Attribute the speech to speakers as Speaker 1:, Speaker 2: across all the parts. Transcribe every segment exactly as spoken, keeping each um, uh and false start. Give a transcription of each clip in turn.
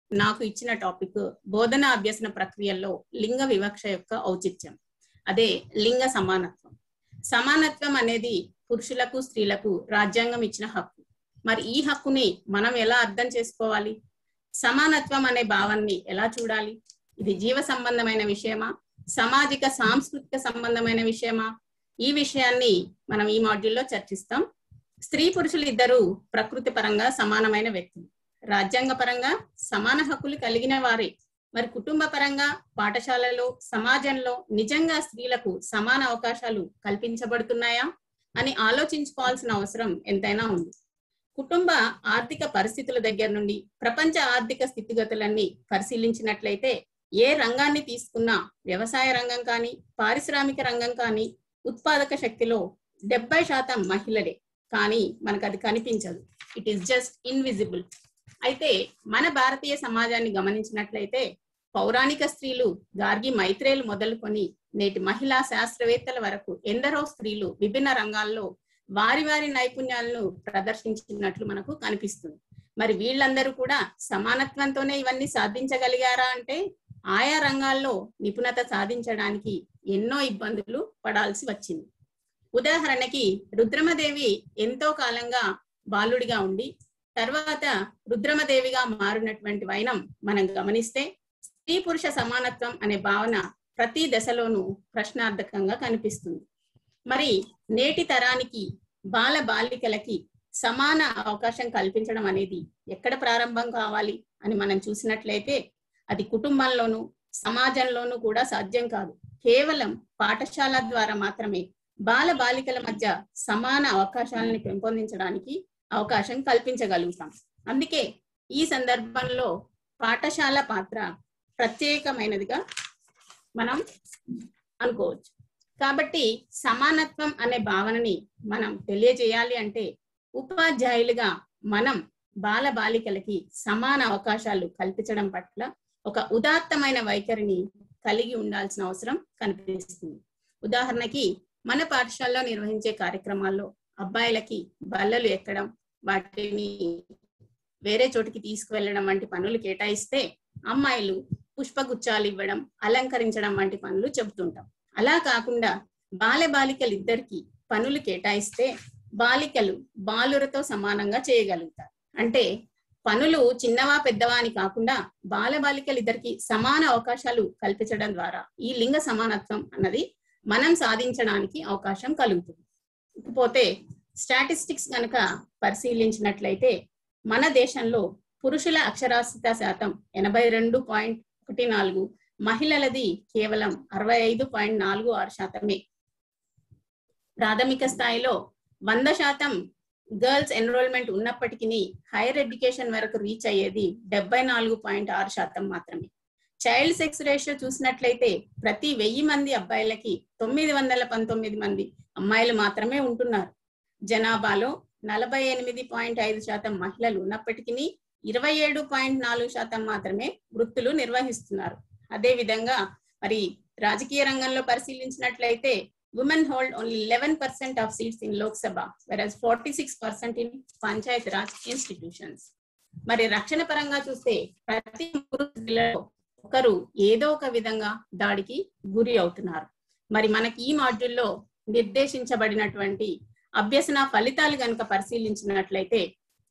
Speaker 1: నాకు ఇచ్చిన టాపిక్ బోధన అభ్యసన ప్రక్రియల్లో లింగ వివక్ష యొక్క ఔచిత్యం, అదే లింగ సమానత్వం. సమానత్వం అనేది పురుషులకు స్త్రీలకు రాజ్యాంగం ఇచ్చిన హక్కు. మరి ఈ హక్కుని మనం ఎలా అర్థం చేసుకోవాలి? సమానత్వం అనే భావాన్ని ఎలా చూడాలి? ఇది జీవ సంబంధమైన విషయమా, సామాజిక సాంస్కృతిక సంబంధమైన విషయమా? ఈ విషయాన్ని మనం ఈ మాడ్యూల్లో చర్చిస్తాం. స్త్రీ పురుషులు ఇద్దరు ప్రకృతి పరంగా సమానమైన వ్యక్తులు, రాజ్యాంగ పరంగా సమాన హక్కులు కలిగిన వారే. మరి కుటుంబ పరంగా, పాఠశాలలో, సమాజంలో నిజంగా స్త్రీలకు సమాన అవకాశాలు కల్పించబడుతున్నాయా అని ఆలోచించుకోవాల్సిన అవసరం ఎంతైనా ఉంది. కుటుంబ ఆర్థిక పరిస్థితుల దగ్గర నుండి ప్రపంచ ఆర్థిక స్థితిగతులన్నీ పరిశీలించినట్లయితే ఏ రంగాన్ని తీసుకున్నా, వ్యవసాయ రంగం కానీ, పారిశ్రామిక రంగం కానీ, ఉత్పాదక శక్తిలో డెబ్బై శాతం మహిళలే. కానీ మనకు అది కనిపించదు, ఇట్ ఈస్ జస్ట్ ఇన్విజిబుల్. అయితే మన భారతీయ సమాజాన్ని గమనించినట్లయితే పౌరాణిక స్త్రీలు, గార్గి మైత్రేయులు మొదలుకొని నేటి మహిళా శాస్త్రవేత్తల వరకు ఎందరో స్త్రీలు విభిన్న రంగాల్లో వారి వారి నైపుణ్యాలను ప్రదర్శించినట్లు మనకు కనిపిస్తుంది. మరి వీళ్ళందరూ కూడా సమానత్వంతోనే ఇవన్నీ సాధించగలిగారా అంటే ఆయా రంగాల్లో నిపుణత సాధించడానికి ఎన్నో ఇబ్బందులు పడాల్సి వచ్చింది. ఉదాహరణకి రుద్రమదేవి ఎంతో కాలంగా బాలుడిగా ఉండి తర్వాత రుద్రమదేవిగా మారినటువంటి వైనం మనం గమనిస్తే స్త్రీ పురుష సమానత్వం అనే భావన ప్రతి దశలోనూ ప్రశ్నార్థకంగా కనిపిస్తుంది. మరి నేటి తరానికి బాల బాలికలకి సమాన అవకాశం కల్పించడం అనేది ఎక్కడ ప్రారంభం కావాలి అని మనం చూసినట్లయితే అది కుటుంబంలోనూ సమాజంలోనూ కూడా సాధ్యం కాదు. కేవలం పాఠశాల ద్వారా మాత్రమే బాల బాలికల మధ్య సమాన అవకాశాలను పెంపొందించడానికి అవకాశం కల్పించగలుగుతాం. అందుకే ఈ సందర్భంలో పాఠశాల పాత్ర ప్రత్యేకమైనదిగా మనం అనుకోవచ్చు. కాబట్టి సమానత్వం అనే భావనని మనం తెలియజేయాలి అంటే ఉపాధ్యాయులుగా మనం బాల బాలికలకి సమాన అవకాశాలు కల్పించడం పట్ల ఒక ఉదాత్తమైన వైఖరిని కలిగి ఉండాల్సిన అవసరం కనిపిస్తుంది. ఉదాహరణకి మన పాఠశాలలో నిర్వహించే కార్యక్రమాల్లో అబ్బాయిలకి బల్లలు ఎక్కడం, వాటిని వేరే చోటికి తీసుకువెళ్ళడం వంటి పనులు కేటాయిస్తే అమ్మాయిలు పుష్పగుచ్చాలు ఇవ్వడం, అలంకరించడం వంటి పనులు చెబుతుంటాం. అలా కాకుండా బాల బాలికలు ఇద్దరికి పనులు కేటాయిస్తే బాలికలు బాలురతో సమానంగా చేయగలుగుతారు. అంటే పనులు చిన్నవా పెద్దవా అని కాకుండా బాల బాలికలు ఇద్దరికి సమాన అవకాశాలు కల్పించడం ద్వారా ఈ లింగ సమానత్వం అన్నది మనం సాధించడానికి అవకాశం కలుగుతుంది. ఇకపోతే స్టాటిస్టిక్స్ కనుక పరిశీలించినట్లయితే మన దేశంలో పురుషుల అక్షరాస్యత శాతం ఎనభై రెండు పాయింట్ ఒకటి నాలుగు, మహిళలది కేవలం అరవై ఐదు పాయింట్ నాలుగు ఆరు శాతమే. ప్రాథమిక స్థాయిలో వంద శాతం గర్ల్స్ ఎన్రోల్మెంట్ ఉన్నప్పటికీ హైయర్ ఎడ్యుకేషన్ వరకు రీచ్ అయ్యేది డెబ్బై నాలుగు పాయింట్ ఆరు శాతం మాత్రమే. చైల్డ్ సెక్స్ రేషియో చూసినట్లయితే ప్రతి వెయ్యి మంది అబ్బాయిలకి తొమ్మిది వందల పంతొమ్మిది మంది అమ్మాయిలు మాత్రమే ఉంటున్నారు. జనాభాలో నలభై ఎనిమిది పాయింట్ ఐదు శాతం మహిళలు ఉన్నప్పటికీ ఇరవై ఏడు పాయింట్ నాలుగు శాతం మాత్రమే వృత్తులు నిర్వహిస్తున్నారు. అదే విధంగా మరి రాజకీయ రంగంలో పరిశీలించినట్లయితే women hold only eleven percent of seats in Lok Sabha, whereas forty-six percent in Panchayat Raj institutions. మరి రక్షణ పరంగా చూస్తే ప్రతి పురుషులలో ఒకరు ఏదో ఒక విధంగా దాడికి గురి అవుతున్నారు. మరి మనకి ఈ మాడ్యూల్లో నిర్దేశించబడినటువంటి అభ్యసన ఫలితాలు కనుక పరిశీలించినట్లయితే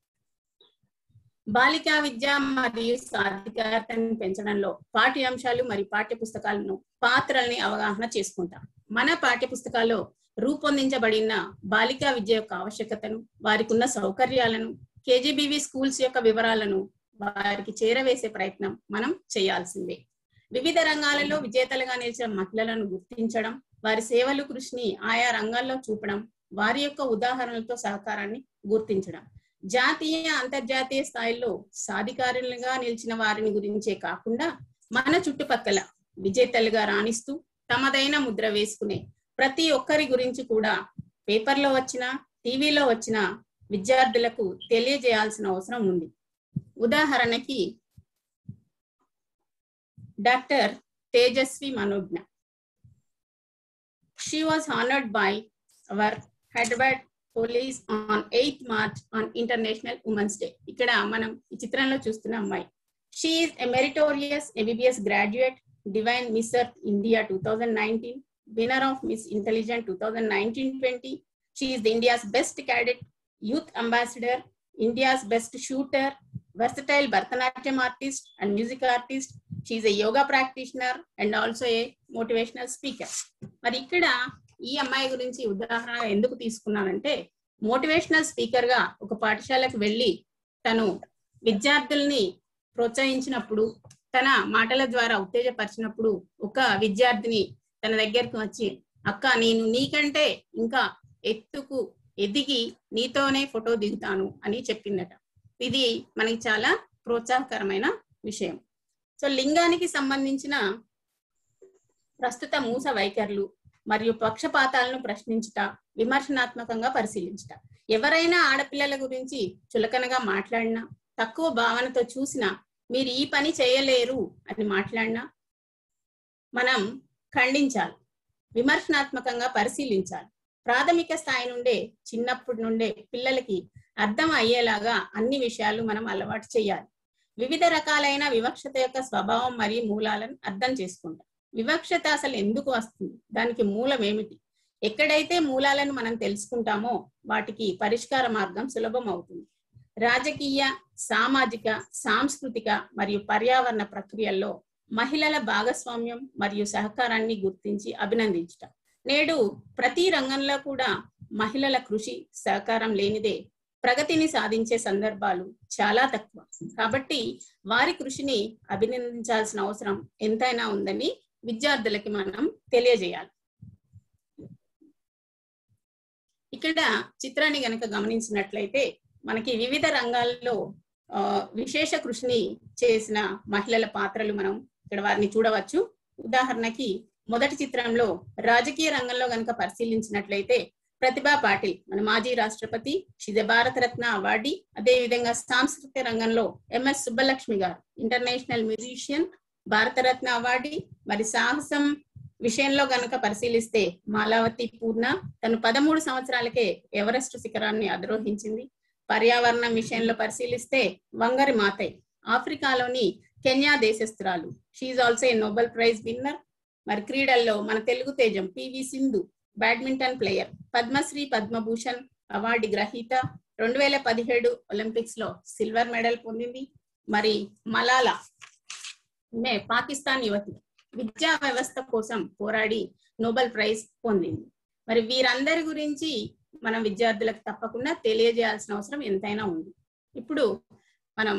Speaker 1: బాలికా విద్య మరియు సాధికారతను పెంచడంలో పాఠ్యాంశాలు మరియు పాఠ్య పుస్తకాలను పాత్రల్ని అవగాహన చేసుకుంటాం. మన పాఠ్య పుస్తకాల్లో రూపొందించబడిన బాలికా విద్య యొక్క ఆవశ్యకతను, వారికి ఉన్న సౌకర్యాలను, కేజీబీవీ స్కూల్స్ యొక్క వివరాలను వారికి చేరవేసే ప్రయత్నం మనం చేయాల్సిందే. వివిధ రంగాలలో విజేతలుగా నిలిచిన మహిళలను గుర్తించడం, వారి సేవలు కృషిని ఆయా రంగాల్లో చూపడం, వారి యొక్క ఉదాహరణలతో సహకారాన్ని గుర్తించడం, జాతీయ అంతర్జాతీయ స్థాయిలో సాధికారులుగా నిలిచిన వారిని గురించే కాకుండా మన చుట్టుపక్కల విజేతలుగా రాణిస్తూ తమదైన ముద్ర వేసుకునే ప్రతి ఒక్కరి గురించి కూడా పేపర్లో వచ్చిన, టీవీలో వచ్చిన విద్యార్థులకు తెలియజేయాల్సిన అవసరం ఉంది. ఉదాహరణకి doctor Tejaswi Manogna. She was honored by our Hyderabad police on eighth March on International Women's Day. ఇక్కడ మనం ఈ చిత్రంలో చూస్తున్న అమ్మాయి She is a meritorious M B B S graduate, Divine Miss Earth India twenty nineteen, winner of Miss Intelligent twenty nineteen twenty. She is the India's best cadet, youth ambassador, India's best shooter, versatile Bharatanatyam artist and music artist. She is a yoga practitioner and also a motivational speaker. మరి ఇక్కడ ఈ అమ్మాయి గురించి ఉదాహరణ ఎందుకు తీసుకున్నానంటే, motivational speaker గా ఒక పాఠశాలకు వెళ్ళి తను విద్యార్థుల్ని ప్రోత్సహించినప్పుడు, తన మాటల ద్వారా ఉత్తేజపరిచినప్పుడు ఒక విద్యార్థిని తన దగ్గరకు వచ్చి, అక్క నేను నీకంటే ఇంకా ఎత్తుకు ఎదిగి నీతోనే ఫోటో దిగుతాను అని చెప్పిందట. ఇది మనకి చాలా ప్రోత్సాహకరమైన విషయం. సో లింగానికి సంబంధించిన ప్రస్తుత మూస వైఖరులు మరియు పక్షపాతాలను ప్రశ్నించుట, విమర్శనాత్మకంగా పరిశీలించుట. ఎవరైనా ఆడపిల్లల గురించి చులకనగా మాట్లాడినా, తక్కువ భావనతో చూసినా, మీరు ఈ పని చేయలేరు అని మాట్లాడినా మనం ఖండించాలి, విమర్శనాత్మకంగా పరిశీలించాలి. ప్రాథమిక స్థాయి నుండే, చిన్నప్పటి నుండే పిల్లలకి అర్థం అయ్యేలాగా అన్ని విషయాలు మనం అలవాటు చేయాలి. వివిధ రకాలైన వివక్షత యొక్క స్వభావం మరియు మూలాలను అర్థం చేసుకుంటాం. వివక్షత అసలు ఎందుకు వస్తుంది, దానికి మూలం ఏమిటి? ఎక్కడైతే మూలాలను మనం తెలుసుకుంటామో వాటికి పరిష్కార మార్గం సులభం అవుతుంది. రాజకీయ, సామాజిక, సాంస్కృతిక మరియు పర్యావరణ ప్రక్రియల్లో మహిళల భాగస్వామ్యం మరియు సహకారాన్ని గుర్తించి అభినందించుట. నేడు ప్రతి రంగంలో కూడా మహిళల కృషి, సహకారం లేనిదే ప్రగతిని సాధించే సందర్భాలు చాలా తక్కువ. కాబట్టి వారి కృషిని అభినందించాల్సిన అవసరం ఎంతైనా ఉందని విద్యార్థులకి మనం తెలియజేయాలి. ఇక్కడ చిత్రాన్ని గనక గమనించినట్లయితే మనకి వివిధ రంగాల్లో ఆ విశేష కృషిని చేసిన మహిళల పాత్రలు మనం ఇక్కడ వారిని చూడవచ్చు. ఉదాహరణకి మొదటి చిత్రంలో రాజకీయ రంగంలో గనక పరిశీలించినట్లయితే ప్రతిభా పాటిల్ మన మాజీ రాష్ట్రపతి, షిజ భారతరత్న అవార్డీ. అదే విధంగా సాంస్కృతిక రంగంలో ఎంఎస్ సుబ్బలక్ష్మి గారు ఇంటర్నేషనల్ మ్యూజిషియన్, భారతరత్న అవార్డీ. మరి సాహసం విషయంలో గనక పరిశీలిస్తే మాలావతి పూర్ణ తను పదమూడు సంవత్సరాలకే ఎవరెస్ట్ శిఖరాన్ని అధిరోహించింది. పర్యావరణం విషయంలో పరిశీలిస్తే వంగరి మాతయ్ ఆఫ్రికాలోని కెన్యా దేశస్తురాలు, she also a Nobel prize winner. మరి క్రీడల్లో మన తెలుగు తేజం PV Sindhu badminton player, Padma Shri Padma Bhushan award గ్రహీత, రెండు వేల పదిహేడు ఒలింపిక్స్ లో సిల్వర్ మెడల్ పొందింది. మరి మలాలా మే పాకిస్తాన్ యువతి విద్యా వ్యవస్థ కోసం పోరాడి నోబెల్ ప్రైజ్ పొందింది. మరి వీరందరి గురించి మనం విద్యార్థులకు తప్పకుండా తెలియజేయాల్సిన అవసరం ఎంతైనా ఉంది. ఇప్పుడు మనం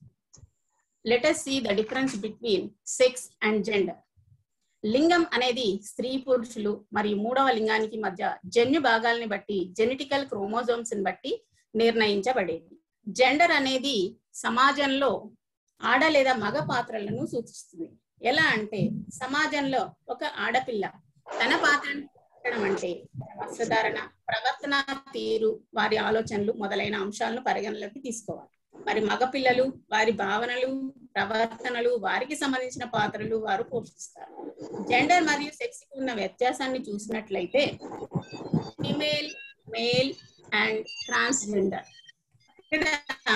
Speaker 1: let us see the difference between sex and gender. లింగం అనేది స్త్రీ పురుషులు మరియు మూడవ లింగానికి మధ్య జన్యు భాగాల్ని బట్టి, జెనెటికల్ క్రోమోజోమ్స్ ని బట్టి నిర్ణయించబడేది. జెండర్ అనేది సమాజంలో ఆడ లేదా మగ పాత్రలను సూచిస్తుంది. ఎలా అంటే సమాజంలో ఒక ఆడపిల్ల తన పాత్రను అంటే వస్త్రధారణ, ప్రవర్తన తీరు, వారి ఆలోచనలు మొదలైన అంశాలను పరిగణలోకి తీసుకోవాలి. మరి మగపిల్లలు వారి భావనలు, ప్రవర్తనలు, వారికి సంబంధించిన పాత్రలు వారు పోషిస్తారు. జెండర్ మరియు సెక్స్ కి ఉన్న వ్యత్యాసాన్ని చూసినట్లయితే ఫీమేల్, మేల్ అండ్ ట్రాన్స్జెండర్, ఇక్కడ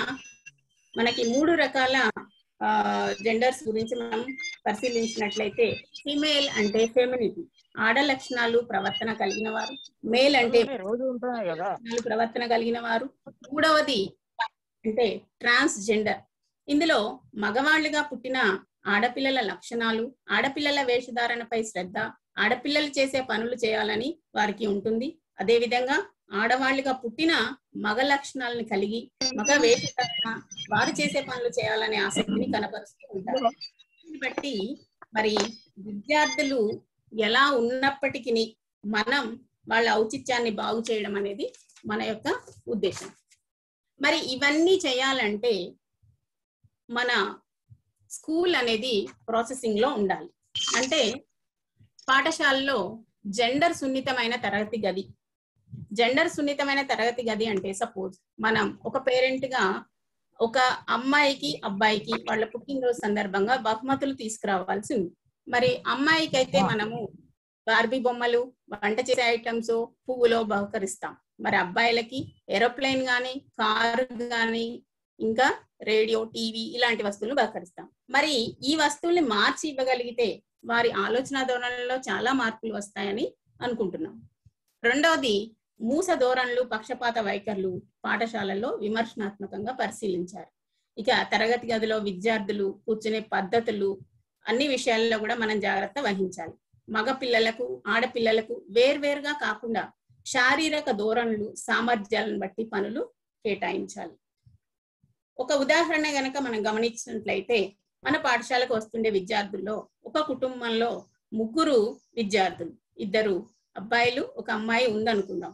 Speaker 1: మనకి మూడు రకాల ఆ జెండర్స్ గురించి మనం పరిశీలించినట్లయితే ఫీమేల్ అంటే ఫెమినిటీ, ఆడ లక్షణాలు ప్రవర్తన కలిగిన వారు. మేల్ అంటే ప్రవర్తన కలిగిన వారు. మూడవది అంటే ట్రాన్స్జెండర్, ఇందులో మగవాళ్ళుగా పుట్టిన ఆడపిల్లల లక్షణాలు, ఆడపిల్లల వేషధారణపై శ్రద్ధ, ఆడపిల్లలు చేసే పనులు చేయాలని వారికి ఉంటుంది. అదే విధంగా ఆడవాళ్ళుగా పుట్టిన మగ లక్షణాలను కలిగి మగ వేషధారణ, వారు చేసే పనులు చేయాలనే ఆసక్తిని కనపరుస్తూ ఉంటారు. దీన్ని బట్టి మరి విద్యార్థులు ఎలా ఉన్నప్పటికీ మనం వాళ్ళ ఔచిత్యాన్ని బాగు చేయడం అనేది మన యొక్క ఉద్దేశం. మరి ఇవన్నీ చేయాలంటే మన స్కూల్ అనేది ప్రాసెసింగ్ లో ఉండాలి. అంటే పాఠశాలలో జెండర్ సున్నితమైన తరగతి గది, జెండర్ సున్నితమైన తరగతి గది అంటే సపోజ్ మనం ఒక పేరెంట్ గా ఒక అమ్మాయికి అబ్బాయికి వాళ్ళ పుట్టినరోజు సందర్భంగా బహుమతులు తీసుకురావాల్సి ఉంది. మరి అమ్మాయికి అయితే మనము బార్బీ బొమ్మలు, వంట చేసే ఐటమ్స్, పువ్వులో బహుకరిస్తాం. మరి అబ్బాయిలకి ఏరోప్లేన్ గాని, కారు గాని, ఇంకా రేడియో, టీవీ ఇలాంటి వస్తువులను బహకరిస్తాం. మరి ఈ వస్తువుల్ని మార్చి ఇవ్వగలిగితే వారి ఆలోచన ధోరణిలో చాలా మార్పులు వస్తాయని అనుకుంటున్నాం. రెండవది, మూస ధోరణులు, పక్షపాత వైఖరులు పాఠశాలల్లో విమర్శనాత్మకంగా పరిశీలించారు. ఇక తరగతి గదిలో విద్యార్థులు కూర్చునే పద్ధతులు అన్ని విషయాల్లో కూడా మనం జాగ్రత్త వహించాలి. మగ పిల్లలకు, ఆడపిల్లలకు వేర్వేరుగా కాకుండా శారీరక ధోరణులు, సామర్థ్యాలను బట్టి పనులు కేటాయించాలి. ఒక ఉదాహరణ గనక మనం గమనించినట్లయితే, మన పాఠశాలకు వస్తుండే విద్యార్థుల్లో ఒక కుటుంబంలో ముగ్గురు విద్యార్థులు, ఇద్దరు అబ్బాయిలు ఒక అమ్మాయి ఉందనుకుందాం.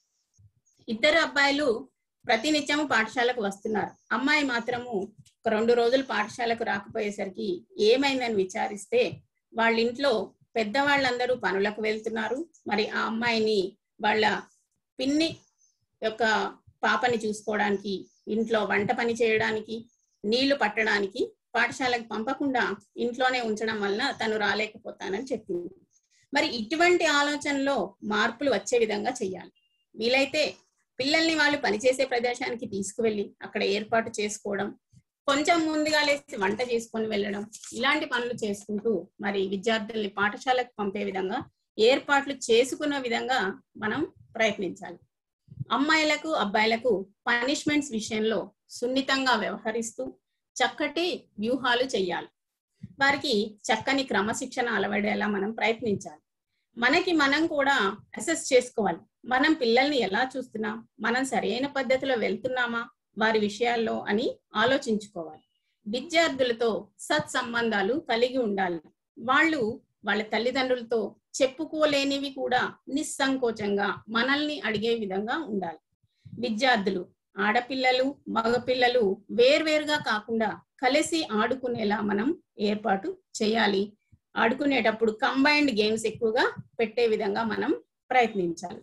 Speaker 1: ఇద్దరు అబ్బాయిలు ప్రతినిత్యము పాఠశాలకు వస్తున్నారు. అమ్మాయి మాత్రము ఒక రెండు రోజులు పాఠశాలకు రాకపోయేసరికి ఏమైందని విచారిస్తే వాళ్ళ ఇంట్లో పెద్దవాళ్ళందరూ పనులకు వెళ్తున్నారు. మరి ఆ అమ్మాయిని వాళ్ళ పిన్ని యొక్క పాపని చూసుకోవడానికి, ఇంట్లో వంట పని చేయడానికి, నీళ్లు పట్టడానికి పాఠశాలకు పంపకుండా ఇంట్లోనే ఉంచడం వలన తను రాలేకపోతానని చెప్పింది. మరి ఇటువంటి ఆలోచనలో మార్పులు వచ్చే విధంగా చెయ్యాలి. వీలైతే పిల్లల్ని వాళ్ళు పనిచేసే ప్రదేశానికి తీసుకువెళ్ళి అక్కడ ఏర్పాటు చేసుకోవడం, కొంచెం ముందుగా లేచి వంట చేసుకొని వెళ్ళడం, ఇలాంటి పనులు చేసుకుంటూ మరి విద్యార్థుల్ని పాఠశాలకు పంపే విధంగా ఏర్పాట్లు చేసుకున్న విధంగా మనం ప్రయత్నించాలి. అమ్మాయిలకు, అబ్బాయిలకు పనిష్మెంట్స్ విషయంలో సున్నితంగా వ్యవహరిస్తూ చక్కటి వ్యూహాలు చెయ్యాలి. వారికి చక్కని క్రమశిక్షణ అలవడేలా మనం ప్రయత్నించాలి. మనకి మనం కూడా అసెస్ చేసుకోవాలి. మనం పిల్లల్ని ఎలా చూస్తున్నాం, మనం సరైన పద్ధతిలో వెళ్తున్నామా వారి విషయాల్లో అని ఆలోచించుకోవాలి. విద్యార్థులతో సత్సంబంధాలు కలిగి ఉండాలి. వాళ్ళు వాళ్ళ తల్లిదండ్రులతో చెప్పుకోలేనివి కూడా నిస్సంకోచంగా మనల్ని అడిగే విధంగా ఉండాలి. విద్యార్థులు, ఆడపిల్లలు, మగపిల్లలు వేర్వేరుగా కాకుండా కలిసి ఆడుకునేలా మనం ఏర్పాటు చేయాలి. ఆడుకునేటప్పుడు కంబైన్డ్ గేమ్స్ ఎక్కువగా పెట్టే విధంగా మనం ప్రయత్నించాలి.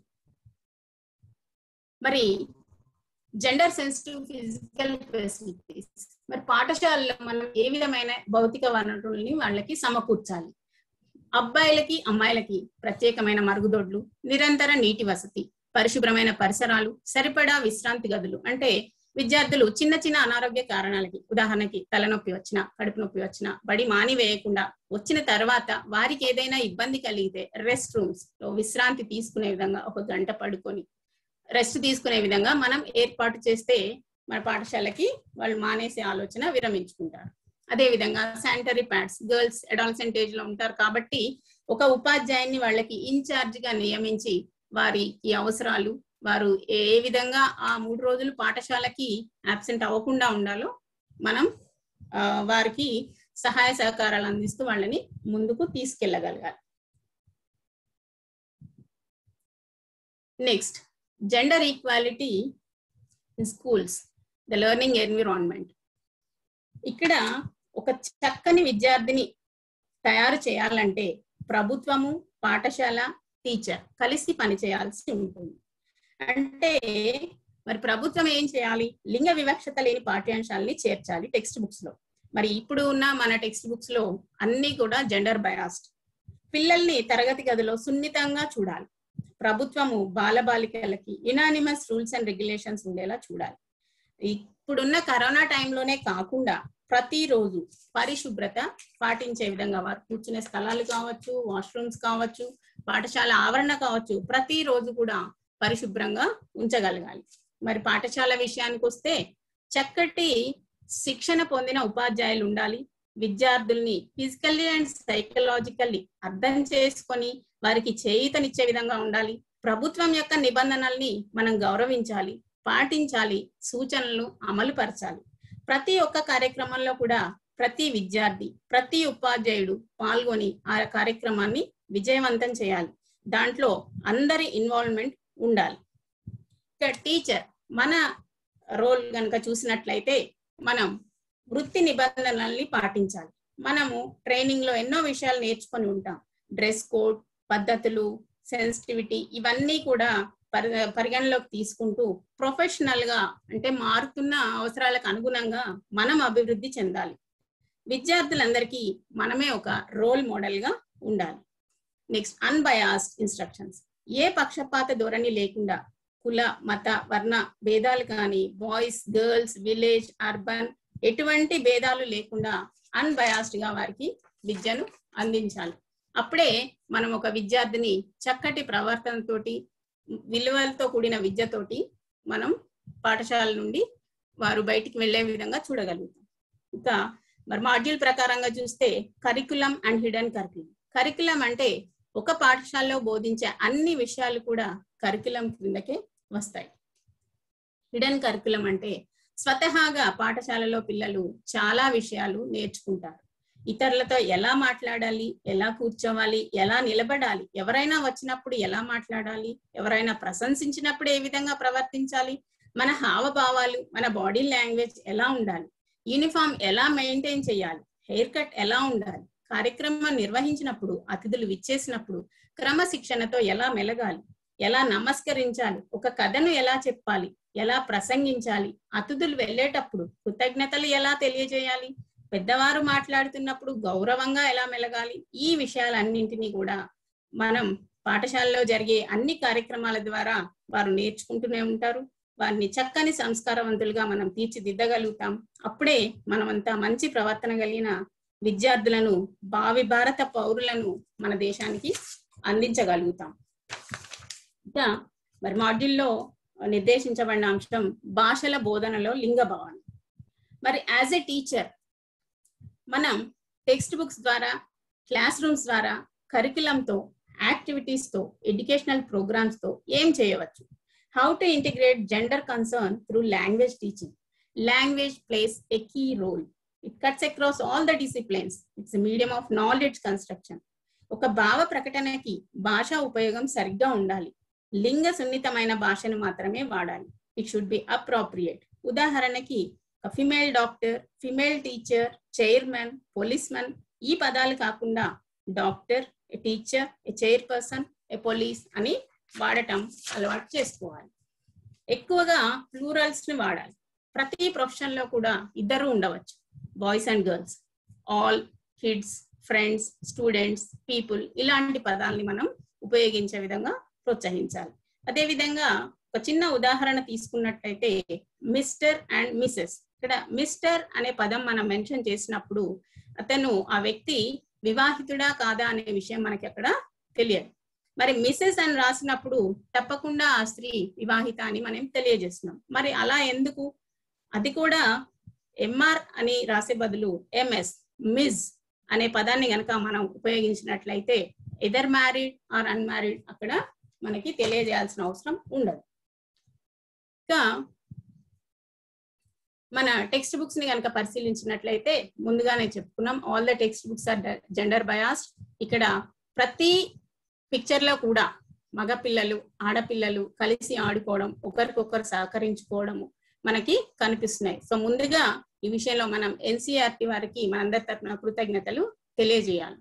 Speaker 1: మరి జెండర్ సెన్సిటివ్ ఫిజికల్ ఫెసిలిటీస్, మరి పాఠశాలలో మనం ఏ విధమైన భౌతిక వనరుల్ని వాళ్ళకి సమకూర్చాలి. అబ్బాయిలకి, అమ్మాయిలకి ప్రత్యేకమైన మరుగుదొడ్లు, నిరంతర నీటి వసతి, పరిశుభ్రమైన పరిసరాలు, సరిపడా విశ్రాంతి గదులు. అంటే విద్యార్థులు చిన్న చిన్న అనారోగ్య కారణాలకి, ఉదాహరణకి తలనొప్పి వచ్చినా, కడుపు నొప్పి వచ్చినా బడి మాని వేయకుండా వచ్చిన తర్వాత వారికి ఏదైనా ఇబ్బంది కలిగితే రెస్ట్ రూమ్స్ లో విశ్రాంతి తీసుకునే విధంగా ఒక గంట పడుకొని రెస్ట్ తీసుకునే విధంగా మనం ఏర్పాటు చేస్తే మన పాఠశాలకి వాళ్ళు మానేసే ఆలోచన విరమించుకుంటారు. అదే విధంగా sanitary pads, girls adolescent age లో ఉంటారు కాబట్టి ఒక ఉపాధ్యాయుని వాళ్ళకి ఇన్ఛార్జ్ గా నియమించి వారికి అవసరాలు, వారు ఏ విధంగా ఆ మూడు రోజులు పాఠశాలకి అబ్సెంట్ అవ్వకుండా ఉండాలో మనం వారికి సహాయ సహకారాలు అందిస్తూ వాళ్ళని ముందుకు తీసుకెళ్ళగలగాలి. Next, gender equality in schools, the learning environment. ఇక్కడ ఒక చక్కని విద్యార్థిని తయారు చేయాలంటే ప్రభుత్వము, పాఠశాల, టీచర్ కలిసి పనిచేయాల్సి ఉంటుంది. అంటే మరి ప్రభుత్వం ఏం చేయాలి? లింగ వివక్షత లేని పాఠ్యాంశాలని చేర్చాలి టెక్స్ట్ బుక్స్ లో. మరి ఇప్పుడు ఉన్న మన టెక్స్ట్ బుక్స్ లో అన్ని కూడా జెండర్ బయాస్డ్. పిల్లల్ని తరగతి గదిలో సున్నితంగా చూడాలి. ప్రభుత్వము బాలబాలికలకి యునానిమస్ రూల్స్ అండ్ రెగ్యులేషన్స్ ఉండేలా చూడాలి. ఇప్పుడున్న కరోనా టైంలోనే కాకుండా ప్రతిరోజు పరిశుభ్రత పాటించే విధంగా వారు కూర్చునే స్థలాలు కావచ్చు, వాష్రూమ్స్ కావచ్చు, పాఠశాల ఆవరణ కావచ్చు, ప్రతిరోజు కూడా పరిశుభ్రంగా ఉంచగలగాలి. మరి పాఠశాల విషయానికి వస్తే చక్కటి శిక్షణ పొందిన ఉపాధ్యాయులు ఉండాలి. విద్యార్థుల్ని ఫిజికల్లీ అండ్ సైకలాజికల్లీ అర్థం చేసుకొని వారికి చేయూతనిచ్చే విధంగా ఉండాలి. ప్రభుత్వం యొక్క నిబంధనల్ని మనం గౌరవించాలి, పాటించాలి, సూచనలు అమలు పరచాలి. ప్రతి ఒక్క కార్యక్రమంలో కూడా ప్రతి విద్యార్థి, ప్రతి ఉపాధ్యాయుడు పాల్గొని ఆ కార్యక్రమాన్ని విజయవంతం చేయాలి. దాంట్లో అందరి ఇన్వాల్వ్మెంట్ ఉండాలి. ఇక టీచర్, మన రోల్ కనుక చూసినట్లయితే మనం వృత్తి నిబంధనల్ని పాటించాలి. మనము ట్రైనింగ్ లో ఎన్నో విషయాలు నేర్చుకొని ఉంటాం. డ్రెస్ కోడ్, పద్ధతులు, సెన్సిటివిటీ, ఇవన్నీ కూడా పరి పరిగణలోకి తీసుకుంటూ ప్రొఫెషనల్ గా, అంటే మారుతున్న అవసరాలకు అనుగుణంగా మనం అభివృద్ధి చెందాలి. విద్యార్థులందరికీ మనమే ఒక రోల్ మోడల్ గా ఉండాలి. Next, unbiased instructions. ఏ పక్షపాత ధోరణి లేకుండా కుల, మత, వర్ణ భేదాలు కానీ బాయ్స్, గర్ల్స్, విలేజ్, అర్బన్, ఎటువంటి భేదాలు లేకుండా అన్బయాస్డ్ గా వారికి విద్యను అందించాలి. అప్పుడే మనం ఒక విద్యార్థిని చక్కటి ప్రవర్తనతోటి విలువలతో కూడిన విద్యతోటి మనం పాఠశాల నుండి వారు బయటికి వెళ్లే విధంగా చూడగలుగుతాం. ఇంకా మరి మాడ్యూల్ ప్రకారంగా చూస్తే curriculum and hidden curriculum. Curriculum అంటే ఒక పాఠశాలలో బోధించే అన్ని విషయాలు కూడా కరికులం క్రిందకే వస్తాయి. హిడెన్ కరికులం అంటే స్వతహాగా పాఠశాలలో పిల్లలు చాలా విషయాలు నేర్చుకుంటారు. ఇతరులతో ఎలా మాట్లాడాలి, ఎలా కూర్చోవాలి, ఎలా నిలబడాలి, ఎవరైనా వచ్చినప్పుడు ఎలా మాట్లాడాలి, ఎవరైనా ప్రశంసించినప్పుడు ఏ విధంగా ప్రవర్తించాలి, మన హావభావాలు, మన బాడీ లాంగ్వేజ్ ఎలా ఉండాలి, యూనిఫామ్ ఎలా మెయింటైన్ చేయాలి, హెయిర్ కట్ ఎలా ఉండాలి, కార్యక్రమం నిర్వహించినప్పుడు, అతిథులు విచ్చేసినప్పుడు క్రమశిక్షణతో ఎలా మెలగాలి, ఎలా నమస్కరించాలి, ఒక కథను ఎలా చెప్పాలి, ఎలా ప్రసంగించాలి, అతిథులు వెళ్ళేటప్పుడు కృతజ్ఞతలు ఎలా తెలియజేయాలి, పెద్దవారు మాట్లాడుతున్నప్పుడు గౌరవంగా ఎలా మెలగాలి, ఈ విషయాలన్నింటినీ కూడా మనం పాఠశాలలో జరిగే అన్ని కార్యక్రమాల ద్వారా వారు నేర్చుకుంటూనే ఉంటారు. వారిని చక్కని సంస్కారవంతులుగా మనం తీర్చిదిద్దగలుగుతాం. అప్పుడే మనమంతా మంచి ప్రవర్తన కలిగిన విద్యార్థులను, భావి భారత పౌరులను మన దేశానికి అందించగలుగుతాం. ఇంకా మరి మాడ్యూల్లో నిర్దేశించబడిన అంశం భాషల బోధనలో లింగ భావన. మరి యాజ్ ఎ టీచర్ మనం టెక్స్ట్ బుక్స్ ద్వారా, క్లాస్ రూమ్స్ ద్వారా, కరికులంతో, యాక్టివిటీస్తో, ఎడ్యుకేషనల్ ప్రోగ్రామ్స్తో ఏం చేయవచ్చు? How to integrate gender concern through language teaching. Language plays a key role. It cuts across all the disciplines. It's medium of knowledge construction. ఒక భావ ప్రకటనకి భాషా ఉపయోగం సరిగ్గా ఉండాలి. లింగ సున్నితమైన భాషను మాత్రమే వాడాలి. It should be appropriate. ఉదాహరణకి female doctor, female teacher, chairman, policeman ఈ పదాలు కాకుండా doctor, a teacher, a chairperson, a police అని వాడటం అలవాటు చేసుకోవాలి. ఎక్కువగా ప్లూరల్స్ ని వాడాలి. ప్రతి ప్రొఫెషన్ లో కూడా ఇద్దరు ఉండవచ్చు. Boys and girls, all, kids, friends, students, people ఇలాంటి పదాలని మనం ఉపయోగించే విధంగా ప్రోత్సహించాలి. అదేవిధంగా ఒక చిన్న ఉదాహరణ తీసుకున్నట్లయితే మిస్టర్ అండ్ మిసెస్. ఇక్కడ మిస్టర్ అనే పదం మనం మెన్షన్ చేసినప్పుడు అతను, ఆ వ్యక్తి వివాహితుడా కాదా అనే విషయం మనకి అక్కడ తెలియదు. మరి మిసెస్ అని రాసినప్పుడు తప్పకుండా ఆ స్త్రీ వివాహిత అని మనం తెలియజేస్తున్నాం. మరి అలా ఎందుకు? అది కూడా ఎంఆర్ అని రాసే బదులు ఎంఎస్, మిస్ అనే పదాన్ని గనక మనం ఉపయోగించినట్లయితే ఎదర్ మ్యారీడ్ ఆర్ అన్మ్యారీడ్ అక్కడ మనకి తెలియజేయాల్సిన అవసరం ఉండదు. ఇంకా మన టెక్స్ట్ బుక్స్ ని కనుక పరిశీలించినట్లయితే ముందుగానే చెప్పుకున్నాం, all the text books are gender biased. ఇక్కడ ప్రతి పిక్చర్ లో కూడా మగపిల్లలు, ఆడపిల్లలు కలిసి ఆడుకోవడం, ఒకరికొకరు సహకరించుకోవడము మనకి కనిపిస్తున్నాయి. సో ముందుగా ఈ విషయంలో మనం ఎన్సీఆర్టీ వారికి మనందరి తరపున కృతజ్ఞతలు తెలియజేయాలి.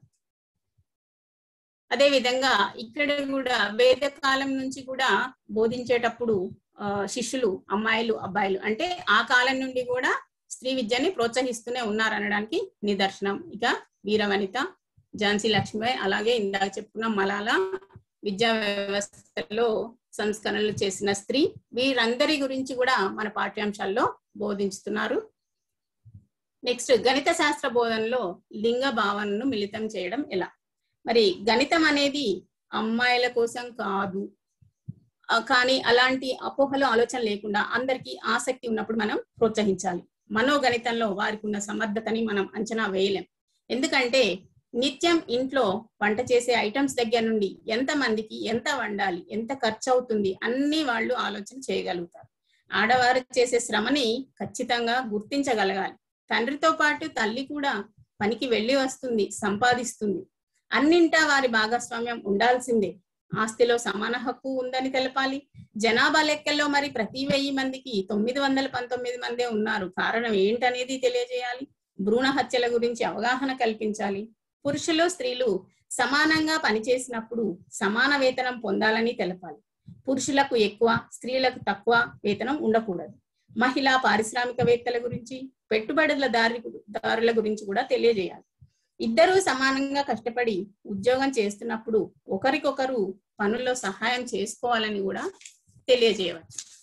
Speaker 1: అదే విధంగా ఇక్కడ కూడా వేద కాలం నుంచి కూడా బోధించేటప్పుడు ఆ శిష్యులు అమ్మాయిలు, అబ్బాయిలు అంటే ఆ కాలం నుండి కూడా స్త్రీ విద్యని ప్రోత్సహిస్తూనే ఉన్నారు అనడానికి నిదర్శనం. ఇక వీరవనిత, ఝాన్సీ లక్ష్మీబాయి, అలాగే ఇందాక చెప్పుకున్న మలాలా విద్యా వ్యవస్థలో సంస్కరణలు చేసిన స్త్రీ, వీరందరి గురించి కూడా మన పాఠ్యాంశాల్లో బోధించుతున్నారు. నెక్స్ట్ గణిత శాస్త్ర బోధనలో లింగ భావనను మిళితం చేయడం ఎలా? మరి గణితం అనేది అమ్మాయిల కోసం కాదు, కానీ అలాంటి అపోహలు ఆలోచన లేకుండా అందరికీ ఆసక్తి ఉన్నప్పుడు మనం ప్రోత్సహించాలి. మనోగణితంలో వారికి ఉన్న సమర్థతని మనం అంచనా వేయలేం. ఎందుకంటే నిత్యం ఇంట్లో వంట చేసే ఐటమ్స్ దగ్గర నుండి ఎంత మందికి ఎంత వండాలి, ఎంత ఖర్చు అవుతుంది అన్ని వాళ్ళు ఆలోచన చేయగలుగుతారు. ఆడవారు చేసే శ్రమని ఖచ్చితంగా గుర్తించగలగాలి. తండ్రితో పాటు తల్లి కూడా పనికి వెళ్ళి వస్తుంది, సంపాదిస్తుంది. అన్నింటా వారి భాగస్వామ్యం ఉండాల్సిందే. ఆస్తిలో సమాన హక్కు ఉందని తెలపాలి. జనాభా లెక్కల్లో మరి ప్రతి వెయ్యి మందికి తొమ్మిది వందల పంతొమ్మిది మందే ఉన్నారు, కారణం ఏంటనేది తెలియజేయాలి. భ్రూణ హత్యల గురించి అవగాహన కల్పించాలి. పురుషులు స్త్రీలు సమానంగా పనిచేసినప్పుడు సమాన వేతనం పొందాలని తెలపాలి. పురుషులకు ఎక్కువ, స్త్రీలకు తక్కువ వేతనం ఉండకూడదు. మహిళా పారిశ్రామికవేత్తల గురించి, పెట్టుబడుల దారి దారుల గురించి కూడా తెలియజేయాలి. ఇద్దరూ సమానంగా కష్టపడి ఉద్యోగం చేస్తున్నప్పుడు ఒకరికొకరు పనుల్లో సహాయం చేసుకోవాలని కూడా తెలియజేయవచ్చు.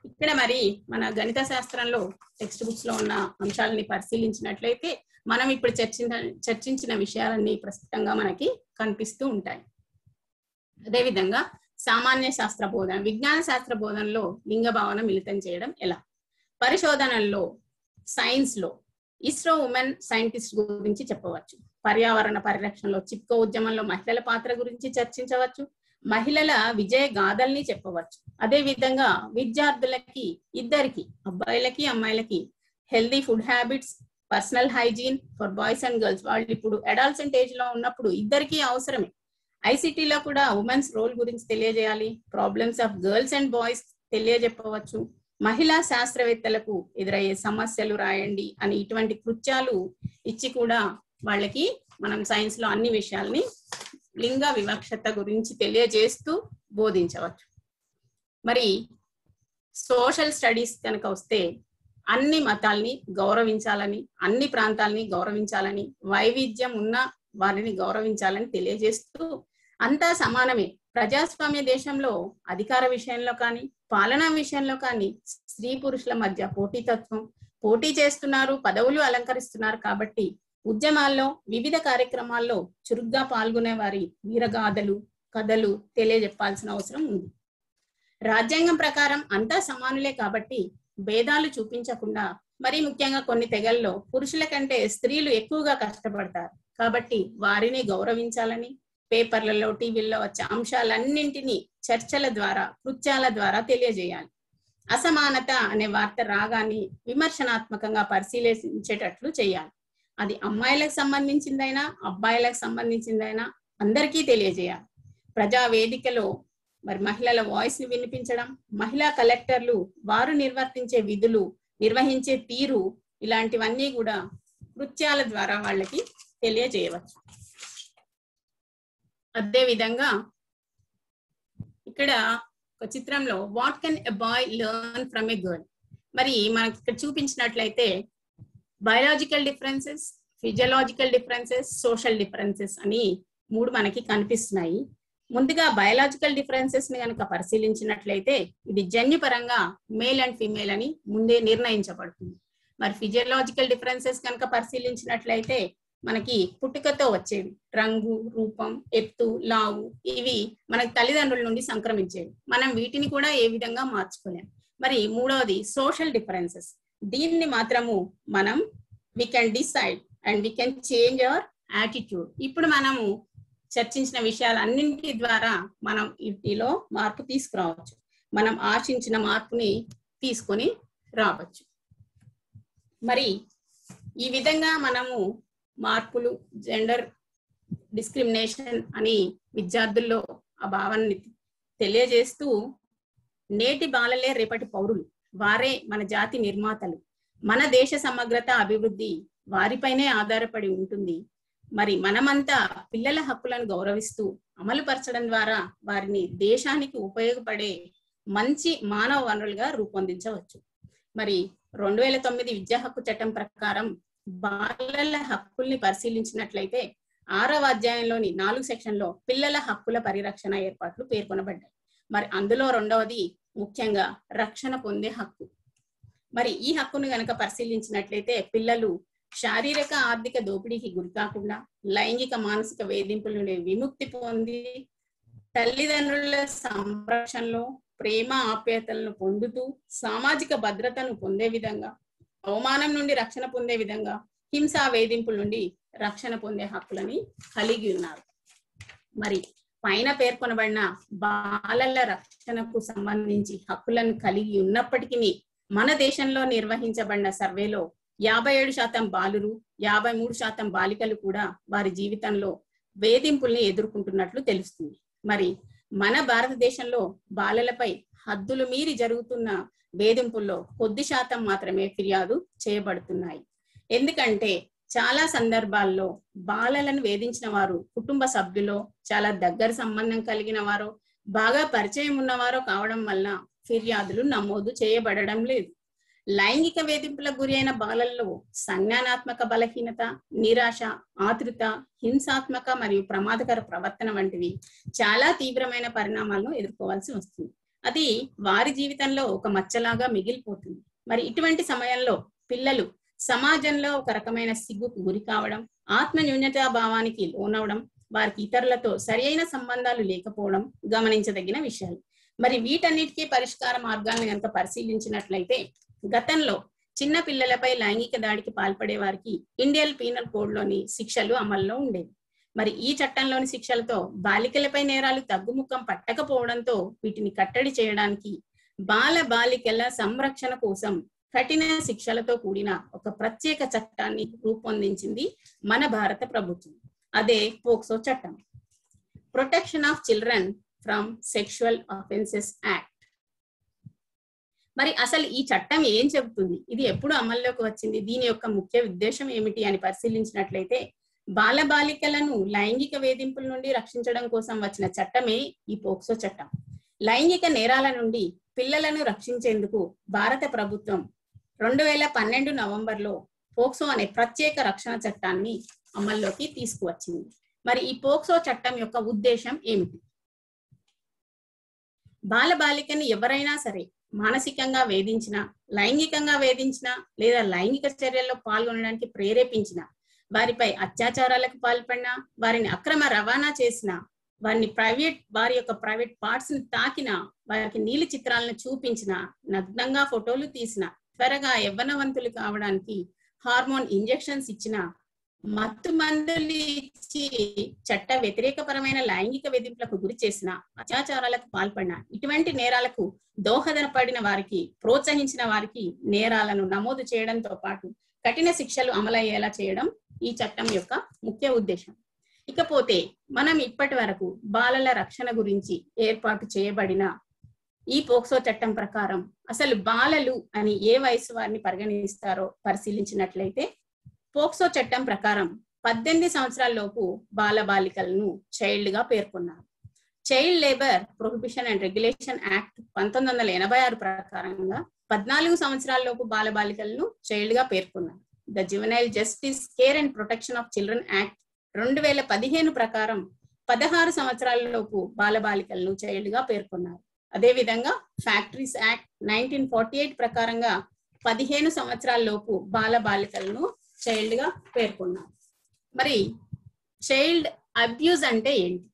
Speaker 1: ఇక్కడ మరి మన గణిత శాస్త్రంలో టెక్స్ట్ బుక్స్ లో ఉన్న అంశాలని పరిశీలించినట్లయితే మనం ఇప్పుడు చర్చించిన చర్చించిన విషయాలన్నీ ప్రస్తుతంగా మనకి కనిపిస్తూ ఉంటాయి. అదేవిధంగా సామాన్య శాస్త్ర బోధన, విజ్ఞాన శాస్త్ర బోధనలో లింగ భావన మిళితం చేయడం ఎలా, పరిశోధనల్లో సైన్స్ లో ఇస్రో ఉమెన్ సైంటిస్ట్ గురించి చెప్పవచ్చు, పర్యావరణ పరిరక్షణలో చిప్కో ఉద్యమంలో మహిళల పాత్ర గురించి చర్చించవచ్చు, మహిళల విజయ గాథల్ని చెప్పవచ్చు. అదే విధంగా విద్యార్థులకి ఇద్దరికి అబ్బాయిలకి అమ్మాయిలకి healthy food habits, personal hygiene for boys and girls, వాళ్ళు ఇప్పుడు అడాల్సెంట్ ఏజ్ లో ఉన్నప్పుడు ఇద్దరికి అవసరమే. ఐసిటీలో కూడా ఉమెన్స్ రోల్ గురించి తెలియజేయాలి, problems of girls and boys తెలియజెప్పవచ్చు, మహిళా శాస్త్రవేత్తలకు ఎదురయ్యే సమస్యలు రాయండి అని ఇటువంటి కృత్యాలు ఇచ్చి కూడా వాళ్ళకి మనం సైన్స్ లో అన్ని విషయాల్ని లింగ వివక్షత గురించి తెలియజేస్తూ బోధించవచ్చు. మరి సోషల్ స్టడీస్ కనుక వస్తే అన్ని మతాల్ని గౌరవించాలని, అన్ని ప్రాంతాలని గౌరవించాలని, వైవిధ్యం ఉన్న వారిని గౌరవించాలని తెలియజేస్తూ అంతా సమానమే. ప్రజాస్వామ్య దేశంలో అధికార విషయంలో కానీ పాలనా విషయంలో కానీ స్త్రీ పురుషుల మధ్య పోటీతత్వం, పోటీ చేస్తున్నారు, పదవులు అలంకరిస్తున్నారు కాబట్టి ఉద్యమాల్లో వివిధ కార్యక్రమాల్లో చురుగ్గా పాల్గొనే వారి వీరగాథలు కథలు తెలియజెప్పాల్సిన అవసరం ఉంది. రాజ్యాంగం ప్రకారం అంతా సమానులే కాబట్టి భేదాలు చూపించకుండా, మరి ముఖ్యంగా కొన్ని తెగల్లో పురుషుల కంటే స్త్రీలు ఎక్కువగా కష్టపడతారు కాబట్టి వారిని గౌరవించాలని పేపర్లలో టీవీల్లో వచ్చే అంశాలన్నింటినీ చర్చల ద్వారా కృత్యాల ద్వారా తెలియజేయాలి. అసమానత అనే వార్త రాగానే విమర్శనాత్మకంగా పరిశీలించేటట్లు చేయాలి. అది అమ్మాయిలకు సంబంధించిందైనా అబ్బాయిలకు సంబంధించిందైనా అందరికీ తెలియజేయాలి. ప్రజా వేదికలో మరి మహిళల వాయిస్ ని వినిపించడం, మహిళా కలెక్టర్లు వారు నిర్వర్తించే విధులు నిర్వహించే తీరు ఇలాంటివన్నీ కూడా కృత్యాల ద్వారా వాళ్ళకి తెలియజేయవచ్చు. అదే విధంగా ఇక్కడ ఒక చిత్రంలో what can a boy learn from a girl, మరి మనకి ఇక్కడ చూపించినట్లయితే biological differences, physiological differences, social differences అని మూడు మనకి కనిపిస్తున్నాయి. ముందుగా బయాలజికల్ డిఫరెన్సెస్ ని కనుక పరిశీలించినట్లయితే ఇది జన్యుపరంగా మేల్ అండ్ ఫీమేల్ అని ముందే నిర్ణయించబడుతుంది. మరి ఫిజియలాజికల్ డిఫరెన్సెస్ కనుక పరిశీలించినట్లయితే మనకి పుట్టుకతో వచ్చేవి, రంగు, రూపం, ఎత్తు, లావు, ఇవి మనకి తల్లిదండ్రుల నుండి సంక్రమించేవి. మనం వీటిని కూడా ఏ విధంగా మార్చుకోలేం. మరి మూడవది సోషల్ డిఫరెన్సెస్, దీన్ని మాత్రము మనం we can decide and we can change our attitude. ఇప్పుడు మనము చర్చించిన విషయాలన్నింటి ద్వారా మనం వీటిలో మార్పు తీసుకురావచ్చు, మనం ఆశించిన మార్పుని తీసుకొని రావచ్చు. మరి ఈ విధంగా మనము మార్పులు, జెండర్ డిస్క్రిమినేషన్ అని విద్యార్థుల్లో ఆ భావాన్ని తెలియజేస్తూ నేటి బాలలే రేపటి పౌరులు, వారే మన జాతి నిర్మాతలు, మన దేశ సమగ్రత అభివృద్ధి వారిపైనే ఆధారపడి ఉంటుంది. మరి మనమంతా పిల్లల హక్కులను గౌరవిస్తూ అమలు పరచడం ద్వారా వారిని దేశానికి ఉపయోగపడే మంచి మానవ వనరులుగా రూపొందించవచ్చు. మరి రెండు వేల తొమ్మిది విద్యా హక్కు చట్టం ప్రకారం బాలల హక్కుల్ని పరిశీలించినట్లయితే ఆరవ అధ్యాయంలోని నాలుగు సెక్షన్లో పిల్లల హక్కుల పరిరక్షణ ఏర్పాట్లు పేర్కొనబడ్డాయి. మరి అందులో రెండవది ముఖ్యంగా రక్షణ పొందే హక్కు. మరి ఈ హక్కును గనక పరిశీలించినట్లయితే పిల్లలు శారీరక ఆర్థిక దోపిడీకి గురి కాకుండా, లైంగిక మానసిక వేధింపుల నుండి విముక్తి పొంది, తల్లిదండ్రుల సంరక్షణలో ప్రేమ ఆప్యాయతలను పొందుతూ సామాజిక భద్రతను పొందే విధంగా, అవమానం నుండి రక్షణ పొందే విధంగా, హింసా వేధింపుల నుండి రక్షణ పొందే హక్కులని కలిగి ఉన్నారు. మరి పైన పేర్కొనబడిన బాలల రక్షణకు సంబంధించి హక్కులను కలిగి ఉన్నప్పటికీ మన దేశంలో నిర్వహించబడిన సర్వేలో యాభై ఏడు శాతం బాలురు, యాభై మూడు శాతం బాలికలు కూడా వారి జీవితంలో వేధింపుల్ని ఎదుర్కొంటున్నట్లు తెలుస్తుంది. మరి మన భారతదేశంలో బాలలపై హద్దులు మీరి జరుగుతున్న వేధింపుల్లో కొద్ది శాతం మాత్రమే ఫిర్యాదు చేయబడుతున్నాయి. ఎందుకంటే చాలా సందర్భాల్లో బాలలను వేధించిన వారు కుటుంబ సభ్యులో చాలా దగ్గర సంబంధం కలిగిన వారో, బాగా పరిచయం ఉన్నవారో కావడం వల్ల ఫిర్యాదులు నమోదు చేయబడడం లేదు. లైంగిక వేధింపులకు గురి అయిన బాలల్లో సంజ్ఞానాత్మక బలహీనత, నిరాశ, ఆతృత, హింసాత్మక మరియు ప్రమాదకర ప్రవర్తన వంటివి చాలా తీవ్రమైన పరిణామాలను ఎదుర్కోవాల్సి వస్తుంది. అది వారి జీవితంలో ఒక మచ్చలాగా మిగిలిపోతుంది. మరి ఇటువంటి సమయంలో పిల్లలు సమాజంలో ఒక రకమైన సిగ్గుకు గురి కావడం, ఆత్మ న్యూనతా భావానికి లోనవడం, వారికి ఇతరులతో సరి అయిన సంబంధాలు లేకపోవడం గమనించదగిన విషయాలు. మరి వీటన్నిటికీ పరిష్కార మార్గాలను కనుక పరిశీలించినట్లయితే, గతంలో చిన్న పిల్లలపై లైంగిక దాడికి పాల్పడే వారికి ఇండియన్ పీనల్ కోడ్ లోని శిక్షలు అమల్లో ఉండేవి. మరి ఈ చట్టంలోని శిక్షలతో బాలికలపై నేరాలు తగ్గుముఖం పట్టకపోవడంతో వీటిని కట్టడి చేయడానికి బాల బాలికల సంరక్షణ కోసం కఠిన శిక్షలతో కూడిన ఒక ప్రత్యేక చట్టాన్ని రూపొందించింది మన భారత ప్రభుత్వం. అదే పోక్సో చట్టం, protection of children from sexual offences act. మరి అసలు ఈ చట్టం ఏం చెబుతుంది, ఇది ఎప్పుడు అమల్లోకి వచ్చింది, దీని యొక్క ముఖ్య ఉద్దేశం ఏమిటి అని పరిశీలించినట్లయితే, బాలబాలికలను లైంగిక వేధింపుల నుండి రక్షించడం కోసం వచ్చిన చట్టమే ఈ పోక్సో చట్టం. లైంగిక నేరాల నుండి పిల్లలను రక్షించేందుకు భారత ప్రభుత్వం రెండు వేల పన్నెండు నవంబర్లో పోక్సో అనే ప్రత్యేక రక్షణ చట్టాన్ని అమల్లోకి తీసుకువచ్చింది. మరి ఈ పోక్సో చట్టం యొక్క ఉద్దేశం ఏమిటి? బాలబాలికని ఎవరైనా సరే మానసికంగా వేధించిన, లైంగికంగా వేధించిన లేదా లైంగిక చర్యల్లో పాల్గొనడానికి ప్రేరేపించిన, వారిపై అత్యాచారాలకు పాల్పడిన, వారిని అక్రమ రవాణా చేసిన, వారిని ప్రైవేట్ వారి యొక్క ప్రైవేట్ పార్ట్స్ ని తాకిన, వారికి నీలి చిత్రాలను చూపించిన, నగ్నంగా ఫోటోలు తీసిన, త్వరగా యవ్వనవంతులు కావడానికి హార్మోన్ ఇంజెక్షన్స్ ఇచ్చిన, మత్తు మందులు ఇచ్చి చట్ట వ్యతిరేకపరమైన లైంగిక వేధింపులకు గురి చేసిన, అత్యాచారాలకు పాల్పడిన, ఇటువంటి నేరాలకు దోహదపడిన వారికి, ప్రోత్సహించిన వారికి నేరాలను నమోదు చేయడంతో పాటు కఠిన శిక్షలు అమలయ్యేలా చేయడం ఈ చట్టం యొక్క ముఖ్య ఉద్దేశం. ఇకపోతే మనం ఇప్పటి వరకు బాలల రక్షణ గురించి ఏర్పాటు చేయబడిన ఈ పోక్సో చట్టం ప్రకారం అసలు బాలలు అని ఏ వయసు వారిని పరిగణిస్తారో పరిశీలించినట్లయితే, పోక్సో చట్టం ప్రకారం పద్దెనిమిది సంవత్సరాల లోపు బాల బాలికలను చైల్డ్ గా పేర్కొన్నారు. Child labour prohibition and regulation act పంతొమ్మిది వందల ఎనభై ఆరు ప్రకారంగా పద్నాలుగు సంవత్సరాల లోపు బాల బాలికలను చైల్డ్ గా పేర్కొన్నారు. The juvenile justice care and protection of children act రెండు వేల పదిహేను ప్రకారం పదహారు సంవత్సరాల లోపు బాల బాలికలను చైల్డ్ గా పేర్కొన్నారు. అదేవిధంగా factories act nineteen forty eight ప్రకారంగా పదిహేను సంవత్సరాల లోపు బాల బాలికలను చైల్డ్ గా పేర్కొన్నారు. మరి చైల్డ్ అబ్యూజ్ అంటే ఏంటి?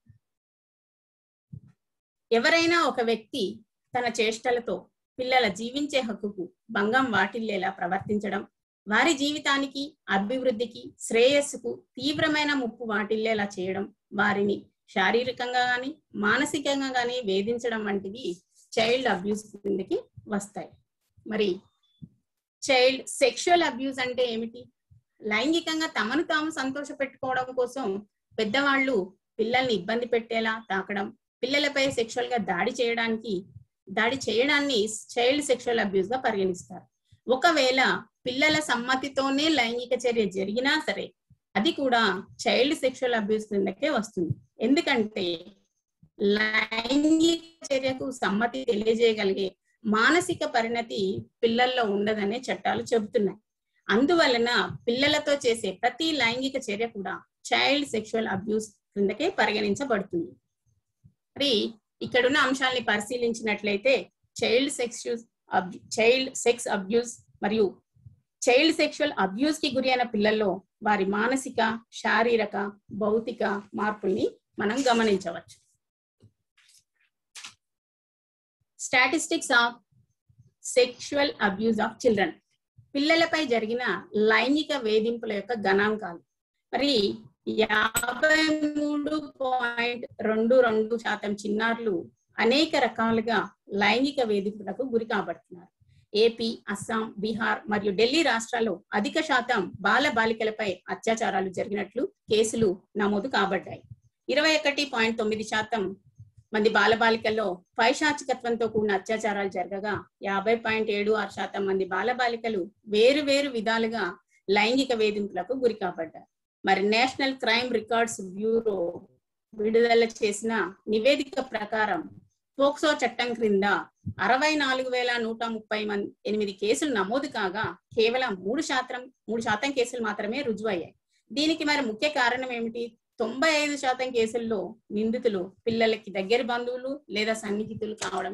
Speaker 1: ఎవరైనా ఒక వ్యక్తి తన చేష్టలతో పిల్లల జీవించే హక్కుకు భంగం వాటిల్లేలా ప్రవర్తించడం, వారి జీవితానికి, అభివృద్ధికి, శ్రేయస్సుకు తీవ్రమైన ముప్పు వాటిల్లేలా చేయడం, వారిని శారీరకంగా గాని మానసికంగా గాని వేధించడం వంటివి చైల్డ్ అబ్యూస్ కిందకి వస్తాయి. మరి చైల్డ్ సెక్షువల్ అబ్యూస్ అంటే ఏమిటి? లైంగికంగా తమను తాము సంతోష పెట్టుకోవడం కోసం పెద్దవాళ్ళు పిల్లల్ని ఇబ్బంది పెట్టేలా తాకడం, పిల్లలపై సెక్షువల్ గా దాడి చేయడానికి దాడి చేయడాన్ని చైల్డ్ సెక్షువల్ అబ్యూస్ గా పరిగణిస్తారు. ఒకవేళ పిల్లల సమ్మతితోనే లైంగిక చర్య జరిగినా సరే అది కూడా చైల్డ్ సెక్షువల్ అబ్యూస్ కిందకే వస్తుంది. ఎందుకంటే లైంగిక చర్యకు సమ్మతి తెలియజేయగలిగే మానసిక పరిణతి పిల్లల్లో ఉండదనే చట్టాలు చెబుతున్నాయి. అందువలన పిల్లలతో చేసే ప్రతి లైంగిక చర్య కూడా చైల్డ్ సెక్షువల్ అబ్యూస్ కిందకే పరిగణించబడుతుంది. మరి ఇక్కడున్న అంశాలని పరిశీలించినట్లయితే child sex child sex abuse మరియు చైల్డ్ సెక్షువల్ అబ్యూస్ కి గురి అయిన పిల్లల్లో వారి మానసిక, శారీరక, భౌతిక మార్పుల్ని మనం గమనించవచ్చు. Statistics of sexual abuse of children, పిల్లలపై జరిగిన లైంగిక వేధింపుల యొక్క గణాంకాలు. మరి యాభై మూడు పాయింట్ రెండు రెండు శాతం చిన్నారులు అనేక రకాలుగా లైంగిక వేధింపులకు గురి కాబడుతున్నారు. ఏపీ, అస్సాం, బీహార్ మరియు ఢిల్లీ రాష్ట్రాల్లో అధిక శాతం బాల బాలికలపై అత్యాచారాలు జరిగినట్లు కేసులు నమోదు కాబడ్డాయి. ఇరవై ఒకటి పాయింట్ తొమ్మిది శాతం మంది బాలబాలికల్లో పైశాచికత్వంతో కూడిన అత్యాచారాలు జరగగా యాభై పాయింట్ ఏడు ఆరు శాతం మంది బాలబాలికలు వేరు వేరు విధాలుగా లైంగిక వేధింపులకు గురి కాబడ్డారు. మరి నేషనల్ క్రైమ్ రికార్డ్స్ బ్యూరో విడుదల చేసిన నివేదిక ప్రకారం పోక్సో చట్టం క్రింద అరవై నాలుగు వేల నూట ముప్పై మంది ఎనిమిది కేసులు నమోదు కాగా కేవలం మూడు శాతం మూడు శాతం కేసులు మాత్రమే రుజువయ్యాయి. దీనికి మరి ముఖ్య కారణం ఏమిటి? తొంభై ఐదు శాతం కేసుల్లో నిందితులు పిల్లలకి దగ్గర బంధువులు లేదా సన్నిహితులు కావడమే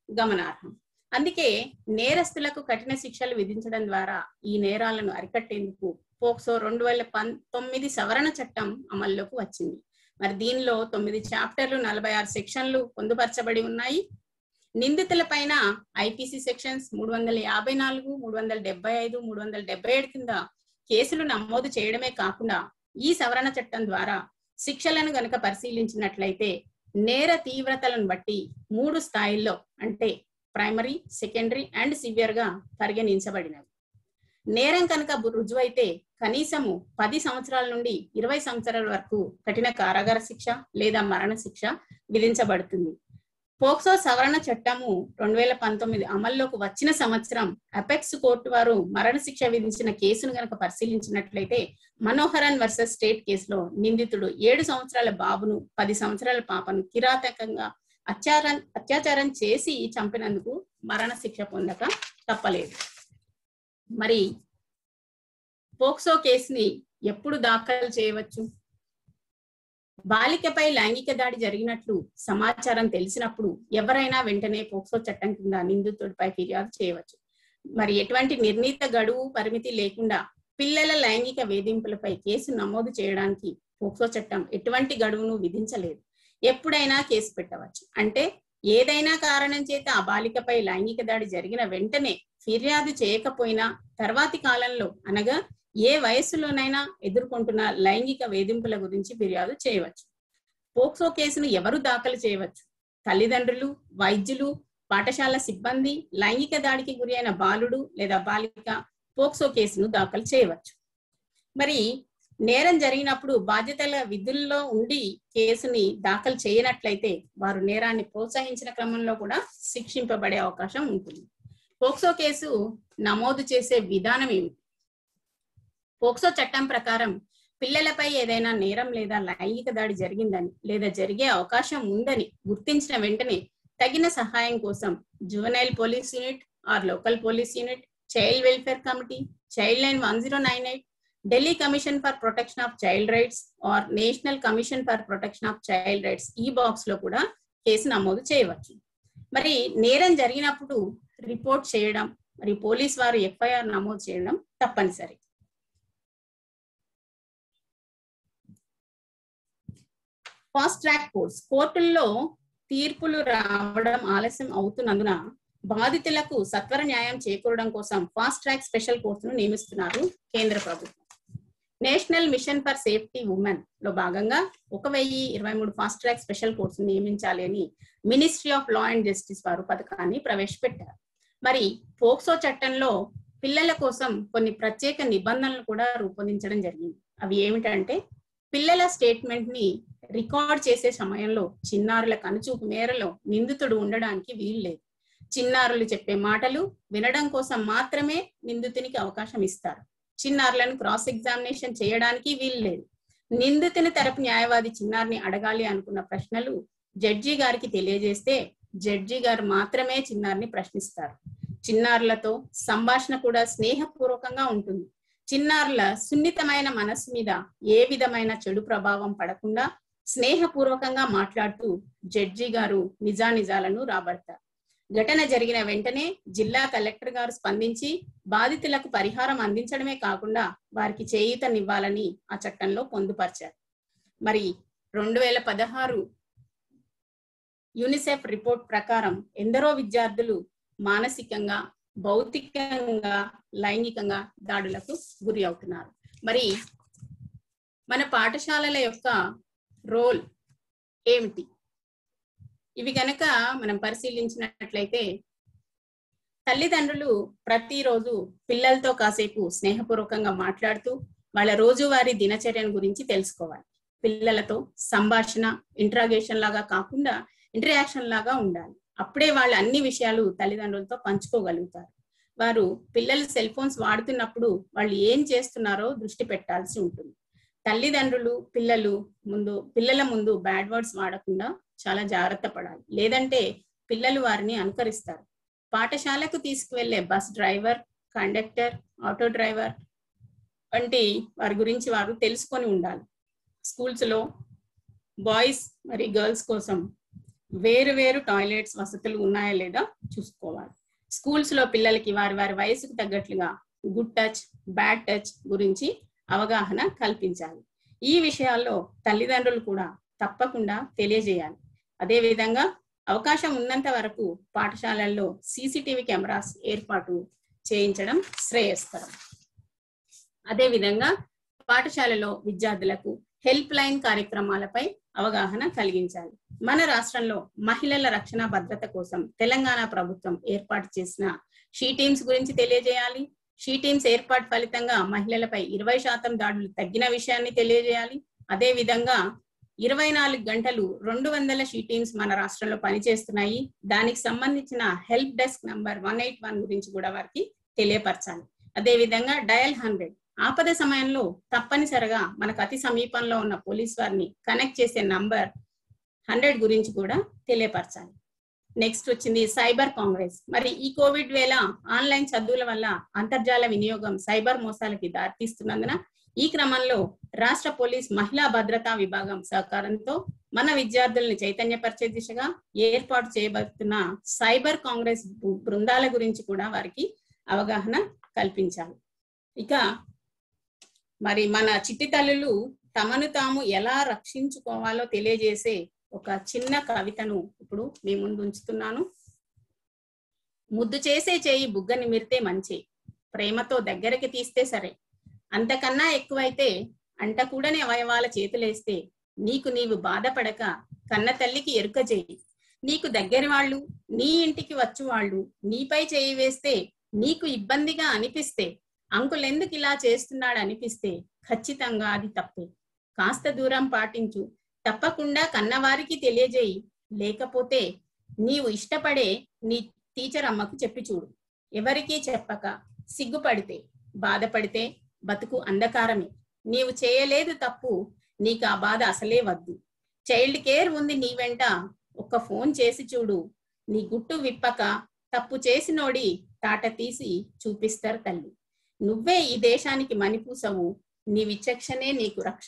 Speaker 1: గమనార్హం. అందుకే నేరస్తులకు కఠిన శిక్షలు విధించడం ద్వారా ఈ నేరాలను అరికట్టేందుకు పోక్సో రెండు వేల పంతొమ్మిది సవరణ చట్టం అమల్లోకి వచ్చింది. మరి దీనిలో తొమ్మిది చాప్టర్లు నలభై ఆరు సెక్షన్లు పొందుపరచబడి ఉన్నాయి. నిందితుల పైన ఐపీసీ సెక్షన్స్ మూడు వందల యాభై నాలుగు మూడు వందల డెబ్బై ఐదు మూడు వందల డెబ్బై ఏడు కింద కేసులు నమోదు చేయడమే కాకుండా ఈ సవరణ చట్టం ద్వారా శిక్షలను గనుక పరిశీలించినట్లయితే నేర తీవ్రతలను బట్టి మూడు స్థాయిల్లో అంటే ప్రైమరీ, సెకండరీ అండ్ సివియర్ గా పరిగణించబడినవి. నేరం కనుక రుజువైతే కనీసము పది సంవత్సరాల నుండి ఇరవై సంవత్సరాల వరకు కఠిన కారాగార శిక్ష లేదా మరణ శిక్ష విధించబడుతుంది. పోక్సో సవరణ చట్టము రెండు వేల పంతొమ్మిది అమల్లోకి వచ్చిన సంవత్సరం అపెక్స్ కోర్టు వారు మరణ శిక్ష విధించిన కేసును గనక పరిశీలించినట్లయితే మనోహరన్ వర్సెస్ స్టేట్ కేసులో నిందితుడు ఏడు సంవత్సరాల బాబును పది సంవత్సరాల పాపను కిరాతకంగా అత్యాచారం అత్యాచారం చేసి చంపినందుకు మరణ శిక్ష పొందక తప్పలేదు. మరి పోక్సో కేసుని ఎప్పుడు దాఖలు చేయవచ్చు? బాలికపై లైంగిక దాడి జరిగినట్లు సమాచారం తెలిసినప్పుడు ఎవరైనా వెంటనే పోక్సో చట్టం కింద నిందితుడిపై ఫిర్యాదు చేయవచ్చు. మరి ఎటువంటి నిర్ణీత గడువు పరిమితి లేకుండా పిల్లల లైంగిక వేధింపులపై కేసు నమోదు చేయడానికి పోక్సో చట్టం ఎటువంటి గడువును విధించలేదు. ఎప్పుడైనా కేసు పెట్టవచ్చు. అంటే ఏదైనా కారణం చేత ఆ బాలికపై లైంగిక దాడి జరిగిన వెంటనే ఫిర్యాదు చేయకపోయినా తర్వాతి కాలంలో అనగా ఏ వయస్సులోనైనా ఎదుర్కొంటున్న లైంగిక వేధింపుల గురించి ఫిర్యాదు చేయవచ్చు. పోక్సో కేసును ఎవరు దాఖలు చేయవచ్చు? తల్లిదండ్రులు, వైద్యులు, పాఠశాల సిబ్బంది, లైంగిక దాడికి గురి అయిన బాలుడు లేదా బాలిక పోక్సో కేసును దాఖలు చేయవచ్చు. మరి నేరం జరిగినప్పుడు బాధ్యతల విధుల్లో ఉండి కేసుని దాఖలు చేయనట్లయితే వారు నేరాన్ని ప్రోత్సహించిన క్రమంలో కూడా శిక్షింపబడే అవకాశం ఉంటుంది. పోక్సో కేసు నమోదు చేసే విధానం ఏమిటి? పోక్సో చట్టం ప్రకారం పిల్లలపై ఏదైనా నేరం లేదా లైంగిక దాడి జరిగిందని లేదా జరిగే అవకాశం ఉందని గుర్తించిన వెంటనే తగిన సహాయం కోసం juvenile police unit or local police unit, child welfare committee, child line one zero nine eight, Delhi commission for protection of child rights or national commission for protection of child rights ఈ బాక్స్ లో కూడా case నమోదు చేయవచ్చు. మరి నేరం జరిగినప్పుడు report చేయడం, మరి పోలీస్ వారు ఎఫ్ఐఆర్ నమోదు చేయడం తప్పనిసరి. ఫాస్ట్ ట్రాక్ కోర్ట్స్ కోర్టుల్లో తీర్పులు రావడం ఆలస్యం అవుతున్నందున బాధితులకు సత్వర న్యాయం చేకూరడం కోసం ఫాస్ట్ ట్రాక్ స్పెషల్ కోర్టును నియమిస్తున్నారు కేంద్ర ప్రభుత్వం. National mission for safety women లో భాగంగా ఒక వెయ్యి ఇరవై మూడు ఫాస్ట్ ట్రాక్ స్పెషల్ కోర్ట్స్ నియమించాలి అని ministry of law and justice వారు పథకాన్ని ప్రవేశపెట్టారు. మరి పోక్సో చట్టంలో పిల్లల కోసం కొన్ని ప్రత్యేక నిబంధనలు కూడా రూపొందించడం జరిగింది. అవి ఏమిటంటే పిల్లల స్టేట్మెంట్ ని రికార్డ్ చేసే సమయంలో చిన్నారుల కనుచూపు మేరలో నిందితుడు ఉండడానికి వీలు లేదు. చిన్నారులు చెప్పే మాటలు వినడం కోసం మాత్రమే నిందితునికి అవకాశం ఇస్తారు. చిన్నారులను క్రాస్ ఎగ్జామినేషన్ చేయడానికి వీలు లేదు. నిందితుని తరపు న్యాయవాది చిన్నారిని అడగాలి అనుకున్న ప్రశ్నలు జడ్జి గారికి తెలియజేస్తే జడ్జి గారు మాత్రమే చిన్నారిని ప్రశ్నిస్తారు. చిన్నారులతో సంభాషణ కూడా స్నేహపూర్వకంగా ఉంటుంది. చిన్నారుల సున్నితమైన మనస్సు మీద ఏ విధమైన చెడు ప్రభావం పడకుండా స్నేహపూర్వకంగా మాట్లాడుతూ జడ్జి గారు నిజానిజాలను రాబడతారు. ఘటన జరిగిన వెంటనే జిల్లా కలెక్టర్ గారు స్పందించి బాధితులకు పరిహారం అందించడమే కాకుండా వారికి చేయూతనివ్వాలని ఆ చట్టంలో పొందుపరిచారు. మరి రెండు వేల పదహారు యూనిసెఫ్ రిపోర్ట్ ప్రకారం ఎందరో విద్యార్థులు మానసికంగా, భౌతికంగా, లైంగికంగా దాడులకు గురి అవుతున్నారు. మరి మన పాఠశాలల యొక్క రోల్ ఏమిటి? ఇవి కనుక మనం పరిశీలించినట్లయితే తల్లిదండ్రులు ప్రతిరోజు పిల్లలతో కాసేపు స్నేహపూర్వకంగా మాట్లాడుతూ వాళ్ళ రోజువారీ దినచర్యను గురించి తెలుసుకోవాలి. పిల్లలతో సంభాషణ ఇంట్రాగేషన్ లాగా కాకుండా ఇంటరాక్షన్ లాగా ఉండాలి. అప్పుడే వాళ్ళు అన్ని విషయాలు తల్లిదండ్రులతో పంచుకోగలుగుతారు. వారు పిల్లలు సెల్ ఫోన్స్ వాడుతున్నప్పుడు వాళ్ళు ఏం చేస్తున్నారో దృష్టి పెట్టాల్సి ఉంటుంది. తల్లిదండ్రులు పిల్లలు ముందు పిల్లల ముందు బ్యాడ్ వర్డ్స్ వాడకుండా చాలా జాగ్రత్త పడాలి. లేదంటే పిల్లలు వారిని అనుకరిస్తారు. పాఠశాలకు తీసుకువెళ్లే bus driver, conductor, auto driver వంటి వారి గురించి వారు తెలుసుకొని ఉండాలి. స్కూల్స్ లో బాయ్స్ మరి గర్ల్స్ కోసం వేరు వేరు టాయిలెట్స్ వసతులు ఉన్నాయా లేదా చూసుకోవాలి. స్కూల్స్ లో పిల్లలకి వారి వారి వయసుకు తగ్గట్లుగా గుడ్ టచ్, బ్యాడ్ టచ్ గురించి అవగాహన కల్పించాలి. ఈ విషయాల్లో తల్లిదండ్రులు కూడా తప్పకుండా తెలియజేయాలి. అదేవిధంగా అవకాశం ఉన్నంత వరకు పాఠశాలల్లో సీసీటీవీ కెమెరాస్ ఏర్పాటు చేయించడం శ్రేయస్కరం. అదేవిధంగా పాఠశాలలో విద్యార్థులకు హెల్ప్ లైన్ కార్యక్రమాలపై అవగాహన కలిగించాలి. మన రాష్ట్రంలో మహిళల రక్షణ భద్రత కోసం తెలంగాణ ప్రభుత్వం ఏర్పాటు చేసిన షీ టీమ్స్ గురించి తెలియజేయాలి. షీ టీమ్స్ ఏర్పాటు ఫలితంగా మహిళలపై ఇరవై శాతం దాడులు తగ్గిన విషయాన్ని తెలియజేయాలి. అదే విధంగా ఇరవై నాలుగు గంటలు రెండు వందల షీ టీమ్స్ మన రాష్ట్రంలో పనిచేస్తున్నాయి. దానికి సంబంధించిన help desk number one eight one గురించి కూడా వారికి తెలియపరచాలి. అదే విధంగా డయల్ హండ్రెడ్ ఆపద సమయంలో తప్పనిసరిగా మనకు అతి సమీపంలో ఉన్న పోలీస్ వారిని కనెక్ట్ చేసే నంబర్ హండ్రెడ్ గురించి కూడా తెలియపరచాలి. నెక్స్ట్ వచ్చింది సైబర్ కాంగ్రెస్. మరి ఈ కోవిడ్ వేళ ఆన్లైన్ చదువుల వల్ల అంతర్జాల వినియోగం సైబర్ మోసాలకి దారితీస్తున్నందున ఈ క్రమంలో రాష్ట్ర పోలీస్ మహిళా భద్రతా విభాగం సహకారంతో మన విద్యార్థుల్ని చైతన్యపరిచే దిశగా ఏర్పాటు చేయబడుతున్న సైబర్ కాంగ్రెస్ బృందాల గురించి కూడా వారికి అవగాహన కల్పించాలి. ఇక మరి మన చిట్టి తల్లులు తమను తాము ఎలా రక్షించుకోవాలో తెలియజేసే ఒక చిన్న కవితను ఇప్పుడు మీ ముందు ఉంచుతున్నాను. ముద్దు చేసే చేయి బుగ్గ నిమిరితే మంచి, ప్రేమతో దగ్గరికి తీస్తే సరే, అంతకన్నా ఎక్కువైతే అంటకూడని అవయవాల చేతులేస్తే, నీకు నీవు బాధపడక కన్న తల్లికి ఎరుక చేయి, నీకు దగ్గరి వాళ్ళు నీ ఇంటికి వచ్చు వాళ్ళు నీపై చేయి వేస్తే, నీకు ఇబ్బందిగా అనిపిస్తే, అంకులెందుకు ఇలా చేస్తున్నాడు అనిపిస్తే ఖచ్చితంగా అది తప్పే. కాస్త దూరం పాటించు, తప్పకుండా కన్నవారికి తెలియజేయి, లేకపోతే నీవు ఇష్టపడే నీ టీచర్ అమ్మకు చెప్పి చూడు. ఎవరికీ చెప్పక సిగ్గుపడితే బాధపడితే బతుకు అంధకారమే. నీవు చేయలేదు తప్పు, నీకు ఆ బాధ అసలే వద్దు. చైల్డ్ కేర్ ఉంది నీ వెంట, ఒక్క ఫోన్ చేసి చూడు. నీ గుట్టు విప్పక తప్పు చేసినోడి తాట తీసి చూపిస్తారు తల్లి. నువ్వే ఈ దేశానికి మణిపూసవు, నీ విచక్షణే నీకు రక్ష.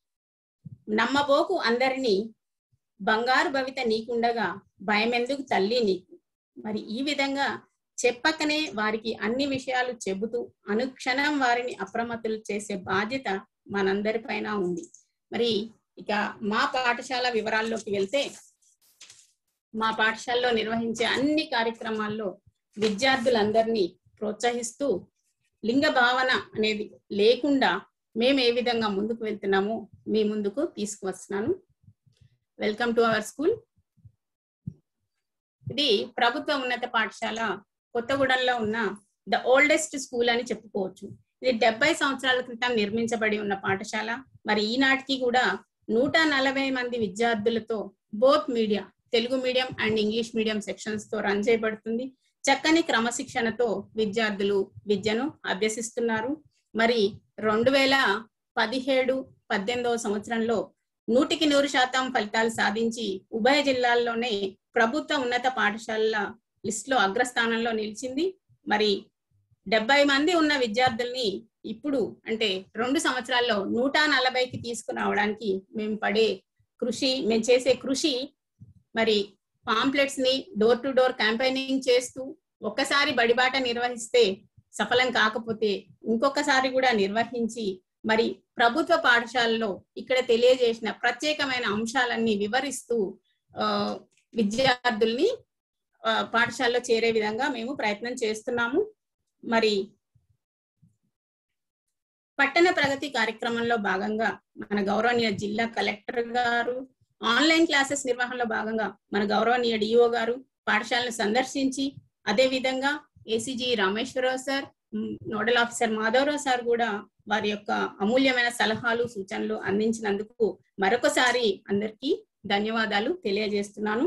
Speaker 1: నమ్మబోకు అందరినీ, బంగారు భవిత నీకుండగా భయమెందుకు తల్లి నీకు. మరి ఈ విధంగా చెప్పకనే వారికి అన్ని విషయాలు చెబుతూ అనుక్షణం వారిని అప్రమత్తులు చేసే బాధ్యత మనందరిపైన ఉంది. మరి ఇక మా పాఠశాల వివరాల్లోకి వెళ్తే, మా పాఠశాలలో నిర్వహించే అన్ని కార్యక్రమాల్లో విద్యార్థులందరినీ ప్రోత్సహిస్తూ లింగ భావన అనేది లేకుండా మేము ఏ విధంగా ముందుకు వెళ్తున్నామో మీ ముందుకు తీసుకువస్తున్నాను. Welcome to our school. ఇది ప్రభుత్వ ఉన్నత పాఠశాల కొత్తగూడెంలో ఉన్న ద ఓల్డెస్ట్ స్కూల్ అని చెప్పుకోవచ్చు. ఇది డెబ్బై సంవత్సరాల క్రితం నిర్మించబడి ఉన్న పాఠశాల. మరి ఈనాటికి కూడా నూట నలభై మంది విద్యార్థులతో both media, Telugu medium and English medium sections తో రన్ చేయబడుతుంది. చక్కని క్రమశిక్షణతో విద్యార్థులు విద్యను అభ్యసిస్తున్నారు. మరి రెండు వేల పదిహేడు పద్దెనిమిదవ సంవత్సరంలో నూటికి నూరు శాతం ఫలితాలు సాధించి ఉభయ జిల్లాల్లోనే ప్రభుత్వ ఉన్నత పాఠశాలల లిస్ట్ లో అగ్రస్థానంలో నిలిచింది. మరి డెబ్బై మంది ఉన్న విద్యార్థుల్ని ఇప్పుడు అంటే రెండు సంవత్సరాల్లో నూట నలభైకి తీసుకురావడానికి మేము పడే కృషి, మేము చేసే కృషి, మరి పాంప్లెట్స్ ని డోర్ టు డోర్ క్యాంపెయినింగ్ చేస్తూ ఒక్కసారి బడిబాట నిర్వహిస్తే సఫలం కాకపోతే ఇంకొకసారి కూడా నిర్వహించి మరి ప్రభుత్వ పాఠశాలలో ఇక్కడ తెలియజేసిన ప్రత్యేకమైన అంశాలన్నీ వివరిస్తూ ఆ విద్యార్థుల్ని పాఠశాలలో చేరే విధంగా మేము ప్రయత్నం చేస్తున్నాము. మరి పట్టణ ప్రగతి కార్యక్రమంలో భాగంగా మన గౌరవనీయ జిల్లా కలెక్టర్ గారు ఆన్లైన్ క్లాసెస్ నిర్వహణలో భాగంగా మన గౌరవనీయ డిఓ గారు పాఠశాలను సందర్శించి, అదే విధంగా ACG Rameshwara Rao sir, nodal officer Madhava Rao sir కూడా వారి యొక్క అమూల్యమైన సలహాలు సూచనలు అందించినందుకు మరొకసారి అందరికీ ధన్యవాదాలు తెలియజేస్తున్నాను.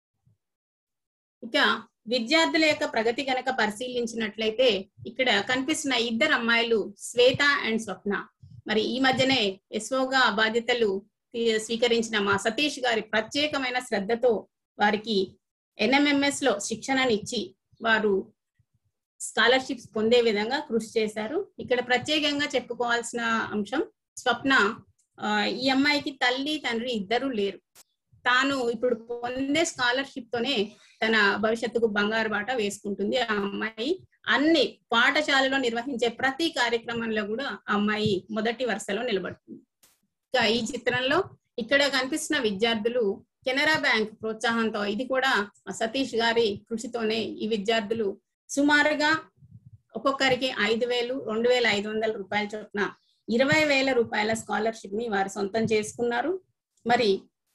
Speaker 1: ఇక విద్యార్థుల యొక్క ప్రగతి గనక పరిశీలించినట్లయితే ఇక్కడ కనిపిస్తున్న ఇద్దరు అమ్మాయిలు శ్వేత అండ్ స్వప్న. మరి ఈ మధ్యనే ఎస్ఓగా బాధ్యతలు స్వీకరించిన మా సతీష్ గారి ప్రత్యేకమైన శ్రద్ధతో వారికి ఎన్ఎంఎంఎస్ లో శిక్షణనిచ్చి వారు స్కాలర్షిప్స్ పొందే విధంగా కృషి చేశారు. ఇక్కడ ప్రత్యేకంగా చెప్పుకోవాల్సిన అంశం స్వప్న. ఈ అమ్మాయికి తల్లి తండ్రి ఇద్దరు లేరు. తాను ఇప్పుడు పొందే స్కాలర్షిప్ తోనే తన భవిష్యత్తుకు బంగారు బాట వేసుకుంటుంది ఆ అమ్మాయి. అన్ని పాఠశాలలో నిర్వహించే ప్రతి కార్యక్రమంలో కూడా ఆ అమ్మాయి మొదటి వరుసలో నిలబడుతుంది. ఇంకా ఈ చిత్రంలో ఇక్కడ కనిపిస్తున్న విద్యార్థులు కెనరా బ్యాంక్ ప్రోత్సాహంతో, ఇది కూడా సతీష్ గారి కృషితోనే ఈ విద్యార్థులు సుమారుగా ఒక్కొక్కరికి ఐదు వేలు రెండు వేల ఐదు వందల రూపాయల చొప్పున ఇరవై వేల రూపాయల స్కాలర్షిప్ ని వారు సొంతం చేసుకున్నారు. మరి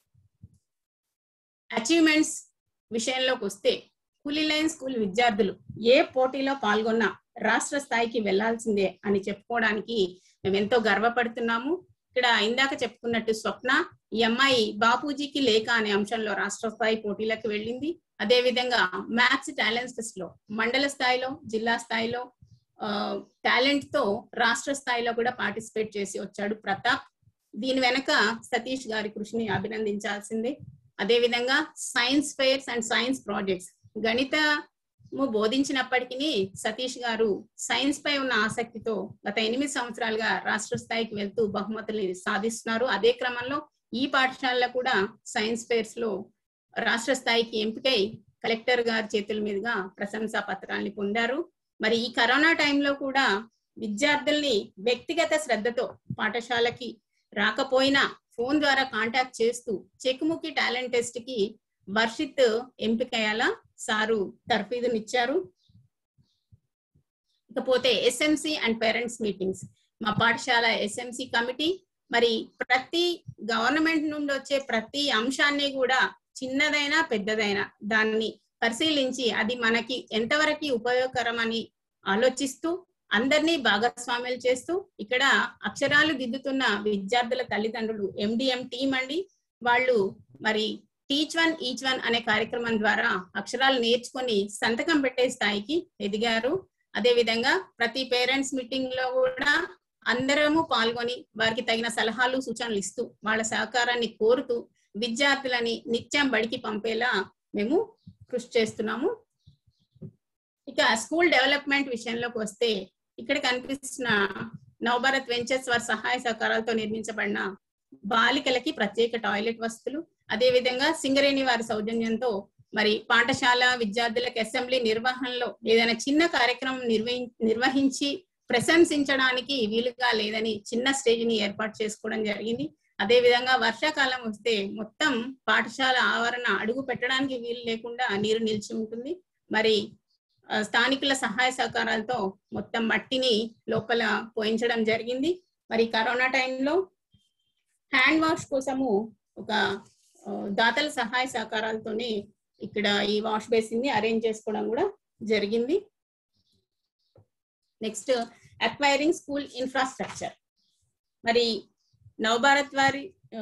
Speaker 1: అచీవ్మెంట్స్ విషయంలోకి వస్తే కూలీ లైన్ స్కూల్ విద్యార్థులు ఏ పోటీలో పాల్గొన్నా రాష్ట్ర స్థాయికి వెళ్లాల్సిందే అని చెప్పుకోవడానికి మేము ఎంతో గర్వపడుతున్నాము. ఇక్కడ ఇందాక చెప్పుకున్నట్టు స్వప్న, ఈ అమ్మాయి బాపూజీకి లేఖ అనే అంశంలో రాష్ట్ర స్థాయి పోటీలకు వెళ్ళింది. అదే విధంగా మ్యాథ్స్ టాలెంట్ టెస్ట్ లో మండల స్థాయిలో, జిల్లా స్థాయిలో టాలెంట్ తో రాష్ట్ర స్థాయిలో కూడా పార్టిసిపేట్ చేసి వచ్చాడు ప్రతాప్. దీని వెనక సతీష్ గారి కృషిని అభినందించాల్సిందే. అదే విధంగా science fairs and science projects, గణితము బోధించినప్పటికీ సతీష్ గారు సైన్స్ పై ఉన్న ఆసక్తితో గత ఎనిమిది సంవత్సరాలుగా రాష్ట్ర స్థాయికి వెళ్తూ బహుమతులు సాధిస్తున్నారు. అదే క్రమంలో ఈ పాఠశాలలో కూడా సైన్స్ ఫెయిర్స్ లో రాష్ట్ర స్థాయికి ఎంపికై కలెక్టర్ గారి చేతుల మీదుగా ప్రశంసా పత్రాన్ని పొందారు. మరి ఈ కరోనా టైంలో కూడా విద్యార్థుల్ని వ్యక్తిగత శ్రద్ధతో పాఠశాలకి రాకపోయినా ఫోన్ ద్వారా కాంటాక్ట్ చేస్తూ చెకుముకి టాలెంట్ టెస్ట్ కి వర్షిత్ ఎంపికయ్యేలా సారు తర్ఫీదునిచ్చారు. ఇకపోతే ఎస్ఎంసి అండ్ పేరెంట్స్ మీటింగ్స్, మా పాఠశాల ఎస్ఎంసి కమిటీ మరి ప్రతి గవర్నమెంట్ నుండి వచ్చే ప్రతి అంశాన్ని కూడా చిన్నదైనా పెద్దదైనా దాన్ని పరిశీలించి అది మనకి ఎంతవరకు ఉపయోగకరం అని ఆలోచిస్తూ అందరినీ భాగస్వామ్యాలు చేస్తూ ఇక్కడ అక్షరాలు దిద్దుతున్న విద్యార్థుల తల్లిదండ్రులు ఎండిఎం టీం అండి. వాళ్ళు మరి టీచ్ వన్ ఈచ్ వన్ అనే కార్యక్రమం ద్వారా అక్షరాలు నేర్చుకొని సంతకం పెట్టే స్థాయికి ఎదిగారు. అదే విధంగా ప్రతి పేరెంట్స్ మీటింగ్ లో కూడా అందరము పాల్గొని వారికి తగిన సలహాలు సూచనలు ఇస్తూ వాళ్ళ సహకారాన్ని కోరుతూ విద్యార్థులని నిత్యం బడికి పంపేలా మేము కృషి చేస్తున్నాము. ఇక స్కూల్ డెవలప్మెంట్ విషయంలోకి వస్తే ఇక్కడ కనిపిస్తున్న నవభారత్ వెంచర్స్ వారి సహాయ సహకారాలతో నిర్మించబడిన బాలికలకి ప్రత్యేక టాయిలెట్ వసతులు, అదే విధంగా సింగరేణి వారి సౌజన్యంతో మరి పాఠశాల విద్యార్థులకు అసెంబ్లీ నిర్వహణలో ఏదైనా చిన్న కార్యక్రమం నిర్వహి నిర్వహించి ప్రశంసించడానికి వీలుగా లేదని చిన్న స్టేజ్ ని ఏర్పాటు చేసుకోవడం జరిగింది. అదే విధంగా వర్షాకాలం వస్తే మొత్తం పాఠశాల ఆవరణ అడుగు పెట్టడానికి వీలు లేకుండా నీరు నిలిచి ఉంటుంది. మరి స్థానికుల సహాయ సహకారాలతో మొత్తం మట్టిని లోపల పోయించడం జరిగింది. మరి కరోనా టైంలో హ్యాండ్ వాష్ కోసము ఒక దాతల సహాయ సహకారాలతోనే ఇక్కడ ఈ వాష్ బేసిన్ ని అరేంజ్ చేసుకోవడం కూడా జరిగింది. Next acquiring school infrastructure. మరి నవభారత్ వారి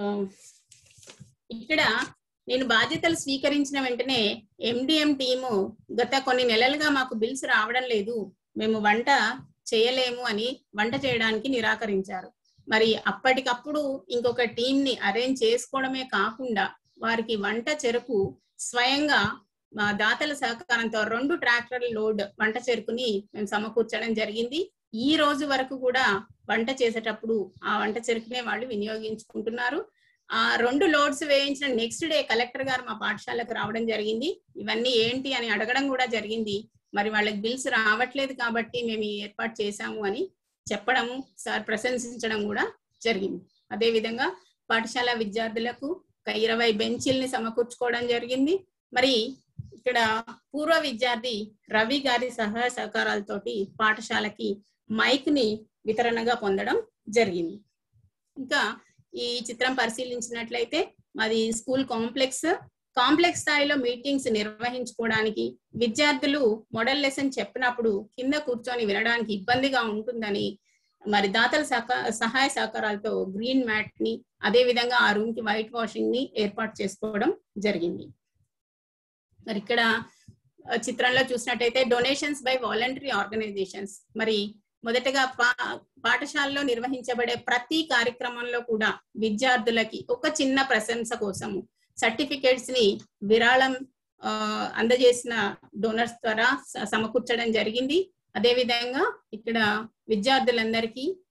Speaker 1: ఇక్కడ నేను బాధ్యతలు స్వీకరించిన వెంటనే ఎండిఎం టీము గత కొన్ని నెలలుగా మాకు బిల్స్ రావడం లేదు, మేము వంట చేయలేము అని వంట చేయడానికి నిరాకరించారు. మరి అప్పటికప్పుడు ఇంకొక టీం ని అరేంజ్ చేసుకోవడమే కాకుండా వారికి వంట చెరుకు స్వయంగా మా దాతల సహకారంతో రెండు ట్రాక్టర్ లోడ్ వంట చెరుకుని మేము సమకూర్చడం జరిగింది. ఈ రోజు వరకు కూడా వంట చేసేటప్పుడు ఆ వంట చెరుకునే వాళ్ళు వినియోగించుకుంటున్నారు. ఆ రెండు లోడ్స్ వేయించిన నెక్స్ట్ డే కలెక్టర్ గారు మా పాఠశాలకు రావడం జరిగింది. ఇవన్నీ ఏంటి అని అడగడం కూడా జరిగింది. మరి వాళ్ళకి బిల్స్ రావట్లేదు కాబట్టి మేము ఏర్పాటు చేశాము అని చెప్పడము, సార్ ప్రశంసించడం కూడా జరిగింది. అదే విధంగా పాఠశాల విద్యార్థులకు ఒక ఇరవై బెంచీల్ని సమకూర్చుకోవడం జరిగింది. మరి ఇక్కడ పూర్వ విద్యార్థి రవి గారి సహాయ సహకారాలతోటి పాఠశాలకి మైక్ ని వితరణగా పొందడం జరిగింది. ఇంకా ఈ చిత్రం పరిశీలించినట్లయితే మాది స్కూల్ కాంప్లెక్స్ కాంప్లెక్స్ స్థాయిలో మీటింగ్స్ నిర్వహించుకోవడానికి విద్యార్థులు మోడల్ లెసన్ చెప్పినప్పుడు కింద కూర్చొని వినడానికి ఇబ్బందిగా ఉంటుందని మరి దాతల సహాయ సహకారాలతో గ్రీన్ మ్యాట్ ని అదే విధంగా ఆ రూమ్ కి వైట్ వాషింగ్ ని ఏర్పాటు చేసుకోవడం జరిగింది. మరి ఇక్కడ చిత్రంలో చూసినట్టయితే డొనేషన్స్ బై వాలంటరీ ఆర్గనైజేషన్స్. మరి మొదటగా పా పాఠశాలలో నిర్వహించబడే ప్రతి కార్యక్రమంలో కూడా విద్యార్థులకి ఒక చిన్న ప్రశంస కోసము సర్టిఫికేట్స్ ని విరాళం ఆ అందజేసిన డోనర్స్ ద్వారా సమకూర్చడం జరిగింది. అదే విధంగా ఇక్కడ విద్యార్థులందరికీ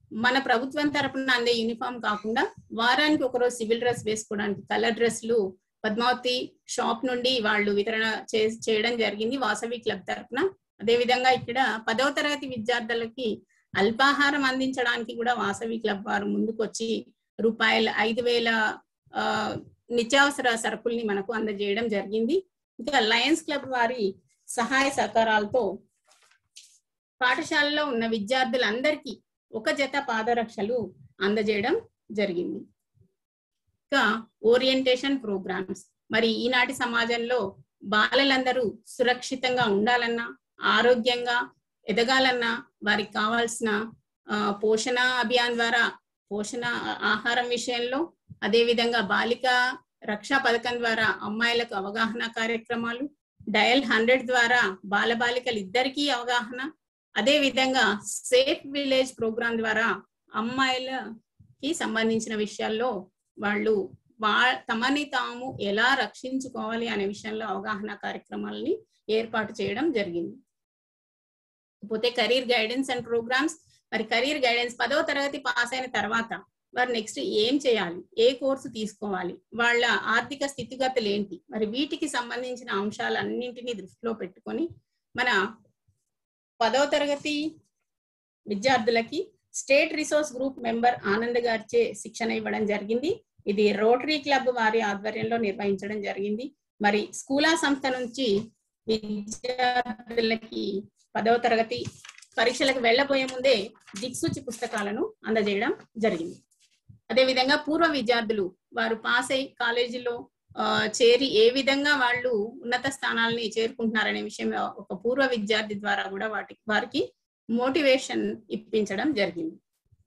Speaker 1: మన ప్రభుత్వం తరపున అందే యూనిఫామ్ కాకుండా వారానికి ఒకరోజు సివిల్ డ్రెస్ వేసుకోవడానికి కలర్ డ్రెస్లు పద్మావతి షాప్ నుండి వాళ్ళు వితరణ చేయడం జరిగింది వాసవి క్లబ్ తరపున. అదే విధంగా ఇక్కడ పదవ తరగతి విద్యార్థులకి అల్పాహారం అందించడానికి కూడా వాసవి క్లబ్ వారు ముందుకొచ్చి రూపాయలు ఐదు వేల ఆ నిత్యావసర సరుకుల్ని మనకు అందజేయడం జరిగింది. ఇంకా లయన్స్ క్లబ్ వారి సహాయ సహకారాలతో పాఠశాలలో ఉన్న విద్యార్థులందరికీ ఒక జత పాదరక్షలు అందజేయడం జరిగింది. ఇంకా ఓరియంటేషన్ ప్రోగ్రామ్స్, మరి ఈనాటి సమాజంలో బాలలందరూ సురక్షితంగా ఉండాలన్నా ఆరోగ్యంగా ఎదగాలన్నా వారికి కావాల్సిన పోషణ అభియాన్ ద్వారా పోషణ ఆహారం విషయంలో, అదే విధంగా బాలిక రక్షా పథకం ద్వారా అమ్మాయిలకు అవగాహన కార్యక్రమాలు, డయల్ హండ్రెడ్ ద్వారా బాలబాలికలు ఇద్దరికీ అవగాహన, అదే విధంగా సేఫ్ విలేజ్ ప్రోగ్రాం ద్వారా అమ్మాయిలకి సంబంధించిన విషయాల్లో వాళ్ళు వా తమని తాము ఎలా రక్షించుకోవాలి అనే విషయంలో అవగాహన కార్యక్రమాలని ఏర్పాటు చేయడం జరిగింది. పోతే కెరీర్ గైడెన్స్ అండ్ ప్రోగ్రామ్స్, మరి కెరీర్ గైడెన్స్ పదవ తరగతి పాస్ అయిన తర్వాత వారు నెక్స్ట్ ఏం చేయాలి, ఏ కోర్సు తీసుకోవాలి, వాళ్ళ ఆర్థిక స్థితిగతులు ఏంటి, మరి వీటికి సంబంధించిన అంశాలన్నింటినీ దృష్టిలో పెట్టుకొని మన పదవ తరగతి విద్యార్థులకి state resource group member Anand గారిచే శిక్షణ ఇవ్వడం జరిగింది. ఇది రోటరీ క్లబ్ వారి ఆధ్వర్యంలో నిర్వహించడం జరిగింది. మరి స్కూలా సంస్థ నుంచి విద్యార్థులకి పదవ తరగతి పరీక్షలకు వెళ్లబోయే ముందే దిక్సూచి పుస్తకాలను అందజేయడం జరిగింది. అదే విధంగా పూర్వ విద్యార్థులు వారు పాస్ అయి కాలేజీలో చేరి ఏ విధంగా వాళ్ళు ఉన్నత స్థానాలని చేరుకుంటున్నారనే విషయం ఒక పూర్వ విద్యార్థి ద్వారా కూడా వాటి వారికి మోటివేషన్ ఇప్పించడం జరిగింది.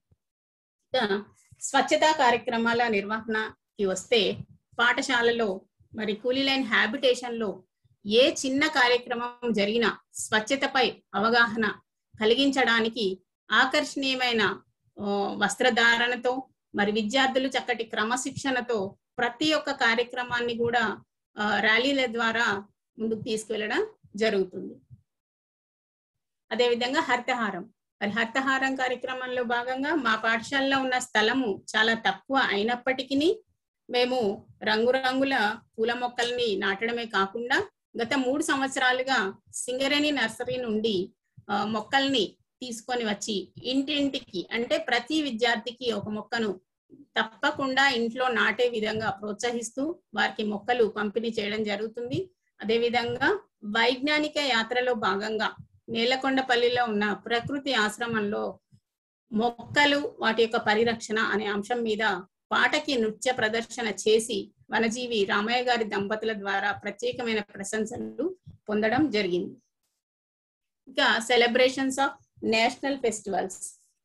Speaker 1: స్వచ్ఛతా కార్యక్రమాల నిర్వహణకి వస్తే పాఠశాలలో మరి కూలీ లైన్ హ్యాబిటేషన్ లో ఏ చిన్న కార్యక్రమం జరిగినా స్వచ్ఛతపై అవగాహన కలిగించడానికి ఆకర్షణీయమైన వస్త్రధారణతో మరి విద్యార్థులు చక్కటి క్రమశిక్షణతో ప్రతి ఒక్క కార్యక్రమాన్ని కూడా ర్యాలీల ద్వారా ముందుకు తీసుకువెళ్ళడం జరుగుతుంది. అదేవిధంగా హరితహారం, మరి హరితహారం కార్యక్రమంలో భాగంగా మా పాఠశాలలో ఉన్న స్థలము చాలా తక్కువ అయినప్పటికీ మేము రంగురంగుల పూల మొక్కల్ని నాటడమే కాకుండా గత మూడు సంవత్సరాలుగా సింగరేణి నర్సరీ నుండి మొక్కల్ని తీసుకొని వచ్చి ఇంటింటికి అంటే ప్రతి విద్యార్థికి ఒక మొక్కను తప్పకుండా ఇంట్లో నాటే విధంగా ప్రోత్సహిస్తూ వారికి మొక్కలు పంపిణీ చేయడం జరుగుతుంది. అదేవిధంగా వైజ్ఞానిక యాత్రలో భాగంగా నేలకొండపల్లిలో ఉన్న ప్రకృతి ఆశ్రమంలో మొక్కలు వాటి యొక్క పరిరక్షణ అనే అంశం మీద పాటకి నృత్య ప్రదర్శన చేసి వనజీవి రామయ్య గారి దంపతుల ద్వారా ప్రత్యేకమైన ప్రశంసలు పొందడం జరిగింది. ఇంకా సెలబ్రేషన్స్ ఆఫ్ నేషనల్ ఫెస్టివల్స్,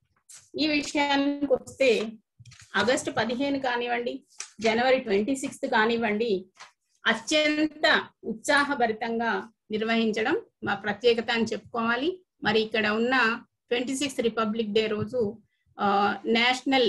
Speaker 1: ఈ విషయానికి వస్తే ఆగస్టు పదిహేను కానివ్వండి, జనవరి ట్వంటీ సిక్స్త్ కానివ్వండి, అత్యంత ఉత్సాహభరితంగా నిర్వహించడం మా ప్రత్యేకత అని చెప్పుకోవాలి. మరి ఇక్కడ ఉన్న ట్వంటీ సిక్స్త్ రిపబ్లిక్ డే రోజు నేషనల్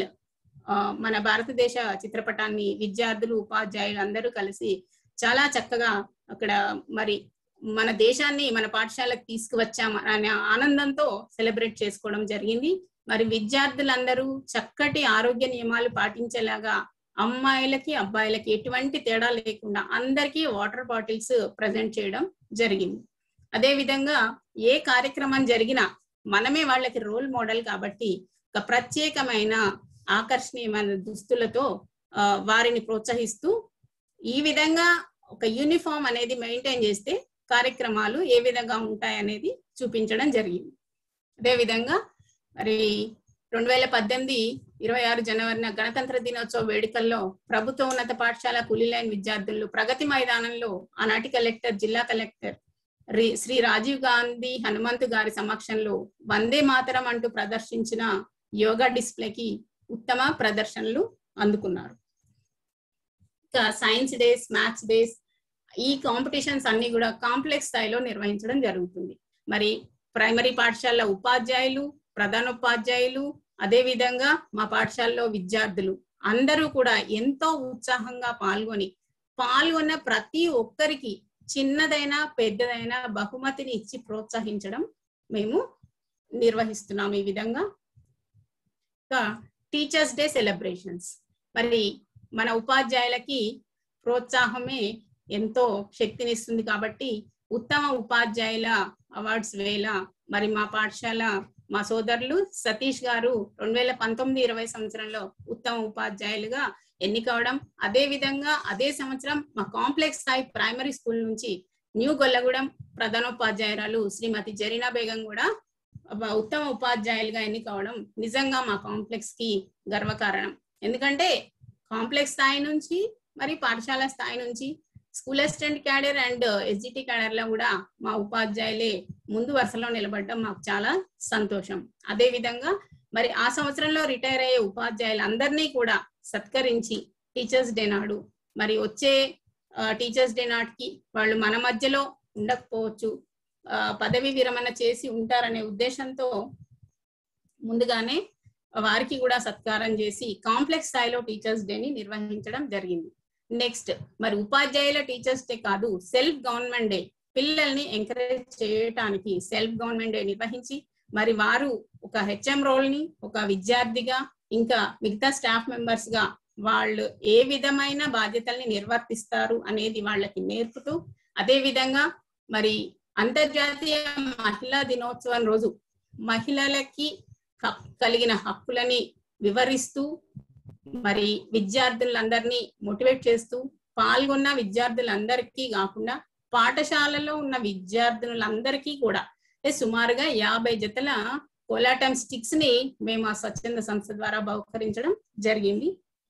Speaker 1: మన భారతదేశ చిత్రపటాన్ని విద్యార్థులు ఉపాధ్యాయులు అందరూ కలిసి చాలా చక్కగా అక్కడ మరి మన దేశాన్ని మన పాఠశాలకు తీసుకువచ్చాం అనే ఆనందంతో సెలబ్రేట్ చేసుకోవడం జరిగింది. మరి విద్యార్థులందరూ చక్కటి ఆరోగ్య నియమాలు పాటించేలాగా అమ్మాయిలకి అబ్బాయిలకి ఎటువంటి తేడా లేకుండా అందరికీ వాటర్ బాటిల్స్ ప్రజెంట్ చేయడం జరిగింది. అదే విధంగా ఏ కార్యక్రమం జరిగినా మనమే వాళ్ళకి రోల్ మోడల్ కాబట్టి ఒక ప్రత్యేకమైన ఆకర్షణీయమైన దుస్తులతో వారిని ప్రోత్సహిస్తూ ఈ విధంగా ఒక యూనిఫామ్ అనేది మెయింటైన్ చేస్తే కార్యక్రమాలు ఏ విధంగా ఉంటాయి అనేది చూపించడం జరిగింది. అదే విధంగా మరి రెండు వేల పద్దెనిమిది ఇరవై ఆరు జనవరిన గణతంత్ర దినోత్సవ వేడుకల్లో ప్రభుత్వ ఉన్నత పాఠశాల కూలీ లైన్ విద్యార్థులు ప్రగతి మైదానంలో ఆనాటి కలెక్టర్ జిల్లా కలెక్టర్ శ్రీ రాజీవ్ గాంధీ హనుమంతు గారి సమక్షంలో వందే మాతరం అంటూ ప్రదర్శించిన యోగా డిస్ప్లేకి ఉత్తమ ప్రదర్శనలు అందుకున్నారు. ఇంకా సైన్స్ డేస్, మ్యాథ్స్ డేస్, ఈ కాంపిటీషన్స్ అన్ని కూడా కాంప్లెక్స్ స్థాయిలో నిర్వహించడం జరుగుతుంది. మరి ప్రైమరీ పాఠశాల ఉపాధ్యాయులు, ప్రధానోపాధ్యాయులు, అదే విధంగా మా పాఠశాలలో విద్యార్థులు అందరూ కూడా ఎంతో ఉత్సాహంగా పాల్గొని పాల్గొన్న ప్రతి ఒక్కరికి చిన్నదైనా పెద్దదైనా బహుమతిని ఇచ్చి ప్రోత్సహించడం మేము నిర్వహిస్తున్నాం. ఈ విధంగా టీచర్స్ డే సెలబ్రేషన్స్. మరి మన ఉపాధ్యాయులకి ప్రోత్సాహమే ఎంతో శక్తినిస్తుంది కాబట్టి ఉత్తమ ఉపాధ్యాయుల అవార్డ్స్ వేళ మరి మా పాఠశాల మా సోదరులు సతీష్ గారు రెండు వేల పంతొమ్మిది ఇరవై సంవత్సరంలో ఉత్తమ ఉపాధ్యాయులుగా ఎన్నికవడం, అదే విధంగా అదే సంవత్సరం మా కాంప్లెక్స్ స్థాయి ప్రైమరీ స్కూల్ నుంచి న్యూ గొల్లగూడెం ప్రధానోపాధ్యాయురాలు శ్రీమతి జరీనా బేగం కూడా ఉత్తమ ఉపాధ్యాయులుగా ఎన్నికవడం నిజంగా మా కాంప్లెక్స్ కి గర్వకారణం. ఎందుకంటే కాంప్లెక్స్ స్థాయి నుంచి మరి పాఠశాల స్థాయి నుంచి school assistant cadre and SGT cadre లో కూడా మా ఉపాధ్యాయులే ముందు వరుసలో నిలబడడం మాకు చాలా సంతోషం. అదే విధంగా మరి ఆ సంవత్సరంలో రిటైర్ అయ్యే ఉపాధ్యాయులందరినీ కూడా సత్కరించి టీచర్స్ డే నాడు మరి వచ్చే టీచర్స్ డే నాటికి వాళ్ళు మన మధ్యలో ఉండకపోవచ్చు, పదవి విరమణ చేసి ఉంటారనే ఉద్దేశంతో ముందుగానే వారికి కూడా సత్కారం చేసి కాంప్లెక్స్ స్థాయిలో టీచర్స్ డేని నిర్వహించడం జరిగింది. నెక్స్ట్ మరి ఉపాధ్యాయుల టీచర్స్ డే కాదు, సెల్ఫ్ గవర్నమెంట్ డే పిల్లల్ని ఎంకరేజ్ చేయడానికి సెల్ఫ్ గవర్నమెంట్ డే నిర్వహించి మరి వారు ఒక హెచ్ఎం రోల్ ని ఒక విద్యార్థిగా ఇంకా మిగతా స్టాఫ్ మెంబర్స్ గా వాళ్ళు ఏ విధమైన బాధ్యతల్ని నిర్వర్తిస్తారు అనేది వాళ్ళకి నేర్పుతూ, అదే విధంగా మరి అంతర్జాతీయ మహిళా దినోత్సవం రోజు మహిళలకి కలిగిన హక్కులని వివరిస్తూ మరి విద్యార్థులందరినీ మోటివేట్ చేస్తూ పాల్గొన్న విద్యార్థులందరికీ కాకుండా పాఠశాలలో ఉన్న విద్యార్థులందరికీ కూడా సుమారుగా యాభై జతల కోలాటం స్టిక్స్ ని మేము ఆ స్వచ్ఛంద సంస్థ ద్వారా బహుకరించడం జరిగింది.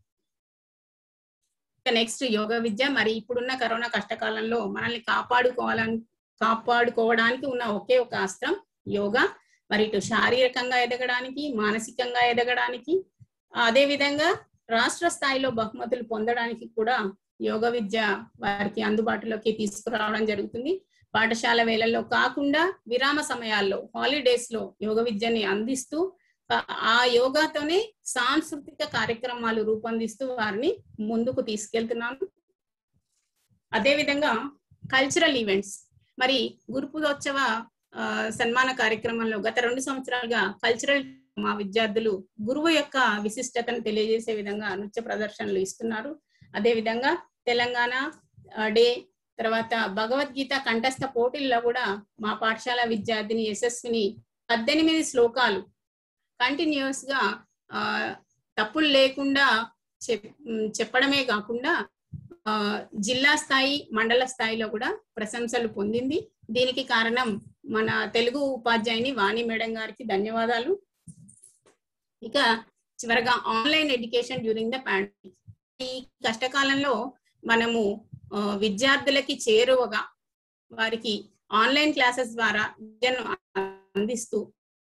Speaker 1: నెక్స్ట్ యోగా విద్య. మరి ఇప్పుడున్న కరోనా కష్టకాలంలో మనల్ని కాపాడుకోవాలని కాపాడుకోవడానికి ఉన్న ఒకే ఒక అస్త్రం యోగా. మరి ఇటు శారీరకంగా ఎదగడానికి, మానసికంగా ఎదగడానికి, అదే విధంగా రాష్ట్ర స్థాయిలో బహుమతులు పొందడానికి కూడా యోగ విద్య వారికి అందుబాటులోకి తీసుకురావడం జరుగుతుంది. పాఠశాల వేళల్లో కాకుండా విరామ సమయాల్లో హాలిడేస్ లో యోగ విద్యని అందిస్తూ ఆ యోగాతోనే సాంస్కృతిక కార్యక్రమాలు రూపొందిస్తూ వారిని ముందుకు తీసుకెళ్తున్నాను. అదే విధంగా కల్చరల్ ఈవెంట్స్. మరి గురుపూజోత్సవ సన్మాన కార్యక్రమంలో గత రెండు సంవత్సరాలుగా కల్చరల్ మా విద్యార్థులు గురువు యొక్క విశిష్టతను తెలియజేసే విధంగా నృత్య ప్రదర్శనలు ఇస్తున్నారు. అదే విధంగా తెలంగాణ డే తర్వాత భగవద్గీత కంఠస్థ పోటీల్లో కూడా మా పాఠశాల విద్యార్థిని యశస్విని పద్దెనిమిది శ్లోకాలు కంటిన్యూస్ గా ఆ తప్పులు లేకుండా చెప్పడమే కాకుండా ఆ జిల్లా స్థాయి మండల స్థాయిలో కూడా ప్రశంసలు పొందింది. దీనికి కారణం మన తెలుగు ఉపాధ్యాయుని వాణి మేడం గారికి ధన్యవాదాలు. ఇక చివరగా online education during the pandemic. ఈ కష్టకాలంలో మనము విద్యార్థులకి చేరువగా వారికి ఆన్లైన్ క్లాసెస్ ద్వారా విద్యను అందిస్తూ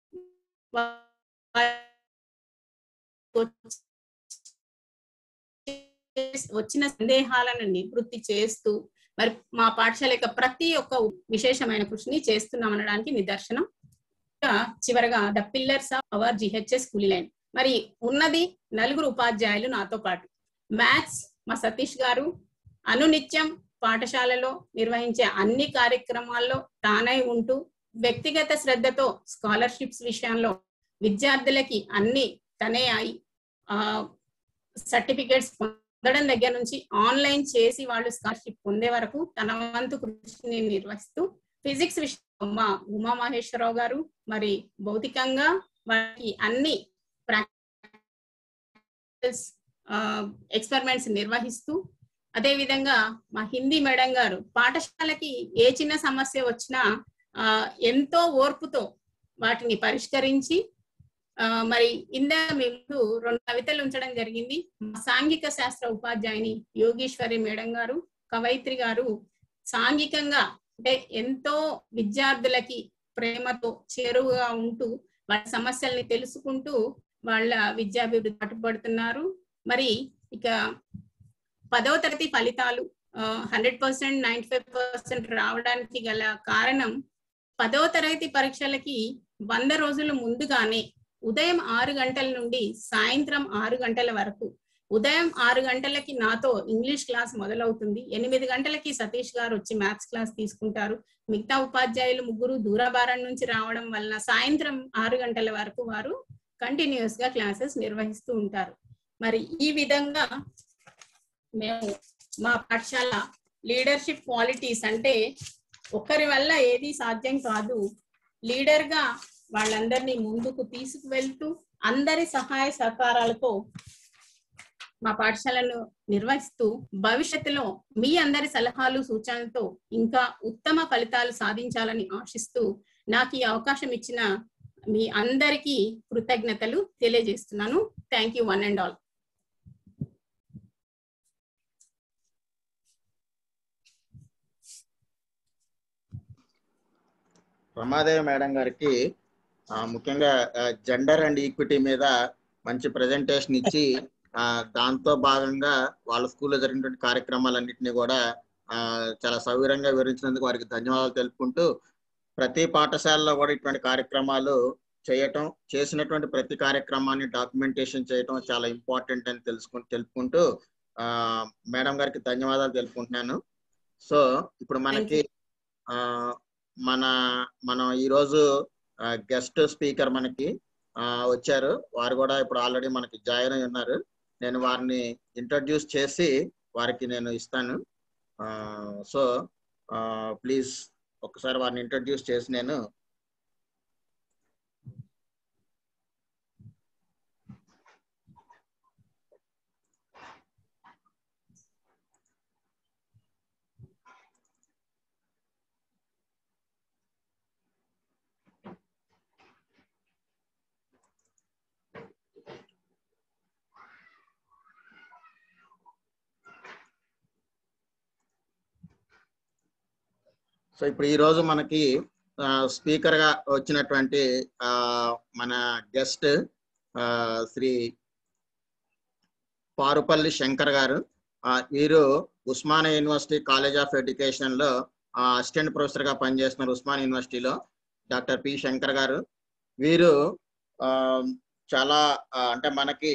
Speaker 1: వచ్చిన సందేహాలను నివృత్తి చేస్తూ మరి మా పాఠశాల యొక్క ప్రతి ఒక్క విశేషమైన కృషిని చేస్తున్నాం అనడానికి నిదర్శనం. చివరగా the pillars of our GHS school line. మరి ఉన్నది నలుగురు ఉపాధ్యాయులు నాతో పాటు. మ్యాథ్స్ మా సతీష్ గారు అనునిత్యం పాఠశాలలో నిర్వహించే అన్ని కార్యక్రమాల్లో తానై ఉంటూ వ్యక్తిగత శ్రద్ధతో స్కాలర్షిప్స్ విషయంలో విద్యార్థులకి అన్ని తనే అయి ఆ సర్టిఫికేట్స్ పొందడం దగ్గర నుంచి ఆన్లైన్ చేసి వాళ్ళు స్కాలర్షిప్ పొందే వరకు తన వంతు కృషిని నిర్వహిస్తూ, ఫిజిక్స్ విషయం మా ఉమా మహేశ్వరరావు గారు మరి భౌతికంగా వారికి అన్ని ప్రాక్టికల్స్ ఎక్స్పెరిమెంట్స్ నిర్వహిస్తూ, అదే విధంగా మా హిందీ మేడం గారు పాఠశాలకి ఏ చిన్న సమస్య వచ్చినా ఆ ఎంతో ఓర్పుతో వాటిని పరిష్కరించి ఆ మరి ఇందా మేము రెండు కవితలు ఉంచడం జరిగింది. సాంఘిక శాస్త్ర ఉపాధ్యాయుని యోగేశ్వరి మేడం గారు, కవయిత్రి గారు సాంఘికంగా అంటే ఎంతో విద్యార్థులకి ప్రేమతో చేరువుగా ఉంటూ వాళ్ళ సమస్యల్ని తెలుసుకుంటూ వాళ్ళ విద్యాభివృద్ధి పట్టుబడుతున్నారు. మరి ఇక పదవ తరగతి ఫలితాలు hundred percent ninety five percent రావడానికి గల కారణం పదవ తరగతి పరీక్షలకి వంద రోజులు ముందుగానే ఉదయం ఆరు గంటల నుండి సాయంత్రం ఆరు గంటల వరకు ఉదయం ఆరు గంటలకి నాతో ఇంగ్లీష్ క్లాస్ మొదలవుతుంది. ఎనిమిది గంటలకి సతీష్ గారు వచ్చి మ్యాథ్స్ క్లాస్ తీసుకుంటారు. మిగతా ఉపాధ్యాయులు ముగ్గురు దూరభారం నుంచి రావడం వలన సాయంత్రం ఆరు గంటల వరకు వారు కంటిన్యూస్ గా క్లాసెస్ నిర్వహిస్తూ ఉంటారు. మరి ఈ విధంగా మేము మా పాఠశాల లీడర్షిప్ క్వాలిటీస్ అంటే ఒకరి వల్ల ఏది సాధ్యం కాదు, లీడర్ గా వాళ్ళందరినీ ముందుకు తీసుకువెళ్తూ అందరి సహాయ సహకారాలతో మా పాఠశాలను నిర్వహిస్తూ భవిష్యత్తులో మీ అందరి సలహాలు సూచనలతో ఇంకా ఉత్తమ ఫలితాలు సాధించాలని ఆశిస్తూ నాకు ఈ అవకాశం ఇచ్చిన మీ అందరికీ కృతజ్ఞతలు తెలియజేస్తున్నాను. Thank you one and all.
Speaker 2: Ramadevi madam గారికి ముఖ్యంగా జెండర్ అండ్ ఈక్విటీ మీద మంచి ప్రెజెంటేషన్ ఇచ్చి దాంతో భాగంగా వాళ్ళ స్కూల్లో జరిగినటువంటి కార్యక్రమాలన్నింటినీ కూడా చాలా సౌకర్యంగా వివరించినందుకు వారికి ధన్యవాదాలు తెలుపుకుంటూ, ప్రతి పాఠశాలలో కూడా ఇటువంటి కార్యక్రమాలు చేయటం, చేసినటువంటి ప్రతి కార్యక్రమాన్ని డాక్యుమెంటేషన్ చేయటం చాలా ఇంపార్టెంట్ అని తెలుసుకు తెలుపుకుంటూ ఆ మేడం గారికి ధన్యవాదాలు తెలుపుకుంటున్నాను. సో ఇప్పుడు మనకి ఆ మన మనం ఈరోజు గెస్ట్ స్పీకర్ మనకి వచ్చారు. వారు కూడా ఇప్పుడు ఆల్రెడీ మనకి జాయిన్ అయి ఉన్నారు. నేను వారిని ఇంట్రడ్యూస్ చేసి వారికి నేను ఇస్తాను. సో ప్లీజ్ ఒకసారి వారిని ఇంట్రడ్యూస్ చేసి నేను సో ఇప్పుడు ఈరోజు మనకి స్పీకర్ గా వచ్చినటువంటి మన గెస్ట్ శ్రీ పారుపల్లి శంకర్ గారు. వీరు Osmania university college of education లో అసిస్టెంట్ ప్రొఫెసర్ గా పనిచేస్తున్నారు. ఉస్మానియా యూనివర్సిటీలో డాక్టర్ పి శంకర్ గారు. వీరు చాలా అంటే మనకి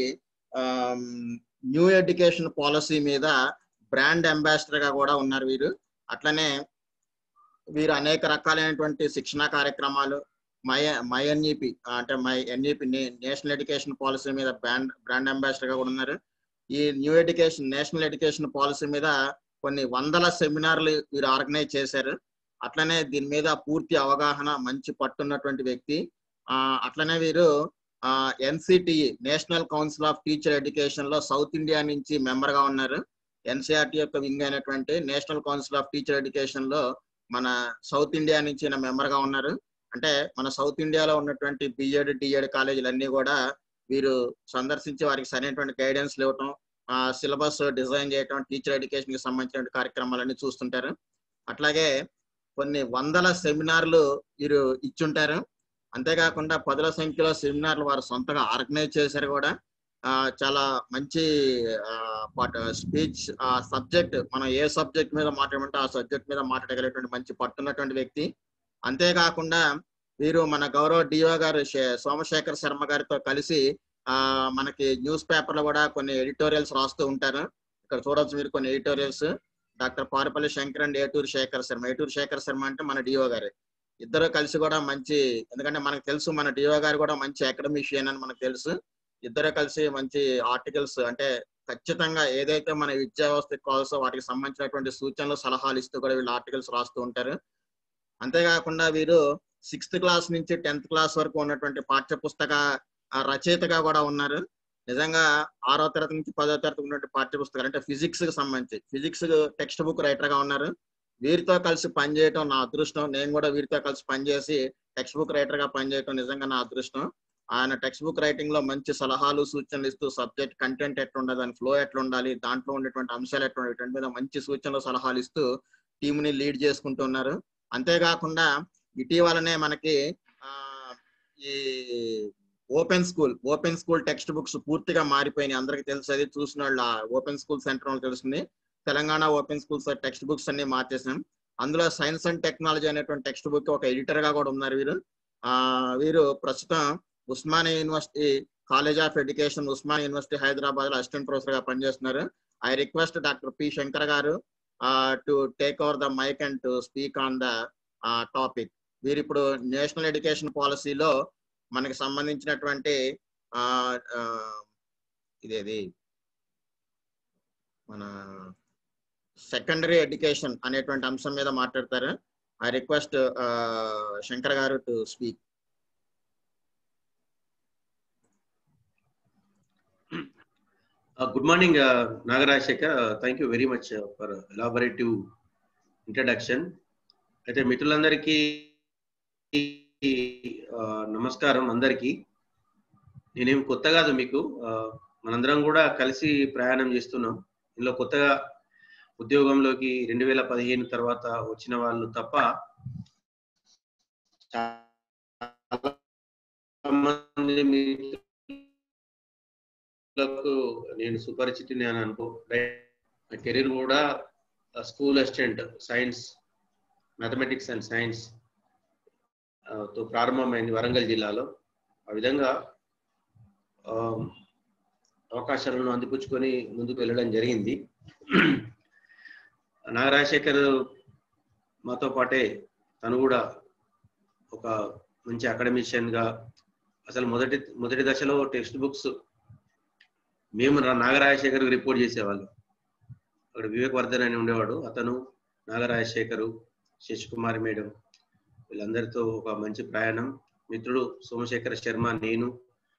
Speaker 2: న్యూ ఎడ్యుకేషన్ పాలసీ మీద బ్రాండ్ అంబాసిడర్ గా కూడా ఉన్నారు వీరు. అట్లనే వీరు అనేక రకాలైనటువంటి శిక్షణా కార్యక్రమాలు మై మై ఎన్ఈపి అంటే my NEP national education policy మీద బ్రాండ్ బ్రాండ్ అంబాసిడర్ గా కూడా ఉన్నారు. ఈ new education national education policy మీద కొన్ని వందల సెమినార్లు వీరు ఆర్గనైజ్ చేశారు. అట్లనే దీని మీద పూర్తి అవగాహన, మంచి పట్టున్నటువంటి వ్యక్తి. ఆ అట్లనే వీరు ఆ NCTE national council of teacher education లో సౌత్ ఇండియా నుంచి మెంబర్ గా ఉన్నారు. ఎన్సిఆర్టీ యొక్క వింగ్ అయినటువంటి national council of teacher education లో మన సౌత్ ఇండియా నుంచి మెంబర్ గా ఉన్నారు. అంటే మన సౌత్ ఇండియాలో ఉన్నటువంటి బిఎడ్ డిఎడ్ కాలేజీలు అన్ని కూడా వీరు సందర్శించి వారికి సరైనటువంటి గైడెన్స్ ఇవ్వటం, ఆ సిలబస్ డిజైన్ చేయటం, టీచర్ ఎడ్యుకేషన్ కి సంబంధించిన కార్యక్రమాలన్నీ చూస్తుంటారు. అట్లాగే కొన్ని వందల సెమినార్లు వీరు ఇచ్చుంటారు. అంతేకాకుండా పదుల సంఖ్యలో సెమినార్లు వారు సొంతంగా ఆర్గనైజ్ చేశారు కూడా. ఆ చాలా మంచి స్పీచ్ సబ్జెక్ట్, మనం ఏ సబ్జెక్ట్ మీద మాట్లాడమంటే ఆ సబ్జెక్ట్ మీద మాట్లాడగలిగేటువంటి మంచి పట్టున్నటువంటి వ్యక్తి. అంతేకాకుండా వీరు మన గౌరవ డిఓ గారు సోమశేఖర్ శర్మ గారితో కలిసి ఆ మనకి న్యూస్ పేపర్లో కూడా కొన్ని ఎడిటోరియల్స్ రాస్తూ ఉంటారు. ఇక్కడ చూడవచ్చు మీరు కొన్ని editorials. Doctor Parupalli Shankar and Eturu Shekar Sharma. Eturu Shekar Sharma అంటే మన డిఓ గారు. ఇద్దరు కలిసి కూడా మంచి, ఎందుకంటే మనకు తెలుసు మన డిఓ గారు కూడా మంచి అకాడమిషియన్ అని మనకు తెలుసు. ఇద్దరు కలిసి మంచి ఆర్టికల్స్, అంటే ఖచ్చితంగా ఏదైతే మన విద్యా వ్యవస్థకి కావాల్సో వాటికి సంబంధించినటువంటి సూచనలు సలహాలు ఇస్తూ కూడా వీళ్ళు ఆర్టికల్స్ రాస్తూ ఉంటారు. అంతేకాకుండా వీరు సిక్స్త్ క్లాస్ నుంచి టెన్త్ క్లాస్ వరకు ఉన్నటువంటి పాఠ్య పుస్తక రచయితగా కూడా ఉన్నారు. నిజంగా ఆరో తరగతి నుంచి పదో తరగతి ఉన్నటువంటి పాఠ్య పుస్తకాలు అంటే ఫిజిక్స్ కి సంబంధించి ఫిజిక్స్ టెక్స్ట్ బుక్ రైటర్ గా ఉన్నారు. వీరితో కలిసి పనిచేయటం నా అదృష్టం. నేను కూడా వీరితో కలిసి పనిచేసి టెక్స్ట్ బుక్ రైటర్ గా పనిచేయటం నిజంగా నా అదృష్టం. ఆయన టెక్స్ట్ బుక్ రైటింగ్ లో మంచి సలహాలు సూచనలు ఇస్తూ సబ్జెక్ట్ కంటెంట్ ఎట్లా ఉండాలి, దాని ఫ్లో ఎట్లా ఉండాలి, దాంట్లో ఉండేటువంటి అంశాలు ఎట్లా ఉండాలి, వీటి మీద మంచి సూచనలు సలహాలు ఇస్తూ టీంని లీడ్ చేసుకుంటున్నారు. అంతేకాకుండా ఇటీవలనే మనకి ఆ ఈ open school open school text books పూర్తిగా మారిపోయినాయి. అందరికి తెలుసు, అది చూసిన వాళ్ళ ఓపెన్ స్కూల్ సెంటర్ వాళ్ళు తెలుస్తుంది. Telangana open schools text books అన్ని మార్చేసాం. అందులో సైన్స్ అండ్ టెక్నాలజీ అనేటువంటి టెక్స్ట్ బుక్ ఒక ఎడిటర్ గా కూడా ఉన్నారు వీరు. ఆ వీరు ప్రస్తుతం Osmania university college of education, Osmania university Hyderabad లో అసిస్టెంట్ ప్రొఫెసర్ గా పనిచేస్తున్నారు. I request doctor P Shankar గారు to take over the mic and to speak on the topic. వీరు ఇప్పుడు నేషనల్ ఎడ్యుకేషన్ పాలసీలో మనకి సంబంధించినటువంటి ఇదేది మన సెకండరీ ఎడ్యుకేషన్ అనేటువంటి అంశం మీద మాట్లాడతారు. ఐ రిక్వెస్ట్ శంకర్ గారు to speak.
Speaker 3: Uh, good morning, uh, Nagarajshekhar. Uh, thank you very much uh, for elaborative introduction. అయితే మిత్రులందరికీ నమస్కారం. అందరికీ నేనేం కొత్త కాదు మీకు, మనందరం కూడా కలిసి ప్రయాణం చేస్తున్నాం. ఇందులో కొత్తగా ఉద్యోగంలోకి రెండు వేల పదిహేను తర్వాత వచ్చిన వాళ్ళు తప్ప చాలా మంది నేను సుపరిచితిని అని అనుకో. నా కెరీర్ కూడా school assistant science, mathematics and science తో ప్రారంభమైంది వరంగల్ జిల్లాలో. ఆ విధంగా అవకాశాలను అందిపుచ్చుకొని ముందుకు వెళ్ళడం జరిగింది. నాగరాజశేఖర్ మాతో పాటే తను కూడా ఒక మంచి అకాడమిషియన్ గా, అసలు మొదటి మొదటి దశలో టెక్స్ట్ బుక్స్ మేము నాగరాజశేఖర్ రిపోర్ట్ చేసేవాళ్ళం. అక్కడ వివేక్ వర్ధన్ అని ఉండేవాడు, అతను, నాగరాజశేఖరు, శశికుమారి మేడం, వీళ్ళందరితో ఒక మంచి ప్రయాణం. మిత్రుడు సోమశేఖర శర్మ, నేను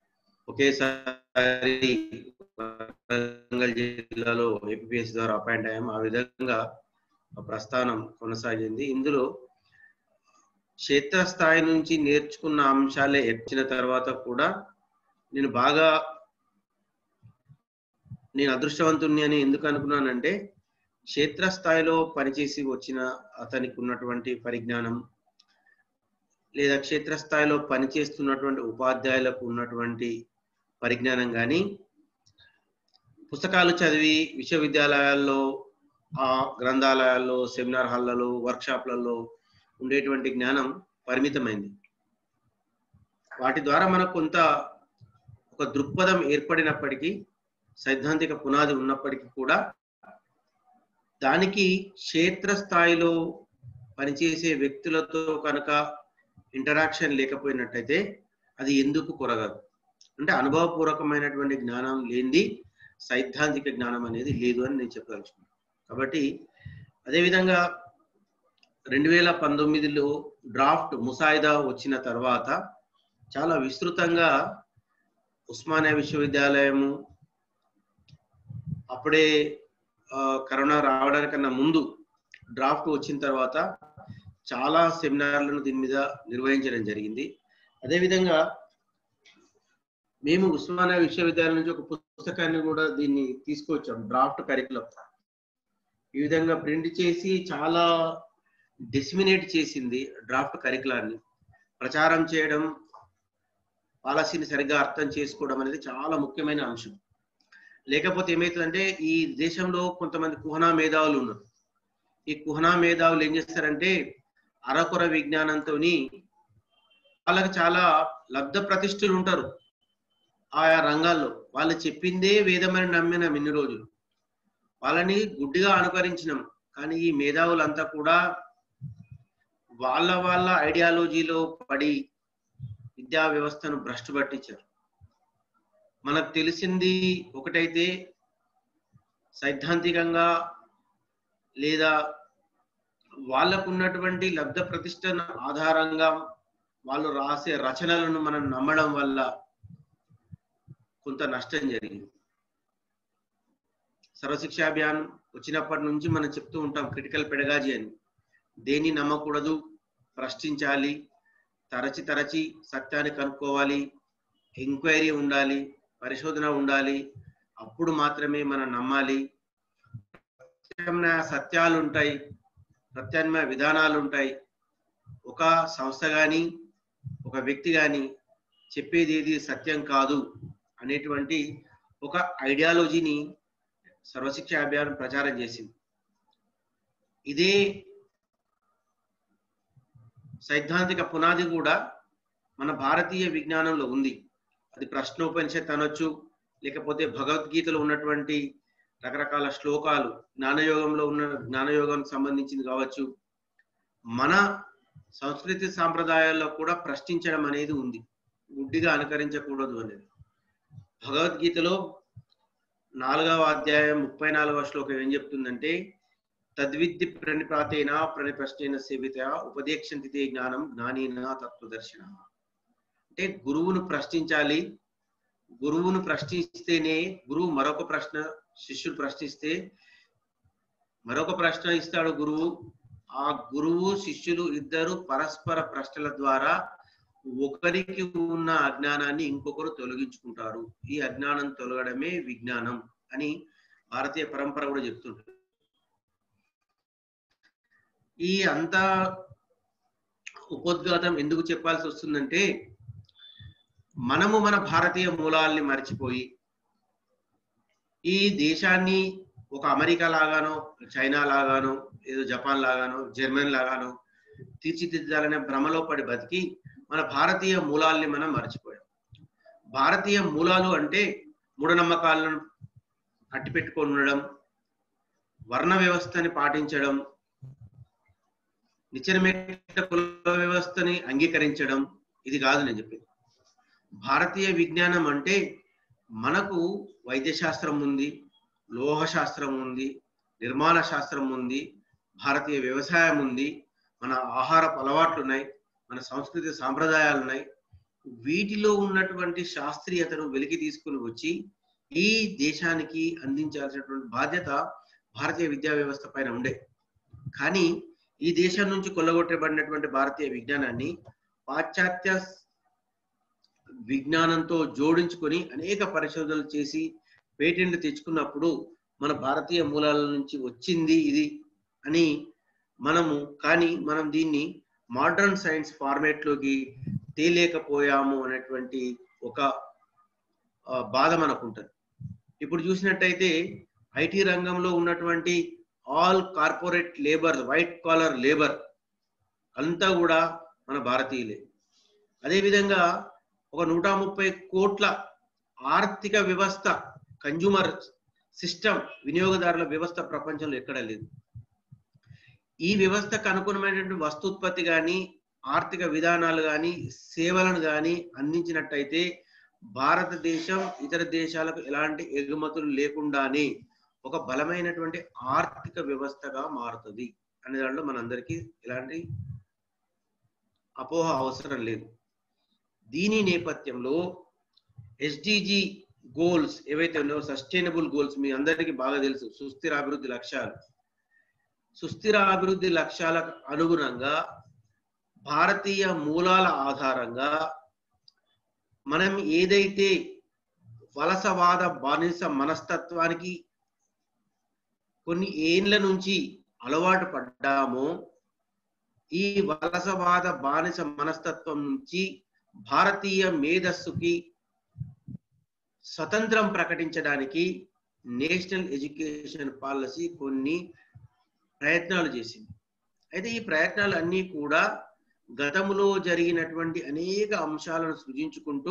Speaker 3: ఒకేసారి వరంగల్ జిల్లాలో ఏపీఎస్ ద్వారా అపాయింట్ అయ్యాము. ఆ విధంగా ప్రస్థానం కొనసాగింది. ఇందులో క్షేత్రస్థాయి నుంచి నేర్చుకున్న అంశాలే వచ్చిన తర్వాత కూడా నేను బాగా నేను అదృష్టవంతుణ్ణి అని ఎందుకు అనుకున్నానంటే, క్షేత్రస్థాయిలో పనిచేసి వచ్చిన అతనికి ఉన్నటువంటి పరిజ్ఞానం, లేదా క్షేత్రస్థాయిలో పనిచేస్తున్నటువంటి ఉపాధ్యాయులకు ఉన్నటువంటి పరిజ్ఞానం కానీ, పుస్తకాలు చదివి విశ్వవిద్యాలయాల్లో, ఆ గ్రంథాలయాల్లో, సెమినార్ హాళ్లలో, వర్క్షాప్లలో ఉండేటువంటి జ్ఞానం పరిమితమైంది. వాటి ద్వారా మనకు కొంత ఒక దృక్పథం ఏర్పడినప్పటికీ, సైద్ధాంతిక పునాది ఉన్నప్పటికీ కూడా దానికి క్షేత్రస్థాయిలో పనిచేసే వ్యక్తులతో కనుక ఇంటరాక్షన్ లేకపోయినట్టయితే అది ఎందుకు కొరగదు. అంటే అనుభవపూర్వకమైనటువంటి జ్ఞానం లేనిది సైద్ధాంతిక జ్ఞానం అనేది లేదు అని నేను చెప్పదలుచుకున్నాను. కాబట్టి అదేవిధంగా రెండు వేల పంతొమ్మిదిలో డ్రాఫ్ట్ ముసాయిదా వచ్చిన తర్వాత చాలా విస్తృతంగా ఉస్మానియా విశ్వవిద్యాలయము, అప్పుడే కరోనా రావడానికన్నా ముందు డ్రాఫ్ట్ వచ్చిన తర్వాత చాలా సెమినార్లను దీని మీద నిర్వహించడం జరిగింది. అదేవిధంగా మేము ఉస్మానియా విశ్వవిద్యాలయం నుంచి ఒక పుస్తకాన్ని కూడా దీన్ని తీసుకొచ్చాం, డ్రాఫ్ట్ కరికులం. ఈ విధంగా ప్రింట్ చేసి చాలా డిస్మినేట్ చేసింది డ్రాఫ్ట్ కరికులాన్ని. ప్రచారం చేయడం, పాలసీని సరిగ్గా అర్థం చేసుకోవడం అనేది చాలా ముఖ్యమైన అంశం. లేకపోతే ఏమవుతుందంటే, ఈ దేశంలో కొంతమంది కుహనా మేధావులు ఉన్నారు. ఈ కుహనా మేధావులు ఏం చేస్తారంటే, అరకొర విజ్ఞానంతో వాళ్ళకి చాలా లబ్ధ ప్రతిష్ఠులు ఉంటారు ఆయా రంగాల్లో. వాళ్ళు చెప్పిందే వేదమని నమ్మినాం ఇన్ని రోజులు, వాళ్ళని గుడ్డిగా అనుకరించినాం. కానీ ఈ మేధావులంతా కూడా వాళ్ళ వాళ్ళ ఐడియాలజీలో పడి విద్యా వ్యవస్థను భ్రష్టు పట్టించారు. మనకు తెలిసింది ఒకటైతే, సైద్ధాంతికంగా లేదా వాళ్ళకు ఉన్నటువంటి లబ్ధ ప్రతిష్టన ఆధారంగా వాళ్ళు రాసే రచనలను మనం నమ్మడం వల్ల కొంత నష్టం జరిగింది. సర్వశిక్ష అభియాన్ వచ్చినప్పటి నుంచి మనం చెప్తూ ఉంటాం క్రిటికల్ పెడగాజీ అని. దేన్ని నమ్మకూడదు, ప్రశ్నించాలి, తరచి తరచి సత్యాన్ని కనుక్కోవాలి, ఎంక్వైరీ ఉండాలి, పరిశోధన ఉండాలి, అప్పుడు మాత్రమే మనం నమ్మాలి. ప్రత్యామ్నాయ సత్యాలు ఉంటాయి, ప్రత్యామ్నాయ విధానాలు ఉంటాయి. ఒక సంస్థ కానీ ఒక వ్యక్తి కానీ చెప్పేది ఏది సత్యం కాదు అనేటువంటి ఒక ఐడియాలజీని సర్వశిక్ష అభియాన్ ప్రచారం చేసింది. ఇదే సైద్ధాంతిక పునాది కూడా మన భారతీయ విజ్ఞానంలో ఉంది. అది ప్రశ్నోపనిషత్ అనొచ్చు, లేకపోతే భగవద్గీతలో ఉన్నటువంటి రకరకాల శ్లోకాలు, జ్ఞానయోగంలో ఉన్న జ్ఞానయోగానికి సంబంధించింది కావచ్చు. మన సంస్కృతి సాంప్రదాయాల్లో కూడా ప్రశ్నించడం అనేది ఉంది, గుడ్డిగా అనుకరించకూడదు అనేది. భగవద్గీతలో నాలుగవ అధ్యాయం ముప్పై నాలుగవ శ్లోకం ఏం చెప్తుందంటే, తద్విద్ది ప్రణిపాతేన ప్రణిప్రశ్నేన సేవిత ఉపదేక్షంతి జ్ఞానం జ్ఞానీన తత్వదర్శన. అంటే గురువును ప్రశ్నించాలి, గురువును ప్రశ్నిస్తేనే గురువు మరొక ప్రశ్న శిష్యుడు ప్రశ్నిస్తే మరొక ప్రశ్న ఇస్తాడు గురువు. ఆ గురువు శిష్యులు ఇద్దరు పరస్పర ప్రశ్నల ద్వారా ఒకరికి ఉన్న అజ్ఞానాన్ని ఇంకొకరు తొలగించుకుంటారు. ఈ అజ్ఞానం తొలగడమే విజ్ఞానం అని భారతీయ పరంపర కూడా చెప్తుంటారు. ఈ అంతా ఉపోద్ఘాతం ఎందుకు చెప్పాల్సి వస్తుందంటే, మనము మన భారతీయ మూలాల్ని మర్చిపోయి ఈ దేశాన్ని ఒక అమెరికా లాగానో, చైనా లాగానో, ఏదో జపాన్ లాగానో, జర్మనీ లాగానో తీర్చిదిద్దాలనే భ్రమలో పడి బతికి మన భారతీయ మూలాల్ని మనం మర్చిపోయాం. భారతీయ మూలాలు అంటే మూఢనమ్మకాలను అట్టిపెట్టుకొని ఉండడం, వర్ణ వ్యవస్థని పాటించడం, నిచ్చెనమెట్ల కుల వ్యవస్థని అంగీకరించడం, ఇది కాదు నేను చెప్పేది. భారతీయ విజ్ఞానం అంటే మనకు వైద్య శాస్త్రం ఉంది, లోహ శాస్త్రం ఉంది, నిర్మాణ శాస్త్రం ఉంది, భారతీయ వ్యవసాయం ఉంది, మన ఆహారపు అలవాట్లు ఉన్నాయి, మన సంస్కృతి సాంప్రదాయాలు ఉన్నాయి. వీటిలో ఉన్నటువంటి శాస్త్రీయతను వెలికి తీసుకుని వచ్చి ఈ దేశానికి అందించాల్సినటువంటి బాధ్యత భారతీయ విద్యా వ్యవస్థ పైన ఉండే. కానీ ఈ దేశం నుంచి కొల్లగొట్టబడినటువంటి భారతీయ విజ్ఞానాన్ని పాశ్చాత్య విజ్ఞానంతో జోడించుకొని అనేక పరిశోధనలు చేసి పేటెంట్లు తెచ్చుకున్నప్పుడు మన భారతీయ మూలాల నుంచి వచ్చింది ఇది అని మనము, కానీ మనం దీన్ని మోడర్న్ సైన్స్ ఫార్మేట్ లోకి తేలేకపోయాము అనేటువంటి ఒక బాధ మనకు ఉంటుంది. ఇప్పుడు చూసినట్టయితే ఐటీ రంగంలో ఉన్నటువంటి all corporate labour, white collar labour అంతా కూడా మన భారతీయులే. అదేవిధంగా ఒక నూట ముప్పై కోట్ల ఆర్థిక వ్యవస్థ, కన్జ్యూమర్ సిస్టమ్, వినియోగదారుల వ్యవస్థ ప్రపంచంలో ఎక్కడ లేదు. ఈ వ్యవస్థకు అనుగుణమైనటువంటి వస్తూత్పత్తి కానీ, ఆర్థిక విధానాలు కానీ, సేవలను కానీ అందించినట్టయితే భారతదేశం ఇతర దేశాలకు ఎలాంటి ఎగుమతులు లేకుండానే ఒక బలమైనటువంటి ఆర్థిక వ్యవస్థగా మారుతుంది అనే దాంట్లో మనందరికీ ఎలాంటి అపోహ అవసరం లేదు. దీని నేపథ్యంలో ఎస్డిజి గోల్స్ ఏవైతే ఉన్నాయో, సస్టైనబుల్ గోల్స్ మీ అందరికీ బాగా తెలుసు, సుస్థిర అభివృద్ధి లక్ష్యాలు. సుస్థిర అభివృద్ధి లక్ష్యాలకు అనుగుణంగా భారతీయ మూలాల ఆధారంగా మనం ఏదైతే వలసవాద బానిస మనస్తత్వానికి కొన్ని ఏండ్ల నుంచి అలవాటు పడ్డామో, ఈ వలసవాద బానిస మనస్తత్వం నుంచి భారతీయ మేధస్సుకి స్వతంత్రం ప్రకటించడానికి నేషనల్ ఎడ్యుకేషన్ పాలసీ కొన్ని ప్రయత్నాలు చేసింది. అయితే ఈ ప్రయత్నాలు అన్నీ కూడా గతంలో జరిగినటువంటి అనేక అంశాలను సృజించుకుంటూ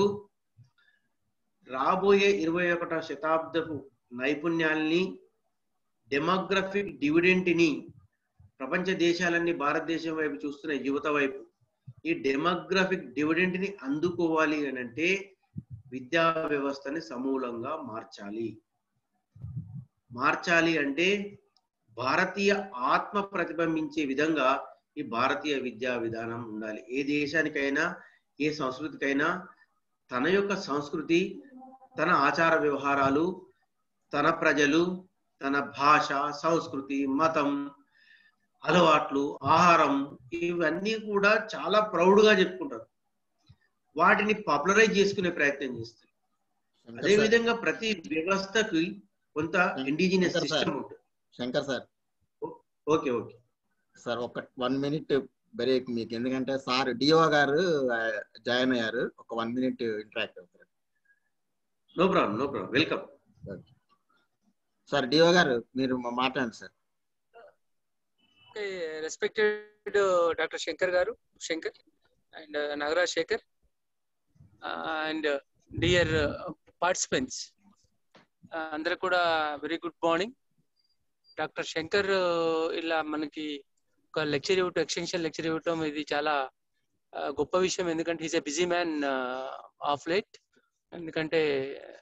Speaker 3: రాబోయే ఇరవై ఒకటవ శతాబ్దపు నైపుణ్యాల్ని, డెమోగ్రఫిక్ డివిడెంట్ని ప్రపంచ దేశాలన్నీ భారతదేశం వైపు చూస్తున్న యువత వైపు ఈ డెమోగ్రఫిక్ డివిడెంట్ని అందుకోవాలి అని అంటే విద్యా వ్యవస్థని సమూలంగా మార్చాలి. మార్చాలి అంటే భారతీయ ఆత్మ ప్రతిబింబించే విధంగా ఈ భారతీయ విద్యా విధానం ఉండాలి. ఏ దేశానికైనా, ఏ సంస్కృతికైనా తన యొక్క సంస్కృతి, తన ఆచార వ్యవహారాలు, తన ప్రజలు, తన భాష, సంస్కృతి, మతం, అలవాట్లు, ఆహారం ఇవన్నీ కూడా చాలా ప్రౌడ్గా చెప్పుకుంటారు. వాటిని పాపులరైజ్ చేసుకునే ప్రయత్నం చేస్తారు. అదేవిధంగా ప్రతి వ్యవస్థకి కొంత ఇండిజినియస్ సిస్టమ్ ఉంటుంది.
Speaker 2: Shankar sir,
Speaker 3: okay okay
Speaker 2: sir ఒక వన్ మినిట్ బ్రేక్ మీకు, ఎందుకంటే సార్ డిఓ గారు జాయిన్ అయ్యారు. ఒక వన్ మినిట్ ఇంటరాక్ట్ అవుతారు.
Speaker 3: No problem, no problem, welcome
Speaker 2: sir. DO గారు మీరు మాట్లాడండి సార్.
Speaker 4: రెస్పెక్టెడ్ డాక్టర్ శంకర్ గారు, Shankar and Nagaraj Shekar and dear participants అందరూ కూడా very good morning. Doctor Shankar ఇలా మనకి ఒక లెక్చర్ ఇవ్వటం, ఎక్స్టెన్షన్ లెక్చర్ ఇవ్వటం ఇది చాలా గొప్ప విషయం. ఎందుకంటే is a busy man of light. ఎందుకంటే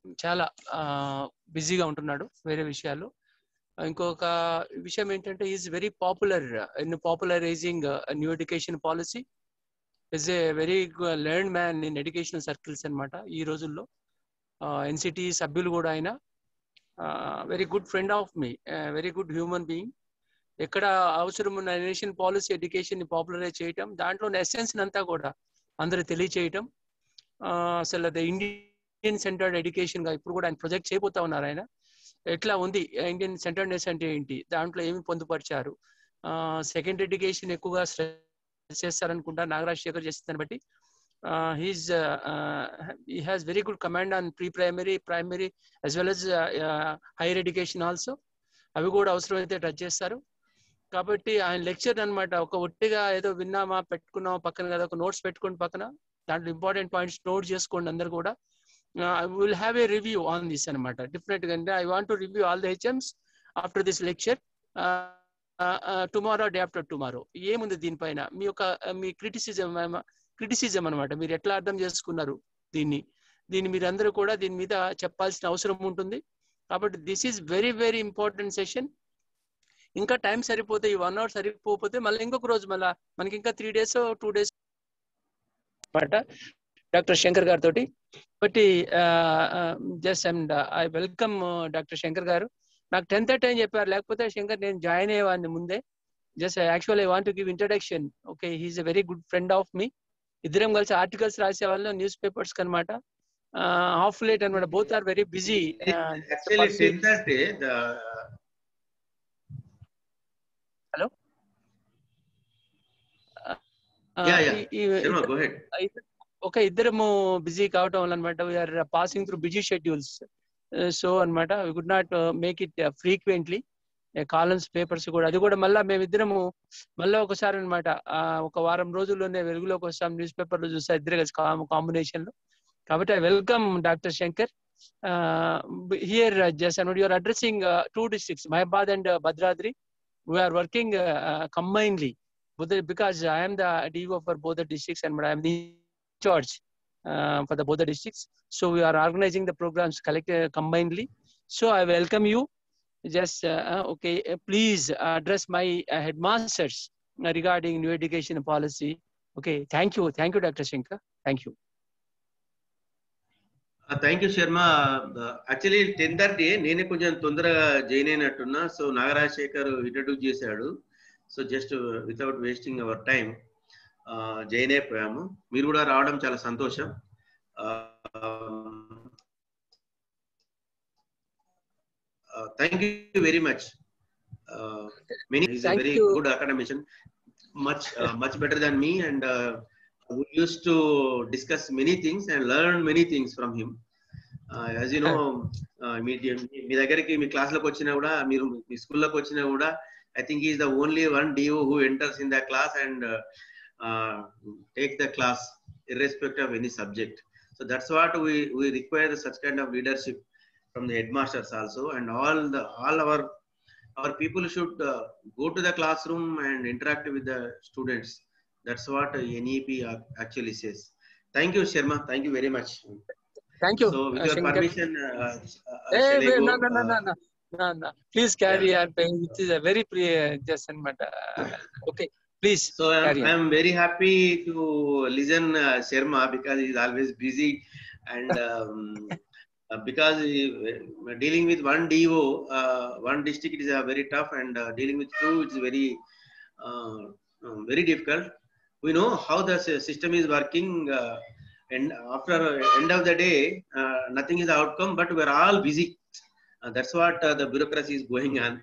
Speaker 4: చాలా బిజీగా ఉంటున్నాడు వేరే విషయాలు. ఇంకొక విషయం ఏంటంటే is very popular in popularizing new education policy. Is a very learn man in educational circles అనమాట ఈ రోజుల్లో. ఎన్సిటి సభ్యులు కూడా ఆయన very good friend of me, very good human being. ఎక్కడ అవసరం ఉన్న నేషన్ పాలసీ ఎడ్యుకేషన్ ని పాపులరైజ్ చేయటం, దాంట్లో ఎసెన్స్ అంతా కూడా అందరూ తెలియచేయటం. అసలు అది ఇండియన్ సెంటర్డ్ ఎడ్యుకేషన్ గా ఇప్పుడు కూడా ఆయన ప్రొజెక్ట్ చేయబోతా ఉన్నారు. ఆయన ఎట్లా ఉంది ఇండియన్ సెంటర్డ్నెస్ అంటే ఏంటి, దాంట్లో ఏమి పొందుపరిచారు, సెకండ్ ఎడ్యుకేషన్ ఎక్కువగా స్ట్రెస్ చేస్తారనుకుంటా నాగరాజ్ శేఖర్ చేస్తుందని బట్టి. He's he has very good command on pre primary, primary as well as higher education also. అవి కూడా అవసరమైతే టచ్ చేస్తారు. కాబట్టి ఆయన లెక్చర్ అనమాట ఒక ఒట్టిగా ఏదో విన్నామా పెట్టుకున్నామా పక్కన కదా, ఒక నోట్స్ పెట్టుకోండి పక్కన, దాంట్లో ఇంపార్టెంట్ పాయింట్స్ నోట్ చేసుకోండి అందరు కూడా. I will have a review on this అనమాట డెఫినెట్ గా. అంటే I want to review all the HMs after this lecture tomorrow, day after tomorrow. ఏముంది దీనిపైన మీ యొక్క మీ క్రిటిసిజం క్రిటిసిజం అనమాట, మీరు ఎట్లా అర్థం చేసుకున్నారు దీన్ని, దీన్ని మీరు అందరూ కూడా దీని మీద చెప్పాల్సిన అవసరం ఉంటుంది. కాబట్టి this is very very important session. ఇంకా టైం సరిపోతే ఈ వన్ అవర్ సరిపోతే మళ్ళీ ఇంకొక రోజు మళ్ళీ మనకి ఇంకా త్రీ డేస్ టూ డేస్ అనమాట డాక్టర్ శంకర్ గారితో. బట్టి just and I welcome doctor Shankar గారు. నాకు టెన్ థర్టీ అని చెప్పారు, లేకపోతే శంకర్ నేను జాయిన్ అయ్యేవాడిని ముందే. Just actual I want to give introduction. Okay, he's a very good friend of me. ఇద్దరం కలిసి ఆర్టికల్స్ రాసేవాళ్ళు న్యూస్ పేపర్స్ కనమాట. హాఫ్ లేట్ అనమాట, both are very busy. Hello, ఒక ఇద్దరము బిజీ కావటం వల్ల అనమాట we're passing through busy schedules. So అనమాట we could not make it frequently. Columns papers కూడా అది కూడా మళ్ళీ మేమిద్దరము మళ్ళీ ఒకసారి అనమాట ఒక వారం రోజుల్లోనే వెలుగులోకి వస్తాం, న్యూస్ పేపర్లో చూస్తాం ఇద్దరు కలిసి కాంబినేషన్ లో. కాబట్టి I welcome doctor Shankar here. Just and you're addressing two districts, Mahabad and Bhadradri. We are working uh, uh, combinedly because I am the D O for both the districts and I am the charge uh, for the both the districts. So we are organizing the programs collectively combinedly. So I welcome you. Just uh, okay, please address my uh, headmasters regarding new education policy. Okay, thank you, thank you, Doctor Shankar. Thank you.
Speaker 3: Thank you Sharma. Actually ten thirty నేనే కొంచెం తొందరగా join అయినట్టున్నా. So Nagaraj Shekar introduce చేశాడు. So just without wasting our time join అయిపోయాము. మీరు కూడా రావడం చాలా సంతోషం. Thank you very much. Many is a very good academician, much much better than me, and we used to discuss many things and learn many things from him. Uh, as you know, uh, మీ మీ దగ్గరికి మీ క్లాస్లోకి వచ్చినా కూడా, మీరు మీ స్కూల్లోకి వచ్చినా కూడా, I think he is the only one D O who enters in the class and uh, uh, take the class irrespective of any subject. So that's what we we require, such kind of leadership from the headmasters also, and all the all our our people should uh, go to the classroom and interact with the students. That's what N E P actually says. Thank you, Sharma. Thank you very much.
Speaker 4: Thank you.
Speaker 3: So, with your
Speaker 4: Shankar.
Speaker 3: permission, uh, uh,
Speaker 4: hey,
Speaker 3: shall I go?
Speaker 4: no, no, no, no, no, no, no. Please carry
Speaker 3: Yeah.
Speaker 4: on. It is a very pre just but uh, okay. Please.
Speaker 3: So I'm,
Speaker 4: carry on.
Speaker 3: I'm very happy to listen uh, Sharma because he's always busy, and um, uh, because he, uh, dealing with one D O, uh, one district is uh, very tough, and uh, dealing with two it's very uh, uh, very difficult. We know how the system is working, uh, and after end of the day, uh, nothing is the outcome, but we're all busy. Uh, that's what uh, the bureaucracy is going on.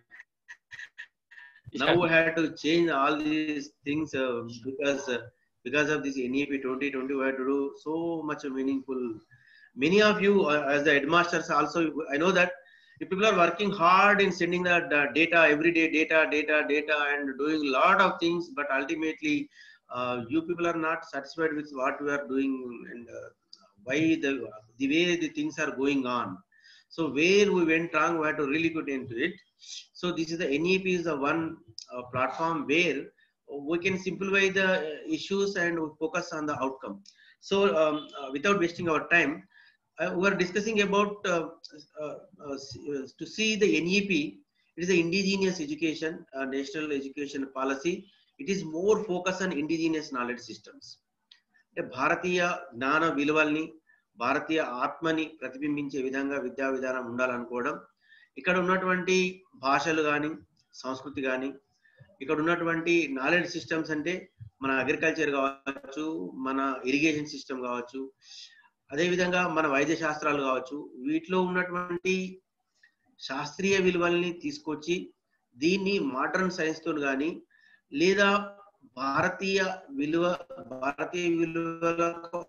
Speaker 3: Yeah. Now we have to change all these things uh, because uh, because of this N E P twenty twenty, we have to do so much meaningful. Many of you, uh, as the headmasters, also I know that if people are working hard in sending the, the data every day, data, data, data, and doing a lot of things, but ultimately. Uh, you people are not satisfied with what we are doing, and uh, why the the way the things are going on. So where we went wrong, we have to really get into it. So this is the N E P is the one uh, platform where we can simplify the issues and focus on the outcome. So um, uh, without wasting our time, uh, we are discussing about uh, uh, uh, to see the N E P. It is the indigenous education, uh, national education policy. It is more focused on indigenous knowledge systems. అంటే భారతీయ జ్ఞాన విలువల్ని, భారతీయ ఆత్మని ప్రతిబింబించే విధంగా విద్యా విధానం ఉండాలనుకోవడం. ఇక్కడ ఉన్నటువంటి భాషలు కానీ, సంస్కృతి కానీ, ఇక్కడ ఉన్నటువంటి నాలెడ్జ్ సిస్టమ్స్ అంటే మన అగ్రికల్చర్ కావచ్చు, మన ఇరిగేషన్ సిస్టమ్ కావచ్చు, అదేవిధంగా మన వైద్య శాస్త్రాలు కావచ్చు, వీటిలో ఉన్నటువంటి శాస్త్రీయ విలువల్ని తీసుకొచ్చి దీన్ని మోడర్న్ సైన్స్ తో కానీ లేదా భారతీయ విలువ భారతీయ విలువలకు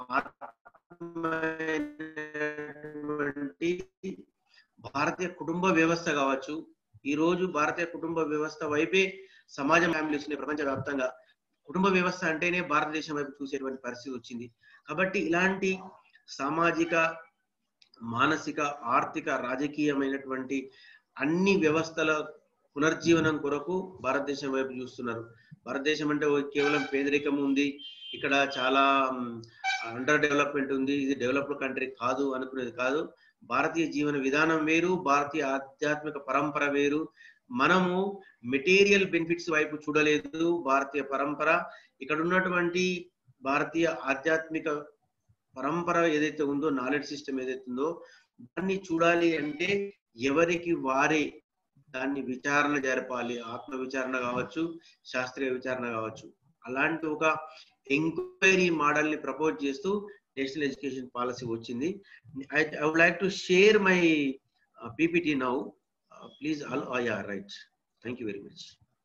Speaker 3: భారతీయ కుటుంబ వ్యవస్థ కావచ్చు, ఈ రోజు భారతీయ కుటుంబ వ్యవస్థ వైపే సమాజం ఫ్యామిలీస్ ప్రపంచవ్యాప్తంగా కుటుంబ వ్యవస్థ అంటేనే భారతదేశం వైపు చూసేటువంటి పరిస్థితి వచ్చింది. కాబట్టి ఇలాంటి సామాజిక, మానసిక, ఆర్థిక, రాజకీయమైనటువంటి అన్ని వ్యవస్థల పునర్జీవనం కొరకు భారతదేశం వైపు చూస్తున్నారు. భారతదేశం అంటే కేవలం పేదరికం ఉంది, ఇక్కడ చాలా అండర్ డెవలప్మెంట్ ఉంది, ఇది డెవలప్డ్ కంట్రీ కాదు అనుకునేది కాదు. భారతీయ జీవన విధానం వేరు, భారతీయ ఆధ్యాత్మిక పరంపర వేరు. మనము మెటీరియల్ బెనిఫిట్స్ వైపు చూడలేదు. భారతీయ పరంపర, ఇక్కడ ఉన్నటువంటి భారతీయ ఆధ్యాత్మిక పరంపర ఏదైతే ఉందో, నాలెడ్జ్ సిస్టమ్ ఏదైతే ఉందో, దాన్ని చూడాలి అంటే ఎవరికి వారే దాన్ని విచారణ జరపాలి. ఆత్మ విచారణ కావచ్చు, శాస్త్రీయ విచారణ కావచ్చు. అలాంటి ఒక ఎంక్వైరీ మోడల్ ని ప్రపోజ్ చేస్తూ నేషనల్ ఎడ్యుకేషన్ పాలసీ వచ్చింది. I I would like to share my PPT now. Please all ya right. Thank you very much.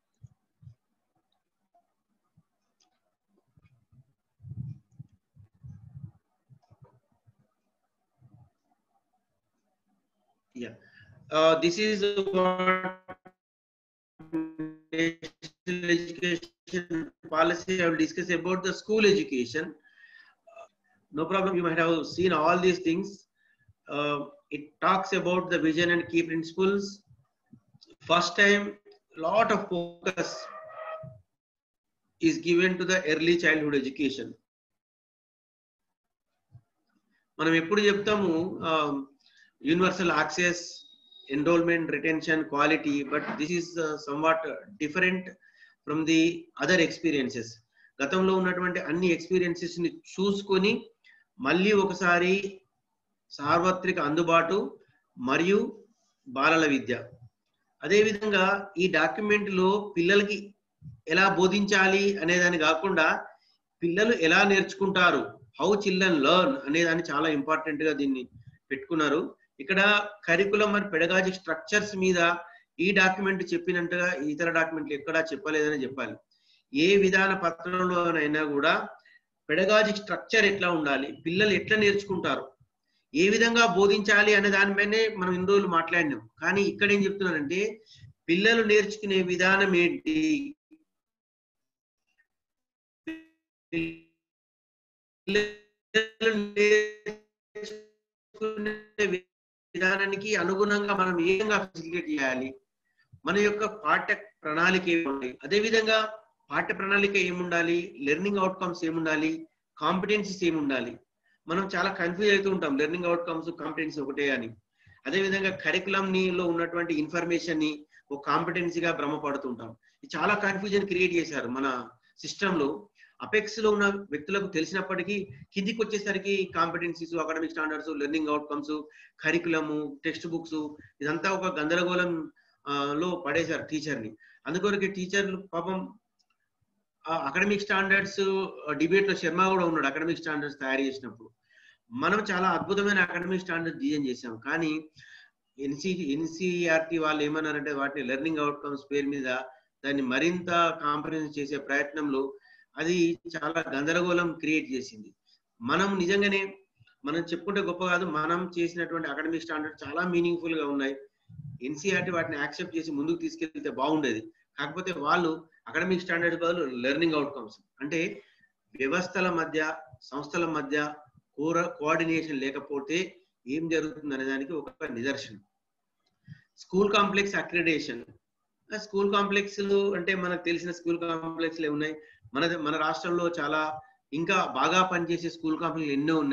Speaker 3: Yeah, uh, this is what national education policy. I will discuss about the school education. Uh, no problem, you might have seen all these things. Uh, it talks about the vision and key principles. First time, lot of focus is given to the early childhood education. మనం ఎప్పుడు చెప్తాము universal access, enrollment, retention, quality, but this is uh, somewhat uh, different from the other experiences. గతంలో ఉన్నటువంటి అన్ని experiences ని చూసుకొని మళ్ళీ ఒకసారి సార్వత్రిక అందుబాటు మరియు బాలల విద్య. అదేవిధంగా ఈ డాక్యుమెంట్ లో పిల్లలకి ఎలా బోధించాలి అనేదాన్ని కాకుండా పిల్లలు ఎలా నేర్చుకుంటారు, హౌ చిల్డ్రన్ లెర్న్ అనేదాన్ని చాలా ఇంపార్టెంట్ గా దీన్ని పెట్టుకున్నారు. ఇక్కడ కరికులం మరి పెడగాజిక్ స్ట్రక్చర్స్ మీద ఈ డాక్యుమెంట్ చెప్పినట్టుగా ఇతర డాక్యుమెంట్లు ఎక్కడా చెప్పలేదని చెప్పాలి. ఏ విధాన పత్రంలోనైనా కూడా పెడగాజిక్ స్ట్రక్చర్ ఎట్లా ఉండాలి, పిల్లలు ఎట్లా నేర్చుకుంటారు, ఏ విధంగా బోధించాలి అనే దానిపైనే మనం ఇన్ని రోజులు మాట్లాడినాం. కానీ ఇక్కడ ఏం చెప్తున్నానంటే పిల్లలు నేర్చుకునే విధానం ఏంటి, విధానానికి అనుగుణంగా మనం ఏ విధంగా ఫెసిలిటేట్ చేయాలి, మన యొక్క పాఠ్య ప్రణాళిక ఏముండాలి, అదేవిధంగా పాఠ్య ప్రణాళిక ఏముండాలి, లెర్నింగ్ అవుట్కమ్స్ ఏముండాలి, కాంపిటెన్సీస్ ఏముండాలి. మనం చాలా కన్ఫ్యూజ్ అవుతూ ఉంటాం, లెర్నింగ్ అవుట్కమ్స్ కాంపిటెన్సీ ఒకటే అని. అదేవిధంగా కరికులం లో ఉన్నటువంటి ఇన్ఫర్మేషన్ ని ఒక కాంపిటెన్సీగా భ్రమపడుతుంటాం. ఇది చాలా కన్ఫ్యూజన్ క్రియేట్ చేశారు మన సిస్టమ్ లో. అపెక్స్ లో ఉన్న వ్యక్తులకు తెలిసినప్పటికీ కిందికి వచ్చేసరికి competencies, academic standards, learning outcomes, curriculum, text books ఇదంతా ఒక గందరగోళం లో పడేశారు టీచర్ని. అందుకొరకు టీచర్లు పాపం అకాడమిక్ స్టాండర్డ్స్ డిబేట్ లో శర్మ కూడా ఉన్నాడు. అకాడమిక్ స్టాండర్డ్స్ తయారు చేసినప్పుడు మనం చాలా అద్భుతమైన అకాడమిక్ స్టాండర్డ్ డిజైన్ చేసాం. కానీ ఎన్సి ఎన్సిఆర్టీ వాళ్ళు ఏమన్నారంటే వాటిని లెర్నింగ్ అవుట్కమ్స్ పేరు మీద దాన్ని మరింత కాంప్రహెన్స్ చేసే ప్రయత్నంలో అది చాలా గందరగోళం క్రియేట్ చేసింది. మనం నిజంగానే మనం చెప్పుకుంటే గొప్ప కాదు, మనం చేసినటువంటి అకాడమిక్ స్టాండర్డ్ చాలా మీనింగ్ఫుల్ గా ఉన్నాయి. ఎన్సీఆర్టీ వాటిని యాక్సెప్ట్ చేసి ముందుకు తీసుకెళ్తే బాగుండేది. కాకపోతే వాళ్ళు అకాడమిక్ స్టాండర్డ్ బదులు లెర్నింగ్ అవుట్కమ్స్ అంటే వ్యవస్థల మధ్య, సంస్థల మధ్య కోర కోఆర్డినేషన్ లేకపోతే ఏం జరుగుతుంది అనే దానికి ఒక నిదర్శనం. School complex accreditation. School complex అంటే మనకు తెలిసిన స్కూల్ కాంప్లెక్స్ ఉన్నాయి. మన మన రాష్ట్రంలో చాలా ఇంకా బాగా పనిచేసే స్కూల్ కాంప్లెక్స్ ఎన్నో ఉన్నాయి.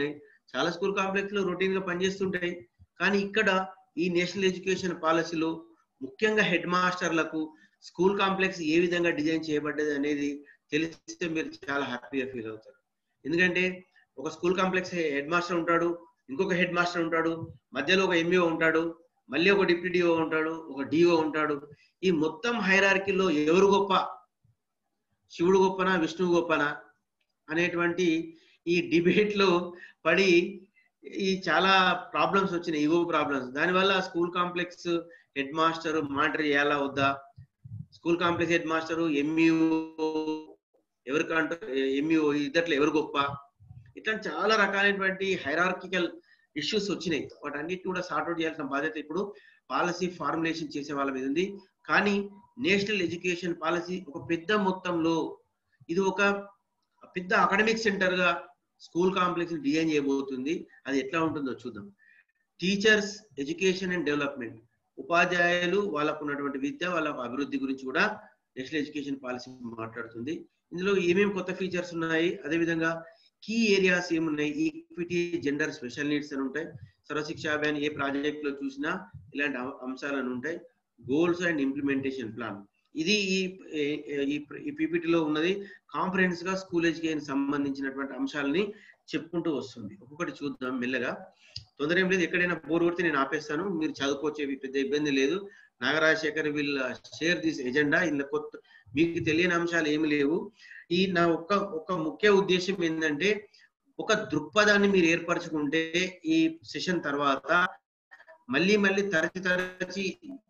Speaker 3: చాలా స్కూల్ కాంప్లెక్స్ లో రొటీన్ గా పనిచేస్తుంటాయి. కానీ ఇక్కడ ఈ నేషనల్ ఎడ్యుకేషన్ పాలసీలో ముఖ్యంగా హెడ్ మాస్టర్లకు స్కూల్ కాంప్లెక్స్ ఏ విధంగా డిజైన్ చేయబడ్డది అనేది తెలిస్తే మీరు చాలా హ్యాపీగా ఫీల్ అవుతారు. ఎందుకంటే ఒక స్కూల్ కాంప్లెక్స్ హెడ్ మాస్టర్ ఉంటాడు, ఇంకొక హెడ్ మాస్టర్ ఉంటాడు, మధ్యలో ఒక ఎంఈఓ ఉంటాడు, మళ్ళీ ఒక డిప్యూటీ డిఓ ఉంటాడు, ఒక డిఓ ఉంటాడు. ఈ మొత్తం హైరార్కీలో ఎవరు గొప్ప, శివుడు గొప్పనా విష్ణువు గొప్పనా అనేటువంటి ఈ డిబేట్ లో పడి ఈ చాలా ప్రాబ్లమ్స్ వచ్చినాయి, ఈగో ప్రాబ్లమ్స్. దానివల్ల school complex head master monitor చేయాలా వద్దా, school complex head master MEO ఎవరికంటే ఎంఈఓ ఇద్దట్లో ఎవరు గొప్ప, ఇట్లా చాలా రకాలైనటువంటి హైరార్కికల్ ఇష్యూస్ వచ్చినాయి. వాటన్నిటి కూడా సార్ట్అవుట్ చేయాల్సిన బాధ్యత ఇప్పుడు పాలసీ ఫార్ములేషన్ చేసే వాళ్ళ మీద ఉంది. కానీ నేషనల్ ఎడ్యుకేషన్ పాలసీ ఒక పెద్ద మొత్తంలో ఇది ఒక పెద్ద అకాడమిక్ సెంటర్ గా స్కూల్ కాంప్లెక్స్ డిజైన్ చేయబోతుంది. అది ఎట్లా ఉంటుందో చూద్దాం. టీచర్స్ ఎడ్యుకేషన్ అండ్ డెవలప్మెంట్, ఉపాధ్యాయులు వాళ్ళకు ఉన్నటువంటి విద్య వాళ్ళ అభివృద్ధి గురించి కూడా నేషనల్ ఎడ్యుకేషన్ పాలసీ మాట్లాడుతుంది. ఇందులో ఏమేమి కొత్త ఫీచర్స్ ఉన్నాయి, అదేవిధంగా కీ ఏరియాస్ ఏమున్నాయి, ఈక్విటీ, జెండర్, స్పెషల్ నీడ్స్ అని ఉంటాయి. సర్వశిక్ష అభియాన్ ఏ ప్రాజెక్ట్ లో చూసినా ఇలాంటి అంశాలను ఉంటాయి. గోల్స్ అండ్ ఇంప్లిమెంటేషన్ ప్లాన్, ఇది ఈ పీపీటీలో ఉన్నది. కాంఫరెన్స్ గా స్కూల్ ఎడ్యుకేషన్ సంబంధించినటువంటి అంశాలని చెప్పుకుంటూ వస్తుంది. ఒక్కొక్కటి చూద్దాం మెల్లగా, తొందర ఏం లేదు. ఎక్కడైనా బోర్ కొడితే నేను ఆపేస్తాను, మీరు చదువుకోవచ్చేవి, పెద్ద ఇబ్బంది లేదు. Nagarajashekar will share this agenda. ఇందులో కొత్త మీకు తెలియని అంశాలు ఏమి లేవు. ఈ నా ఒక్క ఒక ముఖ్య ఉద్దేశం ఏంటంటే, ఒక దృక్పథాన్ని మీరు ఏర్పరచుకుంటే ఈ సెషన్ తర్వాత మళ్ళీ మళ్ళీ తరచి తరచి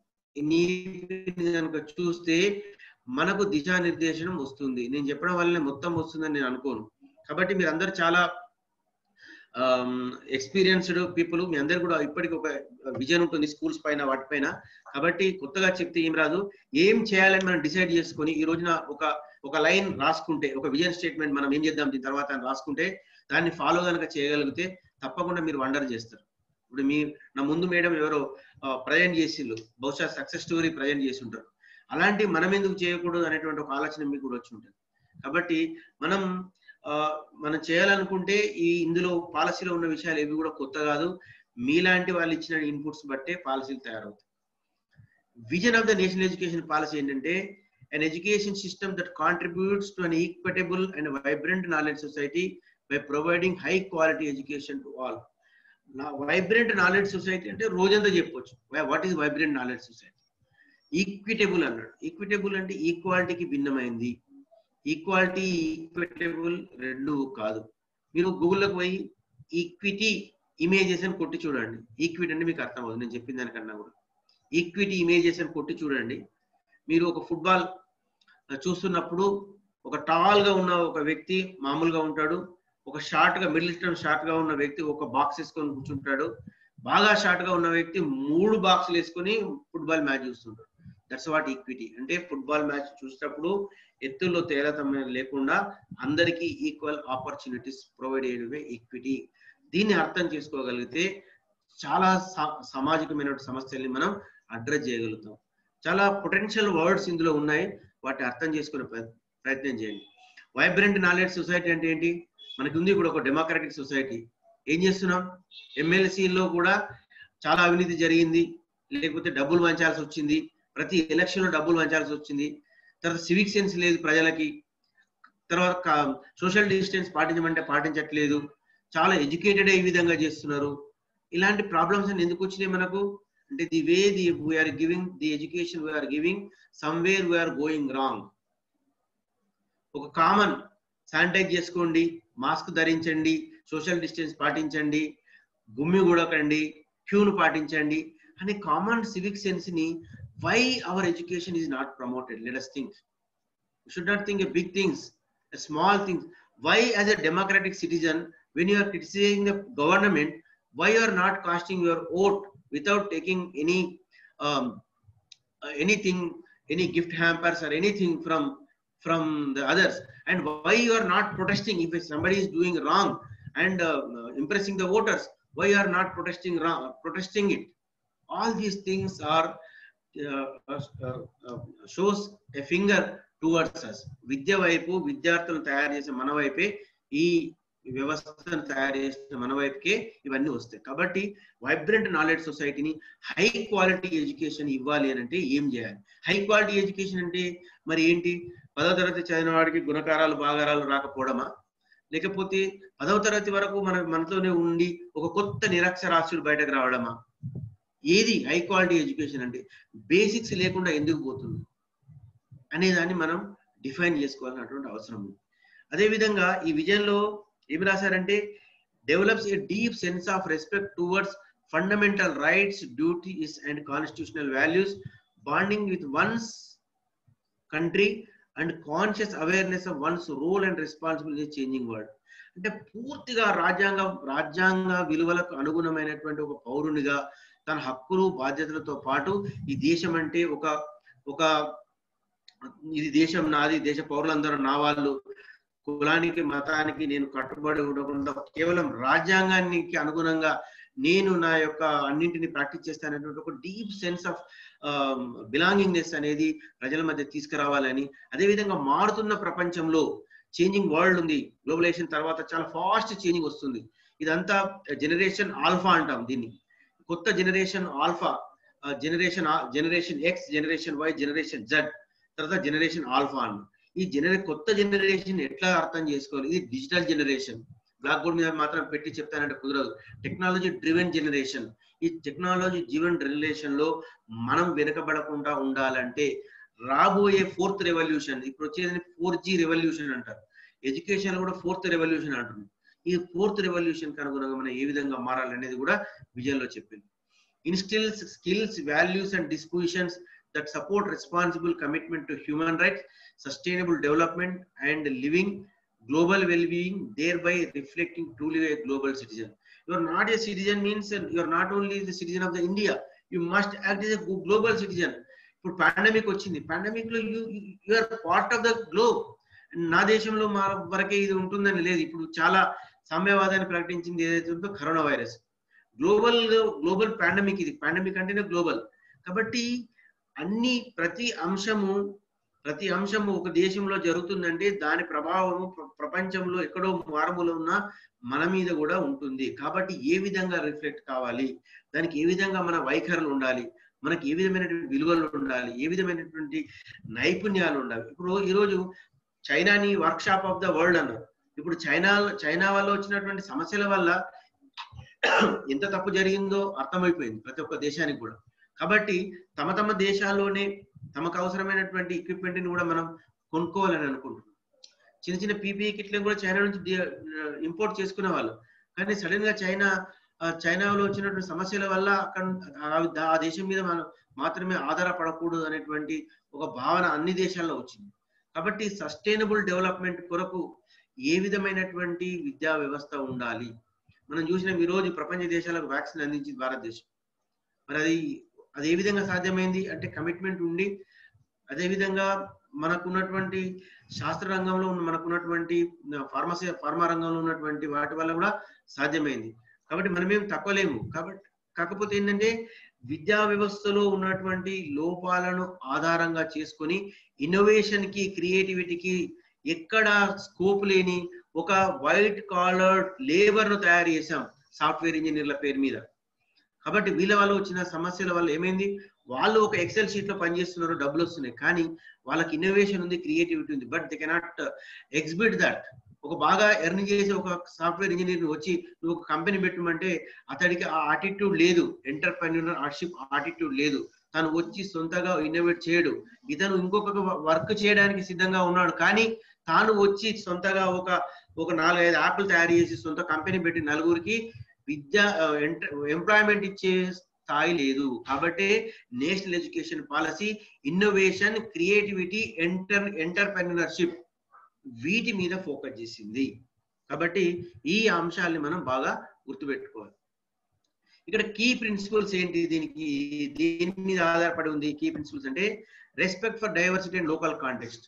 Speaker 3: కనుక చూస్తే మనకు దిశానిర్దేశనం వస్తుంది. నేను చెప్పడం వల్లనే మొత్తం వస్తుందని నేను అనుకోను. కాబట్టి మీరు అందరు చాలా ఎక్స్పీరియన్స్డ్ పీపుల్, మీ అందరు కూడా ఇప్పటికి ఒక విజన్ ఉంటుంది స్కూల్స్ పైన వాటిపైన. కాబట్టి కొత్తగా చెప్తే ఏం రాదు, ఏం చేయాలని మనం డిసైడ్ చేసుకొని ఈ రోజున ఒక ఒక లైన్ రాసుకుంటే, ఒక విజన్ స్టేట్మెంట్ మనం ఏం చేద్దాం దీని తర్వాత అని రాసుకుంటే, దాన్ని ఫాలో కనుక చేయగలిగితే తప్పకుండా మీరు వండర్ చేస్తారు. ఇప్పుడు మీ నా ముందు మేడం ఎవరో ప్రజెంట్ చేసిళ్ళు, బహుశా సక్సెస్ స్టోరీ ప్రజెంట్ చేసి ఉంటారు. అలాంటి మనం ఎందుకు చేయకూడదు అనేటువంటి ఒక ఆలోచన మీకు కూడా వచ్చి ఉంటుంది. కాబట్టి మనం మనం చేయాలనుకుంటే ఈ ఇందులో పాలసీలో ఉన్న విషయాలు ఏవి కూడా కొత్త కాదు. మీలాంటి వాళ్ళు ఇచ్చిన ఇన్పుట్స్ బట్టే పాలసీలు తయారవుతాయి. Vision of the national education policy ఏంటంటే, an education system that contributes to an equitable and vibrant knowledge society by providing high quality education to all. Now, vibrant knowledge society అంటే రోజంతా చెప్పొచ్చు. What is vibrant knowledge society? Equitable అన్నాడు. Equitable అంటే ఈక్వాలిటీకి భిన్నమైంది. Equality, equitable రెండు కాదు. మీరు గూగుల్లోకి పోయి ఈక్విటీ ఇమేజెస్ అని కొట్టి చూడండి. ఈక్విటీ అంటే మీకు అర్థం అవుతుంది నేను చెప్పిన దానికన్నా కూడా. ఈక్విటీ ఇమేజెస్ అని కొట్టి చూడండి. మీరు ఒక ఫుట్బాల్ చూస్తున్నప్పుడు ఒక టాల్ గా ఉన్న ఒక వ్యక్తి మామూలుగా ఉంటాడు, ఒక షార్ట్ గా మిడిల్ టర్మ్ షార్ట్ గా ఉన్న వ్యక్తి ఒక బాక్స్ వేసుకొని కూర్చుంటాడు, బాగా షార్ట్ గా ఉన్న వ్యక్తి మూడు బాక్సులు వేసుకొని ఫుట్బాల్ మ్యాచ్ చూస్తుంటాడు. దట్స్ వాట్ ఈక్విటీ అంటే. ఫుట్బాల్ మ్యాచ్ చూసేటప్పుడు ఎత్తుల్లో తేరతమ్యం లేకుండా అందరికీ ఈక్వల్ ఆపర్చునిటీస్ ప్రొవైడ్ చేయడమే ఈక్విటీ. దీన్ని అర్థం చేసుకోగలిగితే చాలా సామాజికమైన సమస్యల్ని మనం అడ్రస్ చేయగలుగుతాం. చాలా పొటెన్షియల్ వర్డ్స్ ఇందులో ఉన్నాయి, వాటిని అర్థం చేసుకునే ప్రయత్నం చేయండి. వైబ్రెంట్ నాలెడ్జ్ సొసైటీ అంటే ఏంటి? మనకి ఉంది ఇప్పుడు ఒక డెమోక్రటిక్ సొసైటీ. ఏం చేస్తున్నాం? ఎమ్మెల్సీలో కూడా చాలా అవినీతి జరిగింది, లేకపోతే డబ్బులు వంచాల్సి వచ్చింది, ప్రతి ఎలక్షన్ లో డబ్బులు వంచాల్సి వచ్చింది. తర్వాత సివిక్ సెన్స్ లేదు ప్రజలకి, తర్వాత సోషల్ డిస్టెన్స్ పాటించమంటే పాటించట్లేదు, చాలా ఎడ్యుకేటెడ్ ఈ విధంగా చేస్తున్నారు. ఇలాంటి ప్రాబ్లమ్స్ అన్ని ఎందుకు వచ్చినాయి మనకు అంటే, the way the we're giving the education we're giving somewhere we're going wrong. ఒక కామన్ శానిటైజ్ చేసుకోండి, మాస్క్ ధరించండి, సోషల్ డిస్టెన్స్ పాటించండి, గుమ్మి కూడకండి, క్యూను పాటించండి అనే కామన్ సివిక్ సెన్స్ ని why our education is not promoted? Let us think. We should not think of big things, a small things. Why as a democratic citizen, when you are criticizing the government, why you are not casting your vote without taking any um, uh, anything, any gift hampers or anything from from the others? And why you are not protesting if somebody is doing wrong and uh, impressing the voters? Why you are not protesting wrong, protesting it? All these things are Uh, uh, uh, shows a finger towards us. విద్య వైపు, విద్యార్థులను తయారు చేసే మన వైపే ఈ వ్యవస్థను తయారు చేసిన మన వైపుకే ఇవన్నీ వస్తాయి. కాబట్టి వైబ్రెంట్ నాలెడ్జ్ సొసైటీని హై క్వాలిటీ ఎడ్యుకేషన్ ఇవ్వాలి అని అంటే ఏం చేయాలి? హై క్వాలిటీ ఎడ్యుకేషన్ అంటే మరి ఏంటి? పదవ తరగతి చదివిన వాడికి గుణకారాలు భాగారాలు రాకపోవడమా? లేకపోతే పదవ తరగతి వరకు మన మనతోనే ఉండి ఒక కొత్త నిరక్షరాస్యుడు బయటకు రావడమా? ఏది హై క్వాలిటీ ఎడ్యుకేషన్ అంటే? బేసిక్స్ లేకుండా ఎందుకు పోతుంది అనే దాన్ని మనం డిఫైన్ చేసుకోవాల్సినటువంటి అవసరం ఉంది. అదేవిధంగా ఈ విజన్లో ఏమి రాశారంటే, develops a deep sense of respect towards fundamental rights, duties and constitutional values, bonding with one's country and conscious awareness of one's role and responsibility in changing world. అంటే పూర్తిగా రాజ్యాంగ రాజ్యాంగ విలువలకు అనుగుణమైనటువంటి ఒక పౌరునిగా తన హక్కులు బాధ్యతలతో పాటు ఈ దేశం అంటే ఒక ఒక ఇది దేశం నాది, దేశ పౌరులందరూ నా వాళ్ళు, కులానికి మతానికి నేను కట్టుబడి ఉండకుండా కేవలం రాజ్యాంగానికి అనుగుణంగా నేను నా యొక్క అన్నింటిని ప్రాక్టీస్ చేస్తానటువంటి ఒక డీప్ సెన్స్ ఆఫ్ బిలాంగింగ్నెస్ అనేది ప్రజల మధ్య తీసుకురావాలని, అదేవిధంగా మారుతున్న ప్రపంచంలో చేంజింగ్ వరల్డ్ ఉంది, గ్లోబలైజేషన్ తర్వాత చాలా ఫాస్ట్ చేంజింగ్ వస్తుంది. ఇదంతా జనరేషన్ ఆల్ఫా అంటాం దీన్ని. కొత్త generation alpha, generation generation X, generation Y, generation Z, తర్వాత జనరేషన్ ఆల్ఫా అని. ఈ జనరే కొత్త జనరేషన్ ఎట్లా అర్థం చేసుకోవాలి? ఇది డిజిటల్ జనరేషన్. బ్లాక్ బోర్డ్ మీద మాత్రం పెట్టి చెప్తానంటే కుదరదు. Technology driven generation. ఈ టెక్నాలజీ డ్రివెన్ జనరేషన్ లో మనం వెనుకబడకుండా ఉండాలంటే రాబోయే ఫోర్త్ రెవల్యూషన్, ఇప్పుడు వచ్చేది ఫోర్ జీ రెవల్యూషన్ అంటారు, ఎడ్యుకేషన్ కూడా ఫోర్త్ రెవల్యూషన్ అంటుంది. ఈ ఫోర్త్ రెవల్యూషన్ కి అనుగుణంగా మనం ఏ విధంగా మారాలనేది కూడా విజన్ లో చెప్పింది. Instils skills, values and dispositions that support responsible commitment to human rights, sustainable development and living global well-being, thereby reflecting truly a global citizen. You are not a citizen means you are not only the citizen of the India, you must act as a global citizen. ఇప్పుడు pandemic వచ్చింది, pandemic లో you you are part of the globe. నా దేశంలో మా వరకే ఇది ఉంటుందని లేదు. ఇప్పుడు చాలా సామ్యవాదాన్ని ప్రకటించింది ఏదైతే ఉందో corona virus. Global global pandemic ఇది. పాండమిక్ అంటేనే గ్లోబల్. కాబట్టి అన్ని ప్రతి అంశము ప్రతి అంశము ఒక దేశంలో జరుగుతుందంటే దాని ప్రభావము ప్రపంచంలో ఎక్కడో మారుమూల ఉన్న మన మీద కూడా ఉంటుంది. కాబట్టి ఏ విధంగా రిఫ్లెక్ట్ కావాలి, దానికి ఏ విధంగా మన వైఖరులు ఉండాలి, మనకి ఏ విధమైనటువంటి విలువలు ఉండాలి, ఏ విధమైనటువంటి నైపుణ్యాలు ఉండాలి. ఇప్పుడు ఈరోజు చైనాని workshop of the world అన్నారు. ఇప్పుడు చైనా చైనా వల్ల వచ్చినటువంటి సమస్యల వల్ల ఎంత తప్పు జరిగిందో అర్థమైపోయింది ప్రతి ఒక్క దేశానికి కూడా. కాబట్టి తమ తమ దేశాల్లోనే తమకు అవసరమైనటువంటి ఎక్విప్మెంట్ ని కూడా మనం కొనుక్కోవాలని అనుకుంటున్నాం. చిన్న చిన్న పీపీఈ కిట్లను కూడా చైనా నుంచి ఇంపోర్ట్ చేసుకునే వాళ్ళు. కానీ సడన్ గా చైనా చైనాలో వచ్చినటువంటి సమస్యల వల్ల అక్కడ ఆ దేశం మీద మనం మాత్రమే ఆధారపడకూడదు అనేటువంటి ఒక భావన అన్ని దేశాల్లో వచ్చింది. కాబట్టి సస్టైనబుల్ డెవలప్మెంట్ కొరకు ఏ విధమైనటువంటి విద్యా వ్యవస్థ ఉండాలి? మనం చూసినాం ఈరోజు ప్రపంచ దేశాలకు వ్యాక్సిన్ అందించింది భారతదేశం. మరి అది అది ఏ విధంగా సాధ్యమైంది అంటే కమిట్మెంట్ ఉండి, అదేవిధంగా మనకున్నటువంటి శాస్త్ర రంగంలో మనకున్నటువంటి ఫార్మసీ ఫార్మా రంగంలో ఉన్నటువంటి వాటి వల్ల కూడా సాధ్యమైంది. కాబట్టి మనమేం తక్కువలేము. కాబట్టి కాకపోతే ఏంటంటే విద్యా వ్యవస్థలో ఉన్నటువంటి లోపాలను ఆధారంగా చేసుకొని ఇన్నోవేషన్ కి, క్రియేటివిటీకి ఎక్కడ స్కోప్ లేని ఒక వైట్ కాలర్ లేబర్ ను తయారు చేశాం సాఫ్ట్వేర్ ఇంజనీర్ల పేరు మీద. కాబట్టి వీళ్ళ వల్ల వచ్చిన సమస్యల వల్ల ఏమైంది, వాళ్ళు ఒక ఎక్సెల్ షీట్ లో పనిచేస్తున్నారు, డబ్బులు వస్తున్నాయి, కానీ వాళ్ళకి ఇన్నోవేషన్ ఉంది, క్రియేటివిటీ ఉంది, but they cannot exhibit that. ఒక బాగా ఎర్న్ చేసే ఒక సాఫ్ట్వేర్ ఇంజనీర్ వచ్చి నువ్వు ఒక కంపెనీ పెట్టమంటే అతడికి ఆ ఆటిట్యూడ్ లేదు, ఎంటర్‌ప్రెన్యూర్‌షిప్ ఆటిట్యూడ్ లేదు. తను వచ్చి సొంతగా ఇన్నోవేట్ చేయడు. ఇతను ఇంకొక వర్క్ చేయడానికి సిద్ధంగా ఉన్నాడు, కానీ తాను వచ్చి సొంతగా ఒక ఒక నాలుగైదు యాప్లు తయారు చేసి సొంత కంపెనీ పెట్టి నలుగురికి విద్యా ఎంప్లాయ్మెంట్ ఇచ్చే స్థాయి లేదు. కాబట్టి national education policy innovation, creativity, enter entrepreneurship వీటి మీద ఫోకస్ చేసింది. కాబట్టి ఈ అంశాలని మనం బాగా గుర్తుపెట్టుకోవాలి. ఇక్కడ కీ ప్రిన్సిపల్స్ ఏంటి, దీనికి దీని మీద ఆధారపడి ఉంది. కీ ప్రిన్సిపల్స్ అంటే respect for diversity and local context.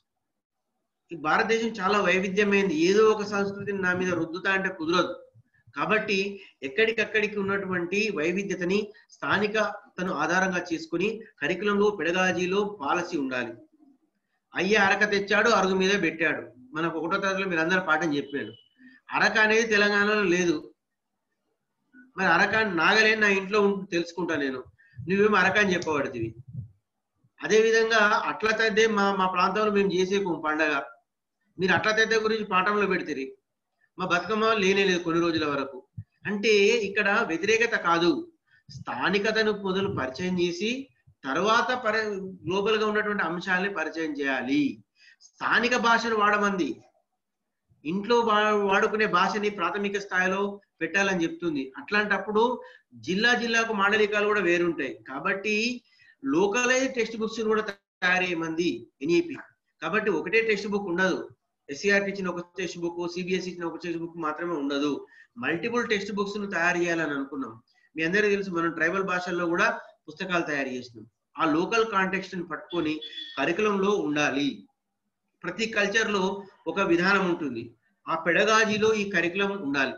Speaker 3: ఈ భారతదేశం చాలా వైవిధ్యమైంది. ఏదో ఒక సంస్కృతిని నా మీద రుద్దుతా అంటే కుదరదు. కాబట్టి ఎక్కడికక్కడికి ఉన్నటువంటి వైవిధ్యతని స్థానికతను ఆధారంగా చేసుకుని కరికులంలో, పెడగాజీలో పాలసీ ఉండాలి. అయ్యే అరక తెచ్చాడు, అరుగు మీద పెట్టాడు. మనకు ఒకటో తరగతిలో మీరు అందరూ పాఠం చెప్పాడు. అరక అనేది తెలంగాణలో లేదు. మరి అరక నాగలేని నా ఇంట్లో తెలుసుకుంటా నేను, నువ్వేమో అరక అని చెప్పబడుతుంది. అదేవిధంగా అట్ల తద్దే మా మా ప్రాంతంలో మేము చేసే పండగ, మీరు అట్ల తద్దే గురించి పాఠంలో పెడతారు. మా బతుకమ్మ లేనే లేదు కొన్ని రోజుల వరకు. అంటే ఇక్కడ వ్యతిరేకత కాదు, స్థానికతను మొదలు పరిచయం చేసి తర్వాత పరి గ్లోబల్ గా ఉన్నటువంటి అంశాలని పరిచయం చేయాలి. స్థానిక భాషను వాడమంది, ఇంట్లో వాడుకునే భాషని ప్రాథమిక స్థాయిలో పెట్టాలని చెప్తుంది. అట్లాంటప్పుడు జిల్లా జిల్లాకు మాండలికాలు కూడా వేరుంటాయి. కాబట్టి లోకలైజ్ టెక్స్ట్ బుక్స్ కూడా తయారు చేయమంది ఎన్ఈపి. కాబట్టి ఒకటే టెక్స్ట్ బుక్ ఉండదు. ఎస్సీఆర్టీ ఇచ్చిన ఒక టెక్స్ట్ బుక్, సిబిఎస్ఈ ఇచ్చిన ఒక టెక్స్ట్ బుక్ మాత్రమే ఉండదు. మల్టిపుల్ టెక్స్ట్ బుక్స్ ను తయారు చేయాలని అనుకున్నాం. మీ అందరికీ తెలుసు, మనం ట్రైబల్ భాషల్లో కూడా పుస్తకాలు తయారు చేసినాం. ఆ లోకల్ కాంటెక్స్ట్ ని పట్టుకొని కరికులంలో ఉండాలి. ప్రతి కల్చర్ లో ఒక విధానం ఉంటుంది, ఆ పెడగాజీలో ఈ కరికులం ఉండాలి.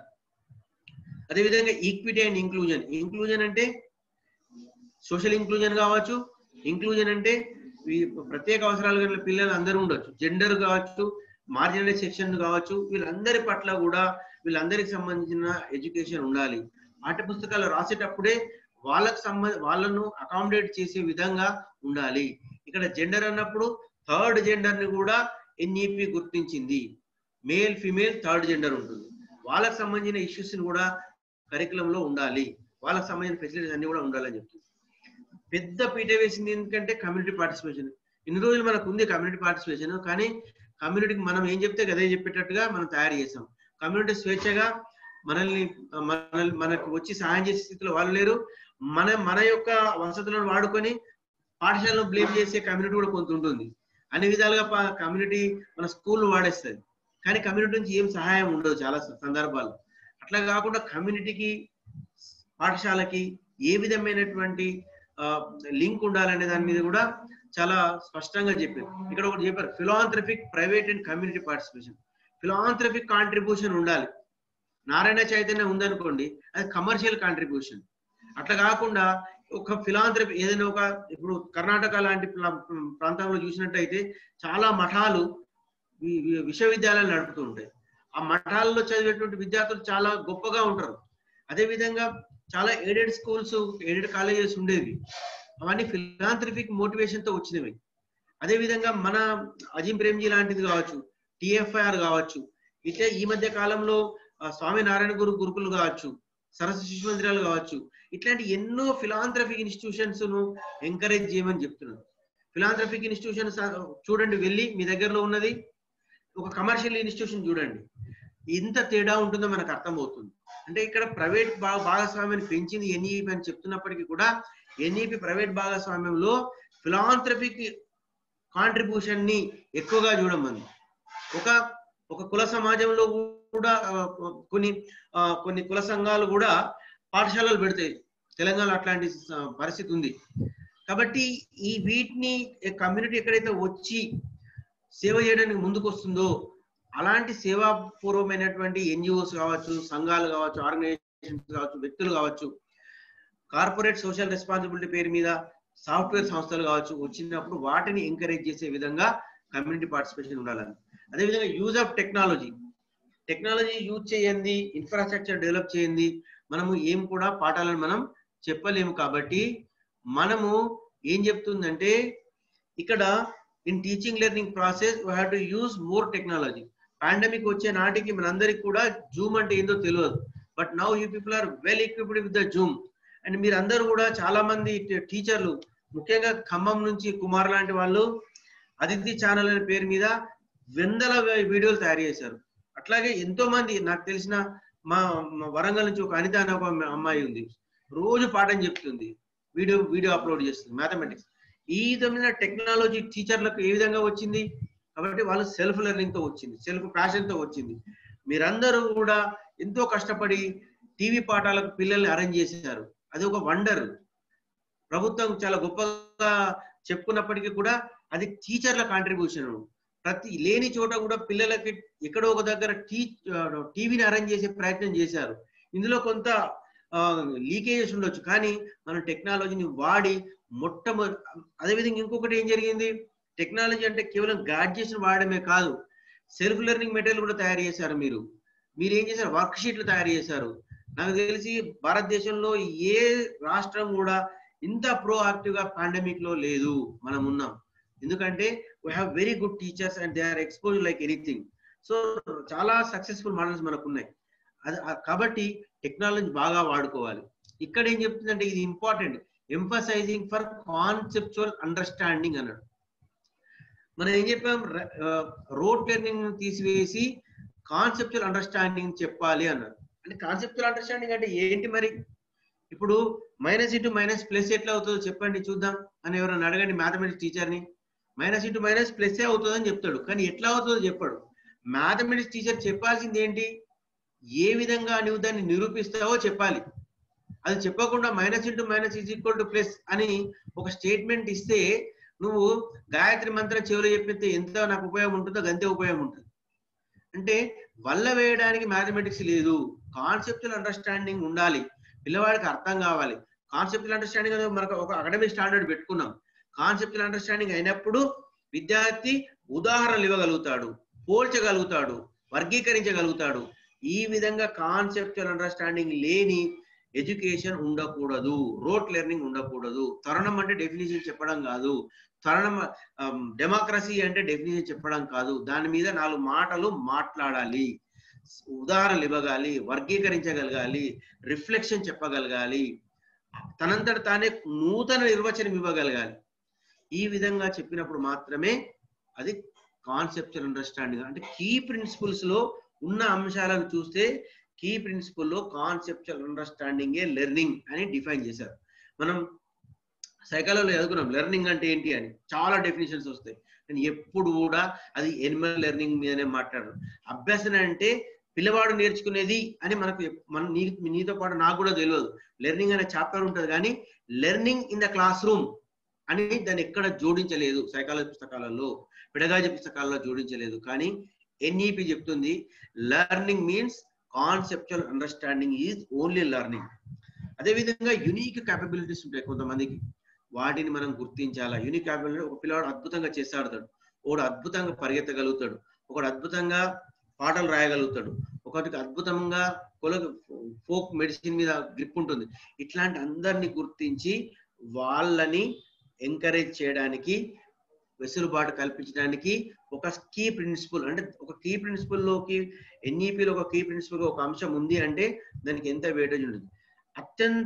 Speaker 3: అదేవిధంగా ఈక్విటీ అండ్ ఇంక్లూజన్. ఇంక్లూజన్ అంటే సోషల్ ఇంక్లూజన్ కావచ్చు, ఇంక్లూజన్ అంటే ప్రత్యేక అవసరాలు కలిగిన పిల్లలు అందరూ ఉండొచ్చు, జెండర్ కావచ్చు, మార్జినలైజ్ సెక్షన్ కావచ్చు, వీళ్ళందరి పట్ల కూడా వీళ్ళందరికి సంబంధించిన ఎడ్యుకేషన్ ఉండాలి. పాఠ్య పుస్తకాలు రాసేటప్పుడే వాళ్ళకు సంబంధ వాళ్ళను అకామిడేట్ చేసే విధంగా ఉండాలి. ఇక్కడ జెండర్ అన్నప్పుడు థర్డ్ జెండర్ ని కూడా ఎన్ఈపి గుర్తించింది. మేల్ ఫిమేల్ థర్డ్ జెండర్ ఉంటుంది. వాళ్ళకు సంబంధించిన ఇష్యూస్ ని కూడా కరికులంలో ఉండాలి, వాళ్ళకి సంబంధించిన ఫెసిలిటీస్ అన్ని కూడా ఉండాలని చెప్తుంది. పెద్ద పీట వేసింది ఎందుకంటే కమ్యూనిటీ పార్టిసిపేషన్. ఇన్ని రోజులు మనకు ఉంది కమ్యూనిటీ పార్టిసిపేషన్, కానీ కమ్యూనిటీకి మనం ఏం చెప్తే అదే చెప్పేటట్టుగా మనం తయారు చేసాం. కమ్యూనిటీ స్వేచ్ఛగా మనల్ని మనల్ని మనకు వచ్చి సహాయం చేసే స్థితిలో వాళ్ళు లేరు. మన మన యొక్క వసతులను వాడుకొని పాఠశాలను బ్లేమ్ చేసే కమ్యూనిటీ కూడా కొంత ఉంటుంది. అన్ని విధాలుగా కమ్యూనిటీ మన స్కూల్ వాడేస్తుంది, కానీ కమ్యూనిటీ నుంచి ఏం సహాయం ఉండదు చాలా సందర్భాల్లో. అట్లా కాకుండా కమ్యూనిటీకి పాఠశాలకి ఏ విధమైనటువంటి లింక్ ఉండాలనే దాని మీద కూడా చాలా స్పష్టంగా చెప్పారు. ఇక్కడ ఒకటి చెప్పారు, philanthropic private and community participation. Philanthropic contribution ఉండాలి. నారాయణ చైతన్య ఉందనుకోండి, అది కమర్షియల్ కాంట్రిబ్యూషన్. అట్లా కాకుండా ఒక ఫిలాంథ్రఫీ ఏదైనా ఒక ఇప్పుడు కర్ణాటక లాంటి ప్రాంతంలో చూసినట్టయితే చాలా మఠాలు విశ్వవిద్యాలయాలు నడుపుతూ ఉంటాయి. ఆ మఠాల్లో చదివేటువంటి విద్యార్థులు చాలా గొప్పగా ఉంటారు. అదేవిధంగా చాలా ఎయిడెడ్ స్కూల్స్, ఎయిడెడ్ కాలేజెస్ ఉండేవి. అవన్నీ ఫిలాంథ్రఫిక్ మోటివేషన్ తో వచ్చినవి. అదేవిధంగా మన అజిం ప్రేమ్జీ లాంటిది కావచ్చు, టిఎఫ్ఐఆర్ కావచ్చు, ఇట్లా ఈ మధ్య కాలంలో స్వామి నారాయణ గురు గురుకులు కావచ్చు, సరస్వతి శిశు మందిరాలు కావచ్చు, ఇట్లాంటి ఎన్నో ఫిలాంథ్రఫిక్ ఇన్స్టిట్యూషన్స్ ను ఎంకరేజ్ చేయమని చెప్తున్నారు. ఫిలాంథ్రఫిక్ ఇన్స్టిట్యూషన్స్ చూడండి, వెళ్ళి మీ దగ్గరలో ఉన్నది, ఒక కమర్షియల్ ఇన్స్టిట్యూషన్ చూడండి, ఎంత తేడా ఉంటుందో మనకు అర్థమవుతుంది. అంటే ఇక్కడ ప్రైవేట్ భాగస్వామ్యాన్ని పెంచింది ఎన్ఈపి అని చెప్తున్నప్పటికీ కూడా ఎన్ఈపి ప్రైవేట్ భాగస్వామ్యంలో ఫిలాంథ్రఫిక్ కాంట్రిబ్యూషన్ ని ఎక్కువగా చూడమంది. ఒక ఒక కుల సమాజంలో కూడా కొన్ని కొన్ని కుల సంఘాలు కూడా పాఠశాలలు పెడతాయి. తెలంగాణ అట్లాంటి పరిస్థితి ఉంది. కాబట్టి ఈ వీటిని కమ్యూనిటీ ఎక్కడైతే వచ్చి సేవ చేయడానికి ముందుకు వస్తుందో అలాంటి సేవాపూర్వమైనటువంటి ఎన్జిఓస్ కావచ్చు, సంఘాలు కావచ్చు, ఆర్గనైజేషన్స్ కావచ్చు, వ్యక్తులు కావచ్చు, కార్పొరేట్ సోషల్ రెస్పాన్సిబిలిటీ పేరు మీద సాఫ్ట్వేర్ సంస్థలు కావచ్చు వచ్చినప్పుడు వాటిని ఎంకరేజ్ చేసే విధంగా కమ్యూనిటీ పార్టిసిపేషన్ ఉండాలని. అదేవిధంగా use of technology. Technology use చేయండి, ఇన్ఫ్రాస్ట్రక్చర్ డెవలప్ చేయండి, మనము ఏం కూడా పాఠాలను మనం చెప్పలేము. కాబట్టి మనము ఏం చెప్తుందంటే ఇక్కడ in teaching learning process we have to use more technology. Pandemic వచ్చే నాటికి మనందరికి కూడా జూమ్ అంటే ఏందో తెలియదు, but now you people are well equipped with the Zoom. And మీరందరూ కూడా చాలా మంది టీచర్లు, ముఖ్యంగా ఖమ్మం నుంచి కుమార్ లాంటి వాళ్ళు అదితి ఛానల్ అనే పేరు మీద వందల వీడియోలు తయారు చేశారు. అట్లాగే ఎంతో మంది నాకు తెలిసిన మా వరంగల్ నుంచి ఒక అనిత అనే ఒక అమ్మాయి ఉంది, రోజు పాఠం చెప్తుంది, వీడియో వీడియో అప్లోడ్ చేస్తుంది మ్యాథమెటిక్స్. ఈ విధమైన టెక్నాలజీ టీచర్లకు ఏ విధంగా వచ్చింది కాబట్టి వాళ్ళు సెల్ఫ్ లెర్నింగ్ తో వచ్చింది, సెల్ఫ్ ప్యాషన్ తో వచ్చింది. మీరందరూ కూడా ఎంతో కష్టపడి టీవీ పాఠాలకు పిల్లల్ని అరేంజ్ చేశారు, అది ఒక వండర్. ప్రభుత్వం చాలా గొప్పగా చెప్పుకున్నప్పటికీ కూడా అది టీచర్ల కాంట్రిబ్యూషన్. ప్రతి లేని చోట కూడా పిల్లలకి ఎక్కడో ఒక దగ్గర టీ టీవీని అరేంజ్ చేసే ప్రయత్నం చేశారు. ఇందులో కొంత లీకేజెస్ ఉండొచ్చు, కానీ మనం టెక్నాలజీని వాడి మొట్టమొదటి. అదేవిధంగా ఇంకొకటి ఏం జరిగింది, టెక్నాలజీ అంటే కేవలం గాడ్జెట్స్ వాడమే కాదు, సెల్ఫ్ లెర్నింగ్ మెటీరియల్ కూడా తయారు చేశారు మీరు. మీరు ఏం చేశారు, వర్క్ షీట్లు తయారు చేశారు. నాకు తెలిసి భారతదేశంలో ఏ రాష్ట్రం కూడా ఇంత ప్రోయాక్టివ్ గా పాండమిక్ లో లేదు, మనం ఉన్నాం. ఎందుకంటే we have very good teachers and they are expose like anything. So చాలా సక్సెస్ఫుల్ మోడల్స్ మనకు ఉన్నాయి. అది కాబట్టి టెక్నాలజీ బాగా వాడుకోవాలి. ఇక్కడ ఏం చెప్తుందంటే ఇది important, emphasising for conceptual understanding అన్నాడు. మనం ఏం చెప్పాం, రోట్ లెర్నింగ్ తీసివేసి కాన్సెప్చువల్ అండర్స్టాండింగ్ చెప్పాలి అన్నాడు. అంటే కాన్సెప్చువల్ అండర్స్టాండింగ్ అంటే ఏంటి మరి? ఇప్పుడు మైనస్ ఇంటూ మైనస్ ప్లస్ ఎట్లా అవుతుందో చెప్పండి చూద్దాం అని ఎవరైనా అడగండి మ్యాథమెటిక్స్ టీచర్ని. మైనస్ ఇంటూ మైనస్ ప్లస్ ఏ అవుతుందని చెప్తాడు, కానీ ఎట్లా అవుతుందో చెప్పాడు. మ్యాథమెటిక్స్ టీచర్ చెప్పాల్సింది ఏంటి, ఏ విధంగా నువ్వు దాన్ని నిరూపిస్తావో చెప్పాలి. అది చెప్పకుండా minus into minus is equal to plus అని ఒక స్టేట్మెంట్ ఇస్తే నువ్వు గాయత్రి మంత్రం చెవులు చెప్పితే ఎంత నాకు ఉపయోగం ఉంటుందో అంతే ఉపయోగం ఉంటుంది. అంటే వల్ల వేయడానికి మ్యాథమెటిక్స్ లేదు, కాన్సెప్చువల్ అండర్స్టాండింగ్ ఉండాలి, పిల్లవాడికి అర్థం కావాలి. కాన్సెప్చువల్ అండర్స్టాండింగ్ అనేది మనకు ఒక అకాడమిక్ స్టాండర్డ్ పెట్టుకున్నాం. కాన్సెప్చువల్ అండర్స్టాండింగ్ అయినప్పుడు విద్యార్థి ఉదాహరణలు ఇవ్వగలుగుతాడు, పోల్చగలుగుతాడు, వర్గీకరించగలుగుతాడు. ఈ విధంగా కాన్సెప్చువల్ అండర్స్టాండింగ్ లేని ఎడ్యుకేషన్ ఉండకూడదు, రోట్ లెర్నింగ్ ఉండకూడదు. తరుణం అంటే డెఫినేషన్ చెప్పడం కాదు, తరుణం డెమోక్రసీ అంటే డెఫినేషన్ చెప్పడం కాదు. దాని మీద నాలుగు మాటలు మాట్లాడాలి, ఉదాహరణలు ఇవ్వగాలి, వర్గీకరించగలగాలి, రిఫ్లెక్షన్ చెప్పగలగాలి, తనంతట తానే నూతన నిర్వచనం ఇవ్వగలగాలి. ఈ విధంగా చెప్పినప్పుడు మాత్రమే అది కాన్సెప్చువల్ అండర్స్టాండింగ్. అంటే కీ ప్రిన్సిపల్స్ లో ఉన్న అంశాలను చూస్తే కీ ప్రిన్సిపల్ లో కాన్సెప్చువల్ అండర్స్టాండింగ్ ఏ లెర్నింగ్ అని డిఫైన్ చేశారు. మనం సైకాలజీలో చదువుకున్నాం లెర్నింగ్ అంటే ఏంటి అని, చాలా డెఫినేషన్స్ వస్తాయి. నేను ఎప్పుడు కూడా అది ఎనిమల్ లెర్నింగ్ మీదనే మాట్లాడరు. అభ్యసన అంటే పిల్లవాడు నేర్చుకునేది అని మనకు మన నీ నీతో పాటు నాకు కూడా తెలియదు. లెర్నింగ్ అనే చాప్టర్ ఉంటుంది, కానీ learning in the classroom అని దాన్ని ఎక్కడ జోడించలేదు. సైకాలజీ పుస్తకాలలో, పెడగాజీ పుస్తకాలలో జోడించలేదు. కానీ ఎన్ఈపి చెప్తుంది learning means conceptual understanding is only learning. అదేవిధంగా యునిక్ క్యాపబిలిటీస్ ఉంటాయి కొంతమందికి, వాటిని మనం గుర్తించాలా. యునిక్ క్యాపబిలిటీ, ఒక పిల్లవాడు అద్భుతంగా చేసి ఆడతాడు, ఒకడు అద్భుతంగా పరిగెత్తగలుగుతాడు, ఒకడు అద్భుతంగా పాటలు రాయగలుగుతాడు, ఒకటికి అద్భుతంగా కొల ఫోక్ మెడిసిన్ మీద గ్రిప్ ఉంటుంది. ఇట్లాంటి అందరినీ గుర్తించి వాళ్ళని ఎంకరేజ్ చేయడానికి, వెసులుబాటు కల్పించడానికి ఒక కీ ప్రిన్సిపల్, అంటే ఒక కీ ప్రిన్సిపల్ లోకి ఎన్ఈపిలో ఒక కీ ప్రిన్సిపల్ ఒక అంశం ఉంది అంటే దానికి ఎంత వెయిటేజ్ ఉంటుంది. అత్యంత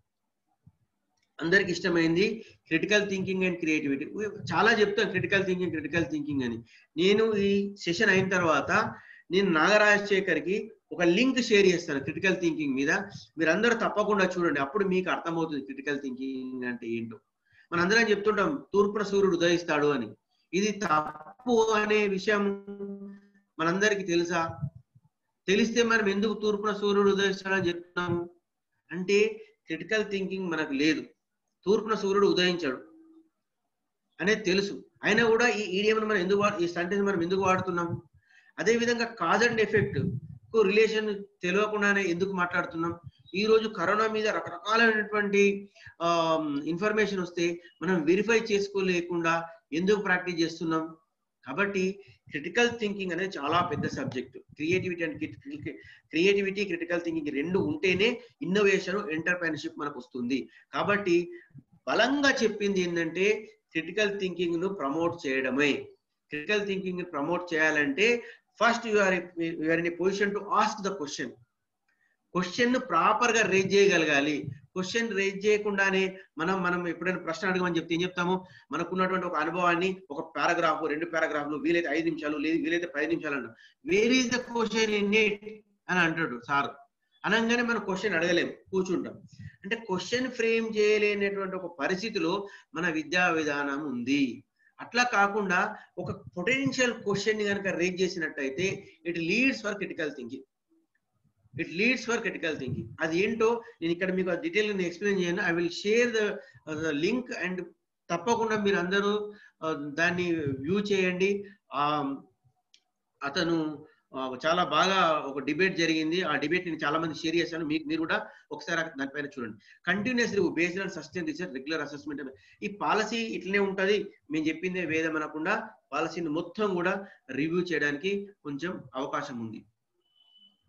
Speaker 3: అందరికి ఇష్టమైంది క్రిటికల్ థింకింగ్ అండ్ క్రియేటివిటీ. చాలా చెప్తాను క్రిటికల్ థింకింగ్ క్రిటికల్ థింకింగ్ అని. నేను ఈ సెషన్ అయిన తర్వాత నేను నాగరాజశేఖర్కి ఒక లింక్ షేర్ చేస్తాను క్రిటికల్ థింకింగ్ మీద. మీరందరూ తప్పకుండా చూడండి, అప్పుడు మీకు అర్థమవుతుంది క్రిటికల్ థింకింగ్ అంటే ఏంటో. మనందరం చెప్తుంటాం తూర్పున సూర్యుడు ఉదయిస్తాడు అని. ఇది తప్పు అనే విషయం మనందరికి తెలుసా? తెలిస్తే మనం ఎందుకు తూర్పున సూర్యుడు ఉదయిస్తాడు అని చెప్తున్నాము అంటే క్రిటికల్ థింకింగ్ మనకు లేదు. తూర్పున సూర్యుడు ఉదయించాడు అనేది తెలుసు, అయినా కూడా ఈ ఈడియం మనం ఎందుకు ఈ సెంటెన్స్ మనం ఎందుకు వాడుతున్నాం? అదేవిధంగా కాజ్ అండ్ ఎఫెక్ట్ కు రిలేషన్ తెలియకుండానే ఎందుకు మాట్లాడుతున్నాం? ఈ రోజు కరోనా మీద రకరకాలైనటువంటి ఆ ఇన్ఫర్మేషన్ వస్తే మనం వెరిఫై చేసుకోలేకుండా ఎందుకు ప్రాక్టీస్ చేస్తున్నాం? కాబట్టి క్రిటికల్ థింకింగ్ అనేది చాలా పెద్ద subject. Creativity and creativity critical thinking రెండు ఉంటేనే ఇన్నోవేషన్ ఎంటర్ప్రెన్యూర్షిప్ మనకు వస్తుంది. కాబట్టి బలంగా చెప్పింది ఏంటంటే క్రిటికల్ థింకింగ్ ను ప్రమోట్ చేయడమే. క్రిటికల్ థింకింగ్ ని ప్రమోట్ చేయాలంటే first you are you are in a position to ask the question. Question ను ప్రాపర్ గా రేజ్ చేయగలగాలి. క్వశ్చన్ రేజ్ చేయకుండానే మనం మనం ఎప్పుడైనా ప్రశ్న అడగమని చెప్తే ఏం చెప్తాము? మనకున్నటువంటి ఒక అనుభవాన్ని ఒక పారాగ్రాఫ్ రెండు పారాగ్రాఫ్లు వీలైతే ఐదు నిమిషాలు లేదు వీలైతే పది నిమిషాలు అంటాం. Where is the question in it అని అంటాడు సార్. అనగానే మనం క్వశ్చన్ అడగలేము, కూర్చుంటాం. అంటే క్వశ్చన్ ఫ్రేమ్ చేయలేనటువంటి ఒక పరిస్థితిలో మన విద్యా విధానం ఉంది. అట్లా కాకుండా ఒక పొటెన్షియల్ క్వశ్చన్ ని కనుక రేజ్ చేసినట్టయితే it leads for critical thinking. It leads for critical thinking. అది ఏంటో నేను ఇక్కడ మీకు డీటెయిల్ గా ఎక్స్ప్లెయిన్ చేయను. I will share the link and తప్పకుండా మీరు అందరూ దాన్ని వ్యూ చేయండి. అతను చాలా బాగా ఒక డిబేట్ జరిగింది. ఆ డిబేట్ నేను చాలా మంది షేర్ చేశాను, మీకు మీరు కూడా ఒకసారి దానిపైన చూడండి. Continuous review based on sustain research, regular assessment. ఈ పాలసీ ఇట్లనే ఉంటది, మేము చెప్పిందే వేదం అనకుండా పాలసీని మొత్తం కూడా రివ్యూ చేయడానికి కొంచెం అవకాశం ఉంది.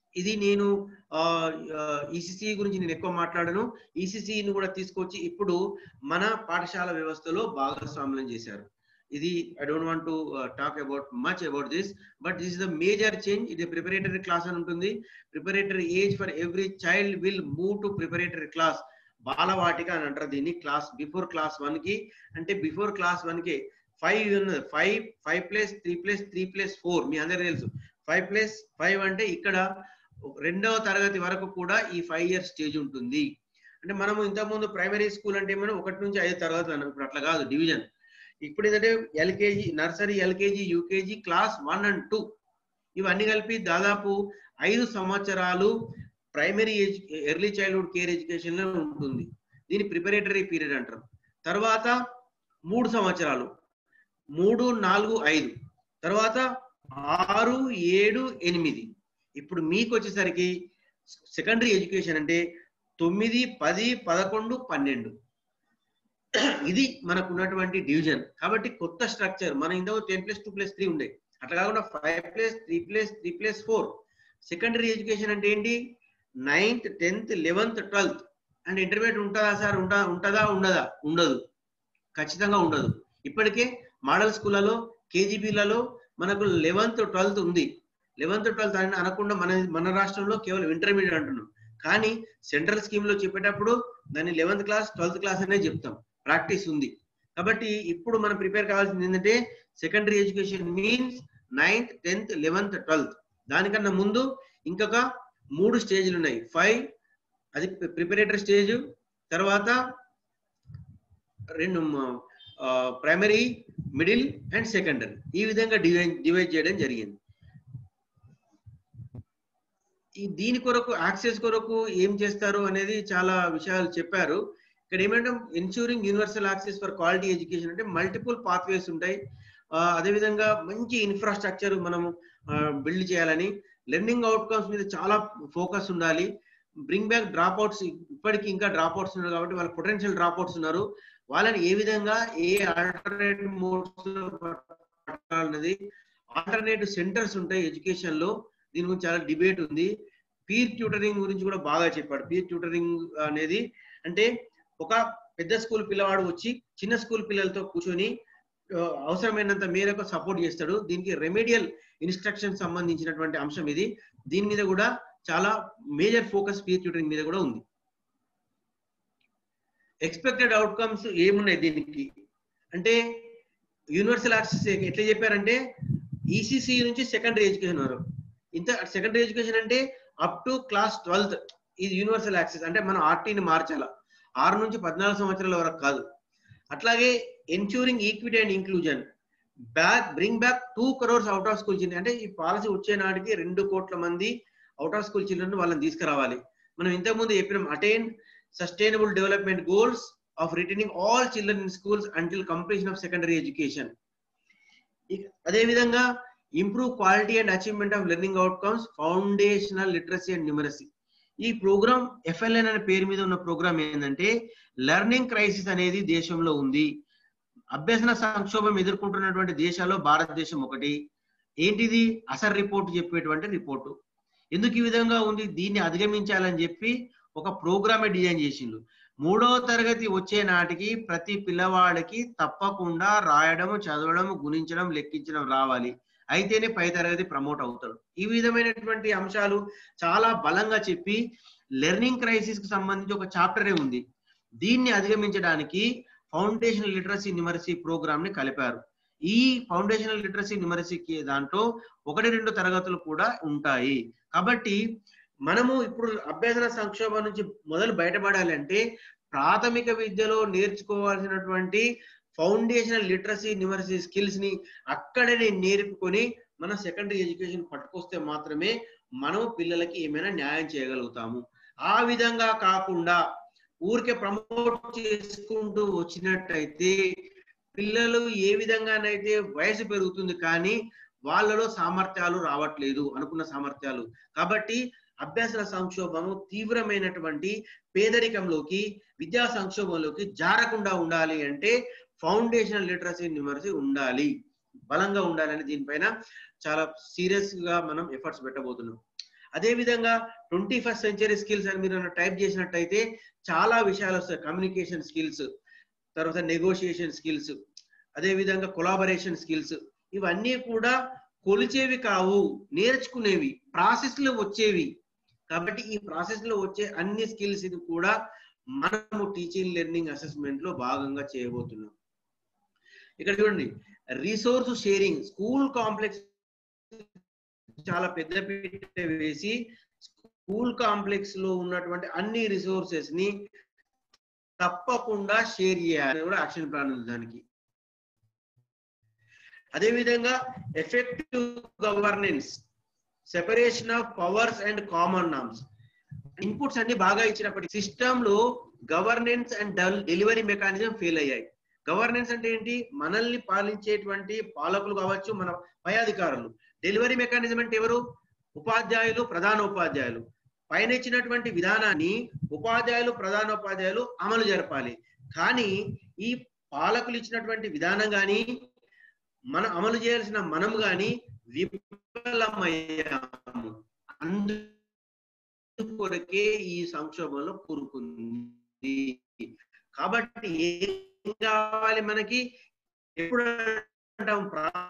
Speaker 3: ఇది నేను ఈసీసీ గురించి నేను ఎక్కువ మాట్లాడను. ఈసీసీని కూడా తీసుకొచ్చి ఇప్పుడు మన పాఠశాల వ్యవస్థలో భాగస్వామ్యం చేశారు. ఇది I don't want to talk about much about this, but this is the major change. ఇది ప్రిపరేటరీ క్లాస్ అని ఉంటుంది. Preparatory age for every child will move to preparatory class. Balvatika అని అంటారు దీన్ని. క్లాస్ బిఫోర్ క్లాస్ వన్ కి, అంటే before class one కి five ఉన్నది. Five five plus three plus three plus four మీ అందరికి తెలుసు. ఫైవ్ ప్లస్ ఫైవ్ అంటే ఇక్కడ రెండవ తరగతి వరకు కూడా ఈ ఫైవ్ ఇయర్ స్టేజ్ ఉంటుంది. అంటే మనము ఇంతకుముందు ప్రైమరీ స్కూల్ అంటే ఏమైనా ఒకటి నుంచి ఐదు తరగతులు అన్నాం. ఇప్పుడు అట్లా కాదు, డివిజన్. ఇప్పుడు ఏంటంటే LKG, nursery, LKG, UKG, class one and two ఇవన్నీ కలిపి దాదాపు ఐదు సంవత్సరాలు primary early childhood care education లో ఉంటుంది. దీన్ని ప్రిపరేటరీ పీరియడ్ అంటారు. తర్వాత మూడు సంవత్సరాలు, మూడు నాలుగు ఐదు, తర్వాత ఆరు ఏడు ఎనిమిది. ఇప్పుడు మీకు వచ్చేసరికి సెకండరీ ఎడ్యుకేషన్ అంటే తొమ్మిది పది పదకొండు పన్నెండు. ఇది మనకు ఉన్నటువంటి డివిజన్. కాబట్టి కొత్త స్ట్రక్చర్. మన ఇంతకు ten plus two plus three ఉండే, అట్లా కాకుండా five plus three plus three plus four. Secondary education అంటే ఏంటి? Ninth tenth eleventh twelfth. అంటే ఇంటర్మీడియట్ ఉంటుందా సార్? ఉంటా ఉంటుందా ఉండదా? ఉండదు, ఖచ్చితంగా ఉండదు. ఇప్పటికే మోడల్ స్కూళ్ళలో కేజీబీలలో మనకు లెవెన్త్ ట్వెల్త్ ఉంది. లెవెన్త్ ట్వెల్త్ అని అనకుండా మన మన రాష్ట్రంలో కేవలం ఇంటర్మీడియట్ అంటున్నాం. కానీ సెంట్రల్ స్కీమ్ లో చెప్పేటప్పుడు దాన్ని లెవెన్త్ క్లాస్ ట్వెల్త్ క్లాస్ అనే చెప్తాం. ప్రాక్టీస్ ఉంది. కాబట్టి ఇప్పుడు మనం ప్రిపేర్ కావాల్సింది ఏంటంటే secondary education means ninth tenth eleventh twelfth. దానికన్నా ముందు ఇంకొక మూడు స్టేజ్లు ఉన్నాయి. ఫైవ్ అది ప్రిపరేటరీ స్టేజ్, తర్వాత రెండు ప్రైమరీ, మిడిల్ అండ్ సెకండరీ. ఈ విధంగా డివైడ్ డివైడ్ చేయడం జరిగింది. ఈ దీని కొరకు యాక్సెస్ కొరకు ఏం చేస్తారు అనేది చాలా విషయాలు చెప్పారు. ఇక్కడ ఏమంటే ensuring universal access for quality education అంటే మల్టిపుల్ పాత్వేస్ ఉంటాయి. అదేవిధంగా మంచి ఇన్ఫ్రాస్ట్రక్చర్ మనము బిల్డ్ చేయాలని, లెర్నింగ్ అవుట్కమ్స్ మీద చాలా ఫోకస్ ఉండాలి. Bring back dropouts. ఇప్పటికీ ఇంకా డ్రాప్ అవుట్స్ ఉన్నారు కాబట్టి వాళ్ళ పొటెన్షియల్ డ్రాప్ అవుట్స్ ఉన్నారు. వాళ్ళని ఏ విధంగా ఏ ఆల్టర్నేటివ్ మోడ్స్ అన్నది. ఆల్టర్నేటివ్ సెంటర్స్ ఉంటాయి ఎడ్యుకేషన్ లో. దీని గురించి చాలా డిబేట్ ఉంది. పీర్ ట్యూటరింగ్ గురించి కూడా బాగా చెప్పాడు. పీర్ ట్యూటరింగ్ అనేది అంటే ఒక పెద్ద స్కూల్ పిల్లవాడు వచ్చి చిన్న స్కూల్ పిల్లలతో కూర్చొని అవసరమైనంత మేరకు సపోర్ట్ చేస్తాడు. దీనికి రెమెడియల్ ఇన్స్ట్రక్షన్ సంబంధించినటువంటి అంశం ఇది. దీని మీద కూడా చాలా మేజర్ ఫోకస్ పీర్ ట్యూటరింగ్ మీద కూడా ఉంది. ఎక్స్పెక్టెడ్ అవుట్కమ్స్ ఏమున్నాయి దీనికి అంటే యూనివర్సల్ యాక్సెస్ ఎట్లా చెప్పారంటే ఈసీసీ నుంచి సెకండరీ ఎడ్యుకేషన్ వరకు. ఇంత సెకండరీ ఎడ్యుకేషన్ అంటే అప్ టు క్లాస్ ట్వెల్త్ ఇది యూనివర్సల్ యాక్సెస్. అంటే మనం ఆర్టీని మార్చాల, ఆరు నుంచి పద్నాలుగు సంవత్సరాల వరకు కాదు. అట్లాగే ensuring equity and inclusion. Back bring back two crores out of school children. అంటే ఈ పాలసీ వచ్చే నాటికి రెండు కోట్ల మంది అవుట్ ఆఫ్ స్కూల్ చిల్డ్రన్ వాళ్ళని తీసుకురావాలి. మనం ఇంతకుముందు చెప్పినాం attain sustainable development goals of retaining all children in schools until completion of secondary education. అదే విధంగా improve quality and achievement of learning outcomes, foundational literacy and numeracy. ఈ ప్రోగ్రామ్ ఎఫ్ఎల్ఎన్ అనే పేరు మీద ఉన్న ప్రోగ్రామ్ ఏంటంటే లెర్నింగ్ క్రైసిస్ అనేది దేశంలో ఉంది. అభ్యసన సంక్షోభం ఎదుర్కొంటున్నటువంటి దేశాల్లో భారతదేశం ఒకటి. ఏంటిది? అసర్ రిపోర్ట్ చెప్పేటువంటి రిపోర్టు. ఎందుకు ఈ విధంగా ఉంది? దీన్ని అధిగమించాలని చెప్పి ఒక ప్రోగ్రామే డిజైన్ చేసిండు. మూడవ తరగతి వచ్చే నాటికి ప్రతి పిల్లవాడికి తప్పకుండా రాయడం, చదవడం, గుణించడం, లెక్కించడం రావాలి. అయితేనే పై తరగతి ప్రమోట్ అవుతాడు. ఈ విధమైనటువంటి అంశాలు చాలా బలంగా చెప్పి లెర్నింగ్ క్రైసిస్ కి సంబంధించి ఒక చాప్టరే ఉంది. దీన్ని అధిగమించడానికి ఫౌండేషనల్ లిటరసీ న్యూమరసీ ప్రోగ్రామ్ ని కలిపారు. ఈ ఫౌండేషనల్ లిటరసీ న్యూమరసీకి దాంట్లో ఒకటి రెండు తరగతులు కూడా ఉంటాయి. కాబట్టి మనము ఇప్పుడు అభ్యసన సంక్షోభం నుంచి మొదలు బయటపడాలంటే ప్రాథమిక విద్యలో నేర్చుకోవాల్సినటువంటి ఫౌండేషనల్ లిటరసీ న్యూమరసీ స్కిల్స్ ని అక్కడనే నేర్పుకొని మన సెకండరీ ఎడ్యుకేషన్ పట్టుకొస్తే మాత్రమే మనం పిల్లలకి ఏమైనా న్యాయం చేయగలుగుతాము. ఆ విధంగా కాకుండా ఊరికే ప్రమోట్ చేసుకుంటూ వచ్చినట్టయితే పిల్లలు ఏ విధంగానైతే వయసు పెరుగుతుంది కానీ వాళ్ళలో సామర్థ్యాలు రావట్లేదు, అనుకున్న సామర్థ్యాలు. కాబట్టి అభ్యసన సంక్షోభము తీవ్రమైనటువంటి పేదరికంలోకి, విద్యా సంక్షోభంలోకి జారకుండా ఉండాలి అంటే ఫౌండేషనల్ లిటరసీ న్యూమరసీ ఉండాలి, బలంగా ఉండాలని దీనిపైన చాలా సీరియస్ గా మనం ఎఫర్ట్స్ పెట్టబోతున్నాం. అదే విధంగా ట్వంటీ ఫస్ట్ సెంచరీ స్కిల్స్ అని మీరు టైప్ చేసినట్టయితే చాలా విషయాలు వస్తాయి. కమ్యూనికేషన్ స్కిల్స్, తర్వాత నెగోషియేషన్ స్కిల్స్, అదే విధంగా కొలాబరేషన్ స్కిల్స్, ఇవన్నీ కూడా కొలిచేవి కావు, నేర్చుకునేవి, ప్రాసెస్ లో వచ్చేవి. కాబట్టి ఈ ప్రాసెస్ లో వచ్చే అన్ని స్కిల్స్ ఇది కూడా మనము టీచింగ్ లెర్నింగ్ అసెస్మెంట్ లో భాగంగా చేయబోతున్నాం. ఇక్కడ చూడండి, రిసోర్స్ షేరింగ్. స్కూల్ కాంప్లెక్స్ చాలా పెద్ద పీట వేసి స్కూల్ కాంప్లెక్స్ లో ఉన్నటువంటి అన్ని రిసోర్సెస్ ని తప్పకుండా షేర్ చేయాలి కూడా యాక్షన్ ప్లాన్ ఉంది దానికి. అదే విధంగా effective governance, separation of powers and common norms. Inputs అన్ని బాగా ఇచ్చినప్పటికీ సిస్టమ్ లో governance and delivery mechanism fail అయ్యాయి. గవర్నెన్స్ అంటే ఏంటి? మనల్ని పాలించేటువంటి పాలకులు కావచ్చు, మన పై అధికారులు. డెలివరీ మెకానిజం అంటే ఎవరు? ఉపాధ్యాయులు, ప్రధాన ఉపాధ్యాయులు. పైన ఇచ్చినటువంటి విధానాన్ని ఉపాధ్యాయులు, ప్రధానోపాధ్యాయులు అమలు జరపాలి. కానీ ఈ పాలకులు ఇచ్చినటువంటి విధానం కానీ మనం అమలు చేయాల్సిన మనం కానీ విఫలమయ్యాము. అందుకొరకే ఈ సంక్షోభంలో కూరుకుంది. కాబట్టి ఏం కావాలి మనకి? ఎప్పుడు అంటాం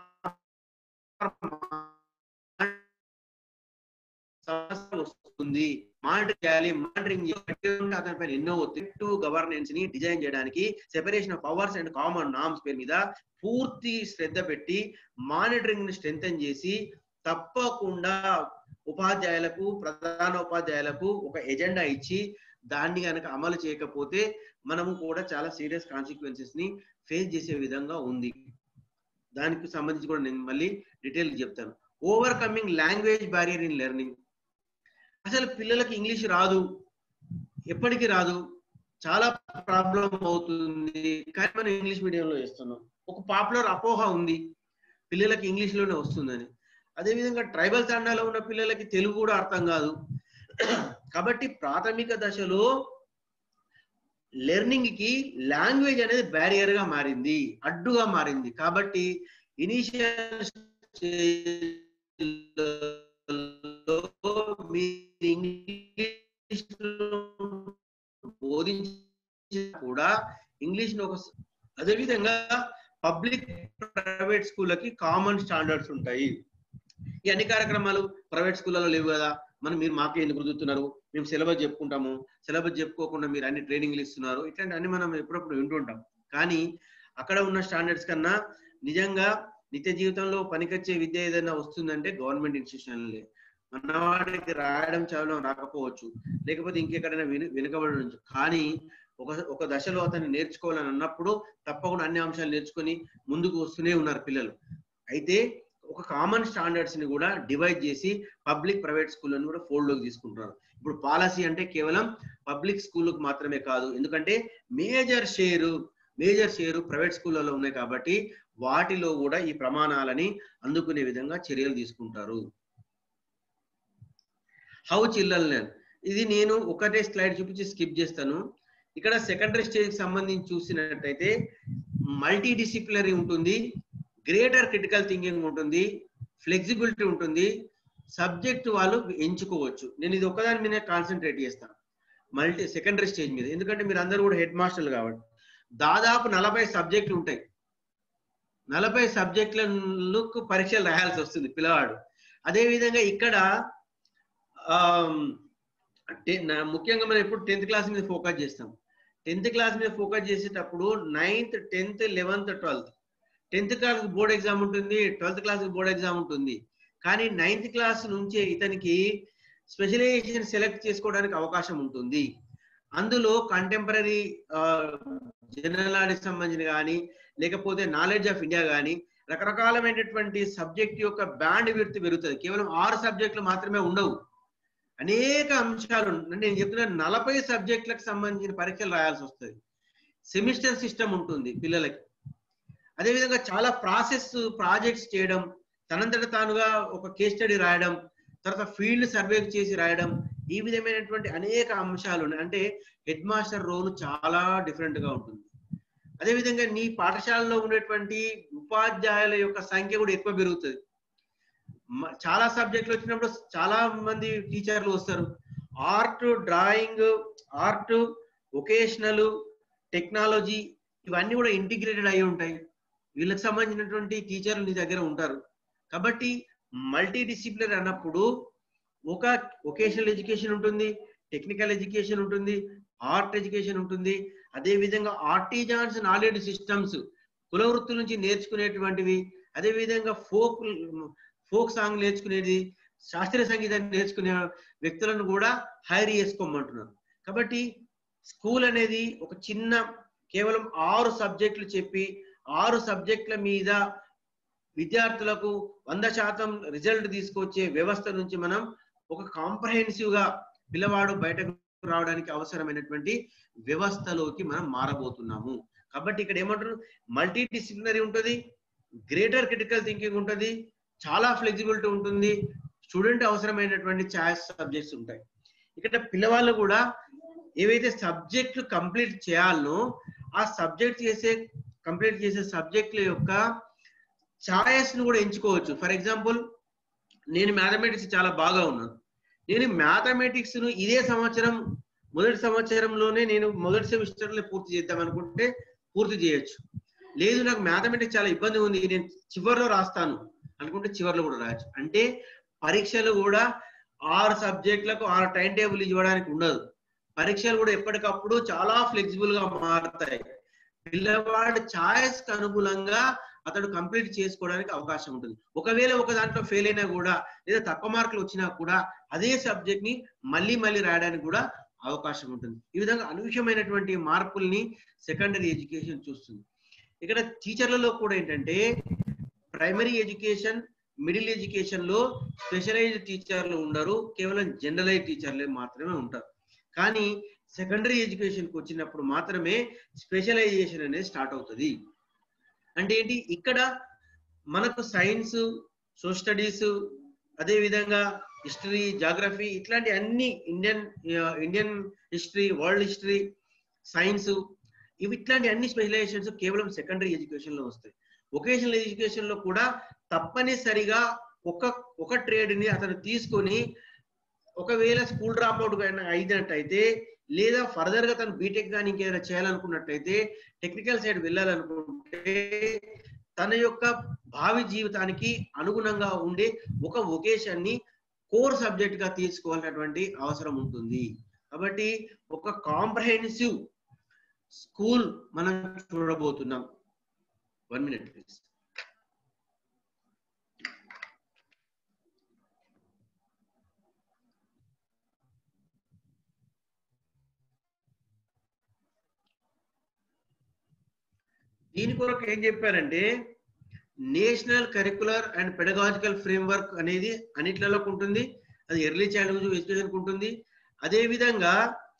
Speaker 3: వస్తుంది, మానిటర్ చేయాలి, మానిటరింగ్ అతని పైన ఎన్నో ఎఫెక్టివ్ గవర్నెన్స్ ని డిజైన్ చేయడానికి separation of powers and common norms పేరు మీద పూర్తి శ్రద్ధ పెట్టి మానిటరింగ్ ని స్ట్రెంథెన్ చేసి తప్పకుండా ఉపాధ్యాయులకు, ప్రధాన ఉపాధ్యాయులకు ఒక ఎజెండా ఇచ్చి దాన్ని కనుక అమలు చేయకపోతే మనము కూడా చాలా సీరియస్ కాన్సిక్వెన్సెస్ ని ఫేస్ చేసే విధంగా ఉంది. దానికి సంబంధించి కూడా నేను మళ్ళీ డీటెయిల్ చెప్తాను. Overcoming language barrier in learning. అసలు పిల్లలకి ఇంగ్లీష్ రాదు, ఎప్పటికీ రాదు, చాలా ప్రాబ్లం అవుతుంది. కానీ మనం ఇంగ్లీష్ మీడియంలో వేస్తున్నాం. ఒక పాపులర్ అపోహ ఉంది పిల్లలకి ఇంగ్లీష్ లోనే వస్తుందని. అదేవిధంగా ట్రైబల్ తండాలో ఉన్న పిల్లలకి తెలుగు కూడా అర్థం కాదు. కాబట్టి ప్రాథమిక దశలో లెర్నింగ్ కి లాంగ్వేజ్ అనేది బ్యారియర్ గా మారింది, అడ్డుగా మారింది. కాబట్టి ఇనిషియల్ ఇంగ్లీష్ బోధించిన కూడా ఇంగ్లీష్ ఒక. అదేవిధంగా పబ్లిక్ ప్రైవేట్ స్కూళ్ళకి కామన్ స్టాండర్డ్స్ ఉంటాయి. ఈ అన్ని కార్యక్రమాలు ప్రైవేట్ స్కూళ్ళలో లేవు కదా. మనం మీరు మాకే ఎందుకు రుద్దుతున్నారు, మేము సిలబస్ చెప్పుకుంటాము, సిలబస్ చెప్పుకోకుండా మీరు అన్ని ట్రైనింగ్లు ఇస్తున్నారు, ఇట్లాంటి అన్ని మనం ఎప్పుడప్పుడు వింటుంటాం. కానీ అక్కడ ఉన్న స్టాండర్డ్స్ కన్నా నిజంగా నిత్య జీవితంలో పనికొచ్చే విద్య ఏదైనా వస్తుందంటే గవర్నమెంట్ ఇన్స్టిట్యూషన్లే. మనవాడికి రాయడం చదవడం రాకపోవచ్చు, లేకపోతే ఇంకెక్కడైనా వెను వెనుకబడి ఉండొచ్చు. కానీ ఒక ఒక దశలో అతన్ని నేర్చుకోవాలని అన్నప్పుడు తప్పకుండా అన్ని అంశాలు నేర్చుకొని ముందుకు వస్తూనే ఉన్నారు పిల్లలు. అయితే ఒక కామన్ స్టాండర్డ్స్ ని కూడా డివైడ్ చేసి పబ్లిక్ ప్రైవేట్ స్కూళ్ళని కూడా ఫోల్డ్ లోకి తీసుకుంటున్నారు. ఇప్పుడు పాలసీ అంటే కేవలం పబ్లిక్ స్కూళ్ళకు మాత్రమే కాదు, ఎందుకంటే major share major share private స్కూళ్ళలో ఉన్నాయి కాబట్టి వాటిలో కూడా ఈ ప్రమాణాలని అందుకునే విధంగా చర్యలు తీసుకుంటారు. How children learn. ఇది నేను ఒకటే స్లైడ్ చూపించి స్కిప్ చేస్తాను. ఇక్కడ సెకండరీ స్టేజ్ కి సంబంధించి చూసినట్టయితే మల్టీ డిసిప్లినరీ ఉంటుంది, గ్రేటర్ క్రిటికల్ థింకింగ్ ఉంటుంది, ఫ్లెక్సిబిలిటీ ఉంటుంది, సబ్జెక్ట్ వాళ్ళు ఎంచుకోవచ్చు. నేను ఇది ఒక్కదాని మీద కాన్సన్ట్రేట్ చేస్తాను, మల్టీ సెకండరీ స్టేజ్ మీద. ఎందుకంటే మీరు అందరూ కూడా హెడ్ మాస్టర్లు కాబట్టి దాదాపు నలభై సబ్జెక్టులు ఉంటాయి. నలభై సబ్జెక్టులకు పరీక్షలు రాయాల్సి వస్తుంది పిల్లవాడు. అదేవిధంగా ఇక్కడ ముఖ్యంగా మనం ఎప్పుడు టెన్త్ క్లాస్ మీద ఫోకస్ చేస్తాం. టెన్త్ క్లాస్ మీద ఫోకస్ చేసేటప్పుడు ninth, tenth, eleventh, twelfth. Tenth class board exam ఉంటుంది, ట్వెల్త్ క్లాస్ బోర్డ్ ఎగ్జామ్ ఉంటుంది. కానీ నైన్త్ క్లాస్ నుంచే ఇతనికి స్పెషలైజేషన్ సెలెక్ట్ చేసుకోవడానికి అవకాశం ఉంటుంది. అందులో కంటెంపరీ జనరల్ నాలెడ్జ్ సంబంధించిన కానీ లేకపోతే నాలెడ్జ్ ఆఫ్ ఇండియా కానీ రకరకాలమైనటువంటి సబ్జెక్ట్ యొక్క బ్యాండ్ విడ్త్ పెరుగుతుంది. కేవలం ఆరు సబ్జెక్టులు మాత్రమే ఉండవు, అనేక అంశాలు. నేను చెప్తున్నా నలభై సబ్జెక్టులకు సంబంధించిన పరీక్షలు రాయాల్సి వస్తుంది. సెమిస్టర్ సిస్టమ్ ఉంటుంది పిల్లలకి. అదేవిధంగా చాలా ప్రాసెస్ ప్రాజెక్ట్స్ చేయడం, తనంతట తానుగా ఒక కేస్ స్టడీ రాయడం, తర్వాత ఫీల్డ్ సర్వే చేసి రాయడం, ఈ విధమైనటువంటి అనేక అంశాలు ఉన్నాయి. అంటే హెడ్ మాస్టర్ రోల్ చాలా డిఫరెంట్ గా ఉంటుంది. అదేవిధంగా నీ పాఠశాలలో ఉండేటువంటి ఉపాధ్యాయుల యొక్క సంఖ్య కూడా ఎక్కువ పెరుగుతుంది. చాలా సబ్జెక్టులు వచ్చినప్పుడు చాలా మంది టీచర్లు వస్తారు. Art, drawing, art, vocational, technology ఇవన్నీ కూడా ఇంటిగ్రేటెడ్ అయి ఉంటాయి. వీళ్ళకి సంబంధించినటువంటి టీచర్లు నీ దగ్గర ఉంటారు. కాబట్టి మల్టీ డిసిప్లినరీ అన్నప్పుడు ఒక వొకేషనల్ ఎడ్యుకేషన్ ఉంటుంది, టెక్నికల్ ఎడ్యుకేషన్ ఉంటుంది, ఆర్ట్ ఎడ్యుకేషన్ ఉంటుంది. అదే విధంగా ఆర్టిజాన్స్ నాలెడ్జ్ సిస్టమ్స్ కుల వృత్తుల నుంచి నేర్చుకునేటువంటివి, అదే విధంగా ఫోక్ ఫోక్ సాంగ్ నేర్చుకునేది, శాస్త్రీయ సంగీతాన్ని నేర్చుకునే వ్యక్తులను కూడా హైర్ చేసుకోమంటున్నారు. కాబట్టి స్కూల్ అనేది ఒక చిన్న కేవలం ఆరు సబ్జెక్టులు చెప్పి ఆరు సబ్జెక్టుల మీద విద్యార్థులకు వంద శాతం రిజల్ట్ తీసుకొచ్చే వ్యవస్థ నుంచి మనం ఒక కాంప్రహెన్సివ్ గా పిల్లవాడు బయటకు రావడానికి అవసరమైనటువంటి వ్యవస్థలోకి మనం మారబోతున్నాము. కాబట్టి ఇక్కడ ఏమంటారు, మల్టీ డిసిప్లినరీ ఉంటుంది, గ్రేటర్ క్రిటికల్ థింకింగ్ ఉంటుంది, చాలా ఫ్లెక్సిబిలిటీ ఉంటుంది, స్టూడెంట్ అవసరమైనటువంటి చాయిస్ సబ్జెక్ట్స్ ఉంటాయి. ఇక్కడ పిల్లవాళ్ళు కూడా ఏవైతే సబ్జెక్టులు కంప్లీట్ చేయాలనో ఆ సబ్జెక్ట్ చేసే కంప్లీట్ చేసే సబ్జెక్టుల యొక్క చాయిస్ ను కూడా ఎంచుకోవచ్చు. ఫర్ ఎగ్జాంపుల్, నేను మ్యాథమెటిక్స్ చాలా బాగా ఉన్నాను, నేను మ్యాథమెటిక్స్ ను ఇదే సంవత్సరం మొదటి సంవత్సరంలోనే నేను మొదటి సెమిస్టర్ లో పూర్తి చేద్దాం అనుకుంటే పూర్తి చేయొచ్చు. లేదు నాకు మ్యాథమెటిక్స్ చాలా ఇబ్బంది ఉంది, నేను చివరిలో రాస్తాను అనుకుంటే చివరిలో కూడా రాయొచ్చు. అంటే పరీక్షలు కూడా ఆరు సబ్జెక్టులకు ఆరు టైం టేబుల్ ఇవ్వడానికి ఉండదు. పరీక్షలు కూడా ఎప్పటికప్పుడు చాలా ఫ్లెక్సిబుల్ గా మారుతాయి. పిల్లవాడి ఛాయిస్ కి అనుగుణంగా అతడు కంప్లీట్ చేసుకోవడానికి అవకాశం ఉంటుంది. ఒకవేళ ఒక దాంట్లో ఫెయిల్ అయినా కూడా లేదా తక్కువ మార్కులు వచ్చినా కూడా అదే సబ్జెక్ట్ ని మళ్ళీ మళ్ళీ రాయడానికి కూడా అవకాశం ఉంటుంది. ఈ విధంగా అనూహ్యమైనటువంటి మార్పుల్ని సెకండరీ ఎడ్యుకేషన్ చూస్తుంది. ఇక్కడ టీచర్లలో కూడా ఏంటంటే ప్రైమరీ ఎడ్యుకేషన్, మిడిల్ ఎడ్యుకేషన్ లో స్పెషలైజ్డ్ టీచర్లు ఉండరు, కేవలం జనరలైజ్ టీచర్లే మాత్రమే ఉంటారు. కానీ సెకండరీ ఎడ్యుకేషన్కి వచ్చినప్పుడు మాత్రమే స్పెషలైజేషన్ అనేది స్టార్ట్ అవుతుంది. అంటే ఏంటి, ఇక్కడ మనకు సైన్స్, సోషల్ స్టడీస్, అదే విధంగా హిస్టరీ, జాగ్రఫీ ఇట్లాంటి అన్ని Indian Indian history, world history, science ఇవి ఇట్లాంటి అన్ని స్పెషలైజేషన్స్ కేవలం సెకండరీ ఎడ్యుకేషన్ లో వస్తాయి. వొకేషనల్ ఎడ్యుకేషన్ లో కూడా తప్పనిసరిగా ఒక ఒక ట్రేడ్ ని అతను తీసుకొని ఒకవేళ స్కూల్ డ్రాప్ అవుట్ అయినట్టయితే లేదా ఫర్దర్ గా తను బీటెక్ కానీ ఇంకేదైనా చేయాలనుకున్నట్టయితే, టెక్నికల్ సైడ్ వెళ్ళాలనుకుంటే తన యొక్క భావి జీవితానికి అనుగుణంగా ఉండే ఒక వొకేషన్ ని కోర్ సబ్జెక్ట్ గా తీసుకోవాల్సినటువంటి అవసరం ఉంటుంది. కాబట్టి ఒక కాంప్రహెన్సివ్ స్కూల్ మనం చూడబోతున్నాం. One minute please. దీని కొరకు ఏం చెప్పారంటే, national curricular and pedagogical framework అనేది అన్నిట్లలో ఉంటుంది. అది ఎర్లీ చైల్డ్హుడ్ ఎడ్యుకేషన్ ఉంటుంది. అదే విధంగా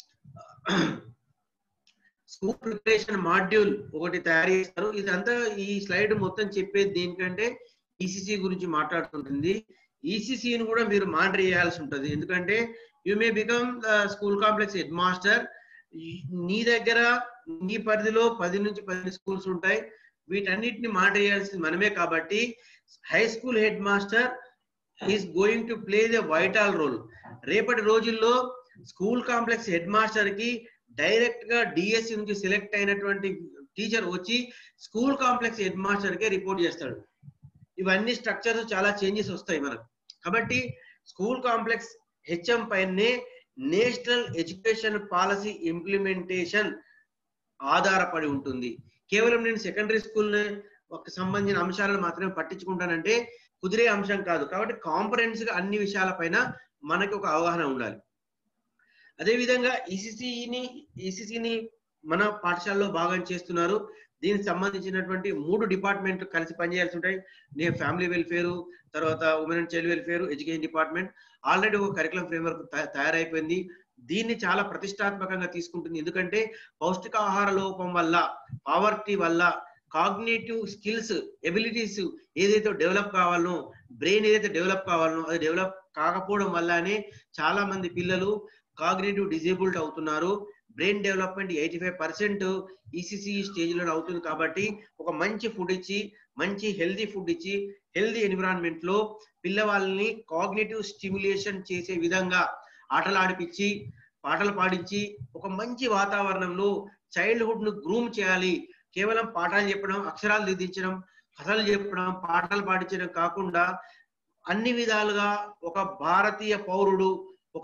Speaker 3: స్కూల్ ప్రిపరేషన్ మాడ్యూల్ ఒకటి తయారు చేస్తారు. ఇదంతా ఈ స్లైడ్ మొత్తం చెప్పేది దేనికంటే ఈసీసీ గురించి మాట్లాడుతుంటుంది. ఈసీసీని కూడా మీరు మానిటర్ చేయాల్సి ఉంటుంది. ఎందుకంటే you may become the school complex head master. నీ దగ్గర నీ పరిధిలో పది నుంచి పది స్కూల్స్ ఉంటాయి. వీటన్నిటిని మానిటర్ చేయాల్సింది మనమే. కాబట్టి high school headmaster is going to play the vital role. రేపటి రోజుల్లో స్కూల్ కాంప్లెక్స్ హెడ్ మాస్టర్ కి డైరెక్ట్ గా డిఎస్సి నుంచి సెలెక్ట్ అయినటువంటి టీచర్ వచ్చి స్కూల్ కాంప్లెక్స్ హెడ్ మాస్టర్ కే రిపోర్ట్ చేస్తాడు. ఇవన్నీ స్ట్రక్చర్స్ చాలా చేంజెస్ వస్తాయి మనకు. కాబట్టి స్కూల్ కాంప్లెక్స్ హెచ్ఎం పైనే నేషనల్ ఎడ్యుకేషన్ పాలసీ ఇంప్లిమెంటేషన్ ఆధారపడి ఉంటుంది. కేవలం నేను సెకండరీ స్కూల్ సంబంధించిన అంశాలను మాత్రమే పట్టించుకుంటానంటే కుదిరే అంశం కాదు. కాబట్టి కాంపరెన్స్ గా అన్ని విషయాలపైన మనకి ఒక అవగాహన ఉండాలి. అదేవిధంగా ఈసీసీని ఈసీసీని మన పాఠశాలలో భాగం చేస్తున్నారు. దీనికి సంబంధించినటువంటి మూడు డిపార్ట్మెంట్లు కలిసి పనిచేయాల్సి ఉంటాయి. నేను ఫ్యామిలీ వెల్ఫేర్, తర్వాత women and child welfare, education department. Already ఒక కరికులం ఫ్రేమ్వర్క్ తయారైపోయింది. దీన్ని చాలా ప్రతిష్టాత్మకంగా తీసుకుంటుంది. ఎందుకంటే పౌష్టికాహార లోపం వల్ల, పావర్టీ వల్ల కాగ్నేటివ్ స్కిల్స్, ఎబిలిటీస్ ఏదైతే డెవలప్ కావాలనో, బ్రెయిన్ ఏదైతే డెవలప్ కావాలనో అది డెవలప్ కాకపోవడం వల్లనే చాలా మంది పిల్లలు కాగ్నేటివ్ డిజేబుల్డ్ అవుతున్నారు. Brain development eighty five percent ECC స్టేజ్లో అవుతుంది. కాబట్టి ఒక మంచి ఫుడ్ ఇచ్చి, మంచి హెల్దీ ఫుడ్ ఇచ్చి, హెల్దీ ఎన్విరాన్మెంట్ లో పిల్లవాళ్ళని కాగ్నిటివ్ స్టిమ్యులేషన్ చేసే విధంగా ఆటలు ఆడిపించి, పాటలు పాడించి, ఒక మంచి వాతావరణంలో చైల్డ్హుడ్ ను గ్రూమ్ చేయాలి. కేవలం పాఠాలు చెప్పడం, అక్షరాలు దిద్దించడం, కథలు చెప్పడం, పాటలు పాడించడం కాకుండా అన్ని విధాలుగా ఒక భారతీయ పౌరుడు ఒక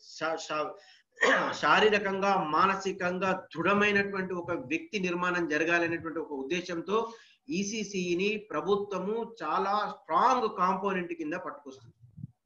Speaker 3: శారీరకంగా, మానసికంగా దృఢమైనటువంటి ఒక వ్యక్తి నిర్మాణం జరగాలనేటువంటి ఒక ఉద్దేశంతో ఈసీసీని ప్రభుత్వము చాలా స్ట్రాంగ్ కాంపోనెంట్ కింద పట్టుకొస్తుంది.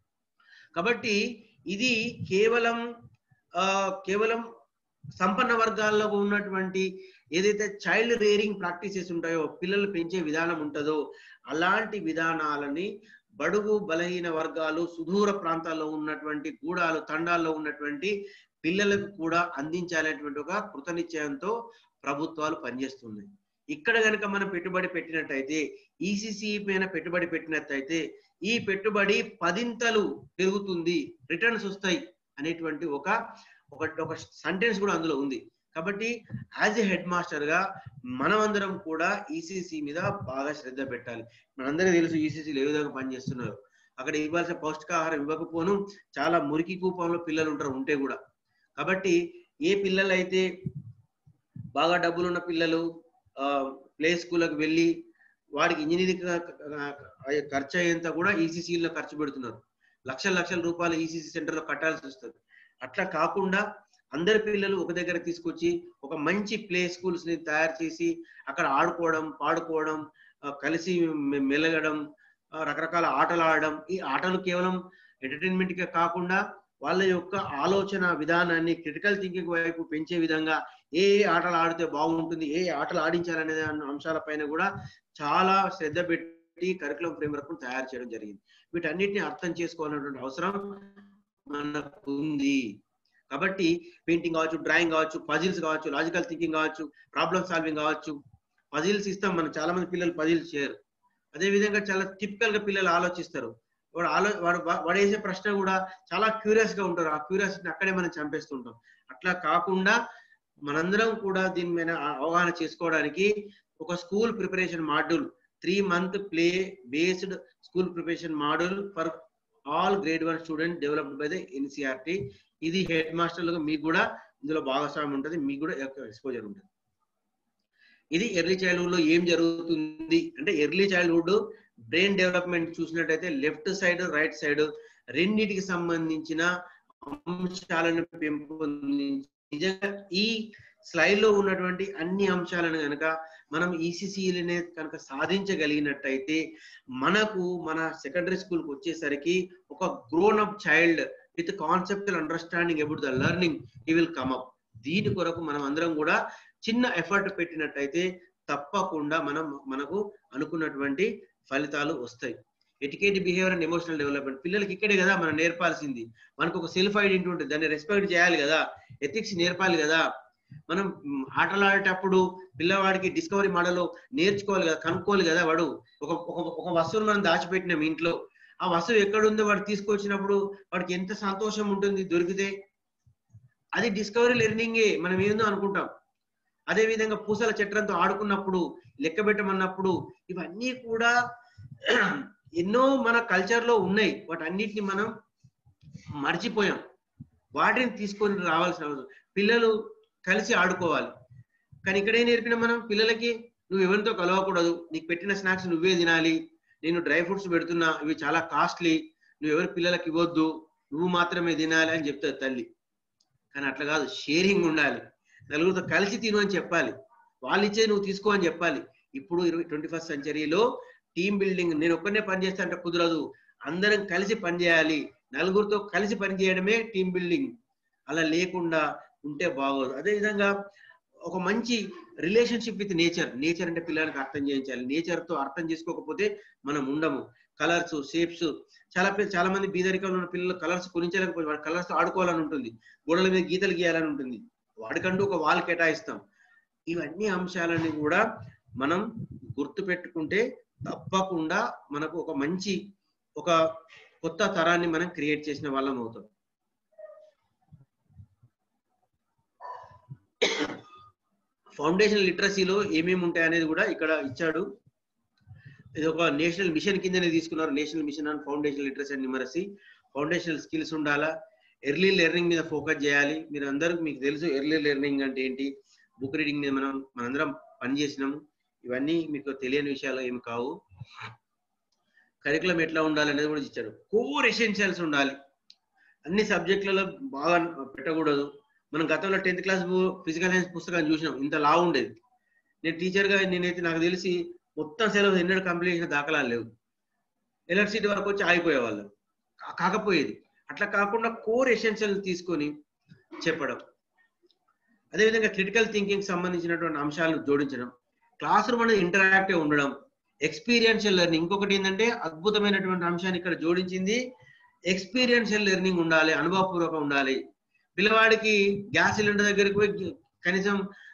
Speaker 3: కాబట్టి ఇది కేవలం ఆ కేవలం సంపన్న వర్గాల్లో ఉన్నటువంటి ఏదైతే చైల్డ్ రేరింగ్ ప్రాక్టీసెస్ ఉంటాయో, పిల్లలు పెంచే విధానం ఉంటుందో, అలాంటి విధానాలని బడుగు బలహీన వర్గాలు, సుదూర ప్రాంతాల్లో ఉన్నటువంటి గూడాలు, తండాల్లో ఉన్నటువంటి పిల్లలకు కూడా అందించాలనేటువంటి ఒక కృతనిశ్చయంతో ప్రభుత్వాలు పనిచేస్తున్నాయి. ఇక్కడ కనుక మనం పెట్టుబడి పెట్టినట్టయితే, ఈసీసీ పైన పెట్టుబడి పెట్టినట్టయితే ఈ పెట్టుబడి పదింతలు పెరుగుతుంది, రిటర్న్స్ వస్తాయి అనేటువంటి ఒక ఒక సెంటెన్స్ కూడా అందులో ఉంది. కాబట్టి యాజ్ ఎ హెడ్ మాస్టర్ గా మనమందరం కూడా ఈసీసీ మీద బాగా శ్రద్ధ పెట్టాలి. మనందరికీ తెలుసు ఈసీసీలు ఏ విధంగా పనిచేస్తున్నారు. అక్కడ ఇవ్వాల్సిన పౌష్టికాహారం ఇవ్వకపోను చాలా మురికి కూపంలో పిల్లలు ఉంటారు, ఉంటే కూడా. కాబట్టి ఏ పిల్లలు అయితే బాగా డబ్బులున్న పిల్లలు ఆ ప్లే స్కూల్కి వెళ్ళి వాడికి ఇంజనీరింగ్ ఖర్చు అయ్యేంత కూడా ఈసీసీలో ఖర్చు పెడుతున్నారు. లక్షల లక్షల రూపాయలు ఈసీసీ సెంటర్లో కట్టాల్సి వస్తుంది. అట్లా కాకుండా అందరి పిల్లలు ఒక దగ్గర తీసుకొచ్చి ఒక మంచి ప్లే స్కూల్స్ ని తయారు చేసి అక్కడ ఆడుకోవడం, పాడుకోవడం, కలిసి మెలగడం, రకరకాల ఆటలు ఆడడం. ఈ ఆటలు కేవలం ఎంటర్టైన్మెంట్ గా కాకుండా వాళ్ళ యొక్క ఆలోచన విధానాన్ని క్రిటికల్ థింకింగ్ వైపు పెంచే విధంగా ఏ ఆటలు ఆడితే బాగుంటుంది, ఏ ఆటలు ఆడించాలనే అంశాలపైన కూడా చాలా శ్రద్ధ పెట్టి కరికులం ఫ్రేమ్వర్క్ తయారు చేయడం జరిగింది. వీటన్నిటిని అర్థం చేసుకోవాలనేటువంటి అవసరం మనకు ఉంది. కాబట్టి పెయింటింగ్ కావచ్చు, డ్రాయింగ్ కావచ్చు, పజిల్స్ కావచ్చు, లాజికల్ థింకింగ్ కావచ్చు, ప్రాబ్లమ్ సాల్వింగ్ కావచ్చు. పజిల్స్ ఇస్తాం, మనం చాలా మంది పిల్లలు పజిల్స్ చేయరు. అదే విధంగా చాలా టిపికల్ గా పిల్లలు ఆలోచిస్తారు. వాడు ఆలో వాడు వాడు వేసే ప్రశ్న కూడా చాలా క్యూరియస్ గా ఉంటారు. ఆ క్యూరియాసిటీని అక్కడే మనం చంపేస్తుంటాం. అట్లా కాకుండా మనందరం కూడా దీని మీద అవగాహన చేసుకోవడానికి ఒక school preparation module, three month play based school preparation module for all grade one student developed by the NCERT. ఇది హెడ్ మాస్టర్లుగా మీకు కూడా ఇందులో భాగస్వామ్యం ఉంటుంది, మీకు కూడా ఎక్స్పోజర్ ఉంటుంది. ఇది ఎర్లీ చైల్డ్హుడ్ లో ఏం జరుగుతుంది అంటే, ఎర్లీ చైల్డ్హుడ్ బ్రెయిన్ డెవలప్మెంట్ చూసినట్టయితే లెఫ్ట్ సైడ్, రైట్ సైడ్ రెండింటికి సంబంధించిన అంశాలను పెంపొందించి, నిజంగా ఈ స్లైడ్ లో ఉన్నటువంటి అన్ని అంశాలను కనుక మనం ఈసీసీలనే కనుక సాధించగలిగినట్టయితే మనకు మన సెకండరీ స్కూల్ కి వచ్చేసరికి ఒక grown up child with conceptual understanding about the learning he will come up. దీని కొరకు మనం అందరం కూడా చిన్న ఎఫర్ట్ పెట్టినట్టయితే తప్పకుండా మనం మనకు అనుకున్నటువంటి ఫలితాలు వస్తాయి. Etiquette behaviour and emotional development పిల్లలకి ఇక్కడే కదా మనం నేర్పాల్సింది. మనకు ఒక సెల్ఫ్ ఐడెంటిటీ ఉంటుంది, దాన్ని రెస్పెక్ట్ చేయాలి కదా, ఎథిక్స్ నేర్పాలి కదా. మనం ఆటలు ఆడేటప్పుడు పిల్లవాడికి డిస్కవరీ మోడల్ నేర్చుకోవాలి కదా, కనుక్కోవాలి కదా. వాడు ఒక ఒక వస్తువును మనం దాచిపెట్టినాం ఇంట్లో, ఆ వస్తువు ఎక్కడుందో వాడు తీసుకొచ్చినప్పుడు వాడికి ఎంత సంతోషం ఉంటుంది దొరికితే. అది డిస్కవరీ లెర్నింగే, మనం ఏందో అనుకుంటాం. అదే విధంగా పూసల చట్రంతో ఆడుకున్నప్పుడు, లెక్క పెట్టమన్నప్పుడు, ఇవన్నీ కూడా ఎన్నో మన కల్చర్ లో ఉన్నాయి. వాటన్నిటిని మనం మర్చిపోయాం. వాటిని తీసుకొని రావాల్సిన అవసరం. పిల్లలు కలిసి ఆడుకోవాలి. కానీ ఇక్కడే నేర్పిన మనం పిల్లలకి, నువ్వు ఎవరితో కలవకూడదు, నీకు పెట్టిన స్నాక్స్ నువ్వే తినాలి, నేను డ్రై ఫ్రూట్స్ పెడుతున్నా, ఇవి చాలా కాస్ట్లీ, నువ్వు ఎవరి పిల్లలకి ఇవ్వద్దు, నువ్వు మాత్రమే తినాలి అని చెప్తారు తల్లి. కానీ అట్లా కాదు, షేరింగ్ ఉండాలి. నలుగురితో కలిసి తిను అని చెప్పాలి, వాళ్ళు ఇచ్చే నువ్వు తీసుకో అని చెప్పాలి. ఇప్పుడు ఇరవై ట్వంటీ ఫస్ట్ సెంచరీలో టీమ్ బిల్డింగ్, నేను ఒక్కనే పని చేస్తా అంటే కుదరదు, అందరం కలిసి పనిచేయాలి. నలుగురితో కలిసి పనిచేయడమే టీమ్ బిల్డింగ్. అలా లేకుండా ఉంటే బాగోదు. అదేవిధంగా ఒక మంచి రిలేషన్షిప్ విత్ నేచర్. నేచర్ అంటే పిల్లలకి అర్థం చేయించాలి. నేచర్ తో అర్థం చేసుకోకపోతే మనం ఉండము. కలర్స్, షేప్స్, చాలా చాలా మంది బీదరికంలో ఉన్న పిల్లలు కలర్స్ కొనించలేకపోతే వాడు కలర్స్ ఆడుకోవాలని ఉంటుంది, గోడల మీద గీతలు గీయాలని ఉంటుంది, వాడికంటూ ఒక వాల్ కేటాయిస్తాం. ఇవన్నీ అంశాలని కూడా మనం గుర్తు పెట్టుకుంటే తప్పకుండా మనకు ఒక మంచి ఒక కొత్త తరాన్ని మనం క్రియేట్ చేసిన వాళ్ళం అవుతాం. ఫౌండేషన్ లిటరసీలో ఏమేమి ఉంటాయి అనేది కూడా ఇక్కడ ఇచ్చాడు. ఇది ఒక నేషనల్ మిషన్ కిందనే తీసుకున్నారు, national mission on foundation literacy and numeracy. Foundational skills ఉండాలా, ఎర్లీ లెర్నింగ్ మీద ఫోకస్ చేయాలి. మీరు అందరూ మీకు తెలుసు ఎర్లీ లెర్నింగ్ అంటే ఏంటి, బుక్ రీడింగ్ మీద మనం మనందరం పనిచేసినాము, ఇవన్నీ మీకు తెలియని విషయాలు ఏమి కావు. కరికులం ఎట్లా ఉండాలి అనేది కూడా ఇచ్చాడు. కోర్ ఎసెన్షియల్స్ ఉండాలి, అన్ని సబ్జెక్టులలో బాగా పెట్టకూడదు. మనం గతంలో టెన్త్ క్లాస్ ఫిజికల్ సైన్స్ పుస్తకాన్ని చూసినాం, ఇంత లా ఉండేది. నేను టీచర్గా నేనైతే నాకు తెలిసి మొత్తం సిలబస్ ఎన్నడూ కంప్లీట్ చేసిన దాఖలాలు లేవు. ఎలక్ట్రిసిటీ వరకు వచ్చి ఆగిపోయేవాళ్ళు, కాకపోయేది. అట్లా కాకుండా కోర్ ఎసెన్షియల్ తీసుకొని చెప్పడం. అదేవిధంగా క్రిటికల్ థింకింగ్ సంబంధించినటువంటి అంశాలను జోడించడం, క్లాస్ రూమ్ అనేది ఇంటరాక్టివ్ ఉండడం, ఎక్స్పీరియన్షియల్ లెర్నింగ్. ఇంకొకటి ఏంటంటే అద్భుతమైనటువంటి అంశాన్ని ఇక్కడ జోడించింది, ఎక్స్పీరియన్షియల్ లెర్నింగ్ ఉండాలి, అనుభవపూర్వకం ఉండాలి. పిల్లవాడికి గ్యాస్ సిలిండర్ దగ్గరికి పోయి కనీసం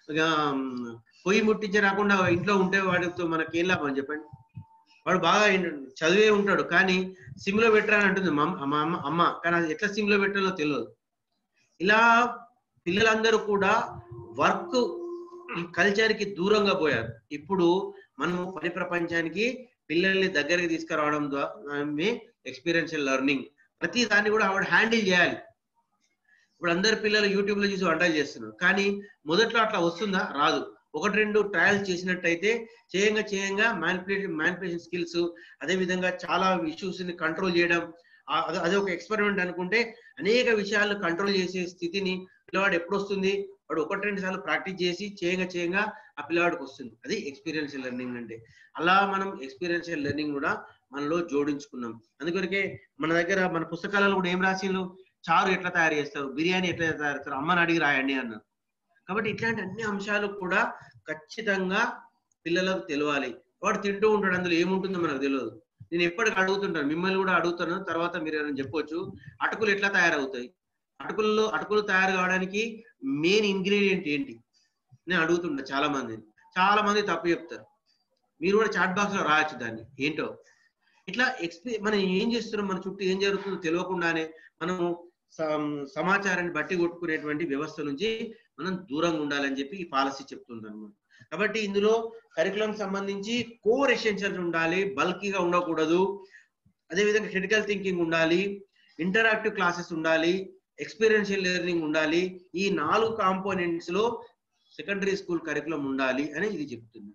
Speaker 3: పొయ్యి ముట్టించి రాకుండా ఇంట్లో ఉంటే వాడితో మనకి ఏం లాభం చెప్పండి. వాడు బాగా చదివే ఉంటాడు, కానీ సిమ్లో పెట్టాలని అంటుంది అమ్మ అమ్మ కానీ అది ఎట్లా సిమ్లో పెట్టాలో తెలియదు. ఇలా పిల్లలందరూ కూడా వర్క్ కల్చర్కి దూరంగా పోయారు. ఇప్పుడు మనం పని ప్రపంచానికి పిల్లల్ని దగ్గరికి తీసుకురావడం ద్వారా ఎక్స్పీరియన్షియల్ లెర్నింగ్. ప్రతి దాన్ని కూడా ఆవిడ హ్యాండిల్ చేయాలి. ఇప్పుడు అందరు పిల్లలు యూట్యూబ్ లో చూసి వంటలు చేస్తున్నారు, కానీ మొదట్లో అట్లా వస్తుందా? రాదు. ఒకటి రెండు ట్రయల్స్ చేసినట్టయితే చేయంగా చేయంగా మ్యానిపులేషన్ మ్యానిపులేషన్ స్కిల్స్, అదే విధంగా చాలా ఇష్యూస్ ని కంట్రోల్ చేయడం, అదే ఒక ఎక్స్పెరిమెంట్ అనుకుంటే అనేక విషయాలను కంట్రోల్ చేసే స్థితిని పిల్లవాడు ఎప్పుడు వస్తుంది? వాడు ఒకటి రెండు సార్లు ప్రాక్టీస్ చేసి చేయంగా చేయంగా ఆ పిల్లవాడికి వస్తుంది. అది ఎక్స్పీరియన్షియల్ లెర్నింగ్ అంటే. అలా మనం ఎక్స్పీరియన్షియల్ లెర్నింగ్ కూడా మనలో జోడించుకున్నాం. అందుకొరకే మన దగ్గర మన పుస్తకాలలో కూడా ఏం రాసిండ్రు, చారు ఎట్లా తయారు చేస్తారు, బిర్యానీ ఎట్లా తయారు చేస్తారు, అమ్మని అడిగి రాయండి అన్నారు. కాబట్టి ఇట్లాంటి అన్ని అంశాలు కూడా ఖచ్చితంగా పిల్లలకు తెలియాలి. వాడు తింటూ ఉంటాడు, అందులో ఏముంటుందో మనకు తెలియదు. నేను ఎప్పటికీ అడుగుతుంటాను, మిమ్మల్ని కూడా అడుగుతాను, తర్వాత మీరు ఏమైనా చెప్పొచ్చు. అటుకులు ఎట్లా తయారవుతాయి, అటుకుల్లో అటుకులు తయారు కావడానికి మెయిన్ ఇంగ్రీడియంట్ ఏంటి నేను అడుగుతుంటా చాలా మందిని. చాలా మంది తప్పు చెప్తారు. మీరు కూడా చాట్ బాక్స్ లో రాయొచ్చు దాన్ని ఏంటో. ఇట్లా ఎక్స్పీ మనం ఏం చేస్తున్నాం, మన చుట్టూ ఏం జరుగుతుందో తెలియకుండానే మనము సమాచారాన్ని బట్టి కొట్టుకునేటువంటి వ్యవస్థ నుంచి మనం దూరంగా ఉండాలని చెప్పి ఈ పాలసీ చెప్తుందన్నమాట. కాబట్టి ఇందులో కరికులం సంబంధించి కోర్ ఎసెన్షియల్స్ ఉండాలి, బల్కీగా ఉండకూడదు. అదేవిధంగా క్రిటికల్ థింకింగ్ ఉండాలి, ఇంటరాక్టివ్ క్లాసెస్ ఉండాలి, ఎక్స్పీరియన్షియల్ లెర్నింగ్ ఉండాలి. ఈ నాలుగు కాంపోనెంట్స్ లో సెకండరీ స్కూల్ కరికులం ఉండాలి అని ఇది చెప్తుంది.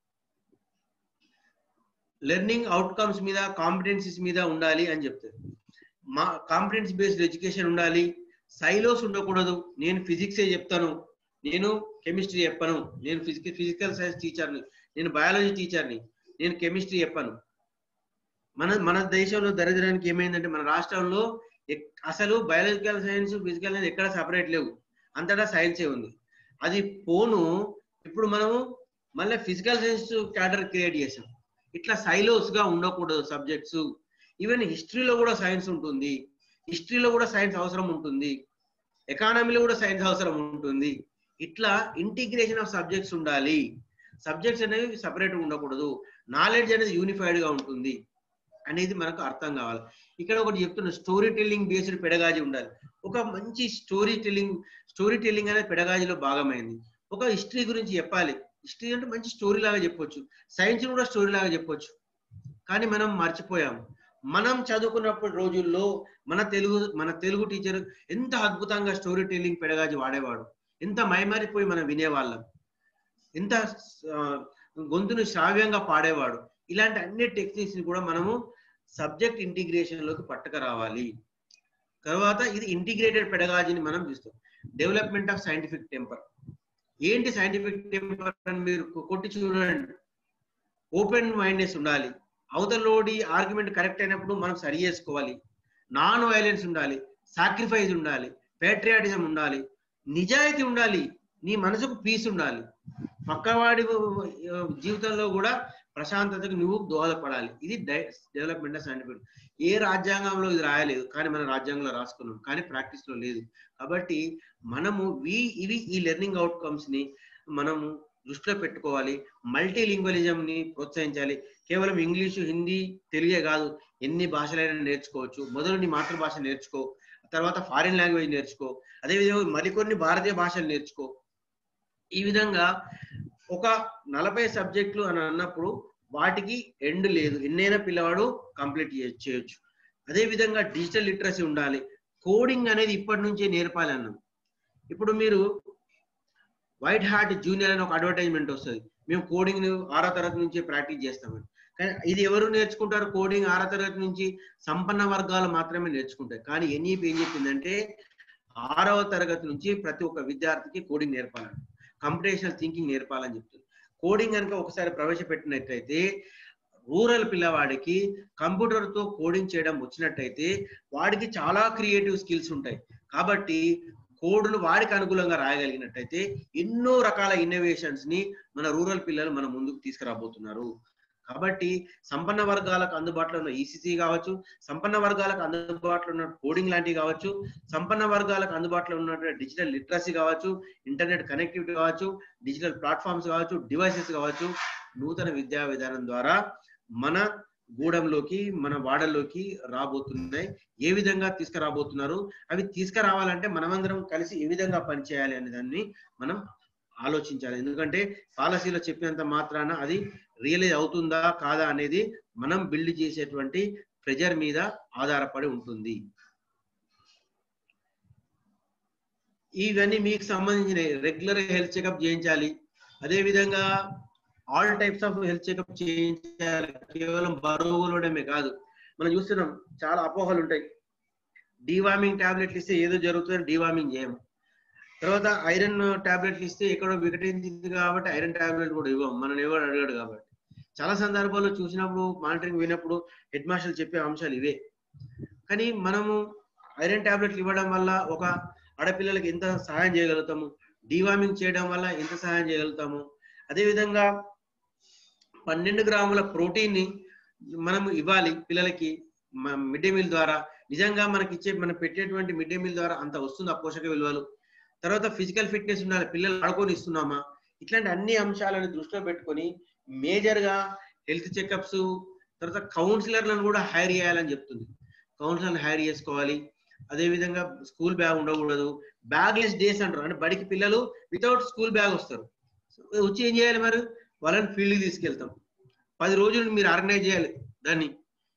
Speaker 3: లెర్నింగ్ అవుట్కమ్స్ మీద, కాంపిటెన్సీస్ మీద ఉండాలి అని చెప్తారు. మా కాంపిటెన్స్ బేస్డ్ ఎడ్యుకేషన్ ఉండాలి, సైలోస్ ఉండకూడదు. నేను ఫిజిక్సే చెప్తాను, నేను కెమిస్ట్రీ చెప్పను, నేను ఫిజికల్ ఫిజికల్ సైన్స్ టీచర్ని, నేను బయాలజీ టీచర్ని, నేను కెమిస్ట్రీ చెప్పను. మన మన దేశంలో దరిద్రానికి ఏమైందంటే మన రాష్ట్రంలో అసలు బయాలజికల్ సైన్స్ ఫిజికల్ సైన్స్ ఎక్కడ సపరేట్ లేవు, అంతటా సైన్సే ఉంది. అది పోను ఇప్పుడు మనము మళ్ళీ ఫిజికల్ సైన్స్ క్యాడర్ క్రియేట్ చేసాం. ఇట్లా సైలోస్ గా ఉండకూడదు సబ్జెక్ట్స్. ఈవెన్ హిస్టరీలో కూడా సైన్స్ ఉంటుంది, హిస్టరీలో కూడా సైన్స్ అవసరం ఉంటుంది, ఎకానమీలో కూడా సైన్స్ అవసరం ఉంటుంది. ఇట్లా ఇంటిగ్రేషన్ ఆఫ్ సబ్జెక్ట్స్ ఉండాలి. సబ్జెక్ట్స్ అనేవి సపరేట్గా ఉండకూడదు, నాలెడ్జ్ అనేది యూనిఫైడ్ గా ఉంటుంది అనేది మనకు అర్థం కావాలి. ఇక్కడ ఒకటి చెప్తున్నా, స్టోరీ టెల్లింగ్ బేస్డ్ పెడగాజీ ఉండాలి. ఒక మంచి స్టోరీ టెల్లింగ్ స్టోరీ టెల్లింగ్ అనేది పెడగాజీలో భాగమైంది. ఒక హిస్టరీ గురించి చెప్పాలి, హిస్టరీ అంటే మంచి స్టోరీ లాగా చెప్పొచ్చు, సైన్స్ కూడా స్టోరీ లాగా చెప్పొచ్చు. కానీ మనం మర్చిపోయాం. మనం చదువుకున్నప్పుడు రోజుల్లో మన తెలుగు మన తెలుగు టీచర్ ఎంత అద్భుతంగా స్టోరీ టెల్లింగ్ పెడగాజీ వాడేవాడు, ఎంత మైమరిపోయి మనం వినేవాళ్ళం, ఎంత గొంతును శ్రావ్యంగా పాడేవాడు. ఇలాంటి అన్ని టెక్నిక్స్ ని కూడా మనము సబ్జెక్ట్ ఇంటిగ్రేషన్ లోకి పట్టక రావాలి. తర్వాత ఇది ఇంటిగ్రేటెడ్ పెడగాజీని మనం చూస్తాం. Development of scientific temper. ఏంటి సైంటిఫిక్ టెంపర్ అని మీరు కొట్టి చూడండి. ఓపెన్ మైండ్నెస్ ఉండాలి, అవతలోడి ఆర్గ్యుమెంట్ కరెక్ట్ అయినప్పుడు మనం సరి చేసుకోవాలి, నాన్ వైలెన్స్ ఉండాలి, సాక్రిఫైస్ ఉండాలి, పేట్రియాటిజం ఉండాలి, నిజాయితీ ఉండాలి, నీ మనసుకు పీస్ ఉండాలి, పక్కవాడి జీవితంలో కూడా ప్రశాంతతకు నువ్వు దోహదపడాలి. ఇది డెవలప్మెంట్ ఆఫ్ సైంటిఫిక్. ఏ రాజ్యాంగంలో ఇది రాయలేదు, కానీ మన రాజ్యాంగంలో రాసుకున్నాం, కానీ ప్రాక్టీస్ లో లేదు. కాబట్టి మనము వి ఇవి ఈ లెర్నింగ్ అవుట్కమ్స్ ని మనము దృష్టిలో పెట్టుకోవాలి. మల్టీ లింగ్వలిజం ని ప్రోత్సహించాలి. కేవలం ఇంగ్లీషు, హిందీ, తెలుగే కాదు, ఎన్ని భాషలైనా నేర్చుకోవచ్చు. మొదలు నీ మాతృభాష నేర్చుకో, తర్వాత ఫారిన్ లాంగ్వేజ్ నేర్చుకో, అదేవిధంగా మరికొన్ని భారతీయ భాషలు నేర్చుకో. ఈ విధంగా ఒక నలభై సబ్జెక్టులు అని అన్నప్పుడు వాటికి ఎండ్ లేదు, ఎన్నైనా పిల్లవాడు కంప్లీట్ చేయొచ్చు. అదే విధంగా డిజిటల్ లిటరసీ ఉండాలి. కోడింగ్ అనేది ఇప్పటి నుంచే నేర్పాలి అన్నాం. ఇప్పుడు మీరు వైట్ హార్ట్ జూనియర్ అని ఒక అడ్వర్టైజ్మెంట్ వస్తుంది, మేము కోడింగ్ ఆరో తరగతి నుంచే ప్రాక్టీస్ చేస్తామని. కానీ ఇది ఎవరు నేర్చుకుంటారు? కోడింగ్ ఆరో తరగతి నుంచి సంపన్న వర్గాలు మాత్రమే నేర్చుకుంటాయి. కానీ ఎన్ఈపి ఏం చెప్పిందంటే ఆరవ తరగతి నుంచి ప్రతి ఒక్క విద్యార్థికి కోడింగ్ నేర్పాలని, కంప్యూటేషనల్ థింకింగ్ నేర్పాలని చెప్తుంది. కోడింగ్ కనుక ఒకసారి ప్రవేశపెట్టినట్లయితే రూరల్ పిల్లవాడికి కంప్యూటర్తో కోడింగ్ చేయడం వచ్చినట్టయితే వాడికి చాలా క్రియేటివ్ స్కిల్స్ ఉంటాయి. కాబట్టి కోడ్లు వాడికి అనుకూలంగా రాయగలిగినట్టయితే ఎన్నో రకాల ఇన్నోవేషన్స్ ని మన రూరల్ పిల్లలు మన ముందుకు తీసుకురాబోతున్నారు. కాబట్టి సంపన్న వర్గాలకు అందుబాటులో ఉన్న ఈసీసీ కావచ్చు, సంపన్న వర్గాలకు అందుబాటులో ఉన్న కోడింగ్ లాంటివి కావచ్చు, సంపన్న వర్గాలకు అందుబాటులో ఉన్న డిజిటల్ లిటరసీ కావచ్చు, ఇంటర్నెట్ కనెక్టివిటీ కావచ్చు, డిజిటల్ ప్లాట్ఫామ్స్ కావచ్చు, డివైసెస్ కావచ్చు, నూతన విద్యా విధానం ద్వారా మన గూడెంలోకి మన వాడల్లోకి రాబోతున్నాయి. ఏ విధంగా తీసుకురాబోతున్నారు, అవి తీసుకురావాలంటే మనమందరం కలిసి ఏ విధంగా పనిచేయాలి అనే దాన్ని మనం ఆలోచించాలి. ఎందుకంటే పాలసీలో చెప్పినంత మాత్రాన అది రియలైజ్ అవుతుందా కాదా అనేది మనం బిల్డ్ చేసేటువంటి ప్రెజర్ మీద ఆధారపడి ఉంటుంది. ఇవన్నీ మీకు సంబంధించిన రెగ్యులర్ హెల్త్ చెకప్ చేయించాలి. అదే విధంగా all types of health checkup చేయించాలి. కేవలం బరువులోడమే కాదు, మనం చూస్తున్నాం చాలా అపోహలు ఉంటాయి. డీవార్మింగ్ టాబ్లెట్లు ఇస్తే ఏదో జరుగుతుందని డీవార్మింగ్ చేయము. తర్వాత ఐరన్ టాబ్లెట్లు ఇస్తే ఎక్కడో వికటించింది కాబట్టి ఐరన్ టాబ్లెట్ కూడా ఇవ్వం, మనం ఎవరు అడిగాడు కాబట్టి. చాలా సందర్భాల్లో చూసినప్పుడు మానిటరింగ్ వినప్పుడు హెడ్ మాస్టర్లు చెప్పే అంశాలు ఇవే. కానీ మనము ఐరన్ టాబ్లెట్లు ఇవ్వడం వల్ల ఒక ఆడపిల్లలకి ఎంత సహాయం చేయగలుగుతాము, డీవార్మింగ్ చేయడం వల్ల ఎంత సహాయం చేయగలుగుతాము. అదేవిధంగా పన్నెండు గ్రాముల ప్రోటీన్ ని మనం ఇవ్వాలి పిల్లలకి మిడ్ డే మీల్ ద్వారా. నిజంగా మనకి ఇచ్చే మనం పెట్టేటువంటి మిడ్ డే మీల్ ద్వారా అంత వస్తుంది ఆ పోషక విలువలు. తర్వాత ఫిజికల్ ఫిట్నెస్ ఉండాలి, పిల్లలు ఆడుకొని ఇస్తున్నామా, ఇట్లాంటి అన్ని అంశాలను దృష్టిలో పెట్టుకొని మేజర్ గా హెల్త్ చెకప్స్, తర్వాత కౌన్సిలర్లను కూడా హైర్ చేయాలని చెప్తుంది. కౌన్సిలర్లను హైర్ చేసుకోవాలి. అదేవిధంగా స్కూల్ బ్యాగ్ ఉండకూడదు. బ్యాగ్లెస్ డేస్ అంటారు, అంటే బడికి పిల్లలు వితౌట్ స్కూల్ బ్యాగ్ వస్తారు. వచ్చి ఏం చేయాలి మరి, వాళ్ళని ఫీల్డ్కి తీసుకెళ్తాం. పది రోజులు మీరు ఆర్గనైజ్ చేయాలి దాన్ని.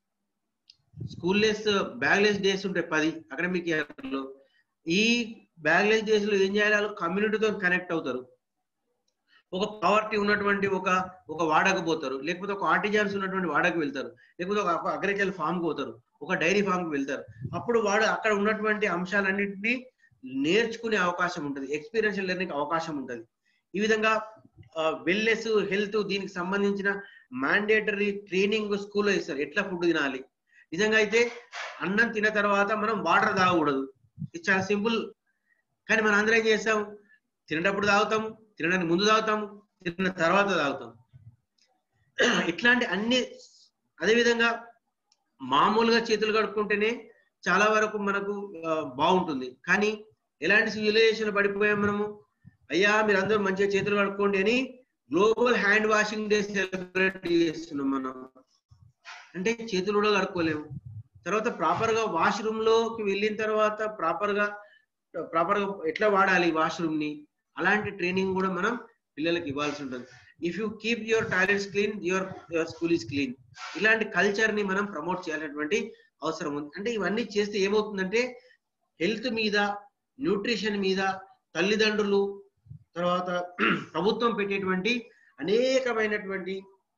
Speaker 3: స్కూల్ లెస్ బ్యాగ్లెస్ డేస్ ఉంటాయి పది అకాడమిక్ ఇయర్ లో. ఈ బ్యాగ్లెస్ డేస్ లో ఏం చేయాలి, వాళ్ళు కమ్యూనిటీతో కనెక్ట్ అవుతారు. ఒక పావర్టీ ఉన్నటువంటి ఒక ఒక వాడకు పోతారు, లేకపోతే ఒక ఆర్టిజన్స్ ఉన్నటువంటి వాడకు వెళ్తారు, లేకపోతే ఒక అగ్రికల్చర్ ఫామ్ కు పోతారు, ఒక డైరీ ఫామ్ కు వెళ్తారు. అప్పుడు వాడు అక్కడ ఉన్నటువంటి అంశాలన్నింటినీ నేర్చుకునే అవకాశం ఉంటుంది, ఎక్స్పీరియన్షియల్ లెర్నింగ్ అవకాశం ఉంటుంది. ఈ విధంగా వెల్నెస్, హెల్త్ దీనికి సంబంధించిన మ్యాండేటరీ ట్రైనింగ్ స్కూల్లో ఇస్తారు. ఎట్లా ఫుడ్ తినాలి, నిజంగా అయితే అన్నం తిన్న తర్వాత మనం వాటర్ తాగకూడదు, ఇది చాలా సింపుల్. కానీ మనం అందరం ఏం చేస్తాం, తినేటప్పుడు తాగుతాం, తినడానికి ముందు తాగుతాం, తిన్న తర్వాత తాగుతాం. ఇట్లాంటి అన్ని. అదేవిధంగా మామూలుగా చేతులు కడుక్కుంటేనే చాలా వరకు మనకు బాగుంటుంది. కానీ ఎలాంటి సివిలైజేషన్ పడిపోయాం మనము, అయ్యా మీరు అందరూ మంచిగా చేతులు కడుక్కోండి అని global hand washing day celebrate చేస్తున్నాం మనం. అంటే చేతులు కూడా కడుక్కోలేము. తర్వాత ప్రాపర్ గా వాష్రూమ్ లోకి వెళ్ళిన తర్వాత ప్రాపర్ గా ప్రాపర్ గా ఎట్లా వాడాలి వాష్రూమ్ ని, అలాంటి ట్రైనింగ్ కూడా మనం పిల్లలకి ఇవ్వాల్సి ఉంటుంది. If you keep your toilets clean, your your school is clean. ఇలాంటి కల్చర్ ని మనం ప్రమోట్ చేయాలనేటువంటి అవసరం ఉంది. అంటే ఇవన్నీ చేస్తే ఏమవుతుందంటే హెల్త్ మీద, న్యూట్రిషన్ మీద తల్లిదండ్రులు, తర్వాత ప్రభుత్వం పెట్టేటువంటి అనేకమైనటువంటి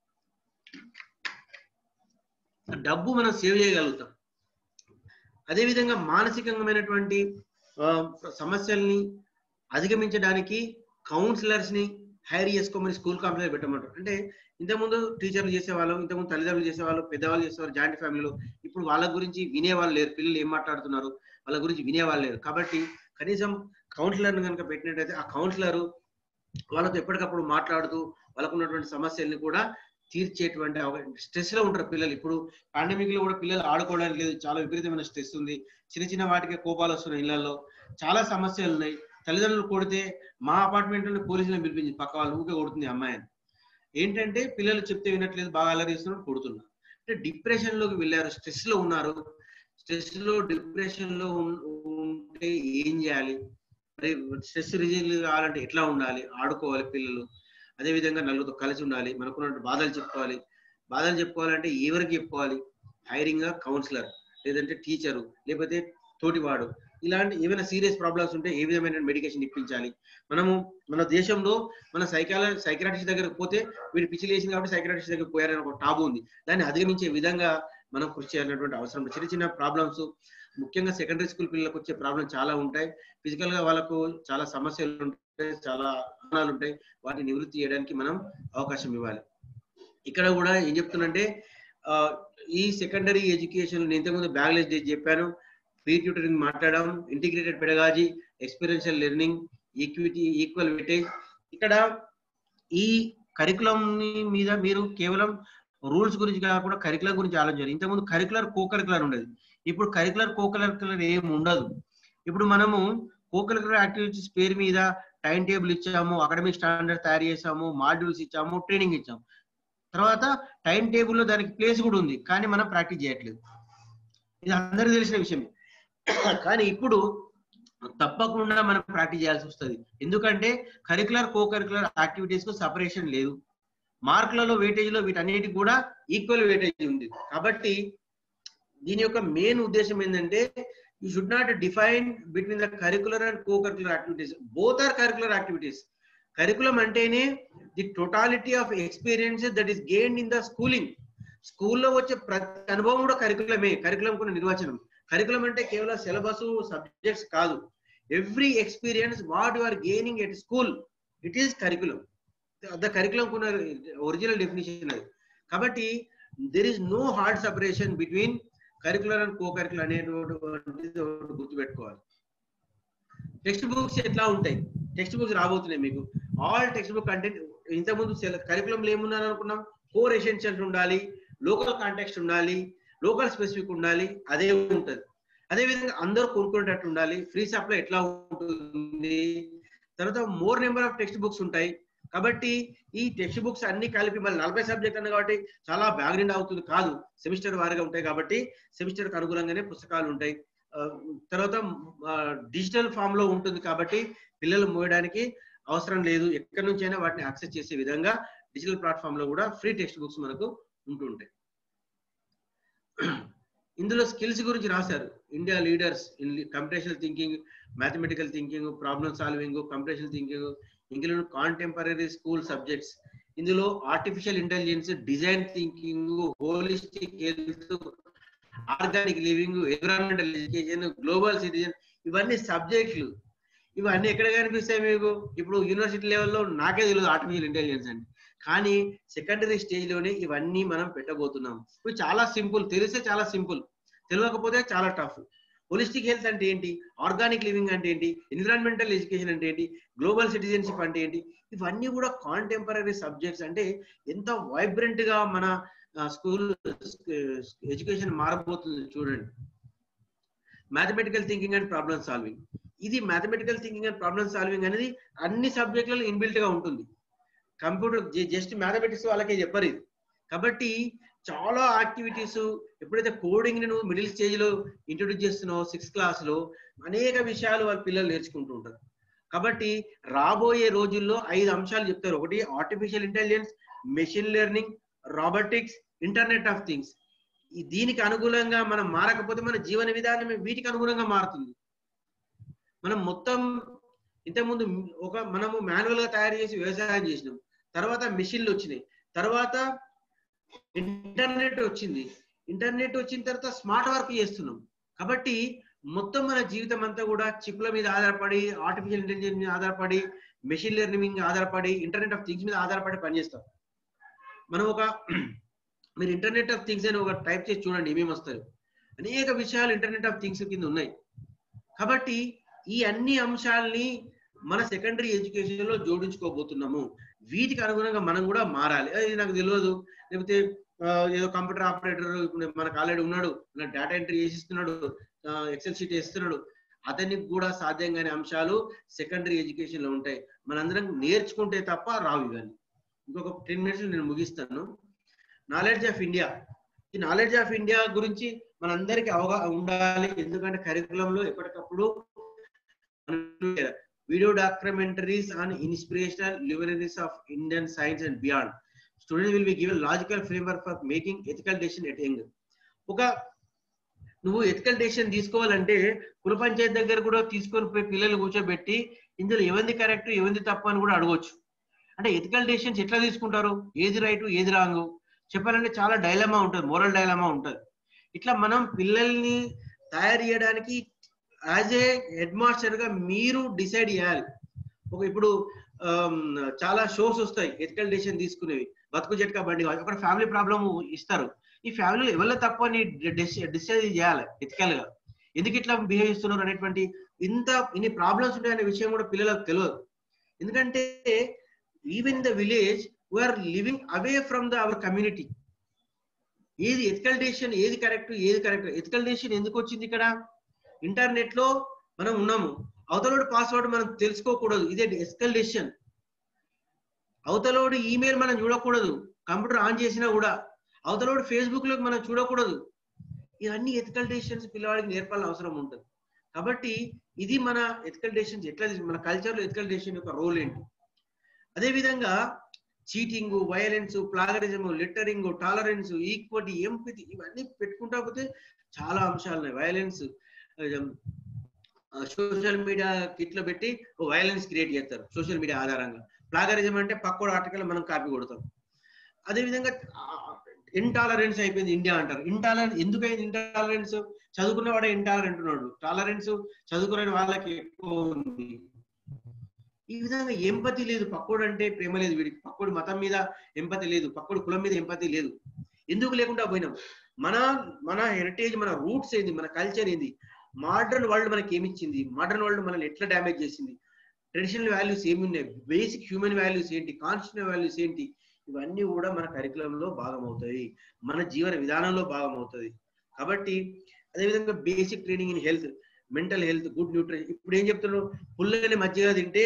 Speaker 3: డబ్బు మనం సేవ్ చేయగలుగుతాం. అదేవిధంగా మానసికమైనటువంటి సమస్యల్ని అధిగమించడానికి కౌన్సిలర్స్ ని హైర్ చేసుకోమని స్కూల్ కాంప్లెక్స్ పెట్టమంటారు. అంటే ఇంతకుముందు టీచర్లు చేసేవాళ్ళు, ఇంతకుముందు తల్లిదండ్రులు చేసేవాళ్ళు, పెద్దవాళ్ళు చేసేవాళ్ళు జాయింట్ ఫ్యామిలీలో. ఇప్పుడు వాళ్ళ గురించి వినేవాళ్ళు లేరు, పిల్లలు ఏం మాట్లాడుతున్నారు వాళ్ళ గురించి వినేవాళ్ళు లేరు. కాబట్టి కనీసం కౌన్సిలర్ని కనుక పెట్టినట్టయితే ఆ కౌన్సిలర్ వాళ్ళతో ఎప్పటికప్పుడు మాట్లాడుతూ వాళ్ళకు ఉన్నటువంటి సమస్యల్ని కూడా తీర్చేటువంటి స్ట్రెస్ లో ఉంటారు పిల్లలు. ఇప్పుడు పాండమిక్ లో కూడా పిల్లలు ఆడుకోవడానికి లేదు, చాలా విపరీతమైన స్ట్రెస్ ఉంది. చిన్న చిన్న వాటికి కోపాలు వస్తున్నాయి, ఇళ్లలో చాలా సమస్యలు ఉన్నాయి. తల్లిదండ్రులు కొడితే మా అపార్ట్మెంట్ లో పోలీసులను పిలిపించి పక్క వాళ్ళు ఊకే కొడుతుంది అమ్మాయిని. ఏంటంటే పిల్లలు చెప్తే వినట్లేదు, బాగా అల్లరిస్తున్నారు, కొడుతున్నారు. అంటే డిప్రెషన్ లోకి వెళ్ళారు, స్ట్రెస్ లో ఉన్నారు. స్ట్రెస్ లో డిప్రెషన్ లో ఉంటే ఏం చేయాలి, మరి స్ట్రెస్ రిలీజ్ కావాలంటే ఎట్లా ఉండాలి, ఆడుకోవాలి పిల్లలు, అదేవిధంగా నలుగురితో కలిసి ఉండాలి, మనకున్న బాధలు చెప్పుకోవాలి. బాధలు చెప్పుకోవాలంటే ఎవరికి చెప్పుకోవాలి? హైరింగ్ కౌన్సిలర్, లేదంటే టీచరు, లేకపోతే తోటివాడు. ఇలాంటి ఏమైనా సీరియస్ ప్రాబ్లమ్స్ ఉంటే ఏ విధమైన మెడికేషన్ ఇప్పించాలి. మనము మన దేశంలో మన సైకాల సైక్రాటిస్ట్ దగ్గరకు పోతే వీడు పిచ్చి లేచింది కాబట్టి సైక్రాటిస్ట్ దగ్గరకు పోయారని ఒక టాబు ఉంది. దాన్ని అధిగమించే విధంగా మనం కృషి చేయాలన్నటువంటి అవసరం. చిన్న చిన్న ప్రాబ్లమ్స్, ముఖ్యంగా సెకండరీ స్కూల్ పిల్లలకు వచ్చే ప్రాబ్లం చాలా ఉంటాయి. ఫిజికల్ గా వాళ్ళకు చాలా సమస్యలు ఉంటాయి, చాలా అనుమానాలు ఉంటాయి. వాటిని నివృత్తి చేయడానికి మనం అవకాశం ఇవ్వాలి. ఇక్కడ కూడా ఏం చెప్తున్నంటే ఈ సెకండరీ ఎడ్యుకేషన్ నేను ఇంతకుముందు బ్యాక్లెస్ డేస్ చెప్పాను, పీర్ ట్యూటరింగ్ మాట్లాడడం, integrated pedagogy, experiential learning, equity, equal weightage. ఇక్కడ ఈ కరికులం మీద మీరు కేవలం రూల్స్ గురించి కాకుండా కరికులం గురించి ఆలోచించాలి. ఇంతకుముందు కరికులర్ కో కరికులర్ ఉండేది, ఇప్పుడు కరికులర్ కో కరికులర్ ఏం ఉండదు. ఇప్పుడు మనము కో కరికులర్ యాక్టివిటీస్ పేరు మీద టైం టేబుల్ ఇచ్చాము, అకాడమిక్ స్టాండర్డ్ తయారు చేసాము, మాడ్యూల్స్ ఇచ్చాము, ట్రైనింగ్ ఇచ్చాము. తర్వాత టైం టేబుల్లో దానికి ప్లేస్ కూడా ఉంది, కానీ మనం ప్రాక్టీస్ చేయట్లేదు. ఇది అందరికీ తెలిసిన విషయం. కానీ ఇప్పుడు తప్పకుండా మనం ప్రాక్టీస్ చేయాల్సి వస్తుంది. ఎందుకంటే కరికులర్ కో కరికులర్ యాక్టివిటీస్ కు సపరేషన్ లేదు. మార్కులలో వెయిటేజ్ లో వీటన్నిటికి కూడా ఈక్వల్ వెయిటేజ్ ఉంది. కాబట్టి దీని యొక్క మెయిన్ ఉద్దేశం ఏంటంటే you should not define between the curricular and co curricular activities. Both are curricular activities. Curriculum అంటేనే the totality of experiences that is gained in the schooling. స్కూల్లో వచ్చే ప్రతి అనుభవం కూడా కరికులమే. కరికులం కొన్ని నిర్వచనం. కరికులం అంటే కేవలం సిలబస్, సబ్జెక్ట్స్ కాదు. Every experience what you are gaining at school, it is curriculum. The curriculum కున్న ఒరిజినల్ డెఫినేషన్ అది. కాబట్టి there is no hard separation between curricular and co curricular అనేటువంటి గుర్తుపెట్టుకోవాలి. టెక్స్ట్ బుక్స్ ఎట్లా ఉంటాయి? టెక్స్ట్ బుక్స్ రాబోతున్నాయి మీకు. ఆల్ టెక్స్ట్ బుక్ కంటెంట్ ఇంతకుముందు కరికులంలో ఏమున్నారు అనుకున్నాం? కోర్ ఎసెన్షియల్స్ ఉండాలి, లోకల్ కాంటెక్స్ట్ ఉండాలి, లోకల్ స్పెసిఫిక్ ఉండాలి, అదే ఉంటుంది. అదేవిధంగా అందరూ కొనుక్కునేటట్టు ఉండాలి. ఫ్రీ సప్లై ఎట్లా ఉంటుంది, తర్వాత more number of text books ఉంటాయి. కాబట్టి ఈ టెక్స్ట్ బుక్స్ అన్ని కలిపి మళ్ళీ నలభై సబ్జెక్ట్ అన్న కాబట్టి చాలా బ్యాక్గ్రౌండ్ అవుతుంది కాదు. సెమిస్టర్ వారిగా ఉంటాయి కాబట్టి సెమిస్టర్కి అనుగుణంగానే పుస్తకాలు ఉంటాయి. తర్వాత డిజిటల్ ఫామ్ లో ఉంటుంది కాబట్టి పిల్లలు మోయడానికి అవసరం లేదు. ఎక్కడి నుంచి అయినా వాటిని యాక్సెస్ చేసే విధంగా డిజిటల్ ప్లాట్ఫామ్ లో కూడా ఫ్రీ టెక్స్ట్ బుక్స్ మనకు ఉంటుంటాయి. ఇందులో స్కిల్స్ గురించి రాశారు. India leaders in computational thinking, mathematical thinking, problem solving, computational thinking, including contemporary school subjects. ఇందులో artificial intelligence, design thinking, holistic health, organic living, environmental education, global citizen, ఇవన్నీ సబ్జెక్టులు. ఇవన్నీ ఎక్కడ కనిపిస్తాయి మీకు? ఇప్పుడు యూనివర్సిటీ లెవెల్లో నాకే తెలియదు ఆర్టిఫిషియల్ ఇంటెలిజెన్స్ అని, కానీ సెకండరీ స్టేజ్ లోనే ఇవన్నీ మనం పెట్టబోతున్నాం. ఇప్పుడు చాలా సింపుల్, తెలిస్తే చాలా సింపుల్, తెలియకపోతే చాలా టఫ్. హోలిస్టిక్ హెల్త్ అంటే ఏంటి, ఆర్గానిక్ లివింగ్ అంటే ఏంటి, ఎన్విరాన్మెంటల్ ఎడ్యుకేషన్ అంటే ఏంటి, గ్లోబల్ సిటిజన్షిప్ అంటే ఏంటి, ఇవన్నీ కూడా కాంటెంపరీ సబ్జెక్ట్స్. అంటే ఎంత వైబ్రెంట్ గా మన స్కూల్ ఎడ్యుకేషన్ మారబోతుంది చూడండి. Mathematical thinking and problem solving. ఇది mathematical thinking and problem solving అనేది అన్ని సబ్జెక్టులలో ఇన్బిల్ట్ గా ఉంటుంది. కంప్యూటర్ జస్ట్ మ్యాథమెటిక్స్ వాళ్ళకే చెప్పరు ఇది. కాబట్టి చాలా యాక్టివిటీస్, ఎప్పుడైతే కోడింగ్ ని నువ్వు మిడిల్ స్టేజ్ లో ఇంట్రొడ్యూస్ చేస్తున్నావు, సిక్స్త్ క్లాస్ లో అనేక విషయాలు వాళ్ళ పిల్లలు నేర్చుకుంటూ ఉంటారు. కాబట్టి రాబోయే రోజుల్లో ఐదు అంశాలు చెప్తారు. ఒకటి artificial intelligence, machine learning, robotics, internet of things. దీనికి అనుగుణంగా మనం మారకపోతే మన జీవన విధానం వీటికి అనుగుణంగా మారుతుంది. మనం మొత్తం ఇంతకుముందు ఒక మనము మాన్యువల్ గా తయారు చేసి వ్యవసాయం చేసినాం, తర్వాత మిషన్లు వచ్చినాయి, తర్వాత ఇంటర్నెట్ వచ్చింది, ఇంటర్నెట్ వచ్చిన తర్వాత స్మార్ట్ వర్క్ చేస్తున్నాం. కాబట్టి మొత్తం మన జీవితం అంతా కూడా చిప్ల మీద ఆధారపడి, ఆర్టిఫిషియల్ ఇంటెలిజెన్స్ మీద ఆధారపడి, మెషిన్ లెర్నింగ్ మీద ఆధారపడి, ఇంటర్నెట్ ఆఫ్ థింగ్స్ మీద ఆధారపడి పనిచేస్తాం. మనం ఒక మీరు ఇంటర్నెట్ ఆఫ్ థింగ్స్ అని ఒక టైప్ చేసి చూడండి, ఏమేమి వస్తాయి. అనేక విషయాలు ఇంటర్నెట్ ఆఫ్ థింగ్స్ కింద ఉన్నాయి. కాబట్టి ఈ అన్ని అంశాలని మన సెకండరీ ఎడ్యుకేషన్ లో జోడించుకోబోతున్నాము. వీటికి అనుగుణంగా మనం కూడా మారాలి. అది నాకు తెలియదు, లేకపోతే ఏదో కంప్యూటర్ ఆపరేటర్ ఇప్పుడు మనకు ఆల్రెడీ ఉన్నాడు, డేటా ఎంట్రీ చేసిస్తున్నాడు, ఎక్సెల్ షీట్ వేస్తున్నాడు, అతనికి కూడా సాధ్యం కాని అంశాలు సెకండరీ ఎడ్యుకేషన్ లో ఉంటాయి. మనందరం నేర్చుకుంటే తప్ప రావు. కానీ ఇంకొక టెన్ మినిట్స్ నేను ముగిస్తాను. Knowledge of India. ఈ నాలెడ్జ్ ఆఫ్ ఇండియా గురించి మనందరికీ అవగాహన ఉండాలి. ఎందుకంటే కరికులంలో ఎప్పటికప్పుడు video documentaries on inspirational luminaries of Indian science and beyond. Students will be given logical framework for making ethical decision at young. ఒక నువ్వు ఎథికల్ డెసిషన్ తీసుకోవాలంటే కుల పంచాయతీ దగ్గర కూడా తీసుకొని పోయి పిల్లలు కూర్చోబెట్టి ఇందులో ఎవరిది కరెక్ట్ ఎవరిది తప్పు అని కూడా అడగవచ్చు. అంటే ఎథికల్ డెసిషన్స్ ఎట్లా తీసుకుంటారు, ఏది రైట్ ఏది రాంగ్ చెప్పాలంటే చాలా డైలమా ఉంటుంది, మోరల్ డైలమా ఉంటుంది. ఇట్లా మనం పిల్లల్ని తయారు చేయడానికి యాజ్ ఏ హెడ్ మాస్టర్ గా మీరు డిసైడ్ చేయాలి. ఒక ఇప్పుడు చాలా షోస్ వస్తాయి ఎథికల్ డెసిషన్ తీసుకునేవి, బతుకు జట్కా బండి అక్కడ ఫ్యామిలీ ప్రాబ్లమ్ ఇస్తారు. ఈ ఫ్యామిలీలో ఎవరిలో తప్పు అని డిసైడ్ చేయాలి ఎథికల్ గా, ఎందుకు ఇట్లా బిహేవ్ చేస్తున్నారు అనేటువంటి ఇంత ఇన్ని ప్రాబ్లమ్స్ ఉంటాయనే విషయం కూడా పిల్లలకు తెలియదు. ఎందుకంటే even in the village we are living away from the our community. ఏది ఎథికల్ డెసిషన్ ఏది కరెక్ట్ ఏది కరెక్ట్ ఎథికల్ డెసిషన్ ఎందుకు వచ్చింది? ఇక్కడ ఇంటర్నెట్ లో మనం ఉన్నాము, అవతలోడు పాస్వర్డ్ మనం తెలుసుకోకూడదు, ఇదే ఎథికల్ డెసిషన్. అవతలోడు ఈమెయిల్ మనం చూడకూడదు, కంప్యూటర్ ఆన్ చేసినా కూడా అవతలోడు ఫేస్బుక్ లోకి మనం చూడకూడదు. ఇవన్నీ ఎథికల్ డెసిషన్స్ పిల్లవాడికి నేర్పాలని అవసరం ఉంటుంది. కాబట్టి ఇది మన ఎథికల్ డెసిషన్స్ ఎట్లా, మన కల్చర్ లో ఎథికల్ డెసిషన్ యొక్క రోల్ ఏంటి. అదే విధంగా cheating, violence, plagiarism, littering, tolerance, equity, empathy ఇవన్నీ పెట్టుకుంటా పోతే చాలా అంశాలు ఉన్నాయి. వైలెన్స్ సోషల్ మీడియా కిట్లో పెట్టి వైలెన్స్ క్రియేట్ చేస్తారు సోషల్ మీడియా ఆధారంగా. ప్లాగరిజం అంటే పక్కోడు ఆర్టికల్ మనం కాపీ కొడతాం. అదేవిధంగా ఇంటాలరెన్స్ అయిపోయింది ఇండియా అంటారు. ఇంటాలరెన్స్ ఎందుకైంది? ఇంటాలరెన్స్ చదువుకున్న వాడే ఇంటాలరెంట్ ఉన్నాడు, టాలరెన్స్ చదువుకునే వాళ్ళకి ఎక్కువ ఉంది. ఈ విధంగా ఎంపతి లేదు, పక్కోడు అంటే ప్రేమ లేదు వీడికి, పక్కోడు మతం మీద ఎంపతి లేదు, పక్కోడు కులం మీద ఎంపతి లేదు. ఎందుకు లేకుండా పోయినాం? మన మన హెరిటేజ్, మన రూట్స్ ఏంది, మన కల్చర్ ఏంది, మోడర్న్ వరల్డ్ మనకి ఏమిచ్చింది, మోడర్న్ వరల్డ్ మనల్ని ఎట్లా డ్యామేజ్ చేసింది, ట్రెడిషనల్ వాల్యూస్ ఏమి ఉన్నాయి, బేసిక్ హ్యూమన్ వాల్యూస్ ఏంటి, కాన్స్టిట్యూషనల్ వాల్యూస్ ఏంటి, ఇవన్నీ కూడా మన కరికులంలో భాగం అవుతాయి, మన జీవన విధానంలో భాగం అవుతుంది. కాబట్టి అదేవిధంగా basic training in health, mental health, good nutrition. ఇప్పుడు ఏం చెప్తున్నారు? పుల్లని మజ్జిగ తింటే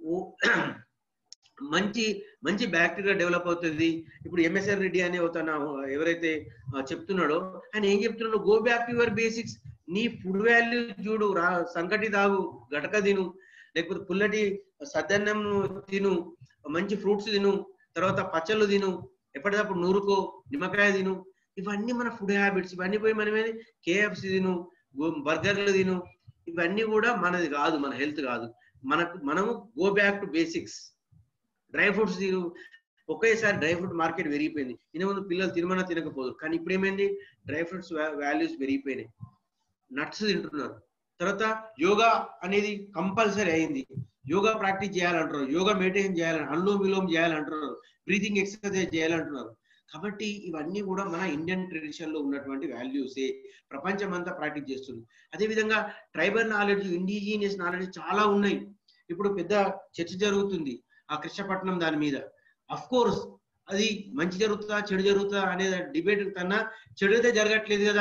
Speaker 3: మంచి మంచి బ్యాక్టీరియా డెవలప్ అవుతుంది. ఇప్పుడు ఎంఎస్ఆర్ రెడ్డి అనే ఒక ఎవరైతే చెప్తున్నాడో ఆయన ఏం చెప్తున్నాడు? Go back to your basics. నీ ఫుడ్ వాల్యూ చూడు, రా సంకటి తాగు, గటక తిను, లేకపోతే పుల్లటి సద్దన్నం తిను, మంచి ఫ్రూట్స్ తిను, తర్వాత పచ్చళ్ళు తిను, ఎప్పటికప్పుడు నూరుకో, నిమ్మకాయ తిను. ఇవన్నీ మన ఫుడ్ హ్యాబిట్స్. ఇవన్నీ పోయి మనమే కేఎఫ్సి తిను, బర్గర్లు తిను, ఇవన్నీ కూడా మనది కాదు, మన హెల్త్ కాదు. మనకు మనము go back to basics. Dry fruits తిను. ఒకేసారి డ్రై ఫ్రూట్ మార్కెట్ పెరిగిపోయింది. ఇంతకుముందు పిల్లలు తినమన్నా తినకపోదు, కానీ ఇప్పుడు ఏమైంది? డ్రై ఫ్రూట్స్ వాల్యూస్ పెరిగిపోయినాయి, నట్స్ తింటున్నారు. తర్వాత యోగా అనేది కంపల్సరీ అయింది. యోగా ప్రాక్టీస్ చేయాలంటారు, యోగా మెడిటేషన్ చేయాలని, అనులోమ విలోమ చేయాలంటున్నారు, బ్రీతింగ్ ఎక్సర్సైజ్ చేయాలంటున్నారు. కాబట్టి ఇవన్నీ కూడా మన ఇండియన్ ట్రెడిషన్ లో ఉన్నటువంటి వాల్యూసే ప్రపంచం అంతా ప్రాక్టీస్ చేస్తుంది. అదేవిధంగా ట్రైబల్ నాలెడ్జ్, ఇండిజినియస్ నాలెడ్జ్ చాలా ఉన్నాయి. ఇప్పుడు పెద్ద చర్చ జరుగుతుంది ఆ కృష్ణపట్నం దాని మీద. అఫ్ కోర్స్ అది మంచి జరుగుతుందా చెడు జరుగుతుందా అనే డిబేట్ కన్నా చెడు అయితే జరగట్లేదు కదా,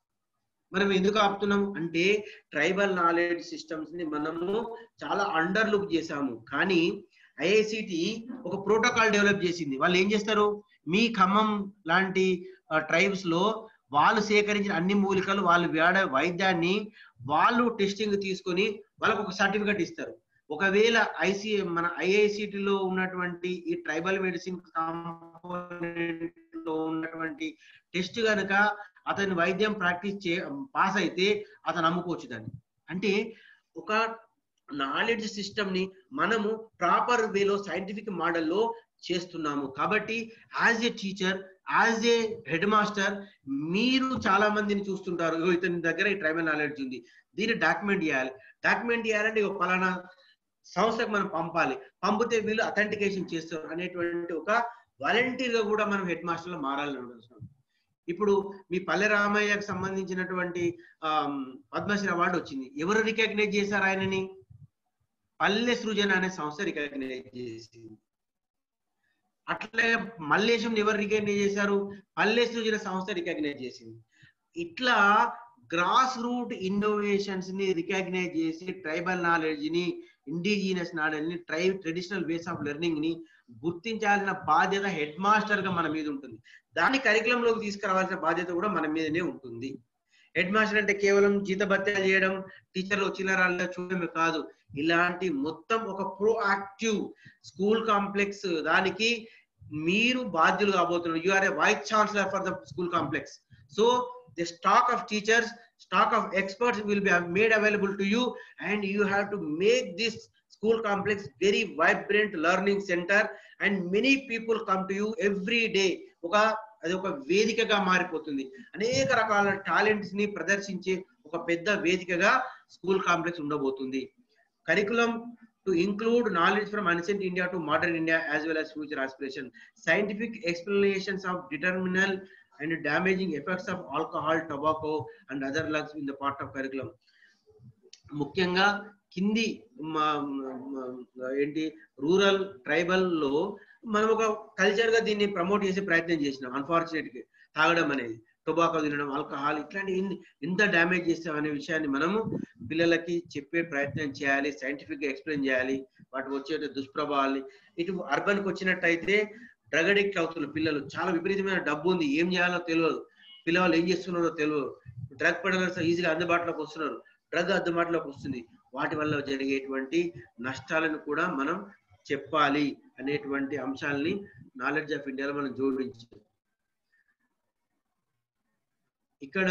Speaker 3: మనం ఎందుకు ఆపుతున్నాం అంటే ట్రైబల్ నాలెడ్జ్ సిస్టమ్స్ ని మనము చాలా అండర్ లుక్ చేసాము. కానీ ఐఐసిటి ఒక ప్రోటోకాల్ డెవలప్ చేసింది. వాళ్ళు ఏం చేస్తారు? మీ ఖమ్మం లాంటి ట్రైబ్స్ లో వాళ్ళు సేకరించిన అన్ని మూలికలు, వాళ్ళు వాడే వైద్యాన్ని వాళ్ళు టెస్టింగ్ తీసుకొని వాళ్ళకు ఒక సర్టిఫికెట్ ఇస్తారు. ఒకవేళ ఐసి మన ఐఐసిటిలో ఉన్నటువంటి ఈ ట్రైబల్ మెడిసిన్ కాంపోనెంట్ లో ఉన్నటువంటి టెస్ట్ కనుక అతని వైద్యం ప్రాక్టీస్ చే పాస్ అయితే అతను అమ్ముకోవచ్చు దాన్ని. అంటే ఒక నాలెడ్జ్ సిస్టమ్ ని మనము ప్రాపర్ వేలో సైంటిఫిక్ మోడల్లో చేస్తున్నాము. కాబట్టి as a teacher, as a head master మీరు చాలా మందిని చూస్తుంటారు, ఇతని దగ్గర ఈ ట్రైబల్ నాలెడ్జ్ ఉంది, దీన్ని డాక్యుమెంట్ చేయాలి. డాక్యుమెంట్ చేయాలంటే ఒక పలానా సంస్థకు మనం పంపాలి, పంపితే వీళ్ళు అథెంటికేషన్ చేస్తారు అనేటువంటి ఒక వాలంటీర్ గా కూడా మనం హెడ్ మాస్టర్ లో మారాలని అనుకుంటున్నాం. ఇప్పుడు మీ పల్లె రామయ్యకు సంబంధించినటువంటి ఆ పద్మశ్రీ అవార్డు వచ్చింది. ఎవరు రికగ్నైజ్ చేశారు ఆయనని? పల్లె సృజన అనే సంస్థ రికగ్నైజ్ చేసింది. అట్లే మల్లేశం ఎవరు రికగ్నైజ్ చేశారు? పల్లె సృజన సంస్థ రికగ్నైజ్ చేసింది. ఇట్లా గ్రాస్ రూట్ ఇన్నోవేషన్స్ ని రికగ్నైజ్ చేసి ట్రైబల్ నాలెడ్జ్ ని, ఇండిజినియస్ నాలెడ్జ్ ని, tri traditional ways of learning ని గుర్తించాల్సిన బాధ్యత హెడ్ మాస్టర్ గా మన మీద ఉంటుంది. దాన్ని కరికులంలోకి తీసుకురావాల్సిన బాధ్యత కూడా మన మీదనే ఉంటుంది. హెడ్ మాస్టర్ అంటే కేవలం జీతభత్యాలు చేయడం, టీచర్లు వచ్చిన రాళ్ళ చూడడమే కాదు. ఇలాంటి మొత్తం ఒక ప్రోయాక్టివ్ స్కూల్ కాంప్లెక్స్ దానికి మీరు బాధ్యులు కాబోతున్నారు. You are a vice chancellor for the school complex. So the stock of teachers, stock of experts will be made available to you, and you have to make this school complex very vibrant learning center, and many people come to you every day. oka adi oka vedikaga మారిపోతుంది. అనేక రకాల talents ని ప్రదర్శించే ఒక పెద్ద వేదికగా school complex ఉండబోతుంది. Curriculum to include knowledge from ancient India to modern India as well as future aspiration, scientific explanations of determinal and damaging effects of alcohol, tobacco and other drugs in the part of curriculum. ముఖ్యంగా కింది ఏంటి rural tribal లో మనం ఒక culture గా దీన్ని promote చేసే ప్రయత్నం చేసినాం. అన్ఫార్చునేట్ గా తాగడం అనేది, టొబాకో తినడం, ఆల్కహాల్ ఇట్లాంటి ఎంత డ్యామేజ్ చేస్తాం అనే విషయాన్ని మనము పిల్లలకి చెప్పే ప్రయత్నం చేయాలి, సైంటిఫిక్ గా ఎక్స్ప్లెయిన్ చేయాలి, వాటి వచ్చే దుష్ప్రభావాల్ని. ఇటు అర్బన్ కి వచ్చినట్టయితే డ్రగ్ అడిక్ట్ అవుతున్న పిల్లలు, చాలా విపరీతమైన డబ్బు ఉంది, ఏం చేయాలో తెలియదు, పిల్లలు ఏం చేస్తున్నారో తెలియదు, డ్రగ్ పెడలర్స్ ఈజీగా అందుబాటులోకి వస్తున్నారు, డ్రగ్ అందుబాటులోకి వస్తుంది, వాటి వల్ల జరిగేటువంటి నష్టాలను కూడా మనం చెప్పాలి అనేటువంటి అంశాలని నాలెడ్జ్ ఆఫ్ ఇండియాలో మనం జోడించాం. ఇక్కడ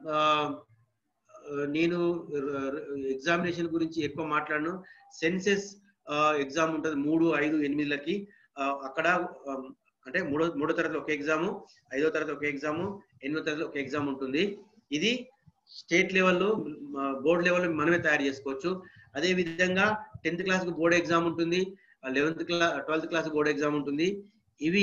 Speaker 3: నేను ఎగ్జామినేషన్ గురించి ఎక్కువ మాట్లాడను. సెన్సెస్ ఎగ్జామ్ ఉంటుంది మూడు ఐదు ఎనిమిదిలకి. అక్కడ అంటే మూడో మూడో తరగతి ఒక ఎగ్జాము, ఐదో తరగతి ఒక ఎగ్జాము, ఎనిమిదో తరగతి ఒక ఎగ్జామ్ ఉంటుంది. ఇది స్టేట్ లెవెల్లో బోర్డు లెవెల్లో మనమే తయారు చేసుకోవచ్చు. అదే విధంగా టెన్త్ క్లాస్ కు బోర్డు ఎగ్జామ్ ఉంటుంది, eleventh class twelfth class board exam ఉంటుంది. ఇవి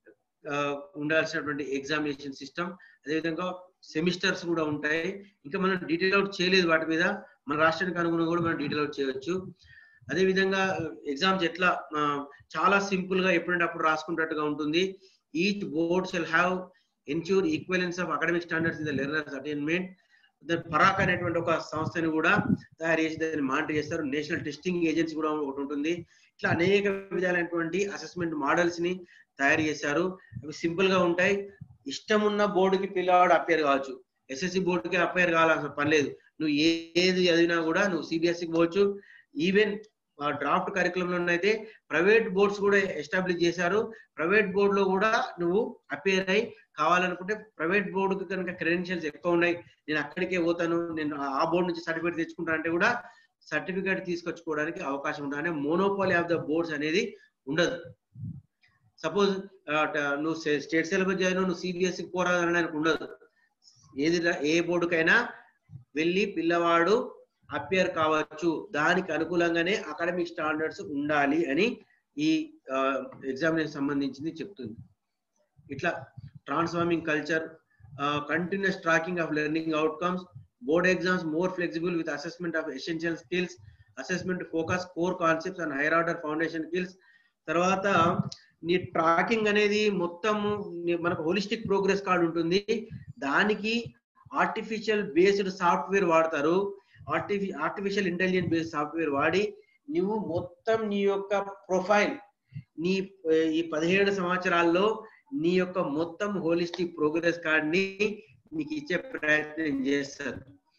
Speaker 3: ఉండాల్సినటువంటి ఎగ్జామినేషన్ సిస్టమ్. అదేవిధంగా సెమిస్టర్స్ కూడా ఉంటాయి. ఇంకా మనం డీటెయిల్ అవుట్ చేయలేదు వాటి మీద, మన రాష్ట్రానికి అనుగుణంగా కూడా మనం డీటెయిల్ అవుట్ చేయవచ్చు. అదే విధంగా ఎగ్జామ్స్ ఎట్లా చాలా సింపుల్ గా ఎప్పుడంటే అప్పుడు రాసుకున్నట్టుగా ఉంటుంది. Each board shall have ensure equivalence of academic standards in the learners attainment. Parakh అనేటువంటి ఒక సంస్థని కూడా తయారు చేసి దాన్ని మానిటర్ చేస్తారు. నేషనల్ టెస్టింగ్ ఏజెన్సీ కూడా ఒకటి ఉంటుంది. ఇట్లా అనేక విధాలైనటువంటి అసెస్మెంట్ మోడల్స్ ని తయారు చేశారు. అవి సింపుల్ గా ఉంటాయి. ఇష్టం ఉన్న బోర్డుకి పిల్లవాడు అపేర్ కావచ్చు, ఎస్ఎస్సి బోర్డుకి అపేర్ కావాల్సిన పని లేదు. నువ్వు ఏది చదివినా కూడా నువ్వు సిబిఎస్ఈకి పోవచ్చు. ఈవెన్ డ్రాఫ్ట్ కరికులంలో అయితే ప్రైవేట్ బోర్డ్స్ కూడా ఎస్టాబ్లిష్ చేశారు. ప్రైవేట్ బోర్డు లో కూడా నువ్వు అపేర్ అయి కావాలనుకుంటే ప్రైవేట్ బోర్డుకి కనుక క్రెడెన్షియల్స్ ఎక్కువ ఉన్నాయి, నేను అక్కడికే పోతాను, నేను ఆ బోర్డు నుంచి సర్టిఫికేట్ తెచ్చుకుంటాను అంటే కూడా సర్టిఫికేట్ తీసుకొచ్చుకోవడానికి అవకాశం ఉంటుంది. అంటే మోనోపాలీ ఆఫ్ ద బోర్డ్స్ అనేది ఉండదు. సపోజ్ నువ్వు స్టేట్ సిలబస్ చదివిన నువ్వు సిబిఎస్ఈకి పోరాదు అనడానికి ఉండదు. ఏది ఏ బోర్డుకైనా వెళ్ళి పిల్లవాడు అపేర్ కావచ్చు, దానికి అనుకూలంగానే అకాడమిక్ స్టాండర్డ్స్ ఉండాలి అని ఈ ఎగ్జామినేషన్ సంబంధించింది చెప్తుంది. ఇట్లా transforming culture, continuous tracking of learning outcomes, board exams more flexible with assessment of essential skills, assessment focus core concepts and higher order foundation skills. తర్వాత నీ ట్రాకింగ్ అనేది మొత్తం మనకు హోలిస్టిక్ ప్రోగ్రెస్ కార్డ్ ఉంటుంది. దానికి ఆర్టిఫిషియల్ బేస్డ్ సాఫ్ట్వేర్ వాడతారు. Artifi artificial intelligence based software వాడి నువ్వు మొత్తం నీ యొక్క ప్రొఫైల్, నీ ఈ పదిహేడు సంవత్సరాల్లో నీ యొక్క మొత్తం హోలిస్టిక్ ప్రోగ్రెస్ కార్డ్ ని నీకు ఇచ్చే ప్రయత్నం చేస్తారు.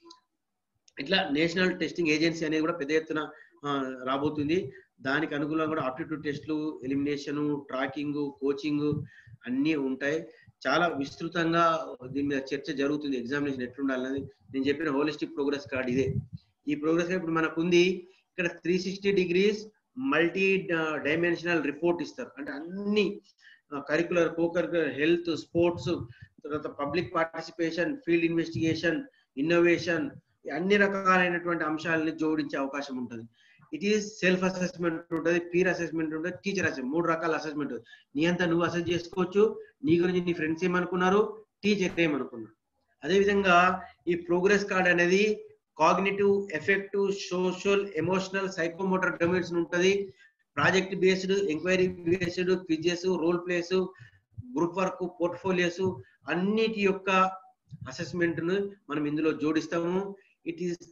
Speaker 3: ఇట్లా నేషనల్ టెస్టింగ్ ఏజెన్సీ అనేది కూడా పెద్ద ఎత్తున రాబోతుంది. దానికి అనుగుణంగా కూడా ఆప్టిట్యూడ్ టెస్టులు, ఎలిమినేషన్, ట్రాకింగ్, కోచింగ్ అన్నీ ఉంటాయి. చాలా విస్తృతంగా దీని మీద చర్చ జరుగుతుంది. ఎగ్జామినేషన్ ఎట్లుండాలనేది నేను చెప్పిన హోలిస్టిక్ ప్రోగ్రెస్ కార్డ్ ఇదే. ఈ ప్రోగ్రెస్ కార్డ్ ఇప్పుడు మనకు ఉంది. ఇక్కడ three sixty degrees multi dimensional report ఇస్తారు. అంటే అన్ని కరికులర్, కోకరికులర్, హెల్త్, స్పోర్ట్స్, తర్వాత public participation, field investigation, innovation, అన్ని రకాలైనటువంటి అంశాలని జోడించే అవకాశం ఉంటుంది. ఇట్ ఈస్ సెల్ఫ్ అసెస్మెంట్ ఉంటుంది, పీర్ అసెస్మెంట్ ఉంటుంది, టీచర్ అసెస్మెంట్, మూడు రకాల అసెస్మెంట్. నీ అంతా నువ్వు అసెస్ చేసుకోవచ్చు, నీ గురించి నీ ఫ్రెండ్స్ ఏమనుకున్నారు, టీచర్ ఏమనుకున్నారు. అదేవిధంగా ఈ ప్రోగ్రెస్ కార్డ్ అనేది cognitive, affective, social, emotional, psychomotor domains ఉంటుంది. Project based, enquiry based, quizzes, role plays, group work, portfolios అన్నిటి యొక్క అసెస్మెంట్ ను మనం ఇందులో జోడిస్తాము. It is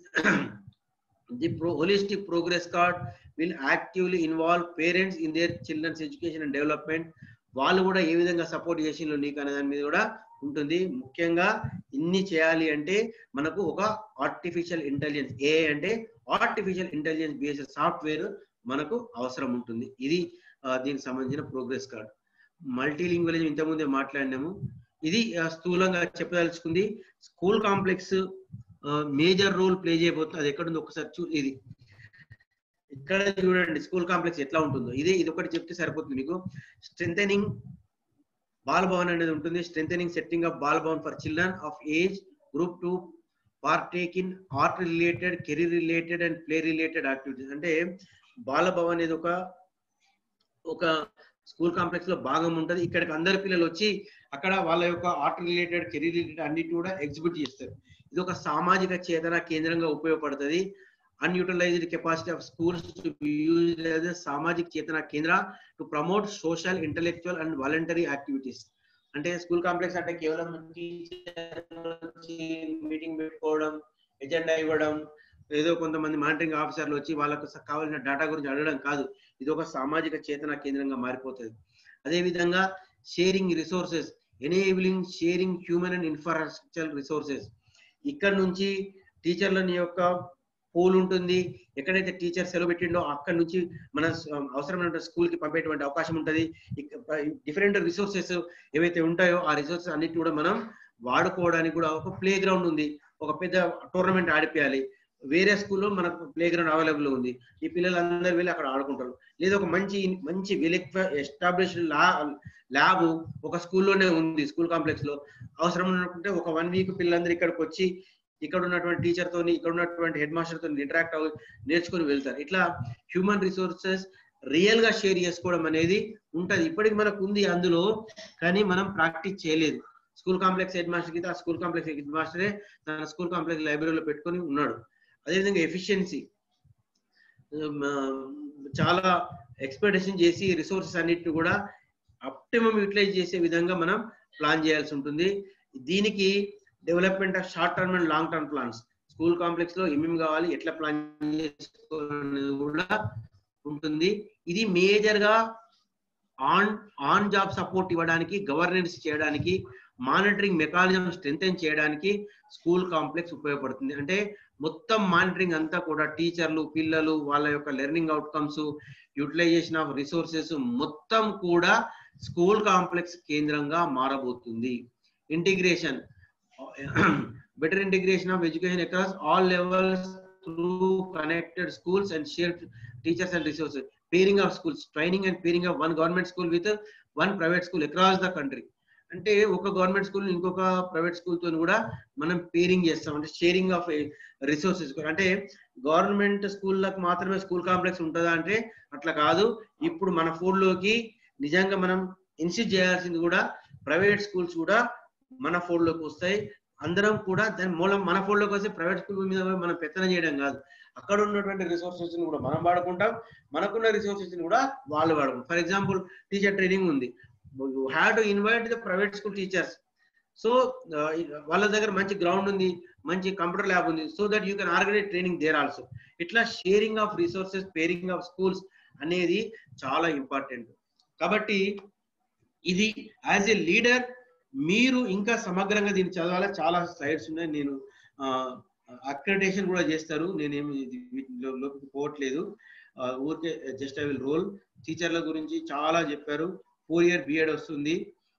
Speaker 3: the pro holistic progress card will actively involve parents in their children's education and development. వాళ్ళు కూడా ఏ విధంగా సపోర్ట్ చేసిండ్రు నీకు అనే దాని మీద కూడా ఉంటుంది. ముఖ్యంగా ఇన్ని చేయాలి అంటే మనకు ఒక ఆర్టిఫిషియల్ ఇంటెలిజెన్స్, ఏఐ అంటే ఆర్టిఫిషియల్ ఇంటెలిజెన్స్ బేస్డ్ సాఫ్ట్వేర్ మనకు అవసరం ఉంటుంది. ఇది దీనికి సంబంధించిన ప్రోగ్రెస్ కార్డ్. మల్టీలింగ్వలిజం ఇంతకుముందే మాట్లాడినాము. ఇది స్థూలంగా చెప్పదలుచుకుంది. School complex major role play చేయబోతుంది. అది ఎక్కడుంది ఒకసారి చూ, ఇది ఇక్కడ చూడండి స్కూల్ కాంప్లెక్స్ ఎట్లా ఉంటుందో. ఇదే ఇది ఒకటి చెప్తే సరిపోతుంది మీకు. స్ట్రెంథెనింగ్ బాలభవన్ అనేది ఉంటుంది. Strengthening setting of Balbhavan for children of age group to partake in art related, career related and play related activities. అంటే బాలభవన్ అనేది ఒక ఒక స్కూల్ కాంప్లెక్స్ లో భాగం ఉంటుంది. ఇక్కడికి అందరు పిల్లలు వచ్చి అక్కడ వాళ్ళ యొక్క ఆర్ట్ రిలేటెడ్, కెరీర్ రిలేటెడ్ అన్నిటి కూడా ఎగ్జిబిట్ చేస్తారు. ఇది ఒక సామాజిక చేతన కేంద్రంగా ఉపయోగపడుతుంది. Unutilised capacity of schools to be used as a సామాజిక చేతన కేంద్ర to promote social, intellectual and voluntary activities. అంటే స్కూల్ కాంప్లెక్స్ అంటే కేవలం మీటింగ్ పెట్టుకోవడం, ఎజెండా ఇవ్వడం, ఏదో కొంతమంది మానిటరింగ్ ఆఫీసర్లు వచ్చి వాళ్ళకు కావాల్సిన డేటా గురించి అడగడం కాదు. ఇది ఒక సామాజిక చేతన కేంద్రంగా మారిపోతుంది. అదేవిధంగా sharing resources, enabling sharing human and infrastructure resources. ఇక్కడ నుంచి టీచర్లని యొక్క పూల్ ఉంటుంది. ఎక్కడైతే టీచర్ సెలవు పెట్టిండో అక్కడ నుంచి మన అవసరమైన స్కూల్ కి పంపేటువంటి అవకాశం ఉంటుంది. డిఫరెంట్ రిసోర్సెస్ ఏవైతే ఉంటాయో ఆ రిసోర్సెస్ అన్నిటి కూడా మనం వాడుకోవడానికి కూడా ఒక ప్లే గ్రౌండ్ ఉంది. ఒక పెద్ద టోర్నమెంట్ ఆడిపోయాలి, వేరే స్కూల్లో మనకు ప్లే గ్రౌండ్ అవైలబుల్ ఉంది. ఈ పిల్లలందరూ వెళ్ళి అక్కడ ఆడుకుంటారు. లేదా ఒక మంచి మంచి వెల్ ఎస్టాబ్లిష్డ్ లా ల్యాబ్ ఒక స్కూల్లోనే ఉంది. స్కూల్ కాంప్లెక్స్ లో అవసరం అనుకుంటే ఒక వన్ వీక్ పిల్లలందరూ ఇక్కడికి వచ్చి ఇక్కడ ఉన్నటువంటి టీచర్ తోని, ఇక్కడ ఉన్నటువంటి హెడ్ మాస్టర్ తోని ఇంటరాక్ట్ అవ్వ నేర్చుకుని వెళ్తారు. ఇట్లా హ్యూమన్ రిసోర్సెస్ రియల్ గా షేర్ చేసుకోవడం అనేది ఉంటది. ఇప్పటికి మనకు ఉంది అందులో, కానీ మనం ప్రాక్టీస్ చేయలేదు. స్కూల్ కాంప్లెక్స్ హెడ్ మాస్టర్ కి ఆ స్కూల్ కాంప్లెక్స్ హెడ్ మాస్టరే తన స్కూల్ కాంప్లెక్స్ లైబ్రరీలో పెట్టుకొని ఉన్నాడు. అదేవిధంగా ఎఫిషియన్సీ చాలా ఎక్స్పెక్టేషన్ చేసి రిసోర్సెస్ అన్నిటిని కూడా ఆప్టిమం యూటిలైజ్ చేసే విధంగా మనం ప్లాన్ చేయాల్సి ఉంటుంది. దీనికి development of short term and long term plans, school complex లో ఏమేమి కావాలి, ఎట్లా ప్లాన్ చేసుకోవాలనేది కూడా ఉంటుంది. ఇది మేజర్ గా ఆన్ ఆన్ జాబ్ సపోర్ట్ ఇవ్వడానికి, గవర్నెన్స్ చేయడానికి, మానిటరింగ్ మెకానిజం స్ట్రెంథెన్ చేయడానికి స్కూల్ కాంప్లెక్స్ ఉపయోగపడుతుంది. అంటే మొత్తం మానిటరింగ్ అంతా కూడా టీచర్లు, పిల్లలు, వాళ్ళ యొక్క learning outcomes, utilisation of resources మొత్తం కూడా స్కూల్ కాంప్లెక్స్ కేంద్రంగా మారబోతుంది. Integration, better integration of education across all levels through connected schools and shared teachers and resources. Pairing of schools, training and pairing of one government school with one private school across the country. అంటే ఒక government school ఇంకొక private school తో కూడా మనం pairing చేస్తాం. అంటే sharing of resources. అంటే government స్కూళ్ళకు మాత్రమే స్కూల్ కాంప్లెక్స్ ఉంటుందా అంటే అట్లా కాదు. ఇప్పుడు మన ఫోన్ లోకి నిజంగా మనం ఇన్సిస్ట్ చేయాల్సింది కూడా ప్రైవేట్ స్కూల్స్ కూడా మన ఫోన్ లోకి వస్తాయి. అందరం కూడా దాని మూలం మన ఫోన్ లోకి వస్తే ప్రైవేట్ స్కూల్ మీద మనం పెత్తనం చేయడం కాదు, అక్కడ ఉన్నటువంటి రిసోర్సెస్ కూడా మనం వాడుకుంటాం, మనకున్న రిసోర్సెస్ కూడా వాళ్ళు వాడుకుంటాం. ఫర్ ఎగ్జాంపుల్ టీచర్ ట్రైనింగ్ ఉంది, you have to invite the private school teachers. So వాళ్ళ దగ్గర మంచి గ్రౌండ్ ఉంది, మంచి కంప్యూటర్ ల్యాబ్ ఉంది, so that you can organise training there also. ఇట్లా sharing of resources, pairing of schools అనేది చాలా ఇంపార్టెంట్. కాబట్టి ఇది యాజ్ ఎ లీడర్ మీరు ఇంకా సమగ్రంగా దీన్ని చదవాలి. చాలా స్లైడ్స్ ఉన్నాయి, నేను అక్రెడిటేషన్ కూడా చేస్తారు, నేనేమి లోపలికి పోవట్లేదు, ఊరికే జస్ట్ ఐ విల్ రోల్. టీచర్ల గురించి చాలా చెప్పారు. ఫోర్ ఇయర్ బిఎడ్ వస్తుంది,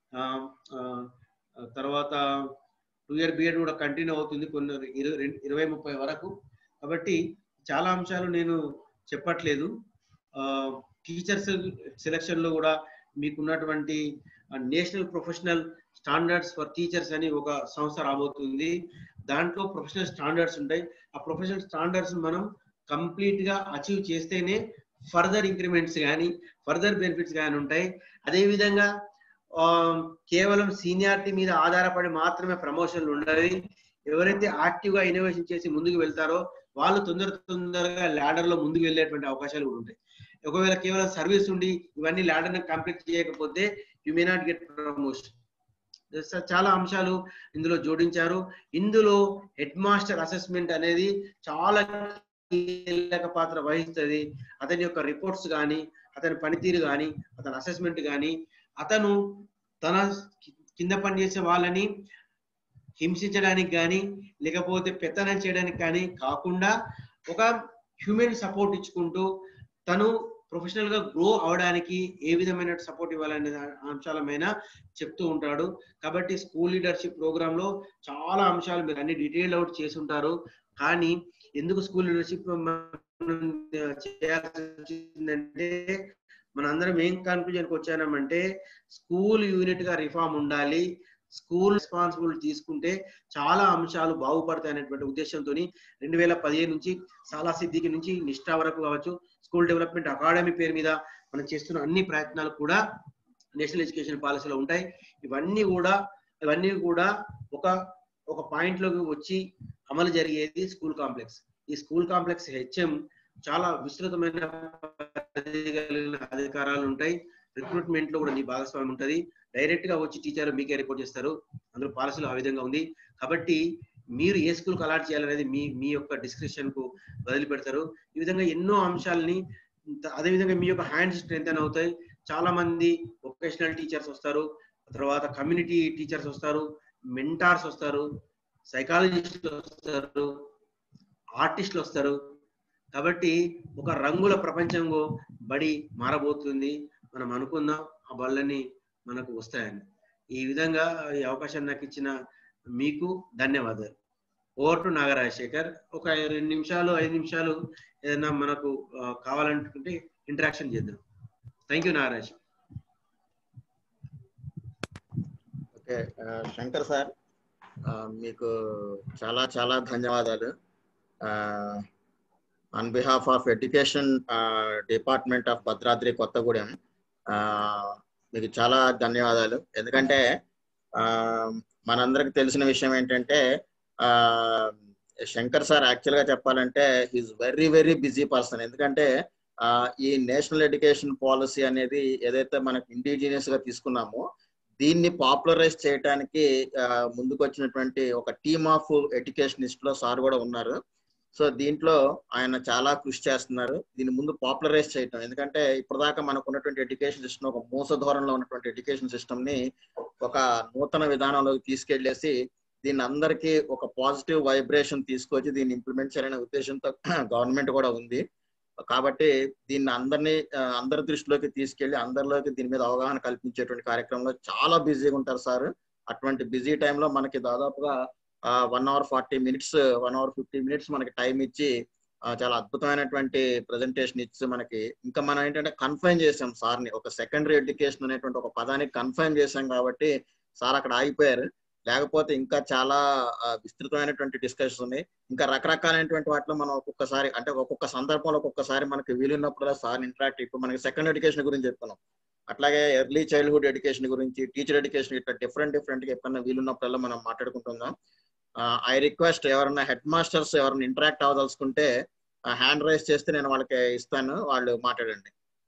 Speaker 3: తర్వాత టూ ఇయర్ బిఎడ్ కూడా కంటిన్యూ అవుతుంది కొన్ని ఇరవై ఇరవై ముప్పై వరకు. కాబట్టి చాలా అంశాలు నేను చెప్పట్లేదు. టీచర్స్ సెలక్షన్ లో కూడా మీకున్నటువంటి national professional standards for teachers అని ఒక సంస్థ రాబోతుంది. దాంట్లో ప్రొఫెషనల్ స్టాండర్డ్స్ ఉంటాయి. ఆ ప్రొఫెషనల్ స్టాండర్డ్స్ మనం కంప్లీట్ గా అచీవ్ చేస్తేనే ఫర్దర్ ఇంక్రిమెంట్స్ కానీ ఫర్దర్ బెనిఫిట్స్ కానీ ఉంటాయి. అదేవిధంగా కేవలం సీనియారిటీ మీద ఆధారపడి మాత్రమే ప్రమోషన్లు ఉండవి. ఎవరైతే యాక్టివ్ గా ఇన్నోవేషన్ చేసి ముందుకు వెళ్తారో వాళ్ళు తొందర తొందరగా ల్యాడర్ లో ముందుకు వెళ్ళేటువంటి అవకాశాలు కూడా ఉంటాయి. ఒకవేళ కేవలం సర్వీస్ ఉండి ఇవన్నీ ల్యాడర్ ని కంప్లీట్ చేయకపోతే you may not get promotion. చాలా అంశాలు ఇందులో జోడించారు. ఇందులో హెడ్ మాస్టర్ అసెస్మెంట్ అనేది చాలా కీలక పాత్ర వహిస్తుంది. అతని యొక్క రిపోర్ట్స్ కానీ, అతని పనితీరు కానీ, అతని అసెస్మెంట్ కానీ, అతను తన కింద పనిచేసే వాళ్ళని హింసించడానికి కానీ లేకపోతే పెత్తనం చేయడానికి కానీ కాకుండా ఒక హ్యూమన్ సపోర్ట్ ఇచ్చుకుంటూ తను ప్రొఫెషనల్ గా గ్రో అవడానికి ఏ విధమైన సపోర్ట్ ఇవ్వాలనే అంశాలమైన చెప్తూ ఉంటాడు. కాబట్టి స్కూల్ లీడర్షిప్ ప్రోగ్రామ్ లో చాలా అంశాలు మీరు అన్ని డీటెయిల్ అవుట్ చేసి ఉంటారు. కానీ ఎందుకు స్కూల్ లీడర్షిప్ చేయాల్సి వచ్చిందంటే మనందరం ఏం కన్క్లూజన్కి వచ్చామంటే స్కూల్ యూనిట్ గా రిఫార్మ్ ఉండాలి, స్కూల్ రెస్పాన్సిబిలిటీ తీసుకుంటే చాలా అంశాలు బాగుపడతాయి అనేటువంటి ఉద్దేశంతో రెండు వేల పదిహేను నుంచి సాలా సిద్దికి నుంచి నిష్ఠా వరకు కావచ్చు, స్కూల్ డెవలప్మెంట్ అకాడమీ పేరు మీద మనం చేస్తున్న అన్ని ప్రయత్నాలు కూడా నేషనల్ ఎడ్యుకేషన్ పాలసీలో ఉంటాయి. ఇవన్నీ కూడా ఇవన్నీ కూడా ఒక ఒక పాయింట్ లోకి వచ్చి అమలు జరిగేది స్కూల్ కాంప్లెక్స్. ఈ స్కూల్ కాంప్లెక్స్ హెచ్ఎం చాలా విస్తృతమైన అధికారాలు ఉంటాయి. రిక్రూట్మెంట్ లో కూడా నీ భాగస్వామ్యం ఉంటుంది. డైరెక్ట్ గా వచ్చి టీచర్ మీకే రిపోర్ట్ చేస్తారు. అందులో పాలసీలు ఆ విధంగా ఉంది. కాబట్టి మీరు ఏ స్కూల్ కు అలాట్ చేయాలనేది మీ మీ యొక్క డిస్క్రిప్షన్ కు వదిలిపెడతారు. ఈ విధంగా ఎన్నో అంశాలని, అదేవిధంగా మీ యొక్క హ్యాండ్స్ స్ట్రెంథెన్ అవుతాయి. చాలా మంది వొకేషనల్ టీచర్స్ వస్తారు, తర్వాత కమ్యూనిటీ టీచర్స్ వస్తారు, మెంటార్స్ వస్తారు, సైకాలజిస్టులు వస్తారు, ఆర్టిస్టులు వస్తారు. కాబట్టి ఒక రంగుల ప్రపంచంలో బడి మారబోతుంది. మనం అనుకుందాం ఆ బళ్ళని మనకు వస్తాయని. ఈ విధంగా ఈ అవకాశం నాకు ఇచ్చిన మీకు ధన్యవాదాలు. Over to Nagarajashekar. ఒక రెండు నిమిషాలు ఐదు నిమిషాలు ఏదైనా మనకు కావాలనుకుంటే ఇంటరాక్షన్ చేద్దాం. Thank you Nagaraj.
Speaker 2: Okay Shankar sir, మీకు చాలా చాలా ధన్యవాదాలు. On behalf of education department of Bhadradri Kothagudem మీకు చాలా ధన్యవాదాలు. ఎందుకంటే మనందరికి తెలిసిన విషయం ఏంటంటే శంకర్ సార్ యాక్చువల్గా చెప్పాలంటే he is very very busy person. ఎందుకంటే ఈ నేషనల్ ఎడ్యుకేషన్ పాలసీ అనేది ఏదైతే మనకు ఇండిజినియస్ గా తీసుకున్నామో దీన్ని పాపులరైజ్ చేయడానికి ముందుకు వచ్చినటువంటి ఒక టీమ్ ఆఫ్ ఎడ్యుకేషనిస్ట్ లో సార్ కూడా ఉన్నారు. సో దీంట్లో ఆయన చాలా కృషి చేస్తున్నారు దీన్ని ముందు పాపులరైజ్ చేయటం. ఎందుకంటే ఇప్పటిదాకా మనకు ఉన్నటువంటి ఎడ్యుకేషన్ సిస్టమ్ ఒక మూస ధోరణిలో ఉన్నటువంటి ఎడ్యుకేషన్ సిస్టమ్ ని ఒక నూతన విధానంలోకి తీసుకెళ్లేసి దీన్ని అందరికీ ఒక పాజిటివ్ వైబ్రేషన్ తీసుకొచ్చి దీన్ని ఇంప్లిమెంట్ చేయాలనే ఉద్దేశంతో గవర్నమెంట్ కూడా ఉంది. కాబట్టి దీన్ని అందరినీ అందరి దృష్టిలోకి తీసుకెళ్లి అందరిలోకి దీని మీద అవగాహన కల్పించేటువంటి కార్యక్రమంలో చాలా బిజీగా ఉంటారు సార్. అటువంటి బిజీ టైంలో మనకి దాదాపుగా one hour forty minutes one hour fifty minutes మనకి టైం ఇచ్చి చాలా అద్భుతమైనటువంటి ప్రజెంటేషన్ ఇచ్చి మనకి ఇంకా మనం ఏంటంటే కన్ఫైన్ చేసాం సార్ని. ఒక సెకండరీ ఎడ్యుకేషన్ అనేటువంటి ఒక పదానికి కన్ఫైన్ చేసాం కాబట్టి సార్ అక్కడ ఆగిపోయారు. లేకపోతే ఇంకా చాలా విస్తృతమైనటువంటి డిస్కషన్స్ ఉన్నాయి. ఇంకా రకరకాలైనటువంటి వాటిలో మనం ఒక్కొక్కసారి అంటే ఒక్కొక్క సందర్భంలో ఒక్కొక్కసారి మనకి వీలున్నప్పుడు సార్ ఇంటరాక్ట్. ఇప్పుడు మనకి సెకండ్ ఎడ్యుకేషన్ గురించి చెప్తున్నాం, అట్లాగే ఎర్లీ చైల్డ్హుడ్ ఎడ్యుకేషన్ గురించి, టీచర్ ఎడ్యుకేషన్, ఇట్లా డిఫరెంట్ డిఫరెంట్ గా ఎప్పుడన్నా వీలున్నప్పుడల్లా మనం మాట్లాడుకుంటున్నాం. ఐ రిక్వెస్ట్ ఎవరైనా హెడ్ మాస్టర్స్ ఎవరైనా ఇంటరాక్ట్ అవ్వదలుచుకుంటే హ్యాండ్ రైజ్ చేస్తే నేను వాళ్ళకి ఇస్తాను, వాళ్ళు మాట్లాడండి.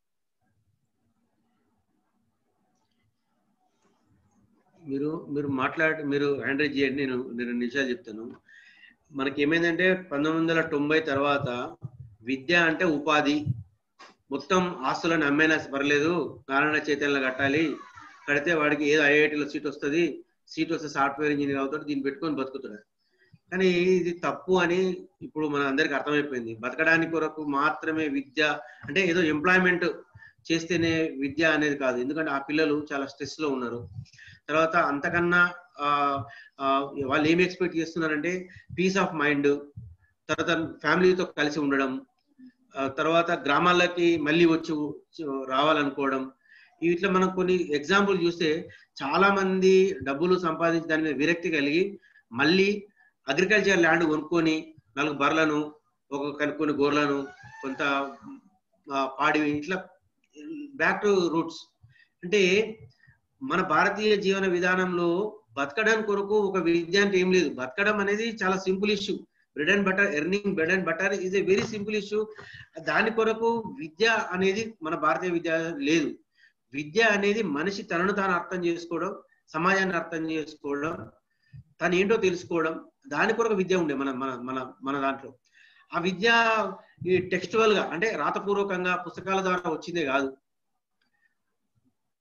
Speaker 3: మీరు మీరు మాట్లాడి మీరు హ్యాండ్ రైజ్ చేయండి. నేను నేను నిమిషాలు చెప్తాను. మనకి ఏమైందంటే పంతొమ్మిది వందల తొంభై తర్వాత విద్య అంటే ఉపాధి, మొత్తం ఆస్తులను అమ్మేనా పర్లేదు, నారాయణ చైతన్యంలో కట్టాలి, కడితే వాడికి ఏదో ఐఐటీలో సీట్ వస్తుంది, సీట్ వస్తే సాఫ్ట్వేర్ ఇంజనీర్ అవుతాడు, దీన్ని పెట్టుకొని బతుకుతాడు. కానీ ఇది తప్పు అని ఇప్పుడు మన అందరికి అర్థమైపోయింది. బతకడానికి కొరకు మాత్రమే విద్య అంటే ఏదో ఎంప్లాయ్మెంట్ చేస్తేనే విద్య అనేది కాదు. ఎందుకంటే ఆ పిల్లలు చాలా స్ట్రెస్ లో ఉన్నారు. తర్వాత అంతకన్నా వాళ్ళు ఏమి ఎక్స్పెక్ట్ చేస్తున్నారంటే పీస్ ఆఫ్ మైండ్, తర్వాత ఫ్యామిలీతో కలిసి ఉండడం, తర్వాత గ్రామాలకి మళ్ళీ వచ్చి రావాలనుకోవడం. ఇట్లా మనం కొన్ని ఎగ్జాంపుల్ చూస్తే చాలా మంది డబ్బులు సంపాదించి దాని మీద విరక్తి కలిగి మళ్ళీ అగ్రికల్చర్ ల్యాండ్ కొనుక్కొని నాలుగు బర్లను, ఒక కొన్ని గోర్లను, కొంత పాడి, ఇట్లా బ్యాక్ టు రూట్స్. అంటే మన భారతీయ జీవన విధానంలో బతకడానికి కొరకు ఒక విద్య అంటే ఏం లేదు. బతకడం అనేది చాలా simple issue. Bread and butter, earning bread and butter is a very simple issue. దాని కొరకు విద్య అనేది మన భారతీయ విద్య లేదు. విద్య అనేది మనిషి తనను తాను అర్థం చేసుకోవడం, సమాజాన్ని అర్థం చేసుకోవడం, తను ఏంటో తెలుసుకోవడం, దాని కొరకు విద్య ఉండే మన మన మన మన దాంట్లో. ఆ విద్య ఈ టెక్స్టువల్ గా అంటే రాతపూర్వకంగా పుస్తకాల ద్వారా వచ్చిందే కాదు.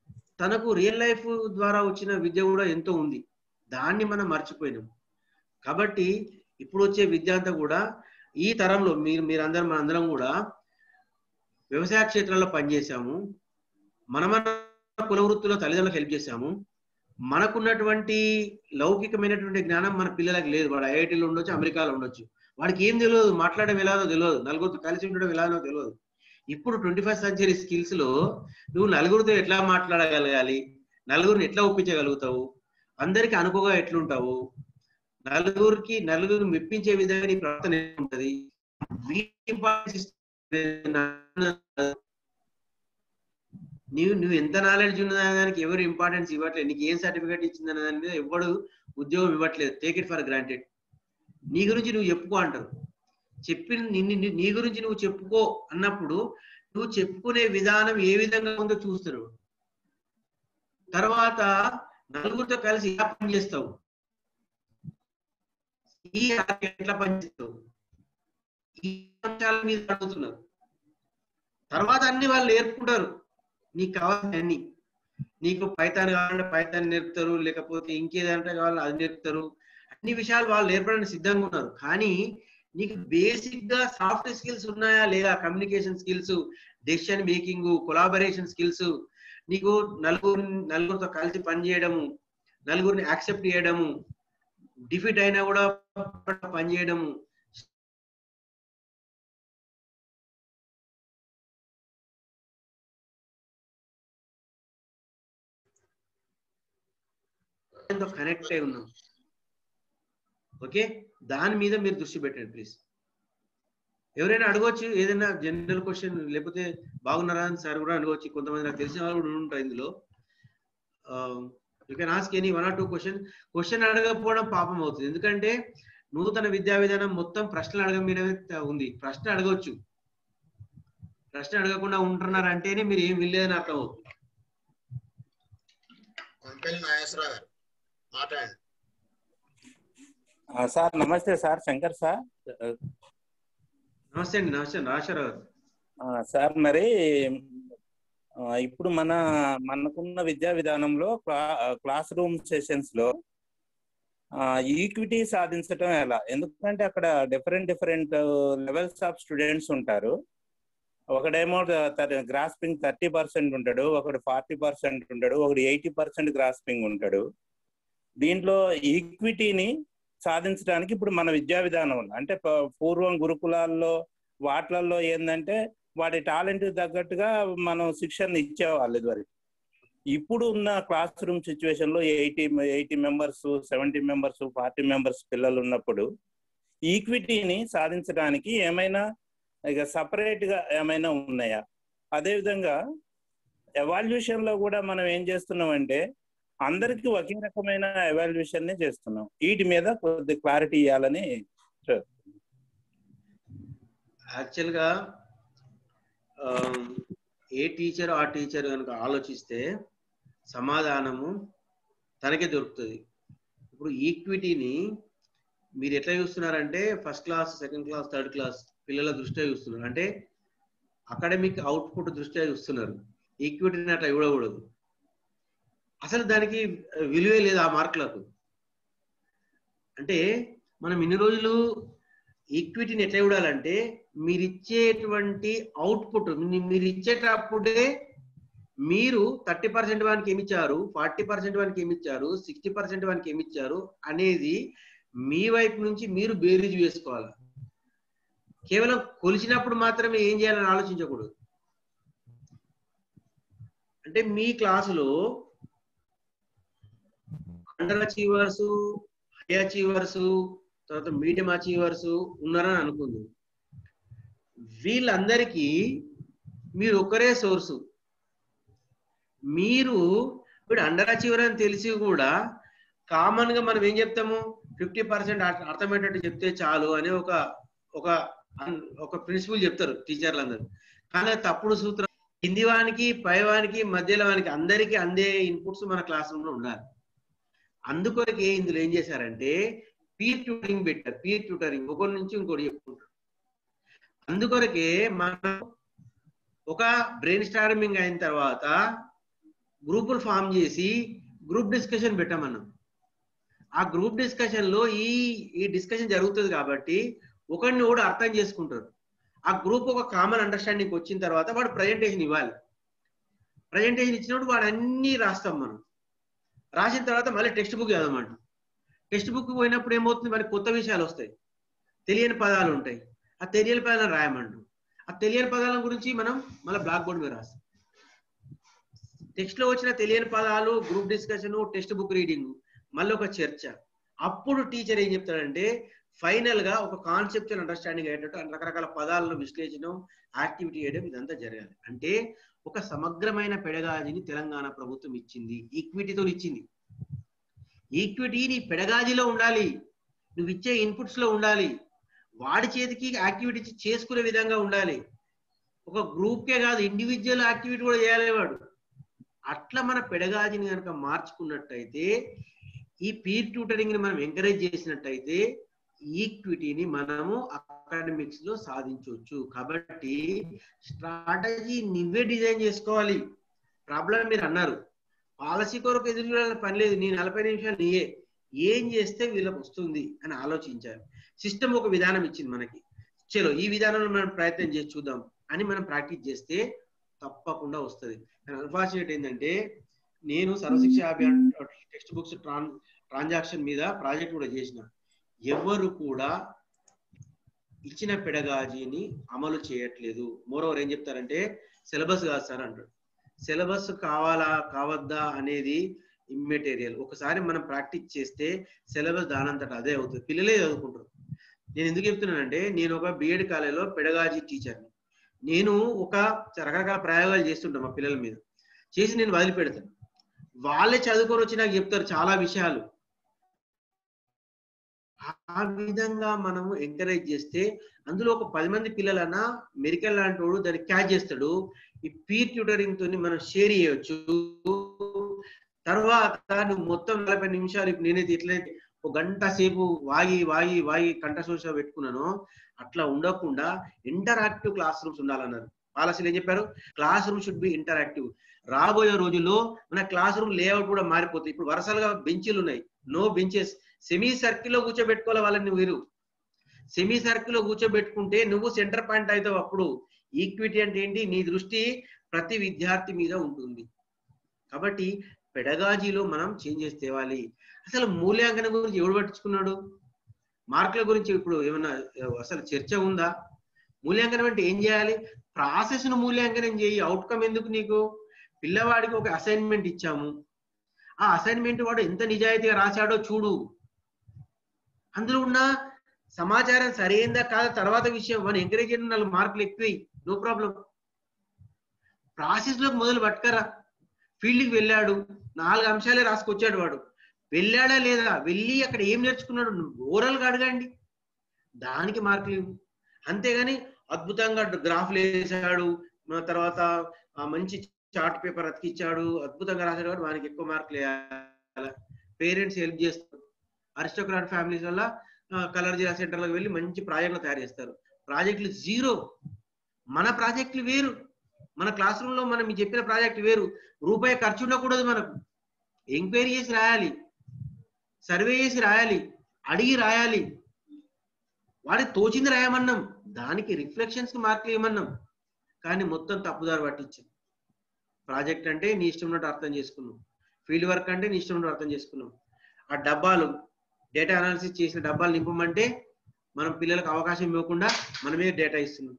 Speaker 3: తనకు రియల్ లైఫ్ ద్వారా వచ్చిన విద్య కూడా ఎంతో ఉంది, దాన్ని మనం మర్చిపోయినాం. కాబట్టి ఇప్పుడు వచ్చే విద్య అంతా కూడా ఈ తరంలో మీరు మీరందరం మనందరం కూడా వ్యవసాయ క్షేత్రంలో పనిచేసాము, మన మన కుల వృత్తిలో తల్లిదండ్రులకు హెల్ప్ చేశాము, మనకున్నటువంటి లౌకికమైనటువంటి జ్ఞానం మన పిల్లలకు లేదు. వాడు ఐఐటీలో ఉండొచ్చు, అమెరికాలో ఉండొచ్చు, వాడికి ఏం తెలియదు, మాట్లాడడం ఎలానో తెలియదు, నలుగురితో కలిసి ఉండడం ఎలానో తెలియదు. ఇప్పుడు ట్వంటీ ఫస్ట్ సెంచరీ స్కిల్స్ లో నువ్వు నలుగురితో ఎట్లా మాట్లాడగలగాలి, నలుగురిని ఎట్లా ఒప్పించగలుగుతావు, అందరికి అనుకోగా ఎట్లుంటావు, నలుగురికి నలుగురిని మెప్పించే విధంగా నీ ప్రవర్తన ఉంటుంది, నీవు నువ్వు ఎంత నాలెడ్జ్ ఉన్నదనే దానికి ఎవరు ఇంపార్టెన్స్ ఇవ్వట్లేదు. నీకు ఏం సర్టిఫికేట్ ఇచ్చిందనే దాని మీద ఎవడు ఉద్యోగం ఇవ్వట్లేదు. Take it for granted. నీ గురించి నువ్వు చెప్పుకో అంటారు. చెప్పి నీ గురించి నువ్వు చెప్పుకో అన్నప్పుడు నువ్వు చెప్పుకునే విధానం ఏ విధంగా ఉందో చూస్తారు. తర్వాత నలుగురితో కలిసి ఎలా పనిచేస్తావు, ఈ ఎట్లా పనిచేస్తావు, ఈ అంశాల మీద అడుగుతున్నారు. తర్వాత అన్ని వాళ్ళు నేర్పుకుంటారు, నీకు కావాల్సిన అన్ని. నీకు పైథాన్ కావాలంటే పైథాన్ నేర్పుతారు, లేకపోతే ఇంకేదంటే కావాలంటే అది నేర్పుతారు. అన్ని విషయాలు వాళ్ళు నేర్పడానికి సిద్ధంగా ఉన్నారు. కానీ నీకు బేసిక్ గా సాఫ్ట్ స్కిల్స్ ఉన్నాయా లేదా, communication skills, decision making, collaboration skills, నీకు నలుగురు నలుగురితో కలిసి పనిచేయడము, నలుగురిని యాక్సెప్ట్ చేయడము, డిఫీట్ అయినా కూడా పనిచేయడము, కనెక్ట్ అయి ఉన్నాం. ఓకే, దాని మీద మీరు దృష్టి పెట్టండి ప్లీజ్. ఎవరైనా అడగవచ్చు ఏదైనా జనరల్ క్వశ్చన్, లేకపోతే బాగున్నారా అని సార్ కూడా అడగవచ్చు. కొంతమంది నాకు తెలిసిన వాళ్ళు కూడా ఉంటారు ఇందులో. You can ask any one or two question. Question అడగకపోవడం పాపం అవుతుంది, ఎందుకంటే నూతన విద్యా విధానం మొత్తం ప్రశ్నలు అడగ మీదనే ఉంది. ప్రశ్న అడగవచ్చు, ప్రశ్న అడగకుండా ఉంటున్నారు అంటేనే మీరు ఏం వినలేదని అర్థం అవుతుంది.
Speaker 5: సార్ నమస్తే సార్, శంకర్ సార్.
Speaker 3: నమస్తే అండి. నమస్తే నాగేశ్వరరావు
Speaker 5: సార్. మరి ఇప్పుడు మన మనకున్న విద్యా విధానంలో క్లాస్ రూమ్ సెషన్స్ లో ఈక్విటీ సాధించడం ఎలా? ఎందుకంటే అక్కడ different different levels of students ఉంటారు. ఒకడేమో గ్రాస్పింగ్ థర్టీ పర్సెంట్ ఉంటాడు, ఒకడు ఫార్టీ పర్సెంట్ ఉంటాడు, ఒకడు ఎయిటీ పర్సెంట్ గ్రాస్పింగ్ ఉంటాడు. దీంట్లో ఈక్విటీని సాధించడానికి ఇప్పుడు మన విద్యా విధానం అంటే పూర్వం గురుకులాల్లో వాటిలలో ఏంటంటే వాడి టాలెంట్ తగ్గట్టుగా మనం శిక్షణ ఇచ్చేవాళ్ళు ఇదివరకు. ఇప్పుడు ఉన్న క్లాస్ రూమ్ సిచ్యువేషన్ లో eighty eighty members, seventy members, forty members పిల్లలు ఉన్నప్పుడు ఈక్విటీని సాధించడానికి ఏమైనా ఇక సపరేట్ గా ఏమైనా ఉన్నాయా? అదేవిధంగా ఎవాల్యుయేషన్ లో కూడా మనం ఏం చేస్తున్నాం అంటే అందరికీ ఒకే రకమైన ఎవాల్యుయేషన్ ని చేస్తున్నాం. వీటి మీద కొద్ది క్లారిటీ ఇవ్వాలని.
Speaker 3: యాక్చువల్ గా ఏ టీచర్ ఆ టీచర్ కనుక ఆలోచిస్తే సమాధానము తనకే దొరుకుతుంది. ఇప్పుడు ఈక్విటీని మీరు ఎట్లా చూస్తున్నారంటే first class, second class, third class పిల్లల దృష్ట్యా చూస్తున్నారు, అంటే అకాడమిక్ అవుట్పుట్ దృష్ట్యా చూస్తున్నారు. ఈక్విటీని అట్లా ఇవ్వకూడదు. అసలు దానికి విలువే లేదు ఆ మార్కులకు. అంటే మనం ఇన్ని రోజులు ఈక్విటీని ఎట్లా చూడాలంటే మీరు ఇచ్చేటువంటి అవుట్పుట్, మీరు ఇచ్చేటప్పుడే మీరు థర్టీ పర్సెంట్ వానికి ఏమిచ్చారు, ఫార్టీ పర్సెంట్ వానికి ఏమిచ్చారు, సిక్స్టీ పర్సెంట్ వానికి ఏమిచ్చారు అనేది మీ వైపు నుంచి మీరు బేరీజు వేసుకోవాలి. కేవలం కొలిచినప్పుడు మాత్రమే ఏం చేయాలని ఆలోచించకూడదు. అంటే మీ క్లాసులో అండర్ అచీవర్స్, హై అచీవర్స్, తర్వాత మీడియం అచీవర్స్ ఉన్నారని అనుకుంది. వీళ్ళందరికీ మీరు ఒకరే సోర్సు. మీరు ఇప్పుడు అండర్ అచీవర్ అని తెలిసి కూడా కామన్ గా మనం ఏం చెప్తాము, ఫిఫ్టీ పర్సెంట్ అర్థమయ్యేటట్టు చెప్తే చాలు అనే ఒక ఒక ఒక ప్రిన్సిపల్ చెప్తారు టీచర్లు అందరూ. కానీ తప్పుడు సూత్రం. కింది వానికి, పై వానికి, మధ్యలో వానికి అందరికీ అందే ఇన్పుట్స్ మన క్లాస్ రూమ్ లో ఉండాలి. అందుకొరకే ఇందులో ఏం చేశారంటే పీర్ ట్యూటరింగ్ పెట్టారు. పీర్ ట్యూటరింగ్ ఒకరి నుంచి ఇంకోటి చెప్పుకుంటారు. అందుకొరకే మనం ఒక బ్రెయిన్ స్టార్మింగ్ అయిన తర్వాత గ్రూపులు ఫామ్ చేసి గ్రూప్ డిస్కషన్ పెట్టమన్నాం. ఆ గ్రూప్ డిస్కషన్ లో ఈ ఈ డిస్కషన్ జరుగుతుంది కాబట్టి ఒకరిని కూడా అర్థం చేసుకుంటారు. ఆ గ్రూప్ ఒక కామన్ అండర్స్టాండింగ్ వచ్చిన తర్వాత వాడు ప్రజెంటేషన్ ఇవ్వాలి. ప్రజెంటేషన్ ఇచ్చినప్పుడు వాడు అన్ని రాస్తాం మనం. రాసిన తర్వాత మళ్ళీ టెక్స్ట్ బుక్ చదవమంటాం. టెక్స్ట్ బుక్ పోయినప్పుడు ఏమవుతుంది, మనకి కొత్త విషయాలు వస్తాయి, తెలియని పదాలు ఉంటాయి. ఆ తెలియని పదాలను రాయమంటాం. ఆ తెలియని పదాల గురించి మనం మళ్ళీ బ్లాక్ బోర్డ్ మీద రాస్తాం. టెక్స్ట్ లో వచ్చిన తెలియని పదాలు, group discussion, textbook reading, మళ్ళీ ఒక చర్చ. అప్పుడు టీచర్ ఏం చెప్తాడంటే ఫైనల్ గా ఒక కాన్సెప్చువల్ అండర్స్టాండింగ్ అయ్యేటట్టు రకరకాల పదాలను విశ్లేషణ, యాక్టివిటీ చేయడం ఇదంతా జరగాలి. అంటే ఒక సమగ్రమైన పెడగాజిని తెలంగాణ ప్రభుత్వం ఇచ్చింది, ఈక్విటీతో ఇచ్చింది. ఈక్విటీ నీ పెడగాజిలో ఉండాలి, నువ్వు ఇచ్చే ఇన్పుట్స్ లో ఉండాలి, వాడి చేతికి యాక్టివిటీ చేసుకునే విధంగా ఉండాలి. ఒక గ్రూప్కే కాదు, ఇండివిజువల్ యాక్టివిటీ కూడా చేయాలి వాడు. అట్లా మన పెడగాజిని కనుక మార్చుకున్నట్టయితే, ఈ పీర్ ట్యూటరింగ్ ని మనం ఎంకరేజ్ చేసినట్టయితే ఈక్విటీని మనము అకాడమిక్స్ లో సాధించవచ్చు. కాబట్టి స్ట్రాటజీ నువ్వే డిజైన్ చేసుకోవాలి. ప్రాబ్లం మీరు అన్నారు, పాలసీ కొరకు ఎదురు చూడాలని పని లేదు, నీ నలభై నిమిషాలు నీయే ఏం చేస్తే వీళ్ళకి వస్తుంది అని ఆలోచించాలి. సిస్టమ్ ఒక విధానం ఇచ్చింది మనకి, చలో ఈ విధానంలో మనం ప్రయత్నం చేసి చూద్దాం అని మనం ప్రాక్టీస్ చేస్తే తప్పకుండా వస్తుంది. కానీ అన్ఫార్చునేట్ ఏంటంటే నేను Sarva Shiksha Abhiyan textbooks tran transaction మీద ప్రాజెక్ట్ కూడా చేసిన, ఎవరు కూడా ఇచ్చిన పెడగాజీని అమలు చేయట్లేదు. మోరోవర్ ఏం చెప్తారంటే సిలబస్ కాదు సార్ అంటాడు. సిలబస్ కావాలా కావద్దా అనేది ఇమ్మెటీరియల్. ఒకసారి మనం ప్రాక్టీస్ చేస్తే సిలబస్ దానంతట అదే అవుతుంది, పిల్లలే చదువుకుంటారు. నేను ఎందుకు చెప్తున్నానంటే నేను ఒక బిఎడ్ కాలేజీలో పెడగాజీ టీచర్ని. నేను ఒక రకరకాల ప్రయోగాలు చేస్తుంటాను మా పిల్లల మీద, చేసి నేను వదిలిపెడతాను. వాళ్ళే చదువుకొని వచ్చి నాకు చెప్తారు చాలా విషయాలు. ఆ విధంగా మనము ఎంకరేజ్ చేస్తే అందులో ఒక పది మంది పిల్లలన్నా మెరికల్ లాంటి వాడు దాన్ని క్యాచ్ చేస్తాడు. ఈ పీర్ ట్యూటరింగ్ తోని మనం షేర్ చేయొచ్చు. తర్వాత నువ్వు మొత్తం నలభై నిమిషాలు ఇప్పుడు నేనైతే ఎట్లయితే ఒక గంట సేపు వాగి వాగి వాగి కంఠశోష పెట్టుకున్నానో అట్లా ఉండకుండా ఇంటరాక్టివ్ క్లాస్ రూమ్స్ ఉండాలన్నారు. పాలసీలు ఏం చెప్పారు, classroom should be interactive. రాబోయే రోజుల్లో మన క్లాస్ రూమ్ లేఅవుట్ కూడా మారిపోతుంది. ఇప్పుడు వరుసలుగా బెంచీలు ఉన్నాయి, నో బెంచెస్. సెమీ సర్కిల్లో కూర్చోబెట్టుకోవాలి వాళ్ళని. మీరు సెమీ సర్కిల్లో కూర్చోబెట్టుకుంటే నువ్వు సెంటర్ పాయింట్ అవుతావు. అప్పుడు ఈక్విటీ అంటే ఏంటి, నీ దృష్టి ప్రతి విద్యార్థి మీద ఉంటుంది. కాబట్టి పెడగాజీలో మనం చేంజెస్ తేవాలి. అసలు మూల్యాంకనం గురించి ఎవడు పట్టించుకున్నాడు? మార్కుల గురించి ఇప్పుడు ఏమన్నా అసలు చర్చ ఉందా? మూల్యాంకనం అంటే ఏం చేయాలి? ప్రాసెస్ ను మూల్యాంకనం చేయి. అవుట్కమ్ ఎందుకు నీకు? పిల్లవాడికి ఒక అసైన్మెంట్ ఇచ్చాము, ఆ అసైన్మెంట్ వాడు ఎంత నిజాయితీగా రాశాడో చూడు. అందులో ఉన్న సమాచారం సరైందా కాదా తర్వాత విషయం. మనం ఎంకరేజ్ చేయడం నాలుగు మార్కులు ఎక్కువ, నో ప్రాబ్లం. ప్రాసెస్ లోకి మొదలు పట్టుకరా. ఫీల్డ్కి వెళ్ళాడు, నాలుగు అంశాలే రాసుకొచ్చాడు వాడు. వెళ్ళాడా లేదా, వెళ్ళి అక్కడ ఏం నేర్చుకున్నాడు ఓవరాల్గా అడగండి, దానికి మార్కులు ఇవ్వు. అంతేగాని అద్భుతంగా గ్రాఫ్లు వేసాడు, తర్వాత మంచి చార్ట్ పేపర్ అతికిచ్చాడు, అద్భుతంగా రాశాడు కాబట్టి వానికి ఎక్కువ మార్కులు వేయాలి. పేరెంట్స్ హెల్ప్ చేస్తారు. అరిస్టోక్రాట్ ఫ్యామిలీస్ వల్ల కలర్ జిల్లా సెంటర్లకు వెళ్ళి మంచి ప్రాజెక్టులు తయారు చేస్తారు. ప్రాజెక్టులు జీరో. మన ప్రాజెక్టులు వేరు, మన క్లాస్ రూమ్ లో మనం చెప్పిన ప్రాజెక్ట్ వేరు. రూపాయి ఖర్చు ఉండకూడదు. మనకు ఎంక్వైరీ చేసి రాయాలి, సర్వే చేసి రాయాలి, అడిగి రాయాలి. వాడికి తోచింది రాయమన్నాం, దానికి రిఫ్లెక్షన్స్ కి మార్కులు ఇవ్వమన్నాం. కానీ మొత్తం తప్పుదారి పట్టించాం. ప్రాజెక్ట్ అంటే నీ ఇష్టం ఉన్నట్టు అర్థం చేసుకున్నాం, ఫీల్డ్ వర్క్ అంటే నీ ఇష్టం ఉన్నట్టు అర్థం చేసుకున్నాం. ఆ డబ్బాలు డేటా అనాలిసిస్ చేసిన డబ్బాలు నింపమంటే మనం పిల్లలకు అవకాశం ఇవ్వకుండా మనమే డేటా ఇస్తున్నాం.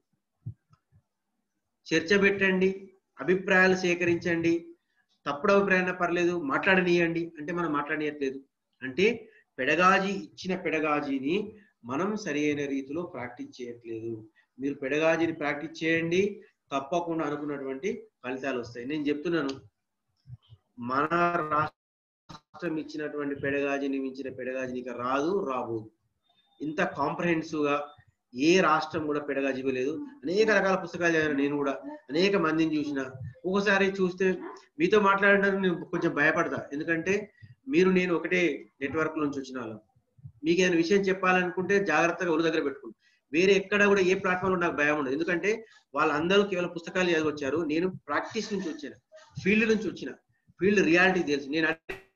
Speaker 3: చర్చ పెట్టండి, అభిప్రాయాలు సేకరించండి, తప్పుడు అభిప్రాయం పర్లేదు మాట్లాడనీయండి అంటే మనం మాట్లాడనీయట్లేదు. అంటే పెడగాజీ ఇచ్చిన పెడగాజీని మనం సరి అయిన రీతిలో ప్రాక్టీస్ చేయట్లేదు. మీరు పెడగాజీని ప్రాక్టీస్ చేయండి, తప్పకుండా అనుకున్నటువంటి ఫలితాలు వస్తాయి. నేను చెప్తున్నాను, మన రాష్ట్రం ఇచ్చినటువంటి పెడగాజీని మించిన పెడగాజీని ఇక రాదు, రాబోదు. ఇంత కాంప్రహెన్సివ్ గా ఏ రాష్ట్రం కూడా పెడగాజీ ఇవ్వలేదు. అనేక రకాల పుస్తకాలు చదివాను, నేను కూడా అనేక మందిని చూసిన. ఒకసారి చూస్తే మీతో మాట్లాడడానికి నేను కొంచెం భయపడతా, ఎందుకంటే మీరు నేను ఒకటే నెట్వర్క్ నుంచి వచ్చిన వాళ్ళం. మీకు ఏదైనా విషయం చెప్పాలనుకుంటే జాగ్రత్తగా ఒళ్ళు దగ్గర పెట్టుకుంటాం. వేరే ఎక్కడ కూడా ఏ ప్లాట్ఫామ్లో నాకు భయం ఉండదు, ఎందుకంటే వాళ్ళందరూ కేవలం పుస్తకాలు చదివి వచ్చారు. నేను ప్రాక్టీస్ నుంచి వచ్చాను, ఫీల్డ్ నుంచి వచ్చిన. ఫీల్డ్ రియాలిటీ తెలుసు. నేను